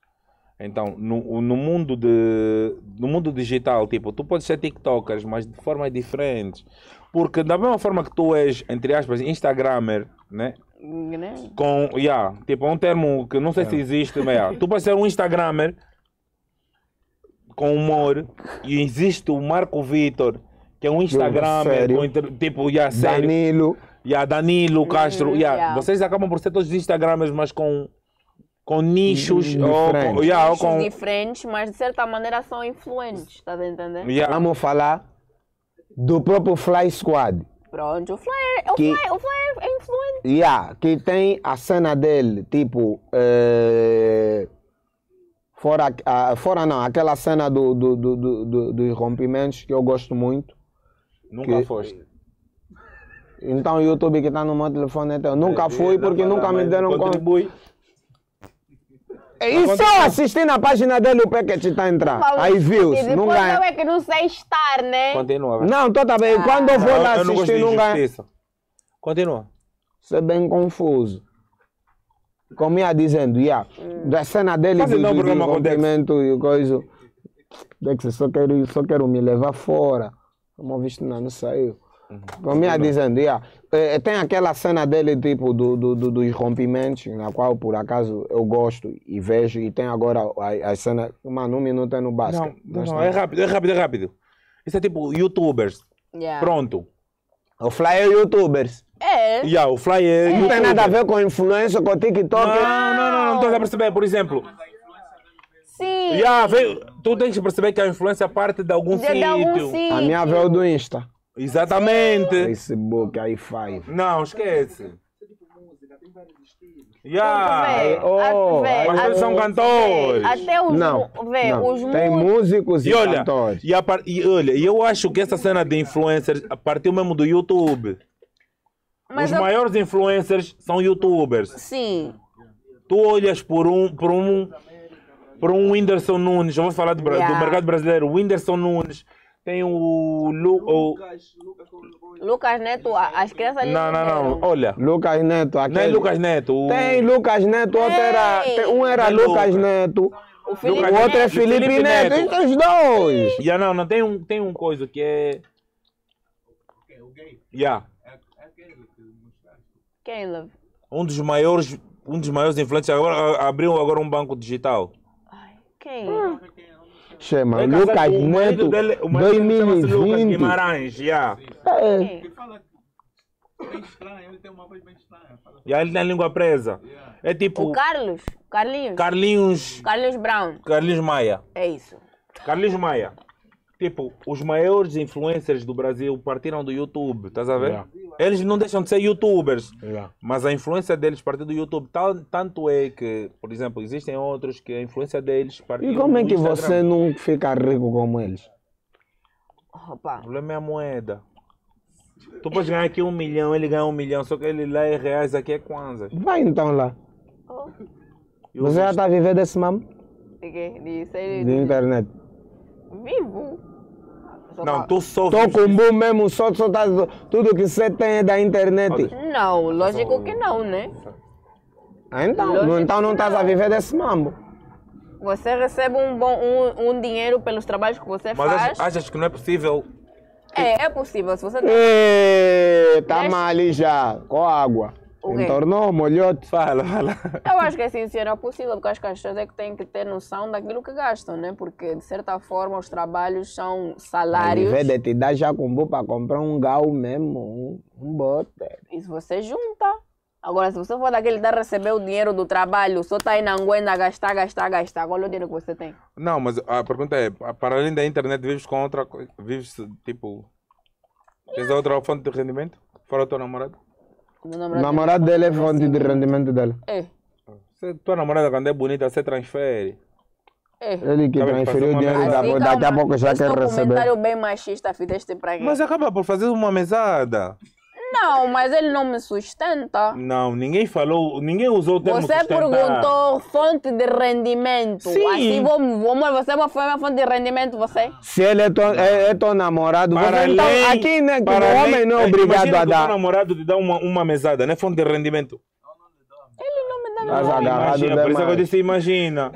Então, no, no, mundo de, no mundo digital, tipo, tu podes ser TikTokers, mas de formas diferentes. Porque da mesma forma que tu és, entre aspas, Instagrammer, né? Né? Com, yeah, tipo, é um termo que não sei se existe, mas yeah, tu podes ser um Instagrammer com humor e existe o Marco Vitor, que que é um Instagram, Sério? com inter- tipo, yeah, sério. Danilo. Yeah, Danilo, Castro, yeah. yeah. Vocês acabam por ser todos Instagramers, mas com, com nichos ou com, Diferentes. yeah, ou Nichos com diferentes, mas de certa maneira são influentes, estás a entender? yeah. Vamos falar do próprio Fly Squad. Pronto, o Fly, o Que- Fly, o Fly é influente. Yeah, que tem a cena dele, tipo. eh, fora, a- fora não, aquela cena do, do, do, do- do- dos rompimentos que eu gosto muito. Nunca que- foste. Então o YouTube que está no meu telefone é teu. Nunca fui porque nunca me deram conta. Contribui. E só assistir na página dele o packet está a entrar. Aí views, E depois não eu ganha. é que não sei estar, né? Continua. vai. Não, tô tá bem. Quando eu vou Eu- lá eu não gosto assistir, de não ganha. injustiça. Continua. Isso é bem confuso. Como ia dizendo, yeah, da cena dele Faz do, então do, um programa do com o Dex. rompimento e coisa. Dex, só quero, só quero me levar fora. Como visto, não, não saiu. Como ia dizendo, yeah, eh, tem aquela cena dele tipo do, do, do- dos rompimentos, na qual por acaso eu gosto e vejo, e tem agora a, a cena, mano, um minuto é no Não, basquete. não, Nós não, estamos- é rápido, é rápido, é rápido. Isso é tipo youtubers. Yeah. Pronto. O Fly é youtubers. É. Yeah, o Fly é. Não tem nada a ver com influência, com TikTok. Não, não, não, não estou a perceber. Por exemplo, Sim. yeah, veio, tu tens que perceber que a influência parte de algum De, de algum sítio. sítio. A minha veio do Insta. Exatamente. Facebook, i cinco. Não, esquece. Vê, Yeah. Oh, a- vê, mas a- eles são cantores. Até os. Não, mu- Vê, não. os Tem mu- músicos e, E olha, cantores. e, a par- e olha, e eu acho que essa cena de influencers partiu mesmo do YouTube. Mas Os eu- maiores influencers são youtubers. Sim. Tu olhas por um, por um, por um Whindersson Nunes, eu vou falar do, Bra- Yeah. do mercado brasileiro, o Whindersson Nunes, tem o, Lu, o Lucas Neto, a- as crianças ali não, não, não, viram. olha, Lucas Neto, não é aquele... Lucas Neto, o, Tem Lucas Neto, outro era, Ei! tem- um era Tem Lucas Lucas. Neto, O Felipe Lucas o outro é Neto. Felipe, Felipe Neto. Neto. Então os dois. yeah, não, não, tem um, tem um coisa que é, yeah, Quem, Love? um dos maiores, um dos maiores influencers, agora a- abriu agora um banco digital. Ai, quem? Chama, É casado Lucas com o marido Neto, dele, o marido dele chama-se Lucas dois mil e vinte. Guimarães, yeah. É, Quem? Ele fala bem estranho, ele tem uma voz bem estranha. Fala E aí ele tem a língua presa. É tipo O Carlos? Carlinhos? Carlinhos, Carlinhos Brown. Carlinhos Maia. É isso. Carlinhos Maia. Tipo, os maiores influencers do Brasil partiram do YouTube, estás a ver? Yeah. Eles não deixam de ser youtubers, Yeah. mas a influência deles partiu do YouTube. Tal, tanto é que, por exemplo, existem outros que a influência deles partiu E como é do que Instagram. você não fica rico como eles? Opa. O problema é a moeda. Tu podes ganhar aqui um milhão, ele ganha um milhão, só que ele lá é reais, aqui é kwanzas. Vai então lá. Oh, E o Você já visto- está a viver desse mamo? de quê? De ser De internet. vivo. Só Não, tá- tu só Tô com um boom mesmo, só, só tá, tudo que você tem é da internet. Não, lógico que não, né? Ah, Então, Lógico não- então não que estás a não. viver desse mambo. Você recebe um, bom, um, um dinheiro pelos trabalhos que você Mas faz. achas, achas que não é possível? É, é possível. Se você tem... Ê, tá Mas- mal ali já, com água. O quê? Entornou, molhou-te. Fala, fala. Eu acho que assim será possível, porque acho que as pessoas é que têm que ter noção daquilo que gastam, né? Porque, de certa forma, os trabalhos são salários. Ao invés de te dar já combo para comprar um gal mesmo, um, um bote. E se você junta. Agora, se você for daquele que receber o dinheiro do trabalho, só tá aí na aguenta gastar, gastar, gastar, qual é o dinheiro que você tem? Não, mas a pergunta é, para além da internet, vives com outra coisa? Vives, tipo... Tens outra fonte de rendimento? Fora o teu namorado? O O namorado dele é fonte de rendimento dele. É, Se tua namorada, quando é bonita, você transfere. é. Ele que Tá bem, transferiu o fazer uma dinheiro, merda. da- daqui a pouco já esse quer é um receber. comentário bem machista, fizeste pra quê? Mas acaba por fazer uma mesada. Não, mas ele não me sustenta. Não, ninguém falou, ninguém usou o termo Você sustentar. perguntou fonte de rendimento. Sim. Assim, vamos, vamos, você é uma foi uma fonte de rendimento, você? Se ele é teu, é, é teu namorado, Para você, então, além- aqui né, que para o além- homem não é eh, obrigado imagina a que o dar. teu namorado te dá uma, uma mesada, não é fonte de rendimento. Ele não me dá Estás nada. agarrado Imagina, por isso é que eu demais. disse imagina.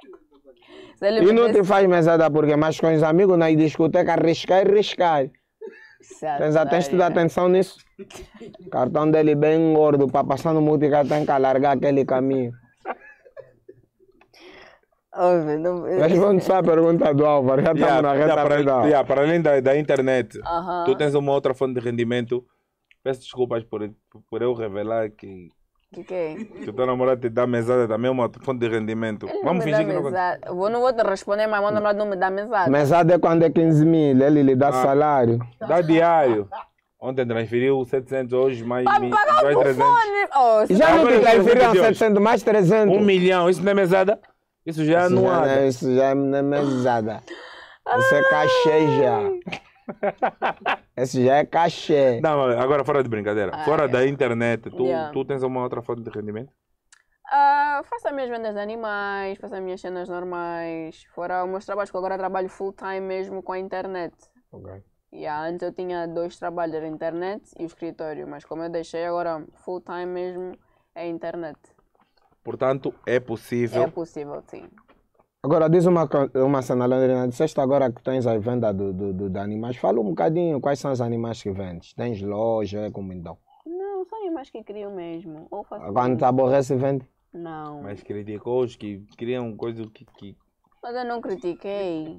Se ele E me não desse- te faz mesada porque mais com os amigos na discoteca riscar e riscar. Tens, tens de dar atenção nisso. Cartão dele bem gordo, para passar no multicartão tem que alargar aquele caminho. Óbvio, não... Responde só a pergunta do Álvaro, já estamos Yeah, na yeah, reta para, final. yeah, para além da, da internet, Aham. tu tens uma outra fonte de rendimento. Peço desculpas por, por eu revelar que, Que que é? que o teu namorado te dá mesada também é uma fonte de rendimento. Ele não Vamos me fingir dá que não acontece. mesada. Vou, não vou te responder, mas meu namorado não me dá mesada. Mesada é quando é quinze mil, ele lhe dá salário. Dá diário. Ontem transferiu setecentos, hoje mais, Para mi- pagar mais o trezentos. telefone! Oh, E já não Agora te eu quero transferiram ver de hoje. setecentos mais trezentos. Um milhão, isso não é mesada? Isso já é Isso já, anuado. não- isso já não é mesada. Isso é cachê já. Esse já é cachê. Não, mas agora fora de brincadeira. Ah, fora é. da internet, tu, Yeah. tu tens uma outra fonte de rendimento? Ah, faço as minhas vendas de animais, faço as minhas cenas normais. Fora os meus trabalhos, que eu agora trabalho full time mesmo com a internet. Yeah, antes eu tinha dois trabalhos, a internet e o escritório, mas como eu deixei agora full time mesmo, é a internet. Portanto, é possível. É possível, sim. Agora diz uma, co- uma cena, Londrina. Disseste agora que tens a venda do, do, do- de animais. Fala um bocadinho quais são os animais que vendes. Tens loja, é como então. Não, são animais que criam mesmo. Ou faço Quando te aborrece, vende. Não, Mas criticou os que criam coisa que, que mas eu não critiquei.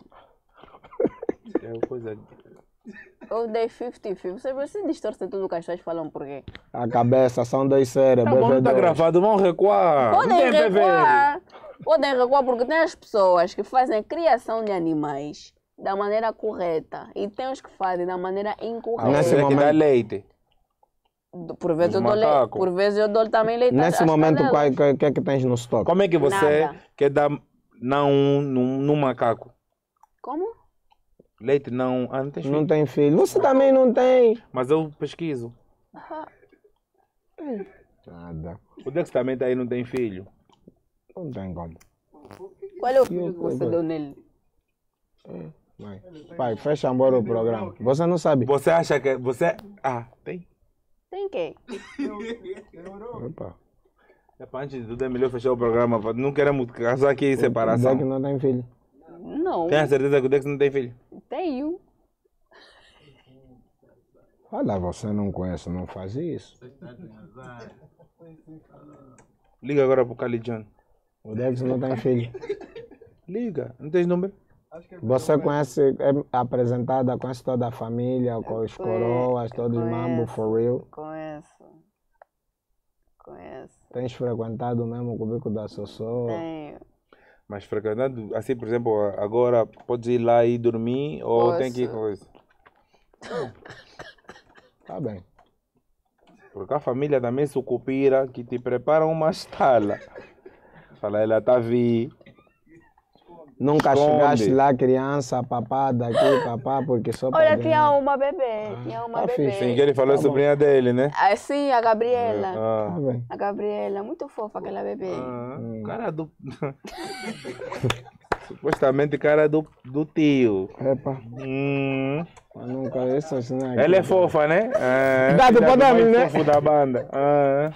é coisa. Eu dei cinquenta cinquenta. Você, você distorce tudo o que as pessoas falam por quê? A cabeça, são dois Tá cérebros. bom, não tá dois. gravado, vão recuar. Não Podem tem P V. recuar. Podem recuar porque tem as pessoas que fazem a criação de animais da maneira correta e tem os que fazem da maneira incorreta. Nesse Você que dá momento- leite. Por vezes, Os eu dou leite, macacos. por vezes eu dou também leite às- Nesse às momento, o cadelas. que, que é que tens no estoque? Como é que você Nada. quer dar não num, num macaco? Como? Leite não. Ah, não tens filho? Não tem filho. Você também não tem. Mas eu pesquiso. Nada. O Dex também tá aí, não tem filho. Não tem como. Qual é o filho que você deu nele? Vai. Pai, fecha embora o programa. Você não sabe. Você acha que. Você. Ah, tem? Tem quê? Opa. Epa, antes de tudo é melhor fechar o programa. pá. Não queremos casar aqui em Dizer que separação. não tem filho. Não, Tem a certeza que o Dex não tem filho? tenho. Olha, você não conhece, não faz isso. Liga agora pro Kali John. O Dex não tem filho. Liga. Não tens número? Você conhece, é apresentada, conhece toda a família, com os coroas, todos os mambo, for real. Conheço. Conheço. Tens frequentado mesmo o cubico da Sossô. Tenho. Mas frequentando, assim, por exemplo, agora podes ir lá e dormir ou Posso. tem que ir com isso? Tá bem. Porque a família também sucupira que te prepara uma estala. Fala, ela tá vi. Nunca Esconde. chegaste lá, criança, papá daqui, papá, porque só Olha, pra tinha ganhar. uma bebê. Tinha uma tá bebê. fixe. Sem que ele falou a Tá bom. sobrinha dele, né? Ah, sim, a Gabriela. Ah. Tá bem. A Gabriela, muito fofa aquela bebê. Ah, cara do. Supostamente cara do, do tio. Epa, Hum. eu nunca isso assim aqui. Ela é fofa, né? Ah, Dá, tu filha do pode abrir, mais né? fofo da banda. Ah.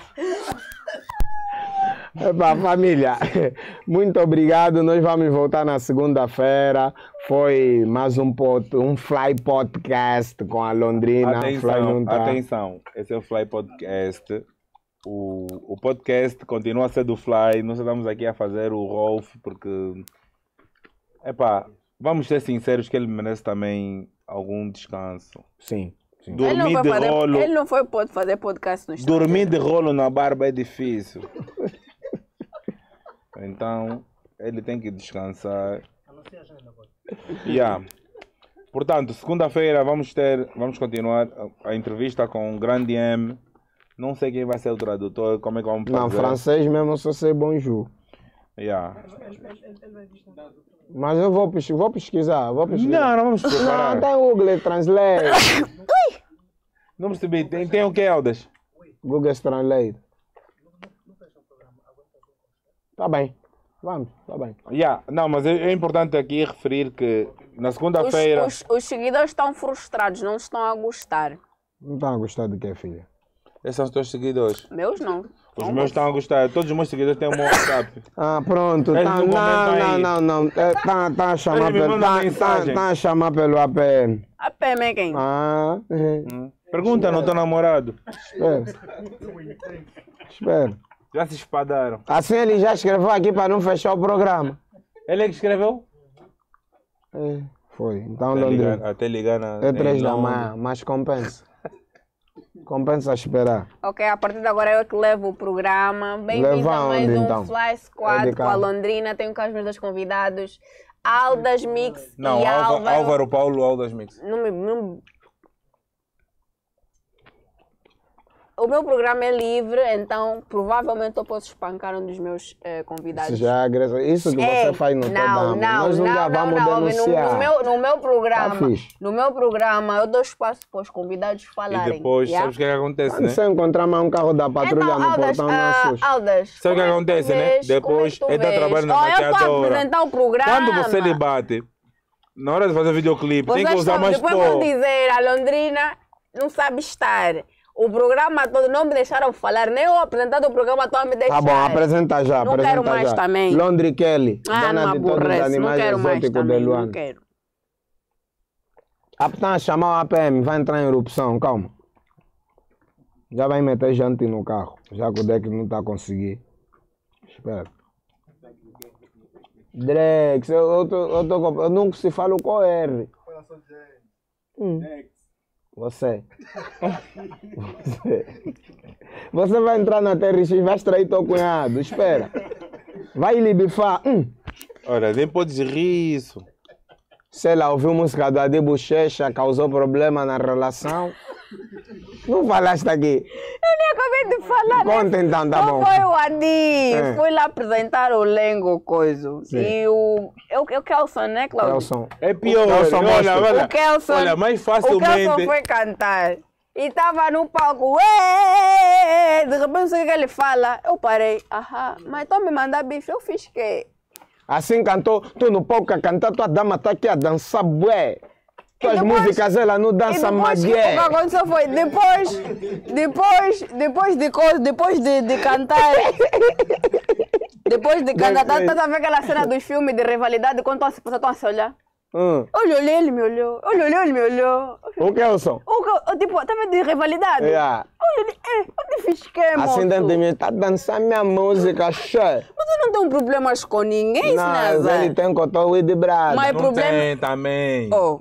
Epa, família, muito obrigado. Nós vamos voltar na segunda-feira. Foi mais um, pod, um Fly Podcast com a Londrina. Fly Atenção, não tá. atenção. Esse é o Fly Podcast. O, o podcast continua a ser do Fly. Nós estamos aqui a fazer o Rolf porque. Epá, vamos ser sinceros que ele merece também algum descanso. Sim, sim. Ele não, Dormir foi de fazer, rolo. ele não foi pode fazer podcast no Instagram. Dormir de rolo na barba é difícil. Então, ele tem que descansar. Yeah. Portanto, segunda-feira vamos ter, vamos continuar a, a entrevista com o Grande M. Não sei quem vai ser o tradutor, como é que vamos fazer. Não, francês mesmo só sei bonjour. Yeah. Mas eu vou, pes- vou pesquisar, vou pesquisar. Não, não vamos Não, preparar. tem Google Translate. Não percebi, tem, tem o que, Eldas? Google Translate. Tá bem, vamos, tá bem. Yeah. Não, mas é, é importante aqui referir que na Os, segunda-feira... os, os seguidores estão frustrados, não estão a gostar. Não está a gostar do que é, filha? Esses são os teus seguidores. Meus não. Os meus estão a gostar. Todos os meus seguidores têm um WhatsApp. Ah, pronto. Eles Tá, não não, comentam não, aí. não, não. É, tá, tá a chamar Eles me pelo. mandam Tá, tá, mensagem. tá a chamar pelo A P M. A P M é quem? Ah, é. Hum. Pergunta no teu namorado. Espera. Espera. Já se espadaram. Assim ele já escreveu aqui para não fechar o programa. Ele é que escreveu? É, foi. Então, Até Londrina. ligar, até ligar na. É três em da Londres. manhã, mas compensa. Compensa esperar. Ok, a partir de agora eu que levo o programa. Bem-vindo Leva a mais onde, um então? Fly É Squad de com a cá. Londrina. Tenho cá os meus dois convidados, Aldas Mix Não, e Álvaro, Álvaro. Álvaro Paulo Aldas Mix. Não me- não- O meu programa é livre, então provavelmente eu posso espancar um dos meus eh, convidados. Isso já é agressão. Isso que É, você faz no não, Tadamo. não, Nós não, nunca não, vamos não, no, denunciar. no meu, no meu programa, Tá fixe. no meu programa, eu dou espaço para os convidados E falarem. depois, yeah? sabes o que é que acontece, Quando né? você encontrar mais um carro da patrulha Então, no Aldas, portão, não ah, assusta. Aldas, Sabe o que como é tu acontece, né? vês? Depois, Como é que tu ele tá vês? trabalhando na Oh, eu estou a maquiadora. apresentar o programa. Quando você lhe bate, na hora de fazer o videoclipe, tem que Vocês usar só- mais depois vão pó. dizer, a Londrina não sabe estar. O programa todo não me deixaram falar, nem eu apresentando o programa todo me deixaram. Tá bom, apresenta já, Não apresenta quero mais já. também. Londri Kelly, Ah, dona não de todos os aborrece, não animais quero mais exóticos de também, não Luanda. quero. A Ptan chamar o A P M, vai entrar em erupção, calma. Já vai meter jante no carro, já que o deck não está a conseguir. Espera. Drex, eu, eu, tô, eu, tô, com- eu nunca se falo com R. Hum. Você. Você. Você vai entrar na T R X, vai extrair teu cunhado, espera. Vai lhe bifar. Hum. Olha, nem podes rir isso. Sei lá, ouviu música do Adi Bochecha, causou problema na relação. Não falaste aqui. Eu nem acabei de falar. né? Conta então, tá Não bom. foi o Adi, É. fui lá apresentar o Lengo coisa. Sim. E o. Eu, eu Kelson, né, Claudio? Kelson. É pior, Kelson olha, mostra. olha. O Kelson. Olha, mais O Kelson facilmente. foi cantar. E tava no palco. "Ué!" De repente, não sei o que ele fala. Eu parei. Aham. Mas então me mandar bife, eu fiz quê? Assim cantou, tu no palco a cantar, tua dama tá aqui a dançar, bué. Tuas depois- músicas ela não E dança depois, o que magué. aconteceu foi, depois, depois, depois de coisa, depois de, de cantar, depois de cantar, tá, tá a ver aquela cena dos filmes de rivalidade, quando as pessoas estão a se olhar? Hum. Eu olhei, ele me olhou, eu olhei, ele me olhou. O Kelson. O, que- eu, tipo, tá vendo de rivalidade? Yeah. Eu olhei, é, eu te fiz que, moço? Assim dentro de mim, tá dançando minha música, che. Mas eu não tenho problemas com ninguém, isso não é Mas ele azar. tem cotó de brada. Mas- Não problema- tem também. Oh.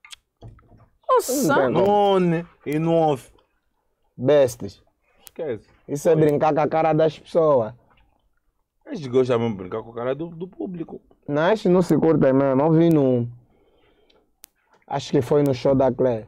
Nossa. tem. No on e no off. Bestes. Esquece. Isso é brincar com a cara das pessoas. Eles gostam mesmo de brincar com a cara do, do público. Não, estes não se curtem mesmo. Eu vi no. Acho que foi no show da Claire.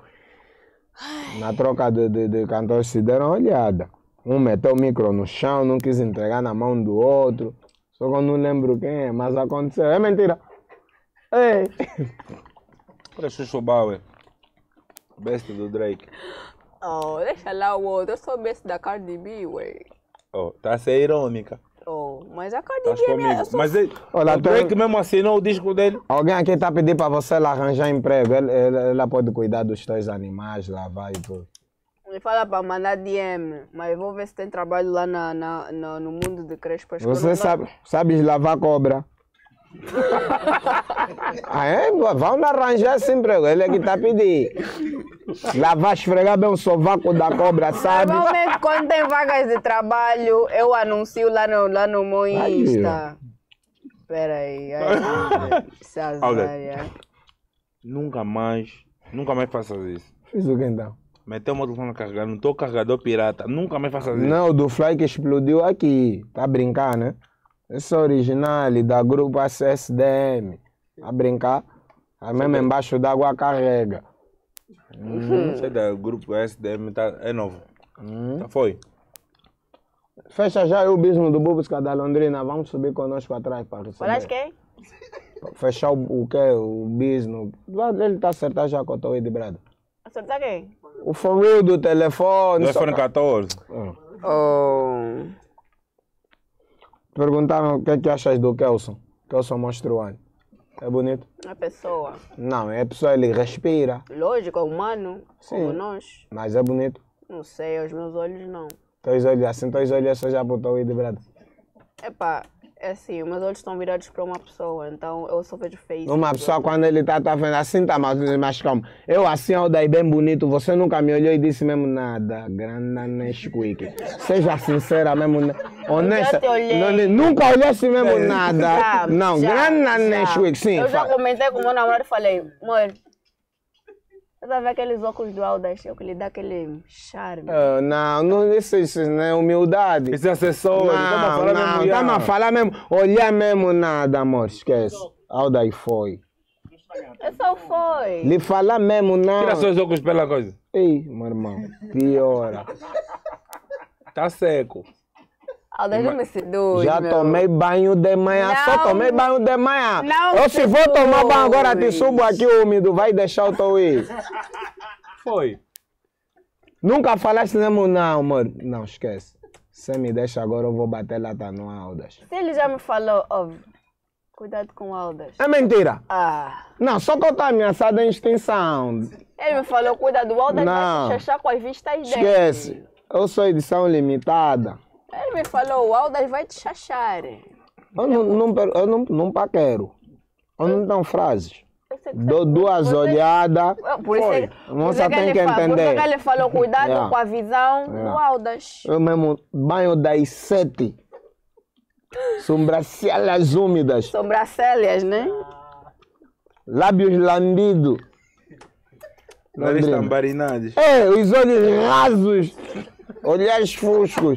Na troca de, de, de cantores se deram uma olhada. Um meteu o micro no chão, não quis entregar na mão do outro. Só que eu não lembro quem é, mas aconteceu. É mentira. Ei. Olha, Xuxo Bauer. Best do Drake. Oh, deixa lá o outro, eu sou besta da Cardi B, ué. Oh, tá a ser irônica. Oh, mas a Cardi Estás B é minha... comigo. eu sou- Mas ele, Olha, o Drake tem- mesmo assinou o disco dele. Alguém aqui está a pedir para você lá arranjar emprego. Ele- ele- Ela pode cuidar dos teus animais, lavar e tudo. Me fala para mandar D M, mas eu vou ver se tem trabalho lá na, na, na- no mundo de crespas. que eu Você não- sabe, sabes lavar cobra? Ah, é? Vamos arranjar esse emprego. Ele é que está a pedir. Lavar, esfregar bem o sovaco da cobra, sabe? Normalmente, quando tem vagas de trabalho, eu anuncio lá no, lá no meu Aí, Insta. Espera aí. ai, Isso é azar, Olha. é. Nunca mais, nunca mais faças isso. Fiz o que então? Meteu o meu telefone a carregar no teu carregador pirata. Nunca mais faças isso. Não, o do Fly que explodiu aqui. Tá a brincar, né? Esse é original da grupo S S D M. A brincar. Aí mesmo embaixo d'água carrega. Você é do grupo S D M, tá, é novo. Hum. Já foi. Fecha já aí o bismo do Bubusca da Londrina. Vamos subir conosco atrás para receber. Falaste quem? Fechar o, o que? O bisno. Ele tá acertado já com o Toy de Brada. Acertar quem? O for real do telefone. Do só iPhone pra- catorze. Hum. Oh. Perguntaram o que é que achas do Kelson. Kelson Monstruano. É bonito? A pessoa. Não, é pessoa, ele respira. Lógico, é humano, como Sim. nós. Mas é bonito. Não sei, aos meus olhos não. Teus olhos assim, teus olhos só já botou aí de brado. Epá, é assim, os meus olhos estão virados para uma pessoa, então eu só vejo face. Uma pessoa quando ele tá, tá vendo assim, tá mais, mais calmo. Eu assim, eu daí bem bonito, você nunca me olhou e disse mesmo nada. Grande Nesquik. Seja sincera mesmo. né? honesta. Já te olhei. Não, nunca olhei assim mesmo nada. Já, não, já, grande na já. Neshwick, sim. Eu já fala. comentei com o meu namorado e falei, amor, você vai ver aqueles óculos do Aldas, eu que lhe dá aquele charme. Ah, não, não, isso, isso não é humildade. Esse acessório, estamos a Não, falar não, mesmo. estamos a já. falar mesmo, olhar mesmo nada, amor, esquece. Alda e foi. É só foi. Lhe falar mesmo não. Tira seus óculos pela coisa. Ei, meu irmão, piora. Tá seco. Aldas não me seduz, Já meu. tomei banho de manhã, só Não. tomei banho de manhã. Não Eu se vou tomar banho agora, te seduz. subo aqui úmido, vai deixar o teu ir. Foi. Nunca falaste mesmo não, amor. Não, esquece. Você me deixa agora, eu vou bater lata no Aldas. Se ele já me falou, ó, cuidado com o Aldas. É mentira. Ah, Não, só que eu estou ameaçado em extinção. ele me falou, cuidado, o Aldas Não. vai te chachar com as vistas dele. Esquece. Eu sou edição limitada. Ele me falou, o Aldas vai te chachar. Eu não, não, per- eu não, não paquero. Eu não tenho frases. Eu sei que Dou você- duas você- olhadas. Por isso, Foi. ele- A por moça isso que tem ele que fa- Por isso entender. que ele falou, cuidado Yeah. com a visão Yeah. do Aldas. Eu mesmo banho das sete. Sobrancelhas úmidas. Sobrancelhas, né? Lábios lambidos. Nariz Londrina. tambarinados. É, os olhos rasos. Olhares fuscos.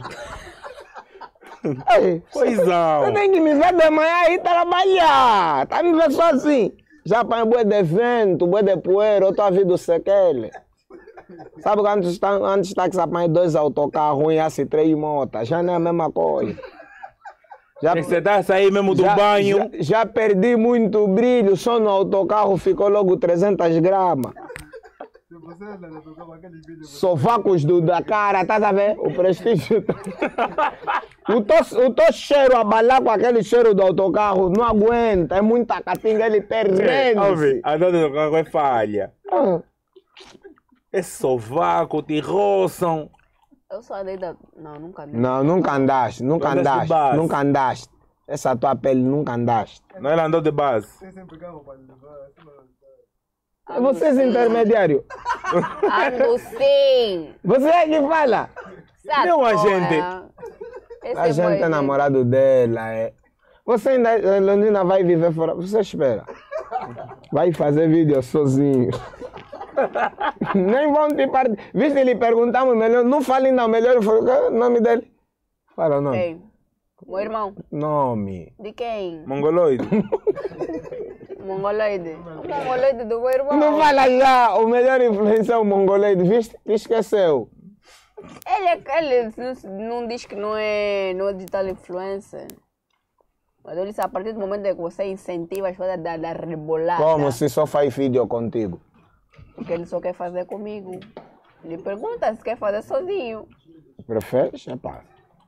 Ei, Poisão. você tem que me ver de manhã aí trabalhar. Tá me vendo só assim. Já põe boi de vento, boi de poeira, eu tô a vir do sequele. Sabe que antes, tá- antes tá que se apanha dois autocarros e assim três motas. Já não é a mesma coisa. Já, Tem que você tá a sair mesmo do já, banho. já, já perdi muito brilho, só no autocarro ficou logo trezentas gramas. Se você ainda tocava aquele vídeo, Sovacos do, da cara, tá a ver? O prestígio. o, teu, o teu cheiro abalar com aquele cheiro do autocarro não aguenta, é muita catinga, ele perde. Ouve, a dona do carro é falha. Ah, É sovaco, te roçam. Eu sou a deida. Não, nunca vi. não, nunca andaste, nunca Andaste de andaste, base. nunca andaste. Essa tua pele nunca andaste. Não, ela andou de base. você sempre carro para levar. assim, mas- É vocês intermediário. Ando sim. Você é que fala. Sabe Meu qual agente. é? Esse A gente é boy, namorado dela. É. Você ainda, a Londrina vai viver fora. Você espera. Vai fazer vídeo sozinho. Nem vão te partir. Viste, lhe perguntamos melhor. Não fale não, melhor. Qual é o nome dele? Fala o nome. Quem? Meu irmão. Nome. De quem? Mongoloide. Mongoloide. O mongoloide do meu irmão. Não fala já. O melhor influência é o mongoleiro. Viste? Te esqueceu. Ele, é- ele não, não diz que não é, não é digital influencer. Mas ele disse, a partir do momento que você incentiva as coisas da, da rebolada. Como se só faz vídeo contigo. Porque ele só quer fazer comigo. Ele pergunta se quer fazer sozinho. Prefere? Epá.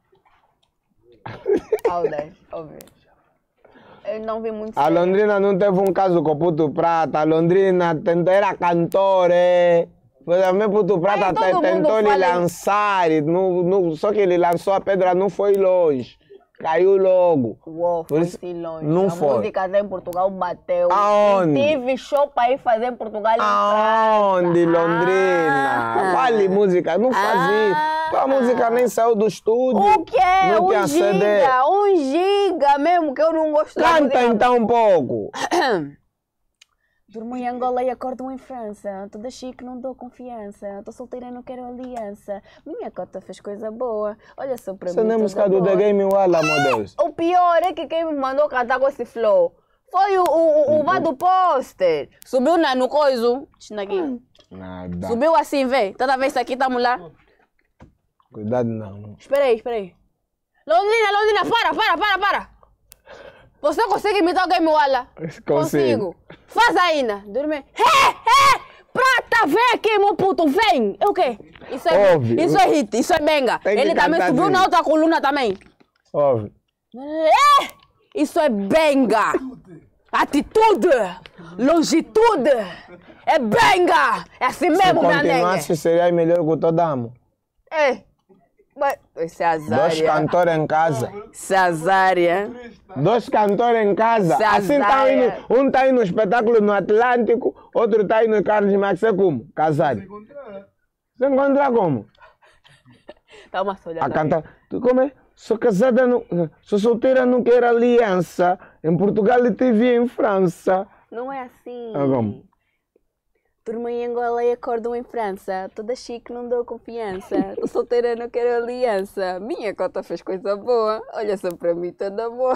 Aldas, óbvio. Eu não vi muito A sério. Londrina não teve um caso com o Puto Prata. A Londrina tentou, era cantor, é. Foi também Puto Prata Aí todo te- mundo tentou lhe fala- lançar. e No, no, só que ele lançou a pedra, não foi longe. Caiu logo. Uou, Por foi isso- sim longe. não a foi. música até em Portugal bateu. Aonde? E tive show para ir fazer em Portugal em Aonde, França. Londrina? Ah. Qual música? Não fazia. Ah. Tua música nem saiu do estúdio. O quê? Não tinha Um C D. giga, um giga mesmo, que eu não gosto da Canta música. então um pouco. Durmo em Angola e acordo em França. Toda chique, não dou confiança. Tô solteira e não quero aliança. Minha cota fez coisa boa. Olha só pra Você mim. não é toda música do boa. The Game Walla, meu Deus. O pior é que quem me mandou cantar com esse flow foi o, o, o, o Vá do Poster. Subiu na, no coiso. Deixa aqui. Nada. Subiu assim, vê. Toda vez aqui, estamos lá. Cuidado não. Espera aí, espera aí. Londrina, Londrina, para, para, para, para. Você consegue imitar o Game Walla? Consigo. Faz ainda. Dorme. Hey, hey! Prata, vem aqui, meu puto, vem. É o quê? Isso é, Óbvio. isso é hit, isso é benga. Tem que Ele também cantar subiu assim. na outra coluna também. Ouve. É, isso é benga. Atitude, longitude. É benga. É assim Se mesmo, minha nega. continuasse, seria melhor que o Todamo. É. Mas, isso é Dois azária. cantores em casa. Isso é azária. Dois cantores em casa. Se Assim tá azaia. indo, um está indo no espetáculo no Atlântico, outro está indo no Carlos Max. É como? Casado. Se encontrar como? Dá uma olhada. A cantar. Tu como é? Sou casada, não, sou solteira, não quero aliança. Em Portugal e te vi em França. Não é assim. Ah, como? Durmo em Angola e acordo em França. Toda chique, não dou confiança. Tô solteira, não quero aliança. Minha cota fez coisa boa. Olha só para mim, toda boa.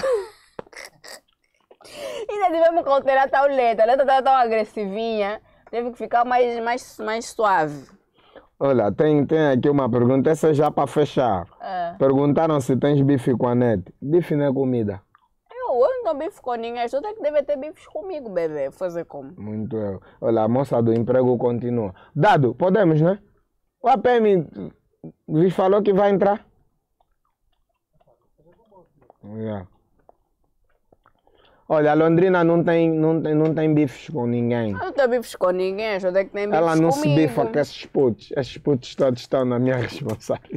Ainda tivemos que alterar a tal letra. A letra estava tão agressivinha. Teve que ficar mais, mais, mais suave. Olha, tem, tem aqui uma pergunta. Essa é já para fechar. Ah. Perguntaram se tens bife com a net. Bife não é comida. Eu, eu não tenho bife com ninguém. Só tem que deve ter bifes comigo, bebê. Fazer como? Muito eu. Olha, a moça do emprego continua. Dado, podemos, né? O A P M vos falou que vai entrar? Yeah. Olha, a Londrina não tem, não tem, não tem bifes com ninguém. Eu não tenho bifes com ninguém. Só tem que tem bifes Ela não comigo. se bifa com esses putos. Esses putos todos estão na minha responsabilidade.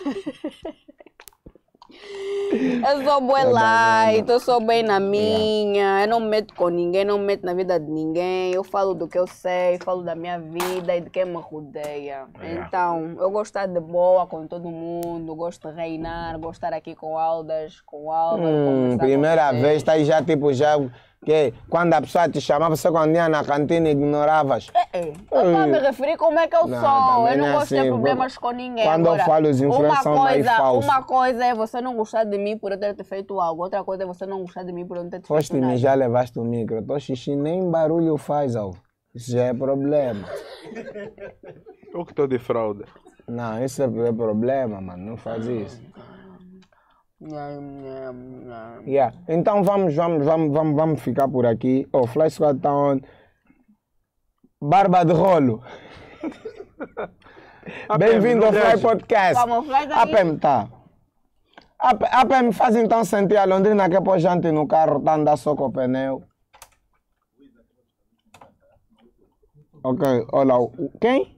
Eu sou bué Toda light, vida. eu sou bem na minha, eu não me meto com ninguém, não me meto na vida de ninguém, eu falo do que eu sei, falo da minha vida e de quem me rodeia. Então, eu gosto de estar de boa com todo mundo, gosto de reinar, gosto de estar aqui com Aldas, com Aldas. Hum, primeira vez, tá aí já tipo já. Que quando a pessoa te chamava, você quando ia na cantina ignoravas. É, é. Eu estou a me referir como é que eu Não, sou. também Eu não não é gosto de ter assim, problemas com ninguém. quando eu Agora, falo, os influencers uma são meio coisa, falsos. uma coisa é você não gostar de mim por eu ter te feito algo. Outra coisa é você não gostar de mim por eu não ter te Foste feito nada. mijar, levaste o micro. Tô xixi, nem barulho faz, ó. Isso já é problema. Eu que estou de fralda. Não, isso é é problema, mano. Não faz isso. Nham, nham, nham. Yeah. Então vamos, vamos, vamos, vamos, vamos ficar por aqui. Oh, Fly Squad tá on. Barba de rolo. Bem-vindo ao Fly Podcast. Vamos, faz aí. A P M tá. A P- a P M faz então sentir a Londrina que é pôr gente no carro, tá andar só com o pneu. Ok, olha, o- quem?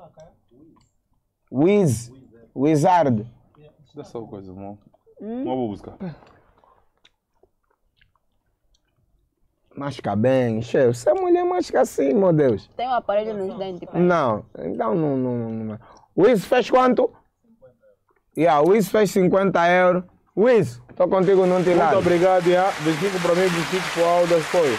Wiz. Wizard. Dá só coisa, irmão. Uma música. Masca bem, cheio. Você é mulher masca assim, meu Deus. Tem um aparelho nos dentes, pai. Não, então não, não, não. Wiz fez quanto? Yeah, Wiz fez cinquenta euros. Wiz, tô contigo, não te Muito largo. obrigado, já. vinte e cinco para mim, vinte e cinco para o Aldas, foi.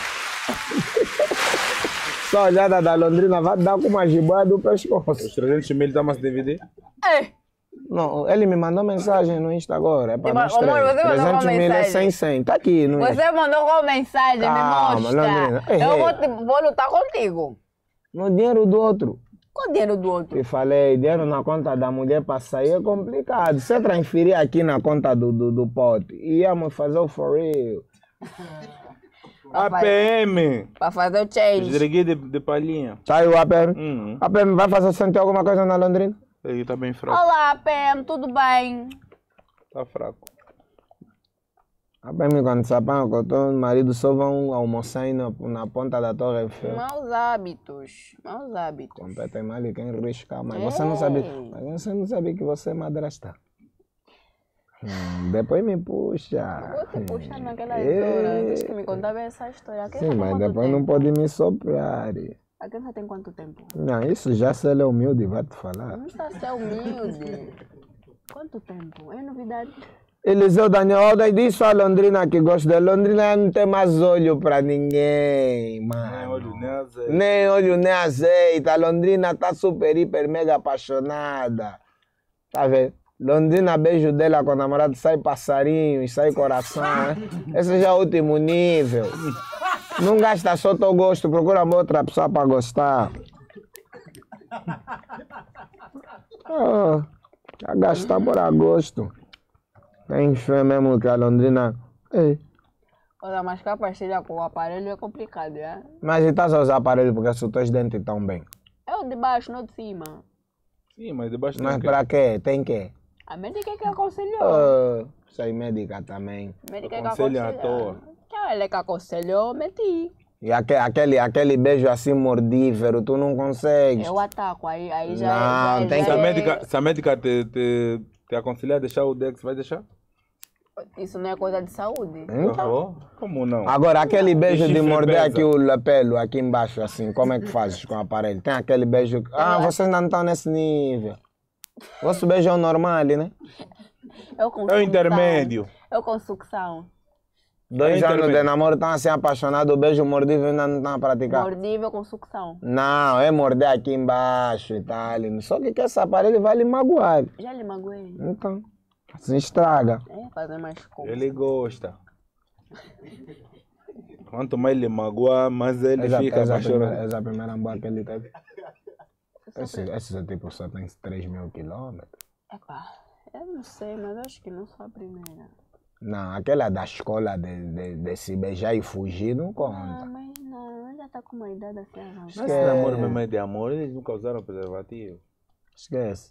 Só olhada da Londrina vai dar com uma jiboia do Os pescoço. trezentos mil está mais D V D? Ei, Não, ele me mandou mensagem no Insta agora. É para Mas, nós três. amor, você mandou uma trezentos mil é mensagem? cem, cem. Tá aqui, não é? você mandou qual mensagem? Calma, me mostra. Londrina. Ei, Eu ei. vou, te- vou lutar contigo. No dinheiro do outro. Qual o dinheiro do outro? E falei, dinheiro na conta da mulher para sair é complicado. Se transferir aqui na conta do, do, do pote, íamos fazer o for real. A P M! Para fazer o change. Esdreguei de, de palhinha. Saiu o A P M? Hum, A P M vai fazer sentir alguma coisa na Londrina? ele está bem fraco. Olá, P M, tudo bem? Está fraco. A P M quando se apanha com o teu marido só vão almoçar aí na, na ponta da Torre Eiffel. Maus hábitos. Maus hábitos. Competem mal e quem risca, mas você não sabe, mas você não sabe que você é madrasta. Hum, depois me puxa. Vou te puxar naquela É. história. Tens que me contar bem essa história. A criança Sim, tem mas quanto depois tempo? não pode me soprar. A criança tem quanto tempo? Não, isso já se ele é humilde, vai te falar. Não está a ser humilde. Quanto tempo? É novidade? Eliseu Daniel Alda disse a Londrina que gosta de Londrina, não tem mais olho pra ninguém, Nem mano. olho, nem azeite. Nem olho, nem azeite. A Londrina tá super, hiper, mega apaixonada. Tá vendo? Londrina, beijo dela com o namorado, sai passarinho, sai coração. Né? Esse já é o último nível. Não gasta só teu gosto, procura uma outra pessoa pra gostar. Ah, a gastar por agosto. Tem fé mesmo que a Londrina. Ei, Olha, mas que a partilha com o aparelho é complicado, é? mas estás a usar aparelho porque os teus dentes estão bem. É o de baixo, não o de cima. Sim, mas debaixo Mas tem que... pra quê? Tem que? A médica é que aconselhou. Ah, sai médica também. A médica é que Aconselha à aconselhou. toa. Tchau, ele é que aconselhou, meti. E aque- aquele, aquele beijo assim mordífero, tu não consegues. Eu ataco, aí, aí já Não, é. Já, tem já Se a é- médica, se a médica te, te, te aconselhar a deixar o Dex, vai deixar? Isso não é coisa de saúde. Então, Oh, como não? agora aquele beijo de chifre morder pesa. aqui o lapelo, aqui embaixo, assim, como é que fazes com o aparelho? Tem aquele beijo. Ah, vocês ainda não estão nesse nível. Vosso beijo é o normal, né? Eu com É o sucção. intermédio. Eu com sucção. Dois É anos de intermédio. namoro, estão assim apaixonados, o beijo mordível ainda não estão a praticar. Mordível com sucção. Não, é morder aqui embaixo e tal. Só que esse aparelho vai lhe magoar. Já lhe magoei. Então, se estraga. É, fazer mais coisa. Ele gosta. Quanto mais ele magoa, mais ele Essa, fica essa, apaixonado. primeira, essa primeira boa que ele teve. Esse, esse tipo só tem três mil quilômetros. Epá, eu não sei, mas acho que não sou a primeira. Não, aquela da escola de, de, de se beijar e fugir não Ah, conta. mas não, ela já tá com uma idade assim avançada. Mas esse namoro mesmo é de amor, eles nunca usaram preservativo. Esquece.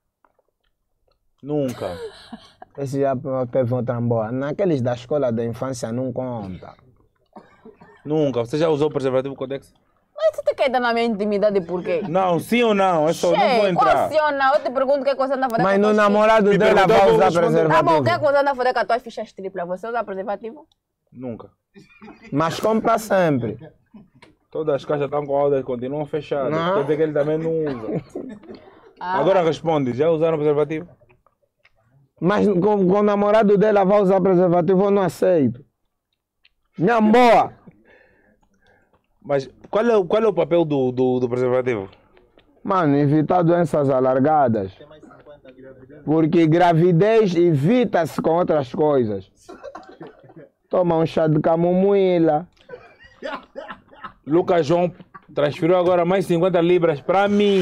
Nunca. Esse já teve outra boa. Naqueles da escola da infância não conta. Nunca. Você já usou preservativo Codex? Mas você quer dar na minha intimidade por quê? Não, sim ou não? É só, não vou Che, entrar. qual sim ou não? Eu te pergunto o que você anda a fazer Mas com no a tua namorado Me dela perguntou, vai vou usar responder. ficha- Tá bom, o que preservativo. você anda a fazer com as tuas fichas triplas? Você usa preservativo? Nunca. Mas compra sempre. Todas as caixas estão com rodas, continuam fechadas. Não. Quer dizer que ele também não usa. Ah, Agora responde, já usaram preservativo? Mas com, com o namorado dela vai usar preservativo, eu não aceito. Minha boa. Mas qual é, o- qual é o papel do, do, do preservativo? Mano, evitar doenças alargadas. Porque gravidez evita-se com outras coisas. Toma um chá de camomila. Lucas João transferiu agora mais cinquenta libras para mim.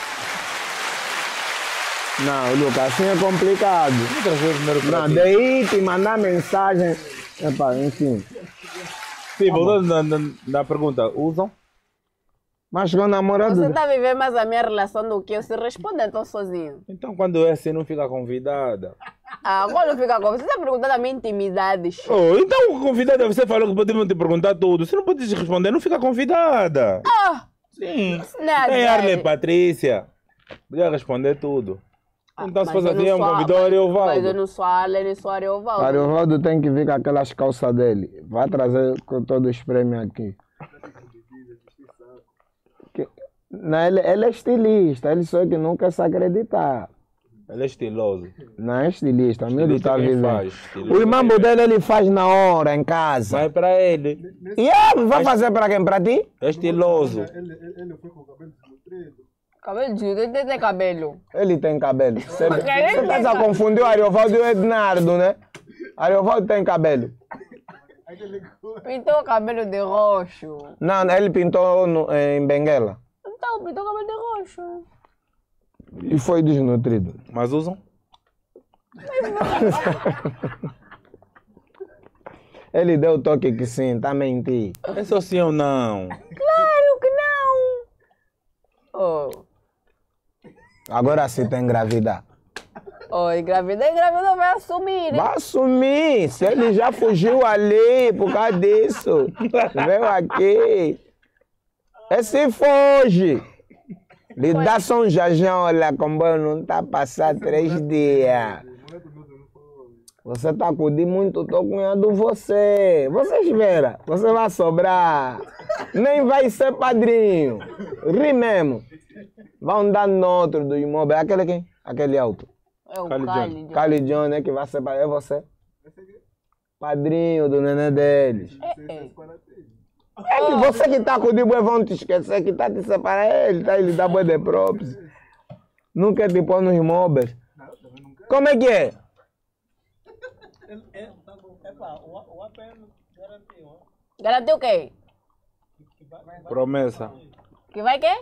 Não, Lucas, assim é complicado. Não transferiu primeiro para Não, ti. daí te mandar mensagem. Epa, enfim. Sim, voltando na, na, na pergunta, usam? Mas com o namorado. você tá vivendo mais a minha relação do que eu. Se responde então sozinho. Então quando é assim não fica convidada. Ah, agora não fica com você. Tá perguntando a minha intimidade. che. Oh, então convidada, você falou que podemos te perguntar tudo. Se não pode responder, não fica convidada. Ah, Sim. nada. Tem Arley Patrícia. Podia responder tudo. Então se Mas fosse eu não assim, é um sou a- convidou mas- Ariovaldo. Mas eu não sou a Arley, nem sou a Ariovaldo. Ariovaldo tem que vir com aquelas calças dele. Vai trazer com todos os prêmios aqui. Que- Não, ele, ele é estilista, ele só que nunca se acreditar. Ele é estiloso. Não é estilista, o meu Estilista tá quem vivendo. faz, estilista O irmão quem dele ele faz na hora, em casa. Vai para ele. E yeah, vai fazer para quem? Para ti? É estiloso. Ele, ele, ele foi com o cabelo desnutrido. Cabelo de ele tem cabelo. Ele tem cabelo. Você Porque ele você tem pensa cabelo. confundiu o Ariovaldo e o Ednardo, né? Ariovaldo tem cabelo. Pintou o cabelo de roxo. Não, ele pintou no- em Benguela. Então, pintou o cabelo de roxo. E foi desnutrido. Mas usam? Ele deu o toque que sim, tá mentindo. É só sim ou não? Claro que não. Oh, Agora sim tem engravidar. oh engravidou, engravidou, vai assumir. Vai assumir. Se ele já fugiu ali por causa disso. Veio aqui. Esse foge. Lhe dá só um jajão, olha como eu não tá passando três dias. Você tá acudindo muito, tô cunhando você. Vocês verão, você vai sobrar. Nem vai ser padrinho. Ri mesmo. Vão dar no outro do imóvel. Aquele quem? Aquele alto. É o Cali Cali. Cali John, né? Que vai ser padrinho. É você? Padrinho do neném deles. É, é. É que você que tá com o Dibu vão te esquecer que tá te separando. Ele tá, ele dá boa de próprios. Não quer te pôr nos imóveis. Como é que é? Garantiu o quê? Promessa. Que vai quê?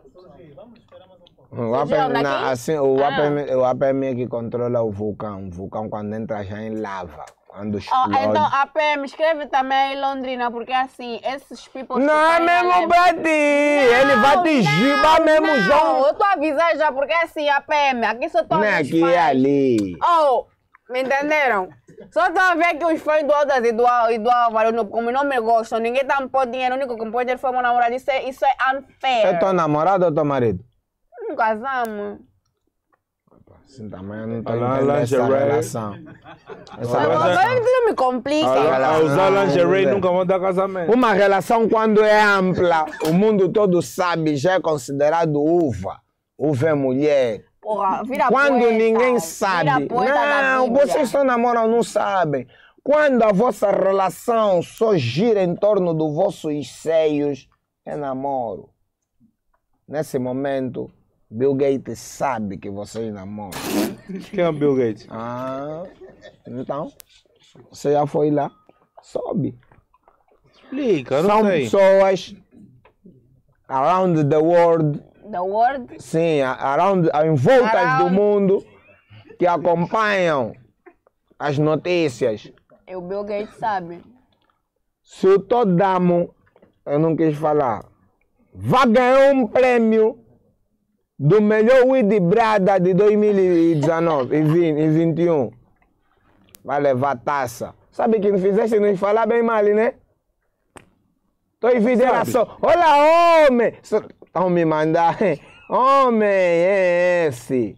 O A P Fugiu M, daqui? na- assim, o, Ah. A P M, o A P M é que controla o vulcão. O vulcão quando entra já em lava. Quando Oh, explode. então, a P M, escreve também aí Londrina, porque assim, esses people... que Não é saem mesmo ali- pra ti. Ele vai te gibar mesmo, não, João. eu tô avisando já, porque assim, a P M, aqui só estão Não é os aqui, fãs. é ali. Oh, me entenderam? Só estão a ver que os fãs do Aldas e do, Al- e do Álvaro, não- como não me gostam, ninguém tá me pôr dinheiro, o único que me pôr dinheiro foi meu namorado, isso é, isso é unfair. É teu namorado ou teu marido? Não casamos. Sim, também eu não tô Olha, entendendo essa lingerie. relação. Essa Olha, relação. Agora que tu não me complica. A, a usar não, lingerie não. nunca vão dar casamento. Uma relação quando é ampla, o mundo todo sabe, já é considerado uva. Uva é mulher. Porra, vira Quando poeta, ninguém vira sabe. poeta da Não, Bíblia. vocês só namoram, não sabem. Quando a vossa relação só gira em torno dos vossos seios, é namoro. Nesse momento, Bill Gates sabe que vocês namoram. Quem é o Bill Gates? Ah, então, você já foi lá? Sobe. Explica, eu não São sei. pessoas around the world, The word. sim, a- around, em voltas do Around. mundo, que acompanham as notícias. E o Bill Gates sabe. Se o Todamo, eu não quis falar, vai ganhar um prêmio do melhor weed brada de dois mil e dezenove e vinte e vinte e um, vai levar taça. Sabe que não fizesse nos falar bem mal, né? Tô em federação. Olha, homem! Estão me mandando. Homem, é esse.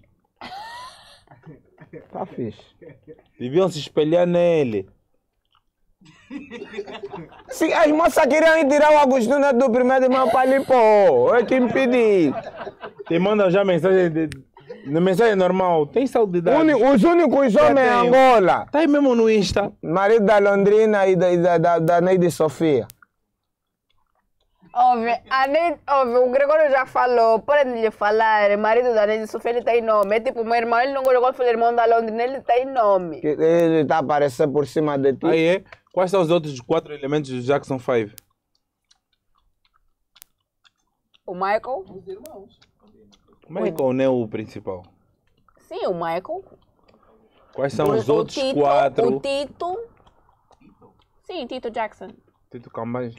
Tá fixe. Deviam se espelhar nele. Se as moças queriam ir tirar o Agostinho do primeiro irmão para ali, pô, eu que impedi. Te mandam já mensagem de, de mensagem normal. Tem saúde de dados. Uni- Os únicos homens em tenho. Angola, Tá aí mesmo no Insta. marido da Londrina e da, e da, da, da Neide Sofia. Óbvio, a Neide, óbvio, o Gregório já falou, parem de lhe falar, marido da Neide Sofia, ele tem nome. É tipo, meu irmão, ele não gosta de falar irmão da Londrina, ele tem nome. Que ele está a aparecer por cima de ti. Aí é. Quais são os outros quatro elementos do Jackson cinco? O Michael? Michael não é o principal. Sim, o Michael. Quais são O- os o outros Tito, quatro? O Tito. Sim, Tito Jackson. Tito Cambage.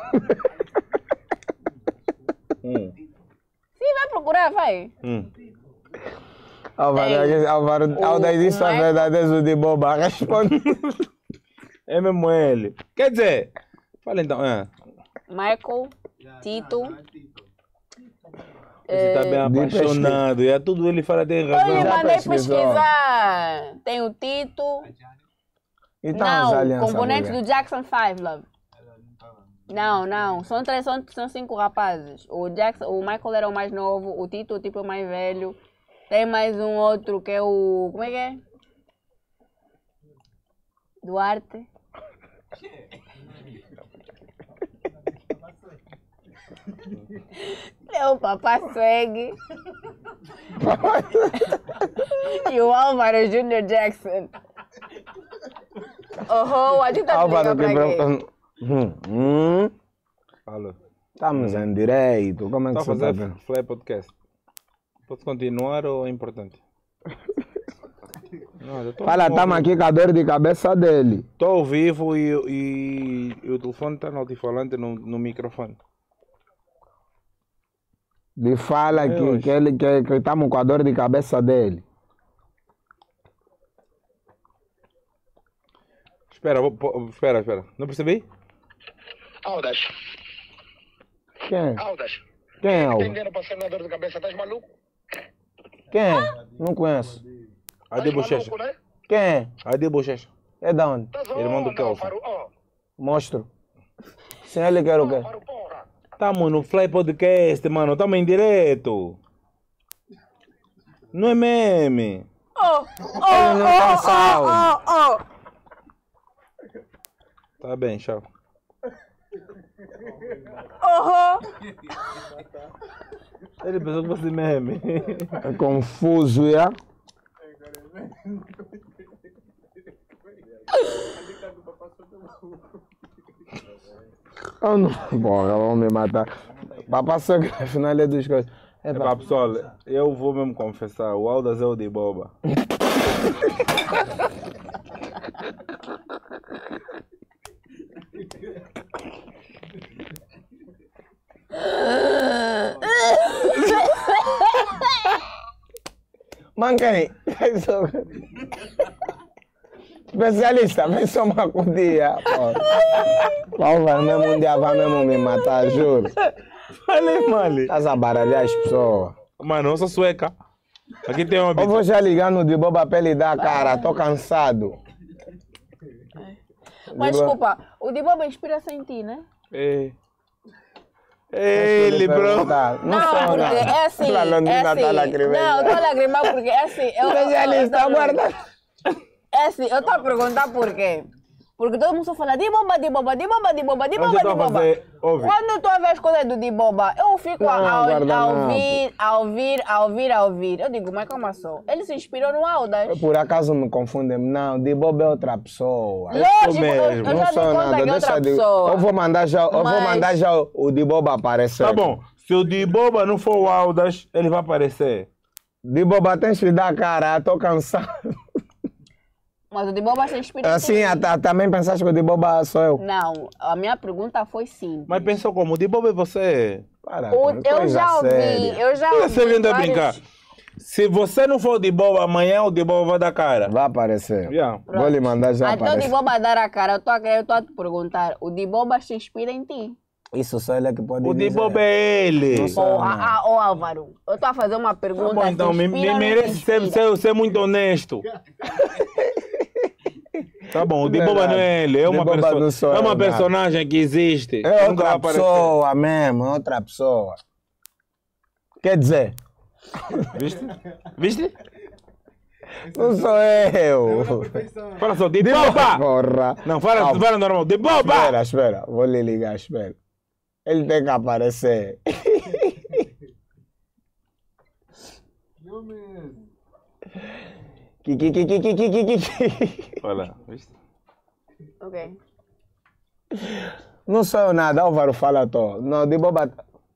um. Sim, vai procurar, vai. Um. Álvaro, Álvaro, O- Alda existe o a Michael- verdade de boba. Responde. É mesmo ele. Quer dizer, fala então. É. Michael, Tito. Você tá bem de apaixonado. E é tudo ele fala, tem Eu razão. lhe Já mandei pesquisou. pesquisar. Tem o Tito. Então, as Não, alianças, componentes mulher. do Jackson cinco, love. Não, não. São três, são, são cinco rapazes. O Jackson, o Michael era o mais novo, o Tito, tipo, é o mais velho. Tem mais um outro que é o. Como é que é? Duarte. É o Papá Swag. E o Álvaro Júnior Jackson. Oh, a gente tá Álvaro ligando que pra quê? pergunta. Hum, hum, Fala. estamos em direito. Como é Tá que a você tá fazer vendo? Fly Podcast. Posso continuar ou é importante? Não, eu tô Fala, ao estamos vivo. aqui com a dor de cabeça dele. Tô ao vivo e, e, e o telefone tá no altifalante no, no microfone. Ele fala É que, hoje. que ele que que estamos com a dor de cabeça dele. Espera, vou, pô, espera, espera. Não percebi? Aldas, Quem? Aldas, Quem é o? tem dinheiro para ser na dor de cabeça, estás maluco? Quem é? Não conheço. Adi Estás Bochecha. maluco, né? Quem é? Adi Bochecha. É de onde? Estás Irmão do oh, não, Kelvin. Faro, ó, Mostro. Sim, ele quer o quê? Faro, porra. Tamo no Fly Podcast, mano. Tamo em direto. Não é meme. Oh, Ele não tá salvo. oh, oh. Tá bem, tchau. Oh, Ele pensou que fosse meme. É confuso, já? Eu não. Porra, vão me matar. Papai só que afinal é dos coisas. É É pá, pessoal, eu vou mesmo confessar. O Aldas é o de boba. Manquei. Especialista, vem só uma cutia. Qual vai mesmo um dia vai mesmo me matar, juro. Falei, mano. Estás a baralhar as pessoas. Mano, eu sou sueca. Aqui tem uma Eu vou já ligar no de boba pra ele dar cara, tô cansado. Mas desculpa, o de Boba inspira-se em ti, né? É. Ele, bro. Não, Não, sou porque nada. é assim. A Londrina é tá assim. lacrimando. Não, eu tô a lagrimar porque é assim. Eu, eu, eu, Especialista, eu, aguarda. É assim, eu tô a perguntar por quê. Porque todo mundo só fala de boba, de boba, de boba, de boba, de Mas boba, eu tô de a boba. fazer- ouve. Quando tu vê as coisas do de boba, eu fico a, Não, a, guarda a não, ouvir, a ouvir, a ouvir, a ouvir. Eu digo, mas calma só. Ele se inspirou no Aldas. Por acaso me confundem? Não, de Bob é outra pessoa. Lógico, eu, mesmo. eu Não já sou dei conta nada, que é outra deixa de... pessoa. Eu vou mandar já, eu vou Mas- mandar já o, o de Bob aparecer. Tá bom. Se o de boba não for o Aldas, ele vai aparecer. De Bob tens que dar cara, tô cansado. Mas o de boba se inspirou. Assim, em a- ti. a- também pensaste que o de Bob sou eu? Não, a minha pergunta foi simples. Mas pensou como? O de boba é você. Para, O- pô, eu coisa já ouvi, séria. eu já Você ouvi. tá vendo a vários- brincar? Se você não for o de boba, amanhã o de boba vai dar cara. Vai aparecer. Yeah. Vou lhe mandar já Até o de aparecer. boba dar a cara, eu tô a, eu tô a te perguntar. O de boba se inspira em ti? Isso só ele é que pode O de dizer. boba é ele. Não sou. Porra, ah, ô Álvaro, eu tô a fazer uma pergunta. Tá bom, então, se me, inspira me ou não merece se ser, inspira? ser, ser muito honesto. Tá bom, o de Não é boba não nada. é ele, é De uma, boba perso- não sou é eu, uma nada. personagem que existe. É Nunca vai outra aparecer. pessoa mesmo, é outra pessoa. Quer dizer, Viste? Viste? não sou eu. Fala só, de boba! Porra. Não, fala, Calma. fala normal, de boba! Espera, espera. Vou lhe ligar, espera. Ele tem que aparecer. Kiki, kiki, kiki, kiki, kiki. Fala, viste? Ok. Não sou eu nada, Álvaro fala todo. Não, de boba.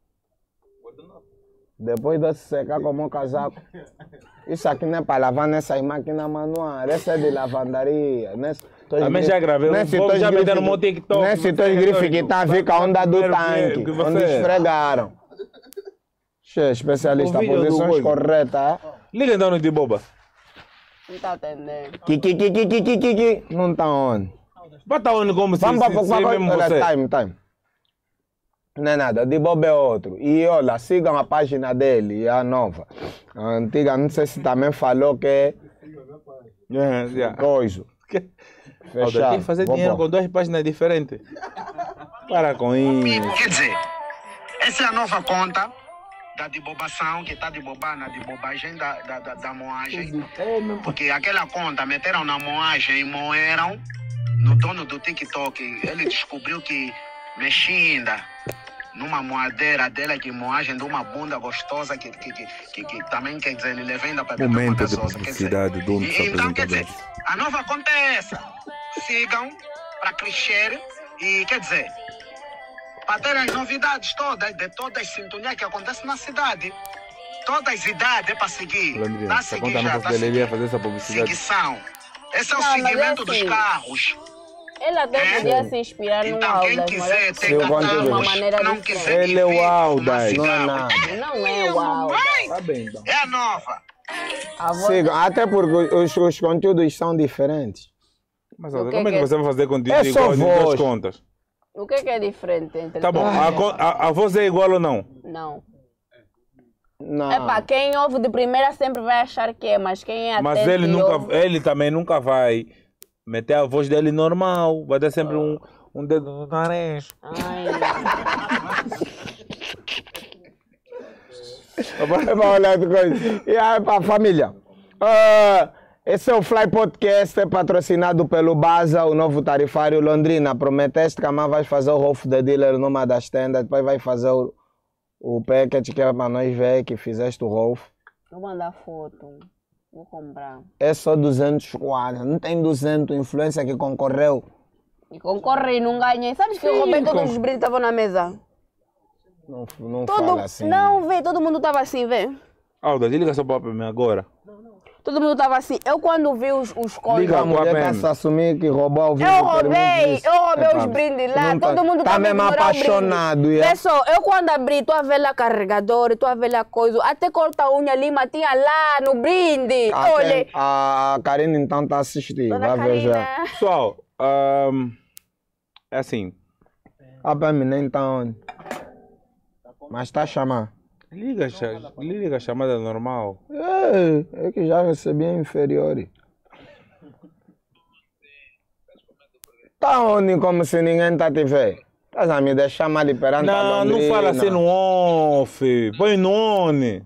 Depois de se secar como um casaco. Isso aqui não é para lavar nessas máquinas manuais. Essa é de lavandaria. Nesse, Também já gravei, vou já meter no meu TikTok. Nesse teu grife que tá a ver com a onda do Primeiro tanque. que você- Onde esfregaram. Che, especialista, O vídeo do posições coisa. corretas. Liga então no de boba. Não tá atendendo. Kiki, kiki, kiki, kiki. Não tá onde? Bota onde como se, Vamos se, para se é mesmo Olha, você. time, time. Não é nada, de Bob é outro. E olha, sigam a página dele, a nova. A antiga, não sei se também falou que é Yeah, yeah. coisa. Alda, Fechado. tem que fazer Vou dinheiro pôr. com duas páginas diferentes. Para com isso. Quer dizer, essa é a nova conta da debobação, que está de bobar na debobagem da, da, da, da moagem. Porque aquela conta meteram na moagem e moeram no dono do TikTok. Ele descobriu que mexinda numa moadeira dela, que moagem de uma bunda gostosa, que, que, que, que, que também quer dizer, ele levando para Momento de publicidade do nosso Então, quer dizer, apresentador. a nova conta é essa. Sigam para crescer e, quer dizer, para ter as novidades todas, de todas as sintonias que acontecem na cidade. Todas as idades é para seguir. Landria, Tá a essa seguir conta já, não tá a fosse dele, ia seguir. fazer essa publicidade. Seguição. Esse é o Não, mas é segmento dos assim. carros. Ele até É? podia se inspirar no Então, quem Aldas, mas quiser eu tem Seu acho que conteúdo. de uma carros, maneira não diferente. quiser Ele é o viver, fumar Aldas. Não é cigarro. nada. Não é o Aldas. Tá bem, então. É a nova. A voz- Sigam, até porque os, os conteúdos são diferentes. Mas O Alda, que como é que que- você vai fazer conteúdo É só igual em duas voz. contas? O que, que é diferente entre Tá bom, todos? a, co- a, a voz é igual ou não? Não. Não. É para quem ouve de primeira sempre vai achar que é, mas quem é Mas atento ele, e nunca, ouve- ele também nunca vai meter a voz dele normal. Vai dar sempre um, um dedo no nariz. Ai, É para olhar de coisa. E aí, para a família. Ah, esse é o Fly Podcast, é patrocinado pelo Baza, o novo tarifário Londrina. Prometeste que amanhã vais fazer o Rolf the Dealer numa das tendas, depois vai fazer o, o package que é para nós ver que fizeste o Rolf. vou mandar foto. Vou comprar. É só duzentos quadros, não tem duzentos influência que concorreu. E concorre e não ganhei. Sabes que eu roubei todos os brindes que estavam na mesa? Não, não Todo... fala assim. Não, vê, todo mundo estava assim, vê. Alda, desliga só para mim agora. Todo mundo estava assim. Eu quando vi os, os códigos... Liga. A mulher Mesmo. está se assumir que roubou ao vivo. Eu permite roubei, isso. eu roubei Epá, os brindes lá, não tá- todo mundo tá tava mesmo ignorando o brinde. apaixonado. é? Vê só, eu quando abri, tu a ver lá carregador, tu a ver lá coisa, até corta a unha lima tinha lá no brinde. Até Olha, A Karina então está assistindo. dona Vai ver já. Karina. Pessoal, ahm, é assim. Ah, para mim nem está onde. Mas está a chamar. Liga, a cha- liga a chamada normal. É, é que já recebi a inferior. Tá onde como se ninguém tá te vendo? Estás a me deixar mal perante a Não, não Londrina. fala assim no off. Põe no on.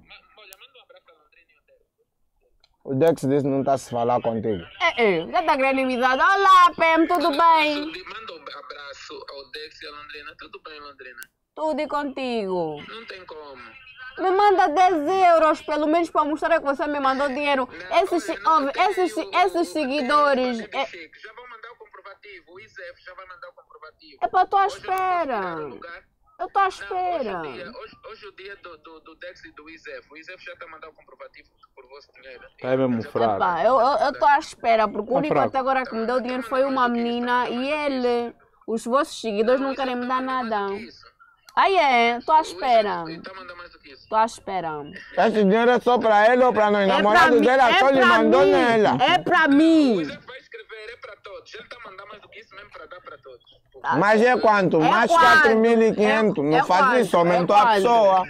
O Dex disse que não está a se falar contigo. É, é, já está querendo inimizade. Olá, P M, tudo bem? Manda um abraço ao Dex e a Londrina. Tudo bem, Londrina? Tudo e contigo. Não tem como. Me manda dez euros, pelo menos para mostrar que você me mandou dinheiro. Esses, Olha, não, ouve, tem esses, o- esses o- seguidores. o- É, Já vou mandar o comprovativo. O Isef já vai mandar o comprovativo. é para estou à Hoje eu não posso espera. tirar o lugar. Eu estou à Não, espera. Hoje, o dia, hoje, hoje o dia do, do, do Dex e do Isef. O Isef já está a mandar o comprovativo por vosso dinheiro. Tá mesmo Já fraco. Epá, eu eu- eu estou à espera, porque o Tá único fraco. até agora que me deu dinheiro foi uma menina e ele. Os vossos seguidores não querem me dar nada. Ah, é? Estou à espera. Está a mandar mais do que isso. Estou à espera. Esse dinheiro é só para ele ou para nós? É pra Namorado mim, dela é só lhe pra mandou mim, nela. é pra mim. O Isef vai escrever, é para todos. Ele está a mandar mais do que isso mesmo para dar para todos. Tá. Mas é quanto? É Mais quanto? quatro mil e quinhentos. É- Não é faz quanto? isso, aumentou É a quanto? pessoa.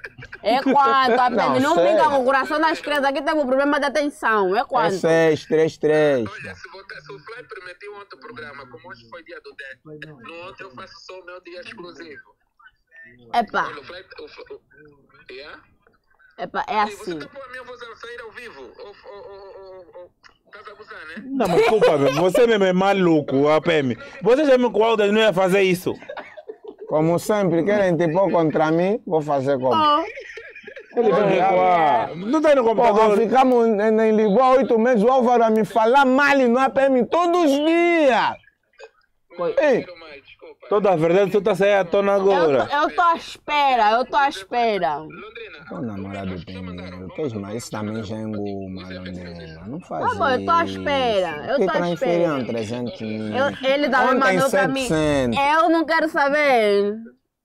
É quanto, apenas. Não, sei. brinca com o coração das crianças. Aqui temos um problema de atenção. É É quanto? seis, três, três. Olha, se, votar, se o Fly permitiu outro programa, como hoje foi dia do Dex, no outro eu faço só o meu dia exclusivo. Epá, Olha, o Fly. O, Fly- o, yeah? epá, é E você assim. está a pôr a minha voz a sair ao vivo? Ou estás a abusar, né? Não, mas desculpa, meu, você mesmo é maluco, A P M. Você já me com o Aldas não ia fazer isso. Como sempre, querem te pôr contra mim, vou fazer como. Oh, Ele vai recuar. Não tem no Porra, computador. ficamos em, em Lisboa oito meses, o Álvaro a me falar mal no A P M todos os dias. Não Ei. quero mais, desculpa. Toda a verdade só está a sair à tona agora. eu estou à espera, eu estou à espera. Londrina, O namorado tem dinheiro, queres mais? Isso também já enguma, Londrina. Não faz Tá bom, eu tô à isso. espera, eu Que tô à transferiam espera. trezentos mil. Eu- ele também Ontem mandou para mim. setecentos. Eu não quero saber.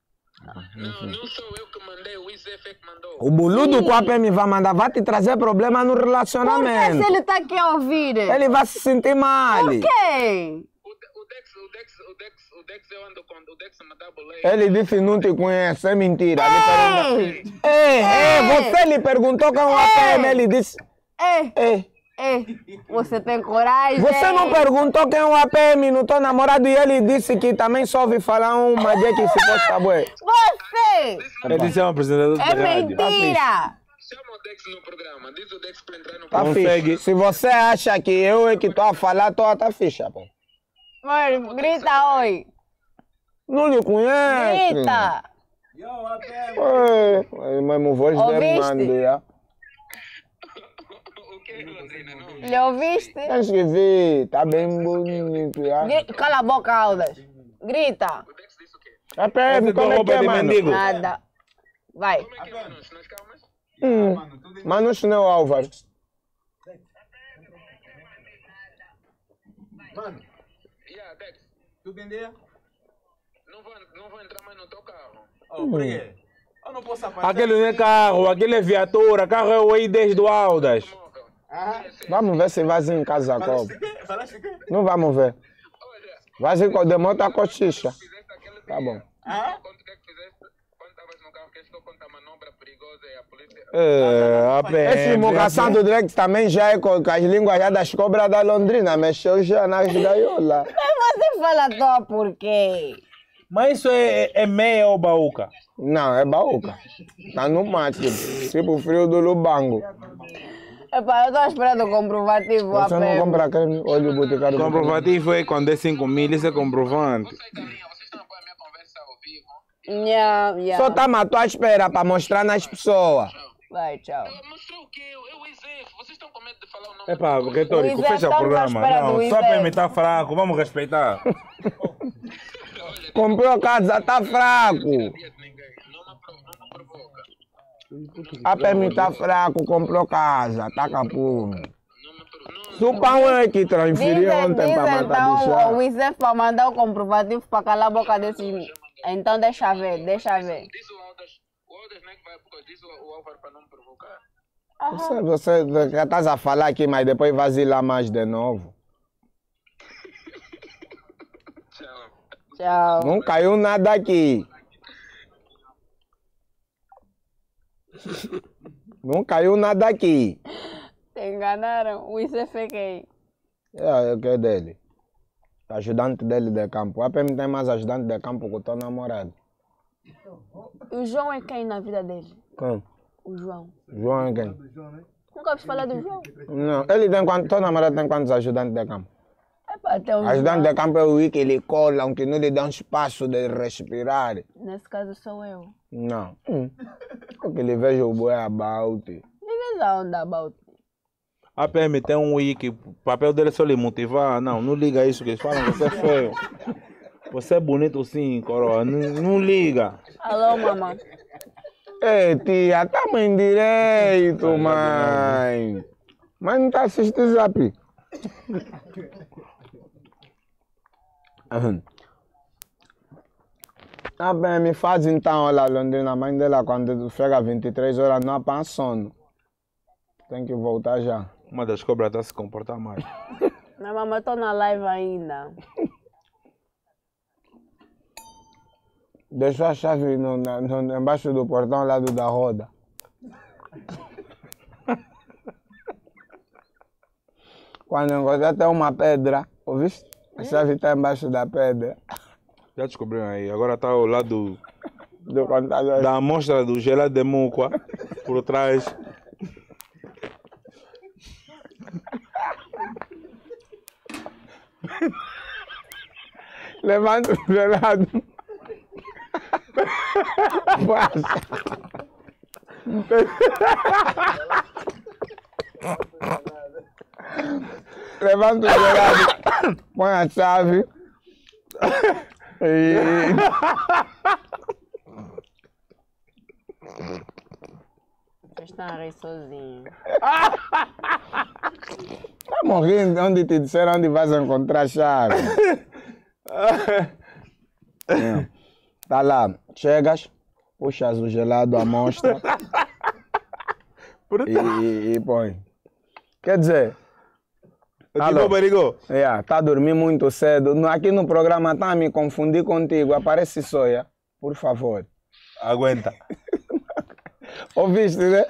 não, não sou eu que mandei, o Isef é que mandou. O boludo que o A P M vai mandar vai te trazer problema no Por que se relacionamento. ele está aqui a ouvir? Ele vai se sentir mal. Por quê? O, De- o Dex, o Dex, o Dex, o Dex eu ando com o Dex me dá boleia. Ele disse não te conhece, é mentira. Ele Ei! pergunta- Ei, ei, você lhe perguntou quem é o A P M, ele disse. Ei! Ei, Ei! Você tem coragem? você não perguntou quem é o A P M no teu namorado e ele disse que também só ouve falar uma dia que se fosse tabué. Você! Ele disse é um apresentador de É rádio. mentira! Chama o Dex no programa, diz o Dex para entrar no Tá programa. Consegue. fixe. Se você acha que eu é que estou a falar, tô, tá ficha, pô. Mano, grita oi! Não lhe conhece. Grita! É, mas meu voz dele Ouviste? manda, já. O que, Londrina? Não. Lhe ouviste? Tens que ver, tá bem bonito, já. Gri- Cala a boca, Aldas! Grita! O Dex disse o quê? A P M, Essa tua como é que roupa é, de mano? mendigo. Nada. Vai. Como é que é, Manus? Nas calmas? Hum. Mano, isso não é o Álvaro. Mano, Yeah, Dex, tu entendia? não vou, não vou entrar mais no teu carro. Oh, por quê? Eu não posso aparecer. Aquele não é carro, aquele é viatura. Carro é o I dez do Aldas. Móvel. Ah, Vamos ver se vai em casa, falaste como. o quê? Falaste o quê? Não vamos ver. Olha, Vai ser com o demônio tá com xixa. fizeste aquele Tá bom. Ah? Quanto que é que fizeste? Quando estavas no carro, que estou contra a manobra perigosa e a polícia... É, A P M. Esse mocação do Drex também já é com, com as línguas já das cobras da Londrina. Mexeu já nas gaiolas. Você fala só por quê? Mas isso é, é meia ou baúca? Não, é baúca. Tá no mato, tipo o frio do Lubango. Epá, eu tô esperando o comprovativo. Você A não P M. compra creme, olho boticário. Comprovativo é quando é cinco mil, isso é comprovante. Sai da linha, vocês estão a pôr a minha conversa ao vivo. Yeah, yeah. Só tá à tua espera pra mostrar nas pessoas. Vai, tchau. Mostrou o quê? Eu, o Isef. Vocês estão com medo de falar o nome Epá, do retórico, Luiz, fecha o estamos à programa. espera do Não, Luiz, só a P M é. está fraco, vamos respeitar. Comprou casa, tá fraco. dia de ninguém. Não me, apro- não me provoca. A P M tá fraco, comprou casa, tá capuno. Não me provoca. Se o pão é que transferiu Dizem, ontem pra dizem matar do então chá. o Isef para mandar o comprovativo para calar a boca desses. Então deixa ver, deixa ver. Diz o Aldas, o Aldas não é que vai, porque diz o, o Álvaro para não me provocar. Você, você já estás a falar aqui, mas depois vazilar mais de novo. Tchau. Tchau. Não caiu nada aqui. Não caiu nada aqui. Te enganaram. O Isef é quem? É, é o que é dele. Ajudante dele de campo. O A P M tem mais ajudante de campo que o teu namorado. O João é quem na vida dele? Quem? O João. João é quem? Nunca ouvi falar do João. Não, ele tem quantos, teu namorado tem quantos ajudantes de campo? Epa, até o Ajudante João. de campo é o que ele cola, que não lhe dá um espaço de respirar. Nesse caso sou eu. Não. Hum. O que ele veja o boi about. Vives aonde, about? A P M tem um wiki, o papel dele é só lhe motivar. Não, não liga isso que eles falam, você é feio. Você é bonito sim, coroa, não, não liga. Alô, mamãe. Ei, tia, tamo em direito, mãe. Mas não tá assistindo zap. A P M faz então, olha, Londrina, a mãe dela, quando chega vinte e três horas, não apanha sono. Tem que voltar já. Uma das cobras está a se comportar mais. Não, mamãe, tô na live ainda. Deixou a chave no, na, no, embaixo do portão ao lado da roda. Quando encontrar até uma pedra, ouviste? A chave está embaixo da pedra. Já descobriram aí, agora está ao lado Do contador. da amostra do gelado de Mucua, por trás. Levanta o gelado. Passa. Levanta o gelado. Põe a chave. E... Vocês estão a rir sozinho. Tá morrendo onde te disseram onde vais encontrar a chave. É. Tá lá, chegas, puxas o gelado à mostra e, e, e põe. Quer dizer, alô? Ligou, ligou. Yeah, tá a dormir muito cedo. No- Aqui no programa tá a me confundir contigo. Aparece Soia, por favor. Aguenta. Ouviste, né?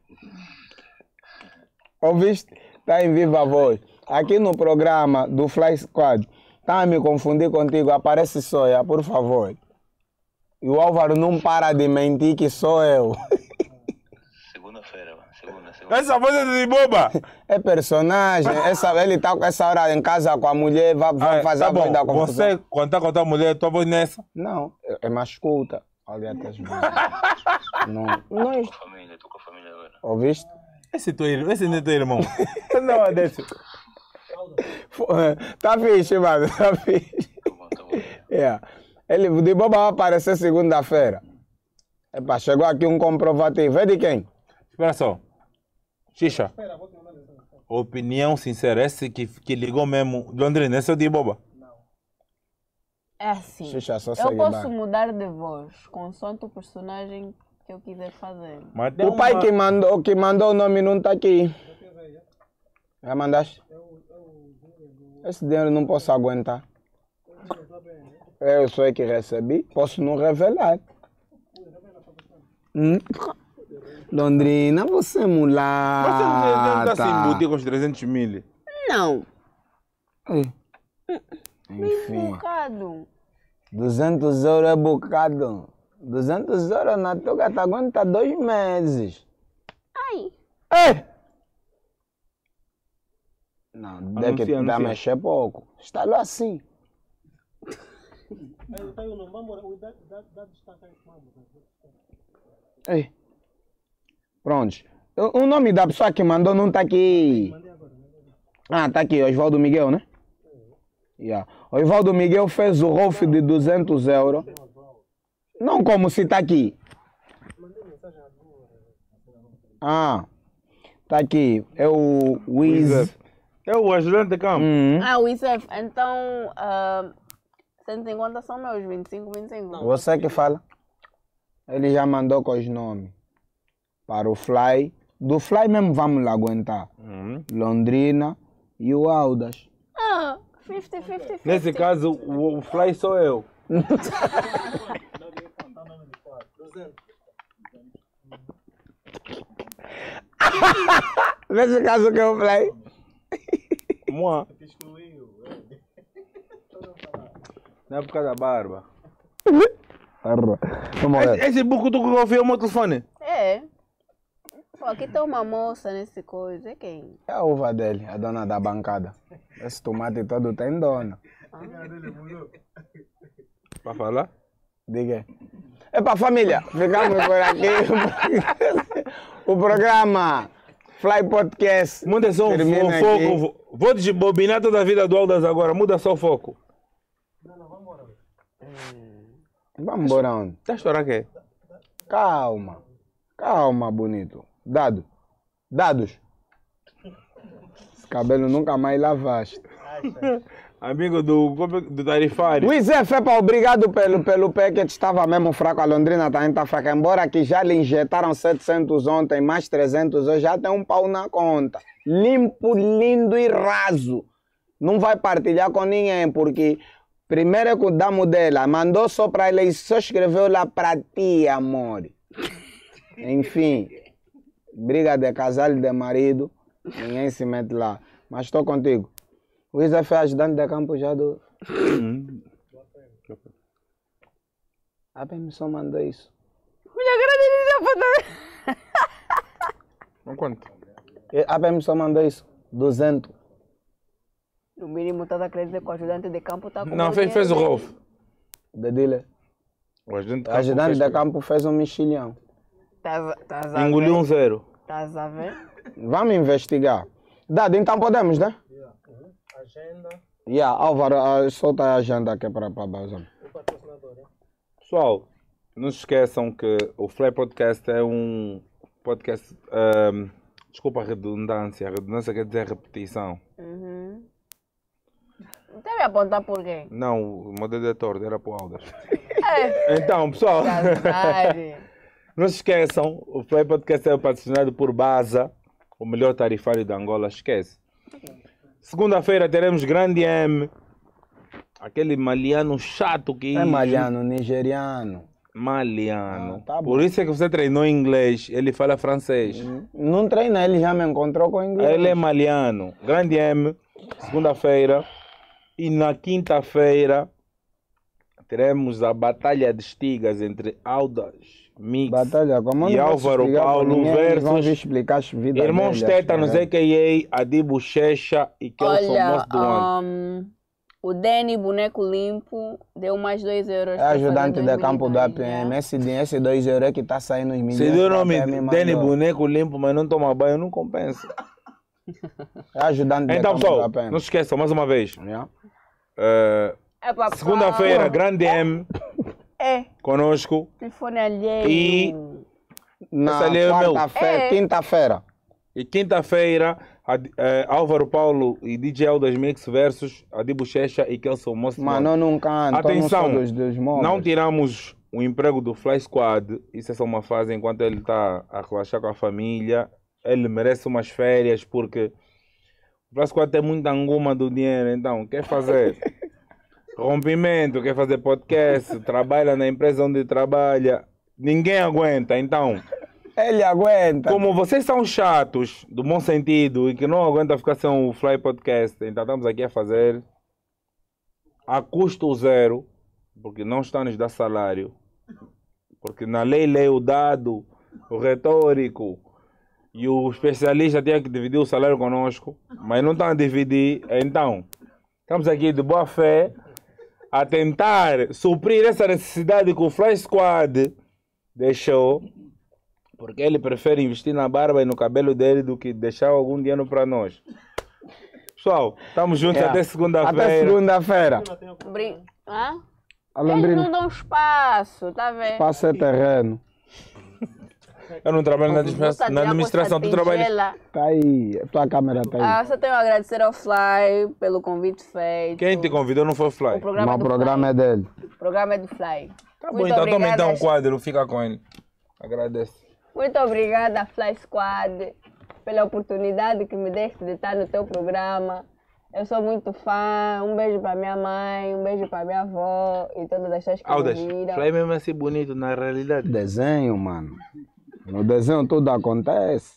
Ouviste? Tá em viva voz. Aqui no programa do Fly Squad, tá a me confundir contigo. Aparece Soia, por favor. E o Álvaro não para de mentir que sou eu. Segunda-feira, mano. Segunda, segunda. Essa voz é de boba. É personagem. Essa, ele tá com essa hora em casa com a mulher, vai, vai Ah, fazer tá a voz bom, da confusão. você, quando tá com a tua mulher, tua voz nessa. Não, é, é mais escuta. Olha até as vezes. Não. Não. Com a família, tô com a família agora. Ouviste? Esse, teu, irmão- esse não é teu irmão. Não, é desse. Tá fixe, mano. Tá fixe. Tá bom, tá bom. Yeah. Ele de boba vai aparecer segunda-feira. Epa, chegou aqui um comprovativo. É de quem? Espera só. Xixa. Opinião sincera, esse que, que ligou mesmo. Londrina, esse é o de boba. É assim. Xixa, só Eu segue posso bem. mudar de voz consoante o personagem que eu quiser fazer. Mas tem O pai uma- que mandou, que mandou o nome não tá aqui. Já mandaste? Esse dinheiro não posso aguentar. Eu sou eu que recebi, posso não revelar. Hum? Londrina, você é Você não mulata. está se embutir com os trezentos mil. Não. Ei. Bem Enfim, bocado. duzentos euros é bocado. duzentos euros na toga te aguenta dois meses. Ai. Ei! Não, deve que Anuncia, dá anuncia. mexer pouco. Está lá assim. Ei. Pronto. O o nome da pessoa que mandou não tá aqui. Ah, tá aqui, Osvaldo Miguel, né? Yeah. Osvaldo Miguel fez o Rolf de duzentos euros. Não como se tá aqui. Ah, tá aqui. É o Wiz. É o ajudante de campo. Hum. Ah, o Isef. Então, ah, cento e cinquenta são meus, vinte e cinco, vinte e cinco. Você que fala. Ele já mandou com os nomes. Para o Fly. Do Fly mesmo vamos lá aguentar. Hum. Londrina e o Audas. Ah, cinquenta, cinquenta, cinquenta. Nesse caso, o, o Fly sou eu. Nesse caso que é o Fly. Moi. Não é por causa da barba. Arra. Vamos Esse, ver. esse buco tu que confia o meu telefone? É. Pô, aqui tem uma moça nesse coisa. É quem? É a uva dele, a dona da bancada. Esse tomate todo tem dona. Pra falar? Diga. Epa, família, ficamos por aqui. O programa Fly Podcast. Muda só o, termina o aqui. foco. Vou- Vou desbobinar toda a vida do Aldas agora. Muda só o foco. Vamos embora onde? Tá chorando quê? Calma. Calma, bonito. Dado. Dados. Esse cabelo nunca mais lavaste. Amigo do, do tarifário. Luiz Zé Fepa, obrigado pelo, pelo pé que estava mesmo fraco. A Londrina também está fraca. Embora que já lhe injetaram setecentos ontem, mais trezentos hoje, já tem um pau na conta. Limpo, lindo e raso. Não vai partilhar com ninguém, porque primeiro é que o damo dela mandou só para ele e só escreveu lá para ti, amor. Enfim, briga de casal e de marido, ninguém se mete lá. Mas estou contigo. O Isa foi ajudante de campo já do... A P M só mandou isso. Não conta. E A P M só mandou isso. duzentos. No mínimo, estás a querer dizer que o ajudante de campo está com Não, o fez, fez o dinheiro Rolf. De dealer. O ajudante de O campo ajudante fez de tudo. campo fez um mexilhão. dele. Estás estás a Engoliu um ver? zero. Estás a ver? Vamos investigar. Dado, então podemos, né? Agenda. Yeah, Álvaro, ah, solta a agenda aqui para a base. Pessoal, não se esqueçam que o Fly Podcast é um podcast. ahm, desculpa a redundância. A redundância quer dizer repetição. Uhum. Então me apontar por quê? Não, o meu detetor era para o Aldas. É. Então, pessoal, Verdade. não se esqueçam, o Fly Podcast é patrocinado por Baza, o melhor tarifário da Angola. Esquece. Segunda-feira teremos Grande M, aquele maliano chato que É maliano, nigeriano. Maliano. Ah, tá bom. Por isso é que você treinou inglês, ele fala francês. Não treina, ele já me encontrou com inglês. Ele é maliano. Grande M, segunda-feira. E na quinta-feira teremos a Batalha de Estigas entre Aldas Mix Batalha, como e não vou Álvaro explicar pra Paulo ninguém, eles vão versus vir explicar as vidas Irmãos deles, Tétanos, né? a k a. Adibo Checha e Kelson Olha, Moço do Ano. um, o Danny Boneco Limpo deu mais dois euros. É pra fazer ajudante de dois campo do A milhões, P M. já. Esse, dinheiro, esse dois euros que está saindo os milhões. Se deu o que a nome A P M Danny mandou. Boneco Limpo, mas não toma banho, não compensa. É ajudante de Então, campo do pessoal, A P M. não se esqueçam, mais uma vez. Yeah. eh, É pra Segunda-feira, Grande M É, conosco. telefone alheio. E- Na Esse ali é o meu. quarta-feira, É. quinta-feira. E quinta-feira, a- eh, Álvaro Paulo e D J Aldas Mix versus Adibo Checha e Kelson Moço do Mano, Ano. eu não canto, eu não Atenção, sou dos, dos móveis. não tiramos o emprego do Fly Squad. Isso é só uma fase enquanto ele está a relaxar com a família. Ele merece umas férias porque o Fly Squad tem muita anguma do dinheiro. Então, quer fazer rompimento, quer fazer podcast, trabalha na empresa onde trabalha. Ninguém aguenta. Então, Ele aguenta. como vocês são chatos, do bom sentido, e que não aguentam ficar sem o Fly Podcast, então estamos aqui a fazer a custo zero, porque não está nos dar salário. Porque na lei, lei o dado, o retórico e o especialista tinha que dividir o salário conosco, mas não estão a dividir. Então, estamos aqui de boa fé a tentar suprir essa necessidade que o Fly Squad deixou. Porque ele prefere investir na barba e no cabelo dele do que deixar algum dinheiro para nós. Pessoal, estamos juntos Yeah. até Até segunda-feira. segunda-feira. Brin... Hã? A Eles Londrina não dão espaço, tá vendo? passa é terreno. Eu não trabalho na Você administração, na tirar com administração essa tu trabalhas. tigela. Tá aí, a tua câmera tá aí. Ah, só tenho a agradecer ao Fly pelo convite feito. Quem te convidou não foi o Fly. O programa, Mas é o do programa é dele. Fly. O programa é do Fly. Tá bom, Muito então toma obrigada, então o quadro, fica com ele. Agradeço. Muito obrigada, Fly Squad, pela oportunidade que me deste de estar no teu programa. Eu sou muito fã. Um beijo para minha mãe, um beijo para minha avó e todas as pessoas que Aldas, me viram. Fly mesmo é assim bonito na realidade. Desenho, mano. No desenho tudo acontece.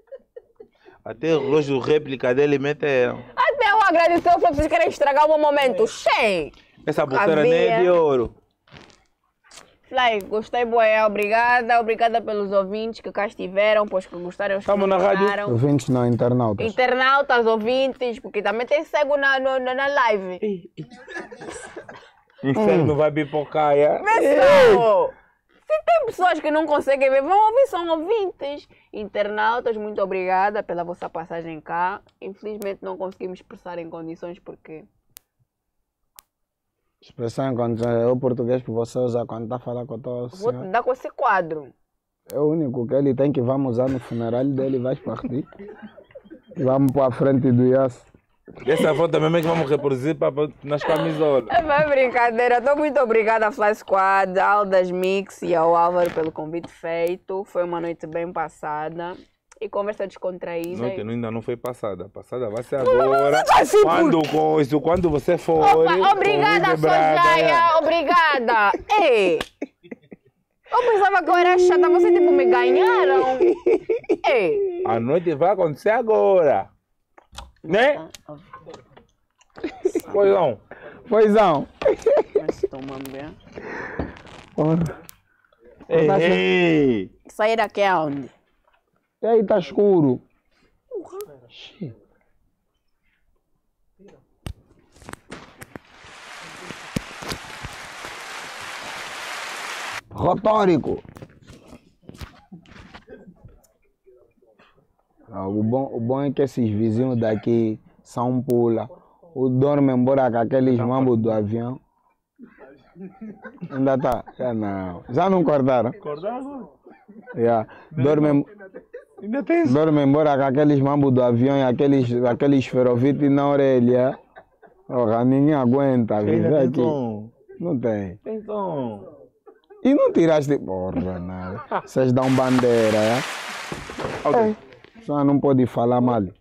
Até o relógio réplica dele meteram. Até eu agradecer, eu falei, vocês querem estragar o meu momento. Cheio! Essa pulseira nem é de ouro. Fly, gostei, boé. Obrigada. Obrigada pelos ouvintes que cá estiveram, pois que gostaram. Estamos na rádio. Ouvintes não, internautas. Internautas, ouvintes, porque também tem cego na, no, na live. Inferno vai pipocar, é? Pessoal, se tem pessoas que não conseguem ver, vão ouvir, são ouvintes. Internautas, muito obrigada pela vossa passagem cá. Infelizmente não conseguimos expressar em condições porque... Expressão em condições, é o português que você usa quando está a falar com a tua Vou te senhora. dar com esse quadro. É o único que ele tem que vamos usar no funeral dele, vai partir. Vamos para a frente do Yas. Essa foto também é que vamos reproduzir pra, pra, nas camisolas. É uma brincadeira. Estou muito obrigada a Fly Squad, ao Das Mix e ao Álvaro pelo convite feito. Foi uma noite bem passada. E conversa descontraída. Noite e... ainda não foi passada. Passada vai ser agora. assim, Quando, coisa, quando você for. Opa, obrigada, Sojaia. Obrigada. Ei. Eu pensava que eu era chata. Vocês tipo me ganharam. Ei. A noite vai acontecer agora. Né? Pois não. Pois não. Mas toma bem. Ei, ei. Sair daqui aonde? E aí tá escuro. Retórico. Ah, o, bom, o bom é que esses vizinhos daqui são pula. O dorme embora com aqueles mambos do avião. Ainda tá? Já não. Já não cortaram? Cortaram? Yeah. Dorme, dorme embora com aqueles mambos do avião e aqueles, aqueles ferrovites na orelha. Oh, ninguém aguenta viver aqui. Não tem. Tem som. E não tiraste. Porra, nada. Vocês dão bandeira, é? Okay. Só não pode falar mal.